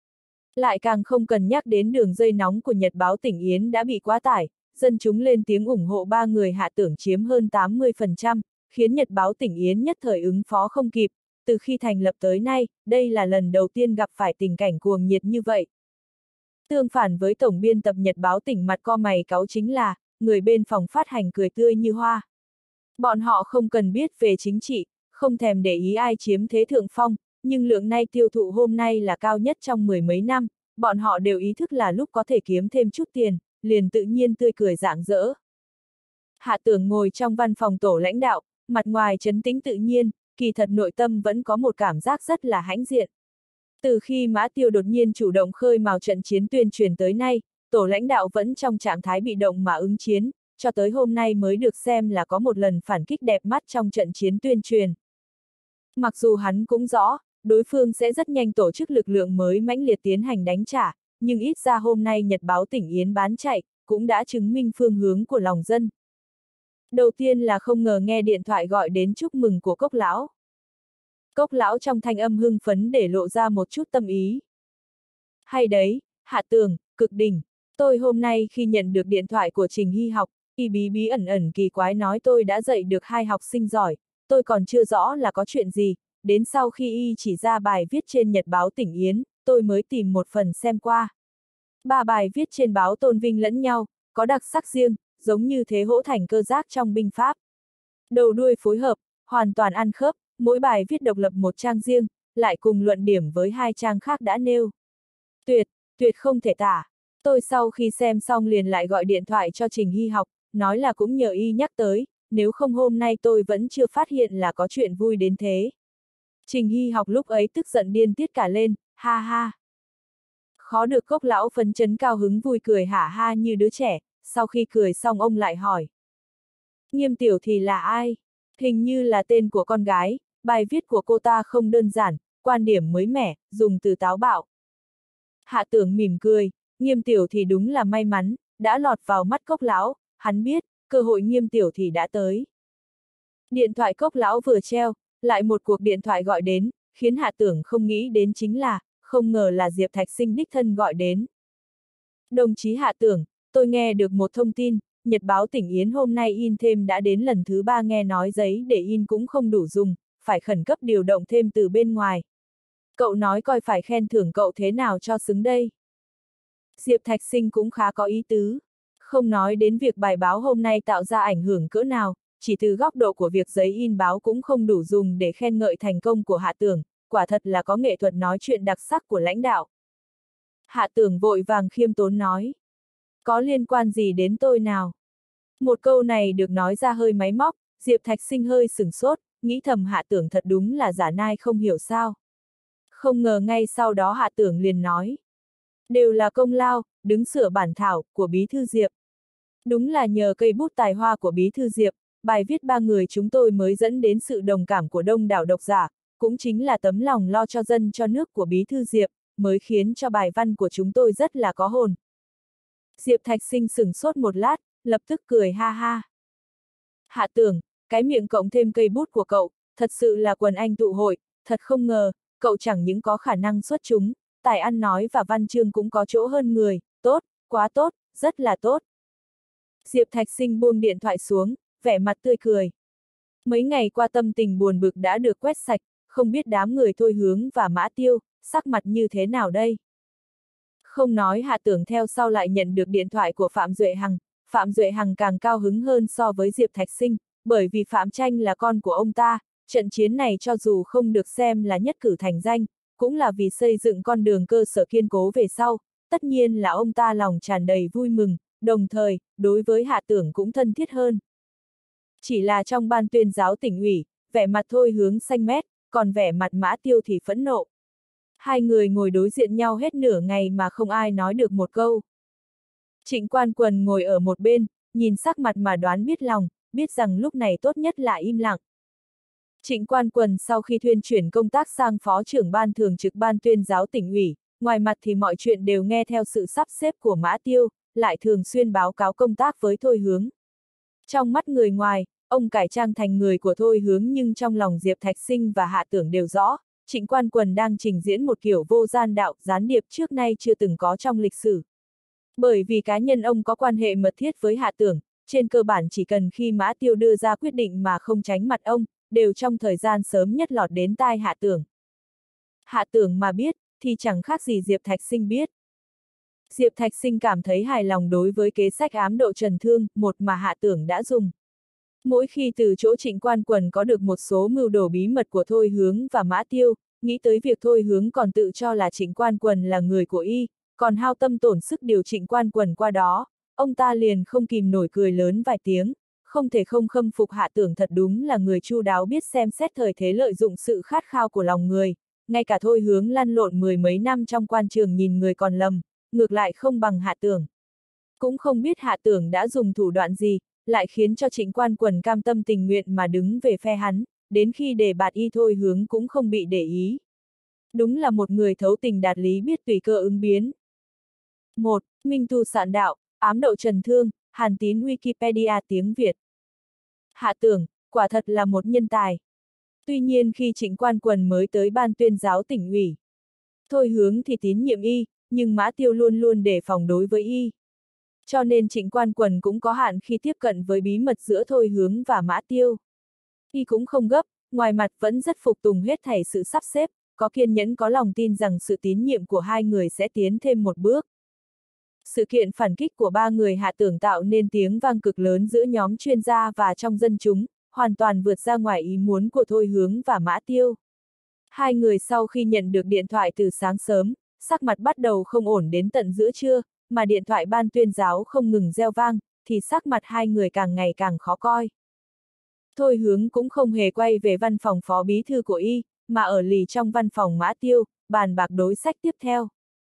Lại càng không cần nhắc đến đường dây nóng của Nhật báo Tỉnh Yến đã bị quá tải, dân chúng lên tiếng ủng hộ ba người Hạ Tưởng chiếm hơn tám mươi phần trăm, khiến Nhật báo Tỉnh Yến nhất thời ứng phó không kịp, từ khi thành lập tới nay, đây là lần đầu tiên gặp phải tình cảnh cuồng nhiệt như vậy. Tương phản với tổng biên tập Nhật báo Tỉnh mặt co mày cáu chính là, người bên phòng phát hành cười tươi như hoa. Bọn họ không cần biết về chính trị, không thèm để ý ai chiếm thế thượng phong, nhưng lượng nay tiêu thụ hôm nay là cao nhất trong mười mấy năm, bọn họ đều ý thức là lúc có thể kiếm thêm chút tiền, liền tự nhiên tươi cười rạng rỡ. Hạ Tưởng ngồi trong văn phòng tổ lãnh đạo, mặt ngoài trấn tĩnh tự nhiên, kỳ thật nội tâm vẫn có một cảm giác rất là hãnh diện. Từ khi Mã Tiêu đột nhiên chủ động khơi mào trận chiến tuyên truyền tới nay, tổ lãnh đạo vẫn trong trạng thái bị động mà ứng chiến, cho tới hôm nay mới được xem là có một lần phản kích đẹp mắt trong trận chiến tuyên truyền. Mặc dù hắn cũng rõ, đối phương sẽ rất nhanh tổ chức lực lượng mới mãnh liệt tiến hành đánh trả, nhưng ít ra hôm nay Nhật báo tỉnh Yến bán chạy, cũng đã chứng minh phương hướng của lòng dân. Đầu tiên là không ngờ nghe điện thoại gọi đến chúc mừng của Cốc lão. Cốc lão trong thanh âm hưng phấn để lộ ra một chút tâm ý. Hay đấy, Hạ Tường, cực đỉnh. Tôi hôm nay khi nhận được điện thoại của Trình Hy học, y bí bí ẩn ẩn kỳ quái nói tôi đã dạy được hai học sinh giỏi, tôi còn chưa rõ là có chuyện gì, đến sau khi y chỉ ra bài viết trên Nhật báo tỉnh Yến, tôi mới tìm một phần xem qua. Ba bài viết trên báo tôn vinh lẫn nhau, có đặc sắc riêng, giống như thế hỗ thành cơ giác trong binh pháp. Đầu đuôi phối hợp, hoàn toàn ăn khớp, mỗi bài viết độc lập một trang riêng, lại cùng luận điểm với hai trang khác đã nêu. Tuyệt, tuyệt không thể tả. Tôi sau khi xem xong liền lại gọi điện thoại cho Trình Hy học, nói là cũng nhờ y nhắc tới, nếu không hôm nay tôi vẫn chưa phát hiện là có chuyện vui đến thế. Trình Hy học lúc ấy tức giận điên tiết cả lên, ha ha. Khó được Cốc lão phấn chấn cao hứng vui cười hả ha như đứa trẻ, sau khi cười xong ông lại hỏi. Nghiêm tiểu thì là ai? Hình như là tên của con gái, bài viết của cô ta không đơn giản, quan điểm mới mẻ, dùng từ táo bạo. Hạ Tưởng mỉm cười, Nghiêm tiểu thì đúng là may mắn, đã lọt vào mắt Cốc lão, hắn biết, cơ hội Nghiêm tiểu thì đã tới. Điện thoại Cốc lão vừa treo, lại một cuộc điện thoại gọi đến, khiến Hạ Tưởng không nghĩ đến chính là, không ngờ là Diệp Thạch Sinh đích thân gọi đến. Đồng chí Hạ Tưởng, tôi nghe được một thông tin, Nhật báo tỉnh Yến hôm nay in thêm đã đến lần thứ ba, nghe nói giấy để in cũng không đủ dùng, phải khẩn cấp điều động thêm từ bên ngoài. Cậu nói coi phải khen thưởng cậu thế nào cho xứng đây. Diệp Thạch Sinh cũng khá có ý tứ. Không nói đến việc bài báo hôm nay tạo ra ảnh hưởng cỡ nào, chỉ từ góc độ của việc giấy in báo cũng không đủ dùng để khen ngợi thành công của Hạ Tưởng, quả thật là có nghệ thuật nói chuyện đặc sắc của lãnh đạo. Hạ Tưởng vội vàng khiêm tốn nói. Có liên quan gì đến tôi nào? Một câu này được nói ra hơi máy móc, Diệp Thạch Sinh hơi sửng sốt, nghĩ thầm Hạ Tưởng thật đúng là giả nai không hiểu sao. Không ngờ ngay sau đó Hạ Tưởng liền nói. Đều là công lao, đứng sửa bản thảo, của Bí thư Diệp. Đúng là nhờ cây bút tài hoa của Bí thư Diệp, bài viết ba người chúng tôi mới dẫn đến sự đồng cảm của đông đảo độc giả, cũng chính là tấm lòng lo cho dân cho nước của Bí thư Diệp, mới khiến cho bài văn của chúng tôi rất là có hồn. Diệp Thạch Sinh sửng sốt một lát, lập tức cười ha ha. Hạ Tưởng, cái miệng cộng thêm cây bút của cậu, thật sự là quần anh tụ hội, thật không ngờ, cậu chẳng những có khả năng xuất chúng, tài ăn nói và văn chương cũng có chỗ hơn người, tốt, quá tốt, rất là tốt. Diệp Thạch Sinh buông điện thoại xuống, vẻ mặt tươi cười. Mấy ngày qua tâm tình buồn bực đã được quét sạch, không biết đám người Thôi Hướng và Mã Tiêu, sắc mặt như thế nào đây? Không nói Hạ Tưởng theo sau lại nhận được điện thoại của Phạm Duệ Hằng, Phạm Duệ Hằng càng cao hứng hơn so với Diệp Thạch Sinh, bởi vì Phạm Tranh là con của ông ta, trận chiến này cho dù không được xem là nhất cử thành danh, cũng là vì xây dựng con đường cơ sở kiên cố về sau, tất nhiên là ông ta lòng tràn đầy vui mừng, đồng thời, đối với Hạ Tưởng cũng thân thiết hơn. Chỉ là trong ban tuyên giáo tỉnh ủy, vẻ mặt Thôi Hướng xanh mét, còn vẻ mặt Mã Tiêu thì phẫn nộ. Hai người ngồi đối diện nhau hết nửa ngày mà không ai nói được một câu. Trịnh Quan Quần ngồi ở một bên, nhìn sắc mặt mà đoán biết lòng, biết rằng lúc này tốt nhất là im lặng. Trịnh Quan Quần sau khi thuyên chuyển công tác sang phó trưởng ban thường trực ban tuyên giáo tỉnh ủy, ngoài mặt thì mọi chuyện đều nghe theo sự sắp xếp của Mã Tiêu, lại thường xuyên báo cáo công tác với Thôi Hướng. Trong mắt người ngoài, ông cải trang thành người của Thôi Hướng, nhưng trong lòng Diệp Thạch Sinh và Hạ Tưởng đều rõ, Trịnh Quan Quần đang trình diễn một kiểu vô gian đạo, gián điệp trước nay chưa từng có trong lịch sử. Bởi vì cá nhân ông có quan hệ mật thiết với Hạ Tưởng, trên cơ bản chỉ cần khi Mã Tiêu đưa ra quyết định mà không tránh mặt ông, đều trong thời gian sớm nhất lọt đến tai Hạ Tưởng. Hạ Tưởng mà biết, thì chẳng khác gì Diệp Thạch Sinh biết. Diệp Thạch Sinh cảm thấy hài lòng đối với kế sách ám độ Trần Thương, một mà Hạ Tưởng đã dùng. Mỗi khi từ chỗ Trịnh Quan Quần có được một số mưu đồ bí mật của Thôi Hướng và Mã Tiêu, nghĩ tới việc Thôi Hướng còn tự cho là Trịnh Quan Quần là người của y, còn hao tâm tổn sức điều Trịnh Quan Quần qua đó, ông ta liền không kìm nổi cười lớn vài tiếng, không thể không khâm phục Hạ Tưởng thật đúng là người chu đáo biết xem xét thời thế, lợi dụng sự khát khao của lòng người, ngay cả Thôi Hướng lăn lộn mười mấy năm trong quan trường nhìn người còn lầm, ngược lại không bằng Hạ Tưởng. Cũng không biết Hạ Tưởng đã dùng thủ đoạn gì, lại khiến cho Trịnh Quan Quần cam tâm tình nguyện mà đứng về phe hắn, đến khi đề bạt y Thôi Hướng cũng không bị để ý. Đúng là một người thấu tình đạt lý, biết tùy cơ ứng biến. một. Minh tu sạn đạo, ám đậu trần thương, Hàn Tín Wikipedia tiếng Việt. Hạ Tưởng, quả thật là một nhân tài. Tuy nhiên khi Trịnh Quan Quần mới tới ban tuyên giáo tỉnh ủy, Thôi Hướng thì tín nhiệm y, nhưng Mã Tiêu luôn luôn đề phòng đối với y. Cho nên Trịnh Quan Quần cũng có hạn khi tiếp cận với bí mật giữa Thôi Hướng và Mã Tiêu. Y cũng không gấp, ngoài mặt vẫn rất phục tùng hết thảy sự sắp xếp, có kiên nhẫn, có lòng tin rằng sự tín nhiệm của hai người sẽ tiến thêm một bước. Sự kiện phản kích của ba người Hạ Tưởng tạo nên tiếng vang cực lớn giữa nhóm chuyên gia và trong dân chúng, hoàn toàn vượt ra ngoài ý muốn của Thôi Hướng và Mã Tiêu. Hai người sau khi nhận được điện thoại từ sáng sớm, sắc mặt bắt đầu không ổn đến tận giữa trưa, mà điện thoại ban tuyên giáo không ngừng reo vang, thì sắc mặt hai người càng ngày càng khó coi. Thôi Hướng cũng không hề quay về văn phòng phó bí thư của y, mà ở lì trong văn phòng Mã Tiêu, bàn bạc đối sách tiếp theo.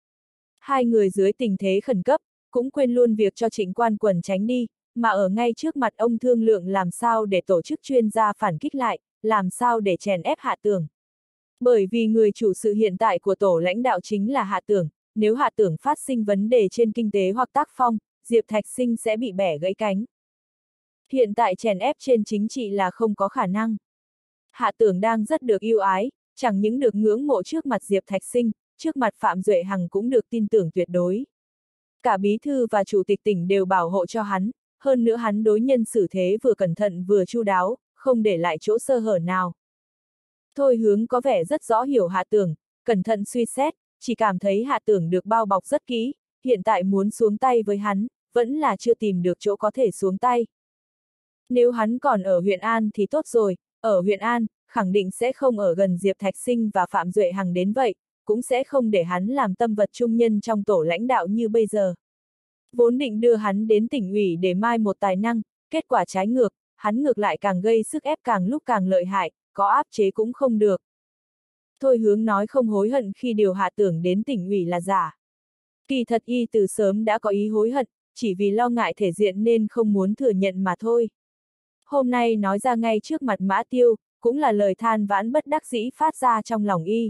Hai người dưới tình thế khẩn cấp, cũng quên luôn việc cho Trịnh Quan Quần tránh đi, mà ở ngay trước mặt ông thương lượng làm sao để tổ chức chuyên gia phản kích lại, làm sao để chèn ép Hạ Tưởng. Bởi vì người chủ sự hiện tại của tổ lãnh đạo chính là Hạ Tưởng, nếu Hạ Tưởng phát sinh vấn đề trên kinh tế hoặc tác phong, Diệp Thạch Sinh sẽ bị bẻ gãy cánh. Hiện tại chèn ép trên chính trị là không có khả năng. Hạ Tưởng đang rất được yêu ái, chẳng những được ngưỡng mộ trước mặt Diệp Thạch Sinh, trước mặt Phạm Duệ Hằng cũng được tin tưởng tuyệt đối. Cả bí thư và chủ tịch tỉnh đều bảo hộ cho hắn, hơn nữa hắn đối nhân xử thế vừa cẩn thận vừa chu đáo, không để lại chỗ sơ hở nào. Thôi Hướng có vẻ rất rõ hiểu Hạ Tưởng, cẩn thận suy xét, chỉ cảm thấy Hạ Tưởng được bao bọc rất kỹ, hiện tại muốn xuống tay với hắn, vẫn là chưa tìm được chỗ có thể xuống tay. Nếu hắn còn ở huyện An thì tốt rồi, ở huyện An, khẳng định sẽ không ở gần Diệp Thạch Sinh và Phạm Duệ Hằng đến vậy, cũng sẽ không để hắn làm tâm vật trung nhân trong tổ lãnh đạo như bây giờ. Vốn định đưa hắn đến tỉnh ủy để mai một tài năng, kết quả trái ngược, hắn ngược lại càng gây sức ép, càng lúc càng lợi hại, có áp chế cũng không được. Thôi Hướng nói không hối hận khi điều Hạ Tưởng đến tỉnh ủy là giả. Kỳ thật y từ sớm đã có ý hối hận, chỉ vì lo ngại thể diện nên không muốn thừa nhận mà thôi. Hôm nay nói ra ngay trước mặt Mã Tiêu, cũng là lời than vãn bất đắc dĩ phát ra trong lòng y.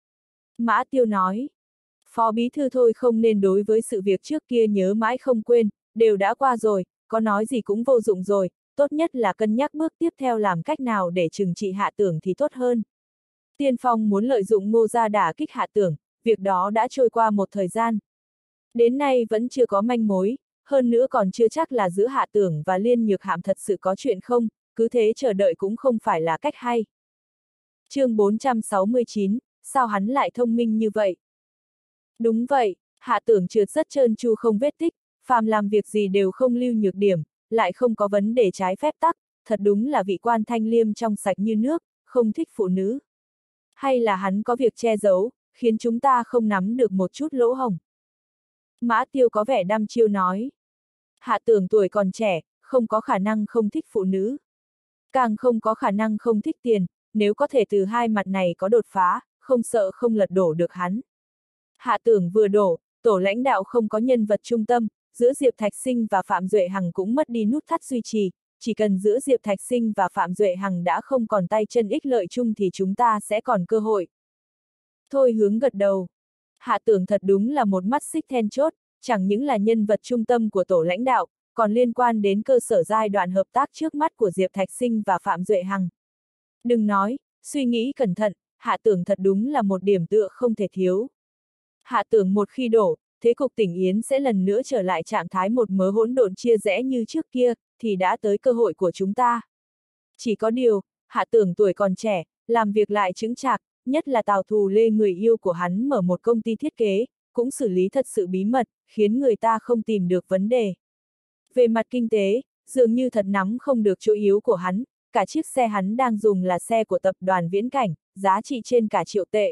Mã Tiêu nói, phó bí thư Thôi không nên đối với sự việc trước kia nhớ mãi không quên, đều đã qua rồi, có nói gì cũng vô dụng rồi, tốt nhất là cân nhắc bước tiếp theo làm cách nào để trừng trị Hạ Tưởng thì tốt hơn. Tiên Phong muốn lợi dụng Ngô gia đả kích Hạ Tưởng, việc đó đã trôi qua một thời gian. Đến nay vẫn chưa có manh mối, hơn nữa còn chưa chắc là giữa Hạ Tưởng và Liên Nhược Hạm thật sự có chuyện không, cứ thế chờ đợi cũng không phải là cách hay. Chương bốn trăm sáu mươi chín, sao hắn lại thông minh như vậy? Đúng vậy, Hạ Tưởng trượt rất trơn tru không vết tích, phàm làm việc gì đều không lưu nhược điểm, lại không có vấn đề trái phép tắc, thật đúng là vị quan thanh liêm trong sạch như nước, không thích phụ nữ. Hay là hắn có việc che giấu, khiến chúng ta không nắm được một chút lỗ hổng? Mã Tiêu có vẻ đăm chiêu nói. Hạ Tưởng tuổi còn trẻ, không có khả năng không thích phụ nữ. Càng không có khả năng không thích tiền, nếu có thể từ hai mặt này có đột phá, không sợ không lật đổ được hắn. Hạ Tưởng vừa đổ, tổ lãnh đạo không có nhân vật trung tâm, giữa Diệp Thạch Sinh và Phạm Duệ Hằng cũng mất đi nút thắt duy trì, chỉ cần giữa Diệp Thạch Sinh và Phạm Duệ Hằng đã không còn tay chân ích lợi chung thì chúng ta sẽ còn cơ hội. Thôi Hướng gật đầu. Hạ Tưởng thật đúng là một mắt xích then chốt, chẳng những là nhân vật trung tâm của tổ lãnh đạo, còn liên quan đến cơ sở giai đoạn hợp tác trước mắt của Diệp Thạch Sinh và Phạm Duệ Hằng. Đừng nói, suy nghĩ cẩn thận, Hạ Tưởng thật đúng là một điểm tựa không thể thiếu. Hạ Tưởng một khi đổ, thế cục tỉnh Yến sẽ lần nữa trở lại trạng thái một mớ hỗn độn chia rẽ như trước kia, thì đã tới cơ hội của chúng ta. Chỉ có điều, Hạ Tưởng tuổi còn trẻ, làm việc lại chững chạc, nhất là Tào Thù Lê người yêu của hắn mở một công ty thiết kế, cũng xử lý thật sự bí mật, khiến người ta không tìm được vấn đề. Về mặt kinh tế, dường như thật nắm không được chỗ yếu của hắn, cả chiếc xe hắn đang dùng là xe của tập đoàn Viễn Cảnh, giá trị trên cả triệu tệ.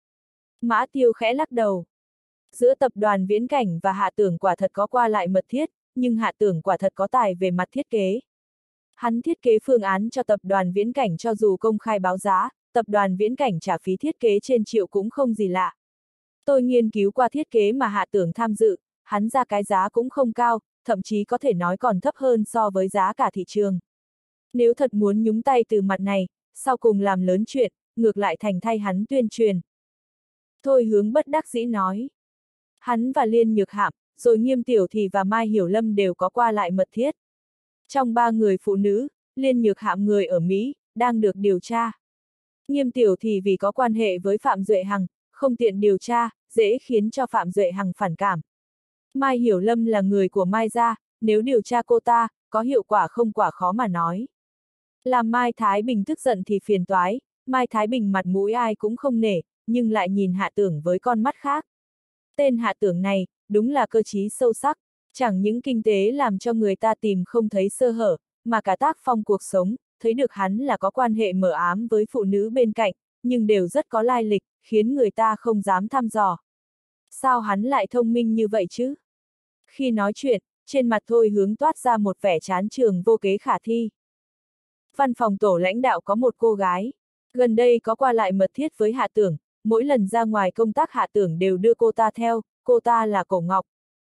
Mã Tiêu khẽ lắc đầu. Giữa tập đoàn Viễn Cảnh và Hạ Tưởng quả thật có qua lại mật thiết, nhưng Hạ Tưởng quả thật có tài về mặt thiết kế. Hắn thiết kế phương án cho tập đoàn Viễn Cảnh, cho dù công khai báo giá, tập đoàn Viễn Cảnh trả phí thiết kế trên triệu cũng không gì lạ. Tôi nghiên cứu qua thiết kế mà Hạ Tưởng tham dự, hắn ra cái giá cũng không cao, thậm chí có thể nói còn thấp hơn so với giá cả thị trường. Nếu thật muốn nhúng tay từ mặt này, sau cùng làm lớn chuyện, ngược lại thành thay hắn tuyên truyền. Thôi Hướng bất đắc dĩ nói. Hắn và Liên Nhược Hạm, rồi Nghiêm Tiểu Thì và Mai Hiểu Lâm đều có qua lại mật thiết. Trong ba người phụ nữ, Liên Nhược Hạm người ở Mỹ, đang được điều tra. Nghiêm Tiểu Thì vì có quan hệ với Phạm Duệ Hằng, không tiện điều tra, dễ khiến cho Phạm Duệ Hằng phản cảm. Mai Hiểu Lâm là người của Mai gia, nếu điều tra cô ta, có hiệu quả không quả khó mà nói. Làm Mai Thái Bình tức giận thì phiền toái, Mai Thái Bình mặt mũi ai cũng không nể, nhưng lại nhìn Hạ Tưởng với con mắt khác. Tên Hạ Tưởng này, đúng là cơ trí sâu sắc, chẳng những kinh tế làm cho người ta tìm không thấy sơ hở, mà cả tác phong cuộc sống, thấy được hắn là có quan hệ mờ ám với phụ nữ bên cạnh, nhưng đều rất có lai lịch, khiến người ta không dám thăm dò. Sao hắn lại thông minh như vậy chứ? Khi nói chuyện, trên mặt Thôi Hướng toát ra một vẻ chán chường vô kế khả thi. Văn phòng tổ lãnh đạo có một cô gái, gần đây có qua lại mật thiết với Hạ Tưởng, mỗi lần ra ngoài công tác Hạ Tưởng đều đưa cô ta theo, cô ta là Cổ Ngọc.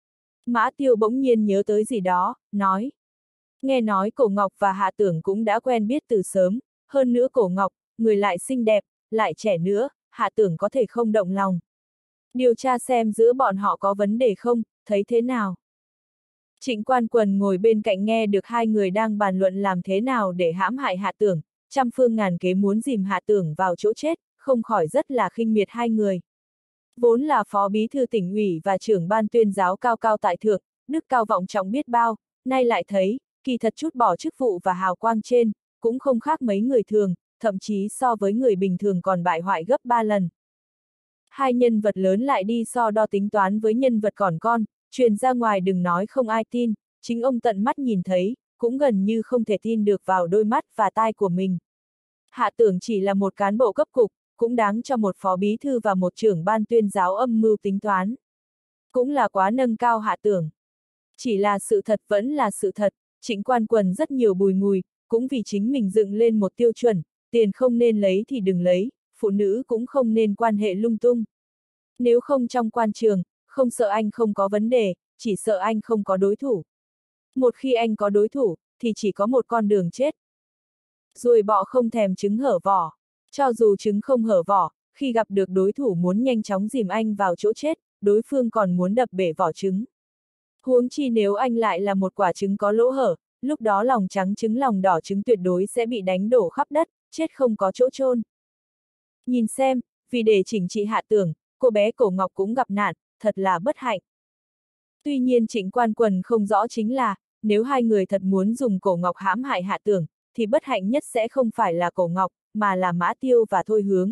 Mã Tiêu bỗng nhiên nhớ tới gì đó, nói. Nghe nói Cổ Ngọc và Hạ Tưởng cũng đã quen biết từ sớm, hơn nữa Cổ Ngọc, người lại xinh đẹp, lại trẻ nữa, Hạ Tưởng có thể không động lòng. Điều tra xem giữa bọn họ có vấn đề không, thấy thế nào? Trịnh Quan Quần ngồi bên cạnh nghe được hai người đang bàn luận làm thế nào để hãm hại Hạ Tưởng, trăm phương ngàn kế muốn dìm Hạ Tưởng vào chỗ chết, không khỏi rất là khinh miệt hai người. Vốn là phó bí thư tỉnh ủy và trưởng ban tuyên giáo cao cao tại thượng, đức cao vọng trọng biết bao, nay lại thấy, kỳ thật chút bỏ chức vụ và hào quang trên, cũng không khác mấy người thường, thậm chí so với người bình thường còn bại hoại gấp ba lần. Hai nhân vật lớn lại đi so đo tính toán với nhân vật còn con, truyền ra ngoài đừng nói không ai tin, chính ông tận mắt nhìn thấy, cũng gần như không thể tin được vào đôi mắt và tai của mình. Hạ Tưởng chỉ là một cán bộ cấp cục, cũng đáng cho một phó bí thư và một trưởng ban tuyên giáo âm mưu tính toán. Cũng là quá nâng cao Hạ Tưởng. Chỉ là sự thật vẫn là sự thật, Trịnh Quan Quần rất nhiều bùi ngùi, cũng vì chính mình dựng lên một tiêu chuẩn, tiền không nên lấy thì đừng lấy, phụ nữ cũng không nên quan hệ lung tung. Nếu không trong quan trường, không sợ anh không có vấn đề, chỉ sợ anh không có đối thủ. Một khi anh có đối thủ, thì chỉ có một con đường chết. Ruồi bọ không thèm trứng hở vỏ. Cho dù trứng không hở vỏ, khi gặp được đối thủ muốn nhanh chóng dìm anh vào chỗ chết, đối phương còn muốn đập bể vỏ trứng. Huống chi nếu anh lại là một quả trứng có lỗ hở, lúc đó lòng trắng trứng lòng đỏ trứng tuyệt đối sẽ bị đánh đổ khắp đất, chết không có chỗ chôn. Nhìn xem, vì để chỉnh trị Hạ Tưởng, cô bé Cổ Ngọc cũng gặp nạn, thật là bất hạnh. Tuy nhiên Trịnh Quan Quần không rõ chính là, nếu hai người thật muốn dùng Cổ Ngọc hãm hại Hạ Tưởng, thì bất hạnh nhất sẽ không phải là Cổ Ngọc, mà là Mã Tiêu và Thôi Hướng.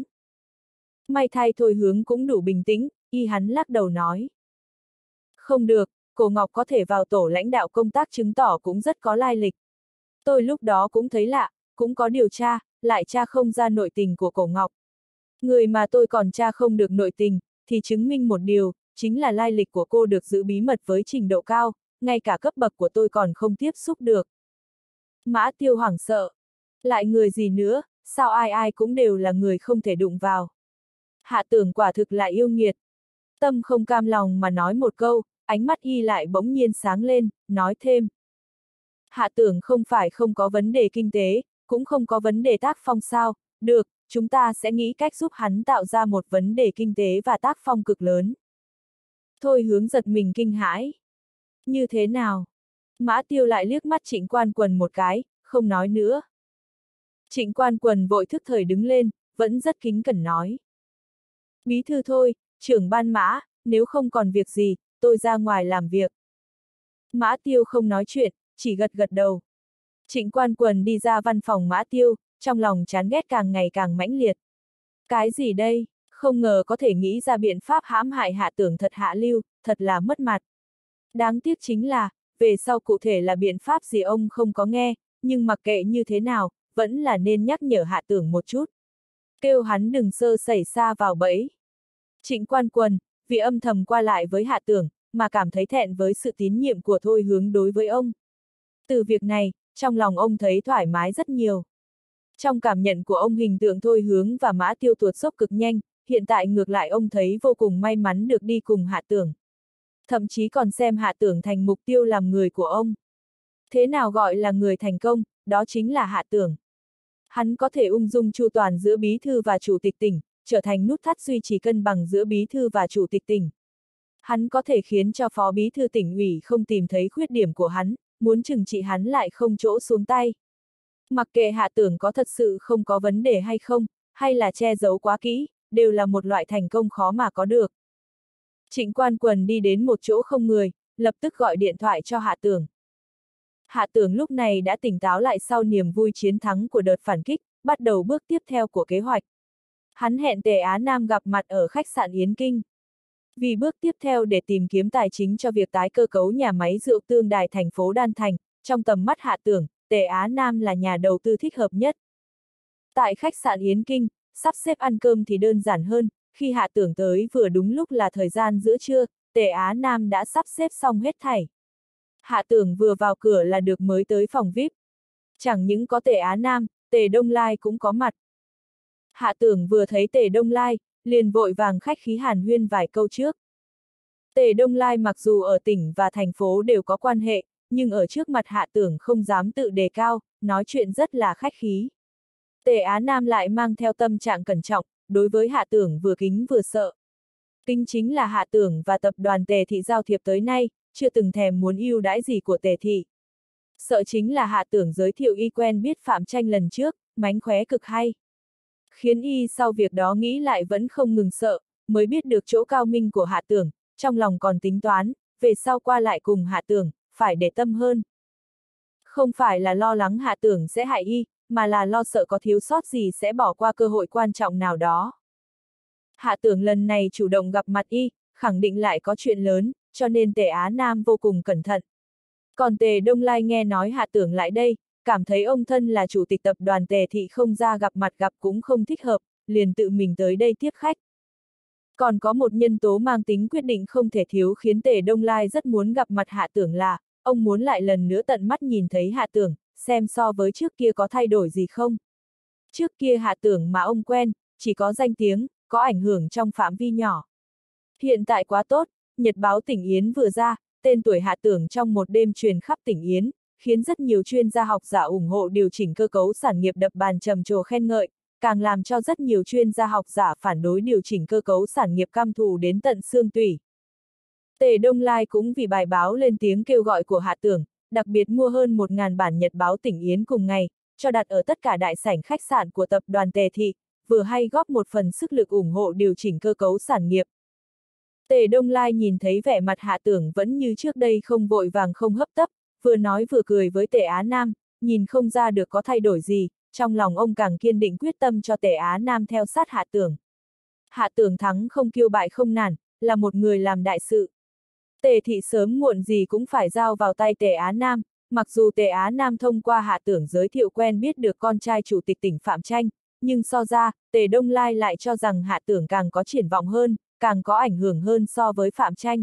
May thay Thôi Hướng cũng đủ bình tĩnh, y hắn lắc đầu nói. Không được, Cổ Ngọc có thể vào tổ lãnh đạo công tác chứng tỏ cũng rất có lai lịch. Tôi lúc đó cũng thấy lạ, cũng có điều tra, lại tra không ra nội tình của Cổ Ngọc. Người mà tôi còn tra không được nội tình, thì chứng minh một điều, chính là lai lịch của cô được giữ bí mật với trình độ cao, ngay cả cấp bậc của tôi còn không tiếp xúc được. Mã Tiêu hoảng sợ. Lại người gì nữa, sao ai ai cũng đều là người không thể đụng vào. Hạ Tưởng quả thực lại yêu nghiệt. Tâm không cam lòng mà nói một câu, ánh mắt y lại bỗng nhiên sáng lên, nói thêm. Hạ Tưởng không phải không có vấn đề kinh tế, cũng không có vấn đề tác phong sao, được, chúng ta sẽ nghĩ cách giúp hắn tạo ra một vấn đề kinh tế và tác phong cực lớn. Thôi Hướng giật mình kinh hãi. Như thế nào? Mã Tiêu lại liếc mắt Trịnh Quan Quần một cái, không nói nữa. Trịnh Quan Quần vội thức thời đứng lên, vẫn rất kính cẩn nói. Bí thư Thôi, trưởng ban Mã, nếu không còn việc gì, tôi ra ngoài làm việc. Mã Tiêu không nói chuyện, chỉ gật gật đầu. Trịnh Quan Quần đi ra văn phòng Mã Tiêu, trong lòng chán ghét càng ngày càng mãnh liệt. Cái gì đây, không ngờ có thể nghĩ ra biện pháp hãm hại Hạ Tưởng thật hạ lưu, thật là mất mặt. Đáng tiếc chính là, về sau cụ thể là biện pháp gì ông không có nghe, nhưng mặc kệ như thế nào, vẫn là nên nhắc nhở Hạ Tưởng một chút. Kêu hắn đừng sơ sẩy xa vào bẫy. Trịnh Quan Quần, vì âm thầm qua lại với Hạ Tưởng, mà cảm thấy thẹn với sự tín nhiệm của Thôi Hướng đối với ông. Từ việc này, trong lòng ông thấy thoải mái rất nhiều. Trong cảm nhận của ông hình tượng Thôi Hướng và Mã Tiêu tuột dốc cực nhanh, hiện tại ngược lại ông thấy vô cùng may mắn được đi cùng Hạ Tưởng. Thậm chí còn xem Hạ Tưởng thành mục tiêu làm người của ông. Thế nào gọi là người thành công, đó chính là Hạ Tưởng. Hắn có thể ung dung chu toàn giữa bí thư và chủ tịch tỉnh, trở thành nút thắt duy trì cân bằng giữa bí thư và chủ tịch tỉnh. Hắn có thể khiến cho phó bí thư tỉnh ủy không tìm thấy khuyết điểm của hắn, muốn trừng trị hắn lại không chỗ xuống tay. Mặc kệ Hạ Tưởng có thật sự không có vấn đề hay không, hay là che giấu quá kỹ, đều là một loại thành công khó mà có được. Trịnh Quan Quần đi đến một chỗ không người, lập tức gọi điện thoại cho Hạ Tưởng. Hạ Tưởng lúc này đã tỉnh táo lại sau niềm vui chiến thắng của đợt phản kích, bắt đầu bước tiếp theo của kế hoạch. Hắn hẹn Tề Á Nam gặp mặt ở khách sạn Yến Kinh. Vì bước tiếp theo để tìm kiếm tài chính cho việc tái cơ cấu nhà máy rượu Tương Đài thành phố Đan Thành, trong tầm mắt Hạ Tưởng, Tề Á Nam là nhà đầu tư thích hợp nhất. Tại khách sạn Yến Kinh, sắp xếp ăn cơm thì đơn giản hơn, khi Hạ Tưởng tới vừa đúng lúc là thời gian giữa trưa, Tề Á Nam đã sắp xếp xong hết thảy. Hạ Tưởng vừa vào cửa là được mới tới phòng vi ai pi. Chẳng những có Tề Á Nam, Tề Đông Lai cũng có mặt. Hạ Tưởng vừa thấy Tề Đông Lai, liền vội vàng khách khí hàn huyên vài câu trước. Tề Đông Lai mặc dù ở tỉnh và thành phố đều có quan hệ, nhưng ở trước mặt Hạ Tưởng không dám tự đề cao, nói chuyện rất là khách khí. Tề Á Nam lại mang theo tâm trạng cẩn trọng, đối với Hạ Tưởng vừa kính vừa sợ. Kính chính là Hạ Tưởng và tập đoàn Tề Thị giao thiệp tới nay, chưa từng thèm muốn ưu đãi gì của Tề Thị. Sợ chính là Hạ Tưởng giới thiệu y quen biết Phạm Tranh lần trước, mánh khóe cực hay. Khiến y sau việc đó nghĩ lại vẫn không ngừng sợ, mới biết được chỗ cao minh của Hạ Tưởng, trong lòng còn tính toán, về sau qua lại cùng Hạ Tưởng, phải để tâm hơn. Không phải là lo lắng Hạ Tưởng sẽ hại y, mà là lo sợ có thiếu sót gì sẽ bỏ qua cơ hội quan trọng nào đó. Hạ Tưởng lần này chủ động gặp mặt y, khẳng định lại có chuyện lớn, cho nên Tề Á Nam vô cùng cẩn thận. Còn Tề Đông Lai nghe nói Hạ Tưởng lại đây, cảm thấy ông thân là chủ tịch tập đoàn Tề Thị không ra gặp mặt gặp cũng không thích hợp, liền tự mình tới đây tiếp khách. Còn có một nhân tố mang tính quyết định không thể thiếu khiến Tề Đông Lai rất muốn gặp mặt Hạ Tưởng là, ông muốn lại lần nữa tận mắt nhìn thấy Hạ Tưởng, xem so với trước kia có thay đổi gì không. Trước kia Hạ Tưởng mà ông quen, chỉ có danh tiếng, có ảnh hưởng trong phạm vi nhỏ. Hiện tại quá tốt, Nhật báo tỉnh Yến vừa ra, tên tuổi Hạ Tưởng trong một đêm truyền khắp tỉnh Yến, khiến rất nhiều chuyên gia học giả ủng hộ điều chỉnh cơ cấu sản nghiệp đập bàn trầm trồ khen ngợi, càng làm cho rất nhiều chuyên gia học giả phản đối điều chỉnh cơ cấu sản nghiệp căm thù đến tận xương tủy. Tề Đông Lai cũng vì bài báo lên tiếng kêu gọi của Hạ Tưởng, đặc biệt mua hơn một nghìn bản Nhật báo tỉnh Yến cùng ngày, cho đặt ở tất cả đại sảnh khách sạn của tập đoàn Tề Thị, vừa hay góp một phần sức lực ủng hộ điều chỉnh cơ cấu sản nghiệp. Tề Đông Lai nhìn thấy vẻ mặt Hạ Tưởng vẫn như trước đây không vội vàng không hấp tấp, vừa nói vừa cười với Tề Á Nam, nhìn không ra được có thay đổi gì, trong lòng ông càng kiên định quyết tâm cho Tề Á Nam theo sát Hạ Tưởng. Hạ Tưởng thắng không kiêu bại không nản, là một người làm đại sự. Tề Thị sớm muộn gì cũng phải giao vào tay Tề Á Nam, mặc dù Tề Á Nam thông qua Hạ Tưởng giới thiệu quen biết được con trai chủ tịch tỉnh Phạm Tranh, nhưng so ra, Tề Đông Lai lại cho rằng Hạ Tưởng càng có triển vọng hơn, càng có ảnh hưởng hơn so với Phạm Tranh.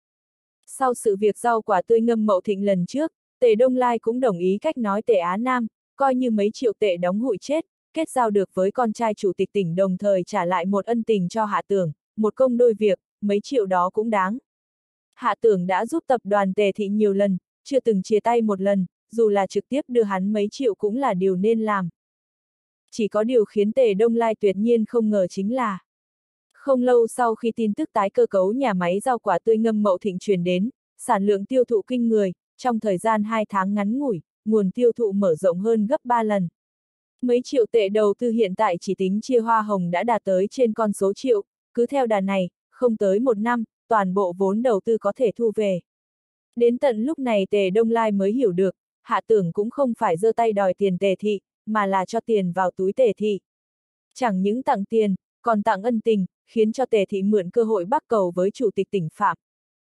Sau sự việc rau quả tươi ngâm Mậu Thịnh lần trước, Tề Đông Lai cũng đồng ý cách nói Tề Á Nam, coi như mấy triệu tệ đóng hụi chết, kết giao được với con trai chủ tịch tỉnh đồng thời trả lại một ân tình cho Hạ Tưởng, một công đôi việc, mấy triệu đó cũng đáng. Hạ Tưởng đã giúp tập đoàn Tề Thị nhiều lần, chưa từng chia tay một lần, dù là trực tiếp đưa hắn mấy triệu cũng là điều nên làm. Chỉ có điều khiến Tề Đông Lai tuyệt nhiên không ngờ chính là, không lâu sau khi tin tức tái cơ cấu nhà máy rau quả tươi ngâm Mậu Thịnh truyền đến, sản lượng tiêu thụ kinh người, trong thời gian hai tháng ngắn ngủi, nguồn tiêu thụ mở rộng hơn gấp ba lần. Mấy triệu tệ đầu tư hiện tại chỉ tính chia hoa hồng đã đạt tới trên con số triệu, cứ theo đà này, không tới một năm, toàn bộ vốn đầu tư có thể thu về. Đến tận lúc này Tề Đông Lai mới hiểu được, Hạ Tưởng cũng không phải giơ tay đòi tiền Tề Thị, mà là cho tiền vào túi Tề Thị. Chẳng những tặng tiền, còn tặng ân tình, khiến cho Tề Thị mượn cơ hội bắc cầu với chủ tịch tỉnh Phạm.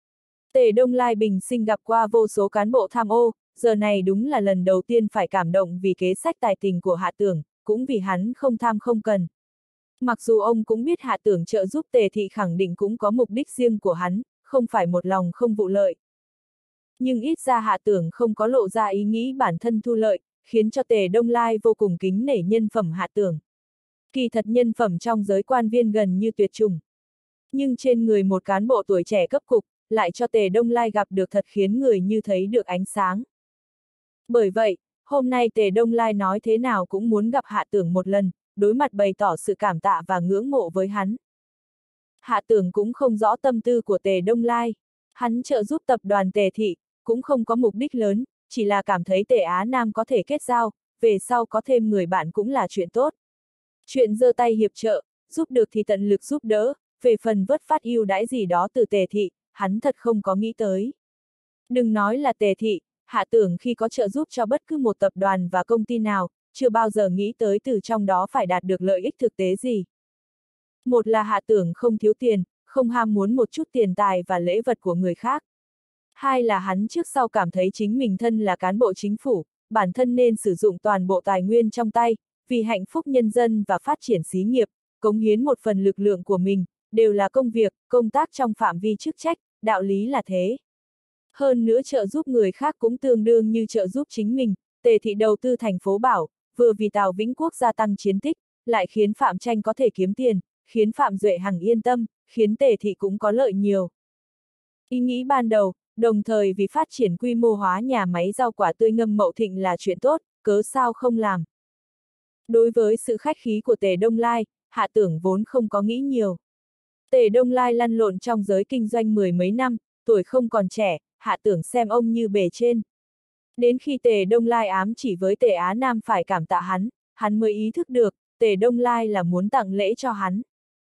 Tề Đông Lai bình sinh gặp qua vô số cán bộ tham ô, giờ này đúng là lần đầu tiên phải cảm động vì kế sách tài tình của Hạ Tưởng, cũng vì hắn không tham không cần. Mặc dù ông cũng biết Hạ Tưởng trợ giúp Tề Thị khẳng định cũng có mục đích riêng của hắn, không phải một lòng không vụ lợi. Nhưng ít ra Hạ Tưởng không có lộ ra ý nghĩ bản thân thu lợi, khiến cho Tề Đông Lai vô cùng kính nể nhân phẩm Hạ Tưởng. Kỳ thật nhân phẩm trong giới quan viên gần như tuyệt chủng. Nhưng trên người một cán bộ tuổi trẻ cấp cục, lại cho Tề Đông Lai gặp được thật khiến người như thấy được ánh sáng. Bởi vậy, Hôm nay Tề Đông Lai nói thế nào cũng muốn gặp Hạ Tưởng một lần, đối mặt bày tỏ sự cảm tạ và ngưỡng mộ với hắn. Hạ Tưởng cũng không rõ tâm tư của Tề Đông Lai. Hắn trợ giúp tập đoàn Tề Thị, cũng không có mục đích lớn, chỉ là cảm thấy Tề Á Nam có thể kết giao, về sau có thêm người bạn cũng là chuyện tốt. Chuyện giơ tay hiệp trợ, giúp được thì tận lực giúp đỡ, về phần vớt phát ưu đãi gì đó từ Tề Thị, hắn thật không có nghĩ tới. Đừng nói là Tề Thị, Hạ Tưởng khi có trợ giúp cho bất cứ một tập đoàn và công ty nào, chưa bao giờ nghĩ tới từ trong đó phải đạt được lợi ích thực tế gì. Một là Hạ Tưởng không thiếu tiền, không ham muốn một chút tiền tài và lễ vật của người khác. Hai là hắn trước sau cảm thấy chính mình thân là cán bộ chính phủ, bản thân nên sử dụng toàn bộ tài nguyên trong tay, vì hạnh phúc nhân dân và phát triển xí nghiệp, cống hiến một phần lực lượng của mình, đều là công việc, công tác trong phạm vi chức trách, đạo lý là thế. Hơn nữa trợ giúp người khác cũng tương đương như trợ giúp chính mình, Tề Thị đầu tư thành phố Bảo, vừa vì Tào Vĩnh Quốc gia tăng chiến tích, lại khiến Phạm Tranh có thể kiếm tiền, khiến Phạm Duệ Hằng yên tâm, khiến Tề Thị cũng có lợi nhiều. Ý nghĩ ban đầu, đồng thời vì phát triển quy mô hóa nhà máy rau quả tươi ngâm Mậu Thịnh là chuyện tốt, cớ sao không làm. Đối với sự khách khí của Tề Đông Lai, Hạ Tưởng vốn không có nghĩ nhiều. Tề Đông Lai lăn lộn trong giới kinh doanh mười mấy năm, tuổi không còn trẻ, Hạ Tưởng xem ông như bề trên. Đến khi Tề Đông Lai ám chỉ với Tề Á Nam phải cảm tạ hắn, hắn mới ý thức được, Tề Đông Lai là muốn tặng lễ cho hắn.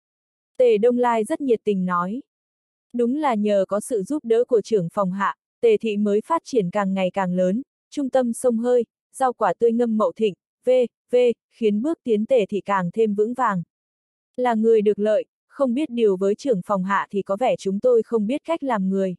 Tề Đông Lai rất nhiệt tình nói. Đúng là nhờ có sự giúp đỡ của trưởng phòng Hạ, Tề Thị mới phát triển càng ngày càng lớn, trung tâm sông hơi, rau quả tươi ngâm Mậu Thịnh, v, v, khiến bước tiến Tề Thị càng thêm vững vàng. Là người được lợi, không biết điều với trưởng phòng Hạ thì có vẻ chúng tôi không biết cách làm người.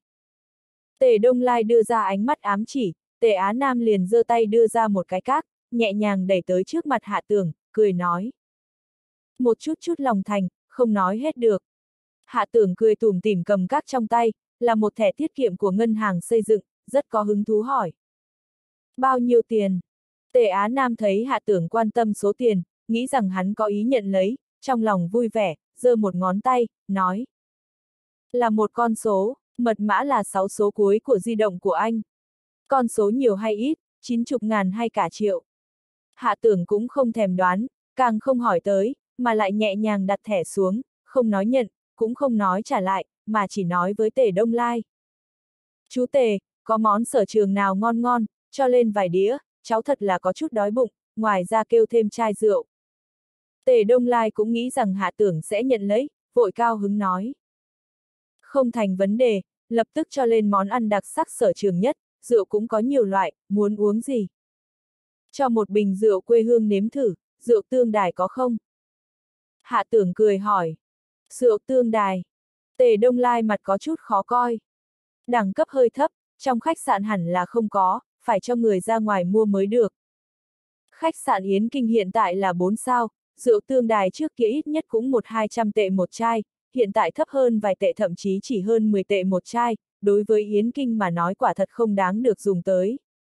Tề Đông Lai đưa ra ánh mắt ám chỉ, Tề Á Nam liền giơ tay đưa ra một cái cát, nhẹ nhàng đẩy tới trước mặt Hạ Tưởng, cười nói. Một chút chút lòng thành, không nói hết được. Hạ Tưởng cười tủm tỉm cầm cát trong tay, là một thẻ tiết kiệm của ngân hàng xây dựng, rất có hứng thú hỏi. Bao nhiêu tiền? Tề Á Nam thấy Hạ Tưởng quan tâm số tiền, nghĩ rằng hắn có ý nhận lấy, trong lòng vui vẻ, giơ một ngón tay, nói. Là một con số, mật mã là sáu số cuối của di động của anh. Con số nhiều hay ít, chín chục ngàn hay cả triệu. Hạ Tưởng cũng không thèm đoán, càng không hỏi tới, mà lại nhẹ nhàng đặt thẻ xuống, không nói nhận, cũng không nói trả lại, mà chỉ nói với Tề Đông Lai. Chú Tề, có món sở trường nào ngon ngon, cho lên vài đĩa, cháu thật là có chút đói bụng, ngoài ra kêu thêm chai rượu. Tề Đông Lai cũng nghĩ rằng Hạ Tưởng sẽ nhận lấy, vội cao hứng nói. Không thành vấn đề, lập tức cho lên món ăn đặc sắc sở trường nhất, rượu cũng có nhiều loại, muốn uống gì? Cho một bình rượu quê hương nếm thử, rượu tương đài có không? Hạ Tưởng cười hỏi. Rượu tương đài. Tề Đông Lai mặt có chút khó coi. Đẳng cấp hơi thấp, trong khách sạn hẳn là không có, phải cho người ra ngoài mua mới được. Khách sạn Yến Kinh hiện tại là bốn sao, rượu tương đài trước kia ít nhất cũng một hai trăm tệ một chai, hiện tại thấp hơn vài tệ thậm chí chỉ hơn mười tệ một chai, đối với Yến Kinh mà nói quả thật không đáng được dùng tới.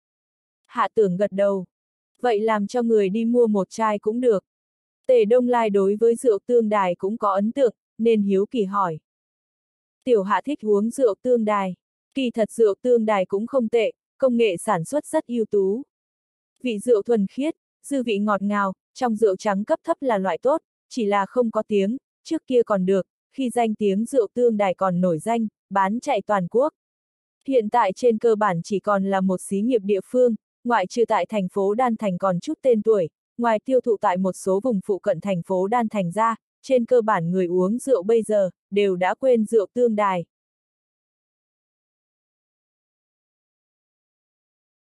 Hạ Tưởng gật đầu. Vậy làm cho người đi mua một chai cũng được. Tề Đông Lai đối với rượu tương đài cũng có ấn tượng, nên hiếu kỳ hỏi. Tiểu Hạ thích uống rượu tương đài. Kỳ thật rượu tương đài cũng không tệ, công nghệ sản xuất rất ưu tú. Vị rượu thuần khiết, dư vị ngọt ngào, trong rượu trắng cấp thấp là loại tốt, chỉ là không có tiếng, trước kia còn được, khi danh tiếng rượu tương đài còn nổi danh, bán chạy toàn quốc. Hiện tại trên cơ bản chỉ còn là một xí nghiệp địa phương, ngoại trừ tại thành phố Đan Thành còn chút tên tuổi, ngoài tiêu thụ tại một số vùng phụ cận thành phố Đan Thành ra, trên cơ bản người uống rượu bây giờ, đều đã quên rượu tương đài.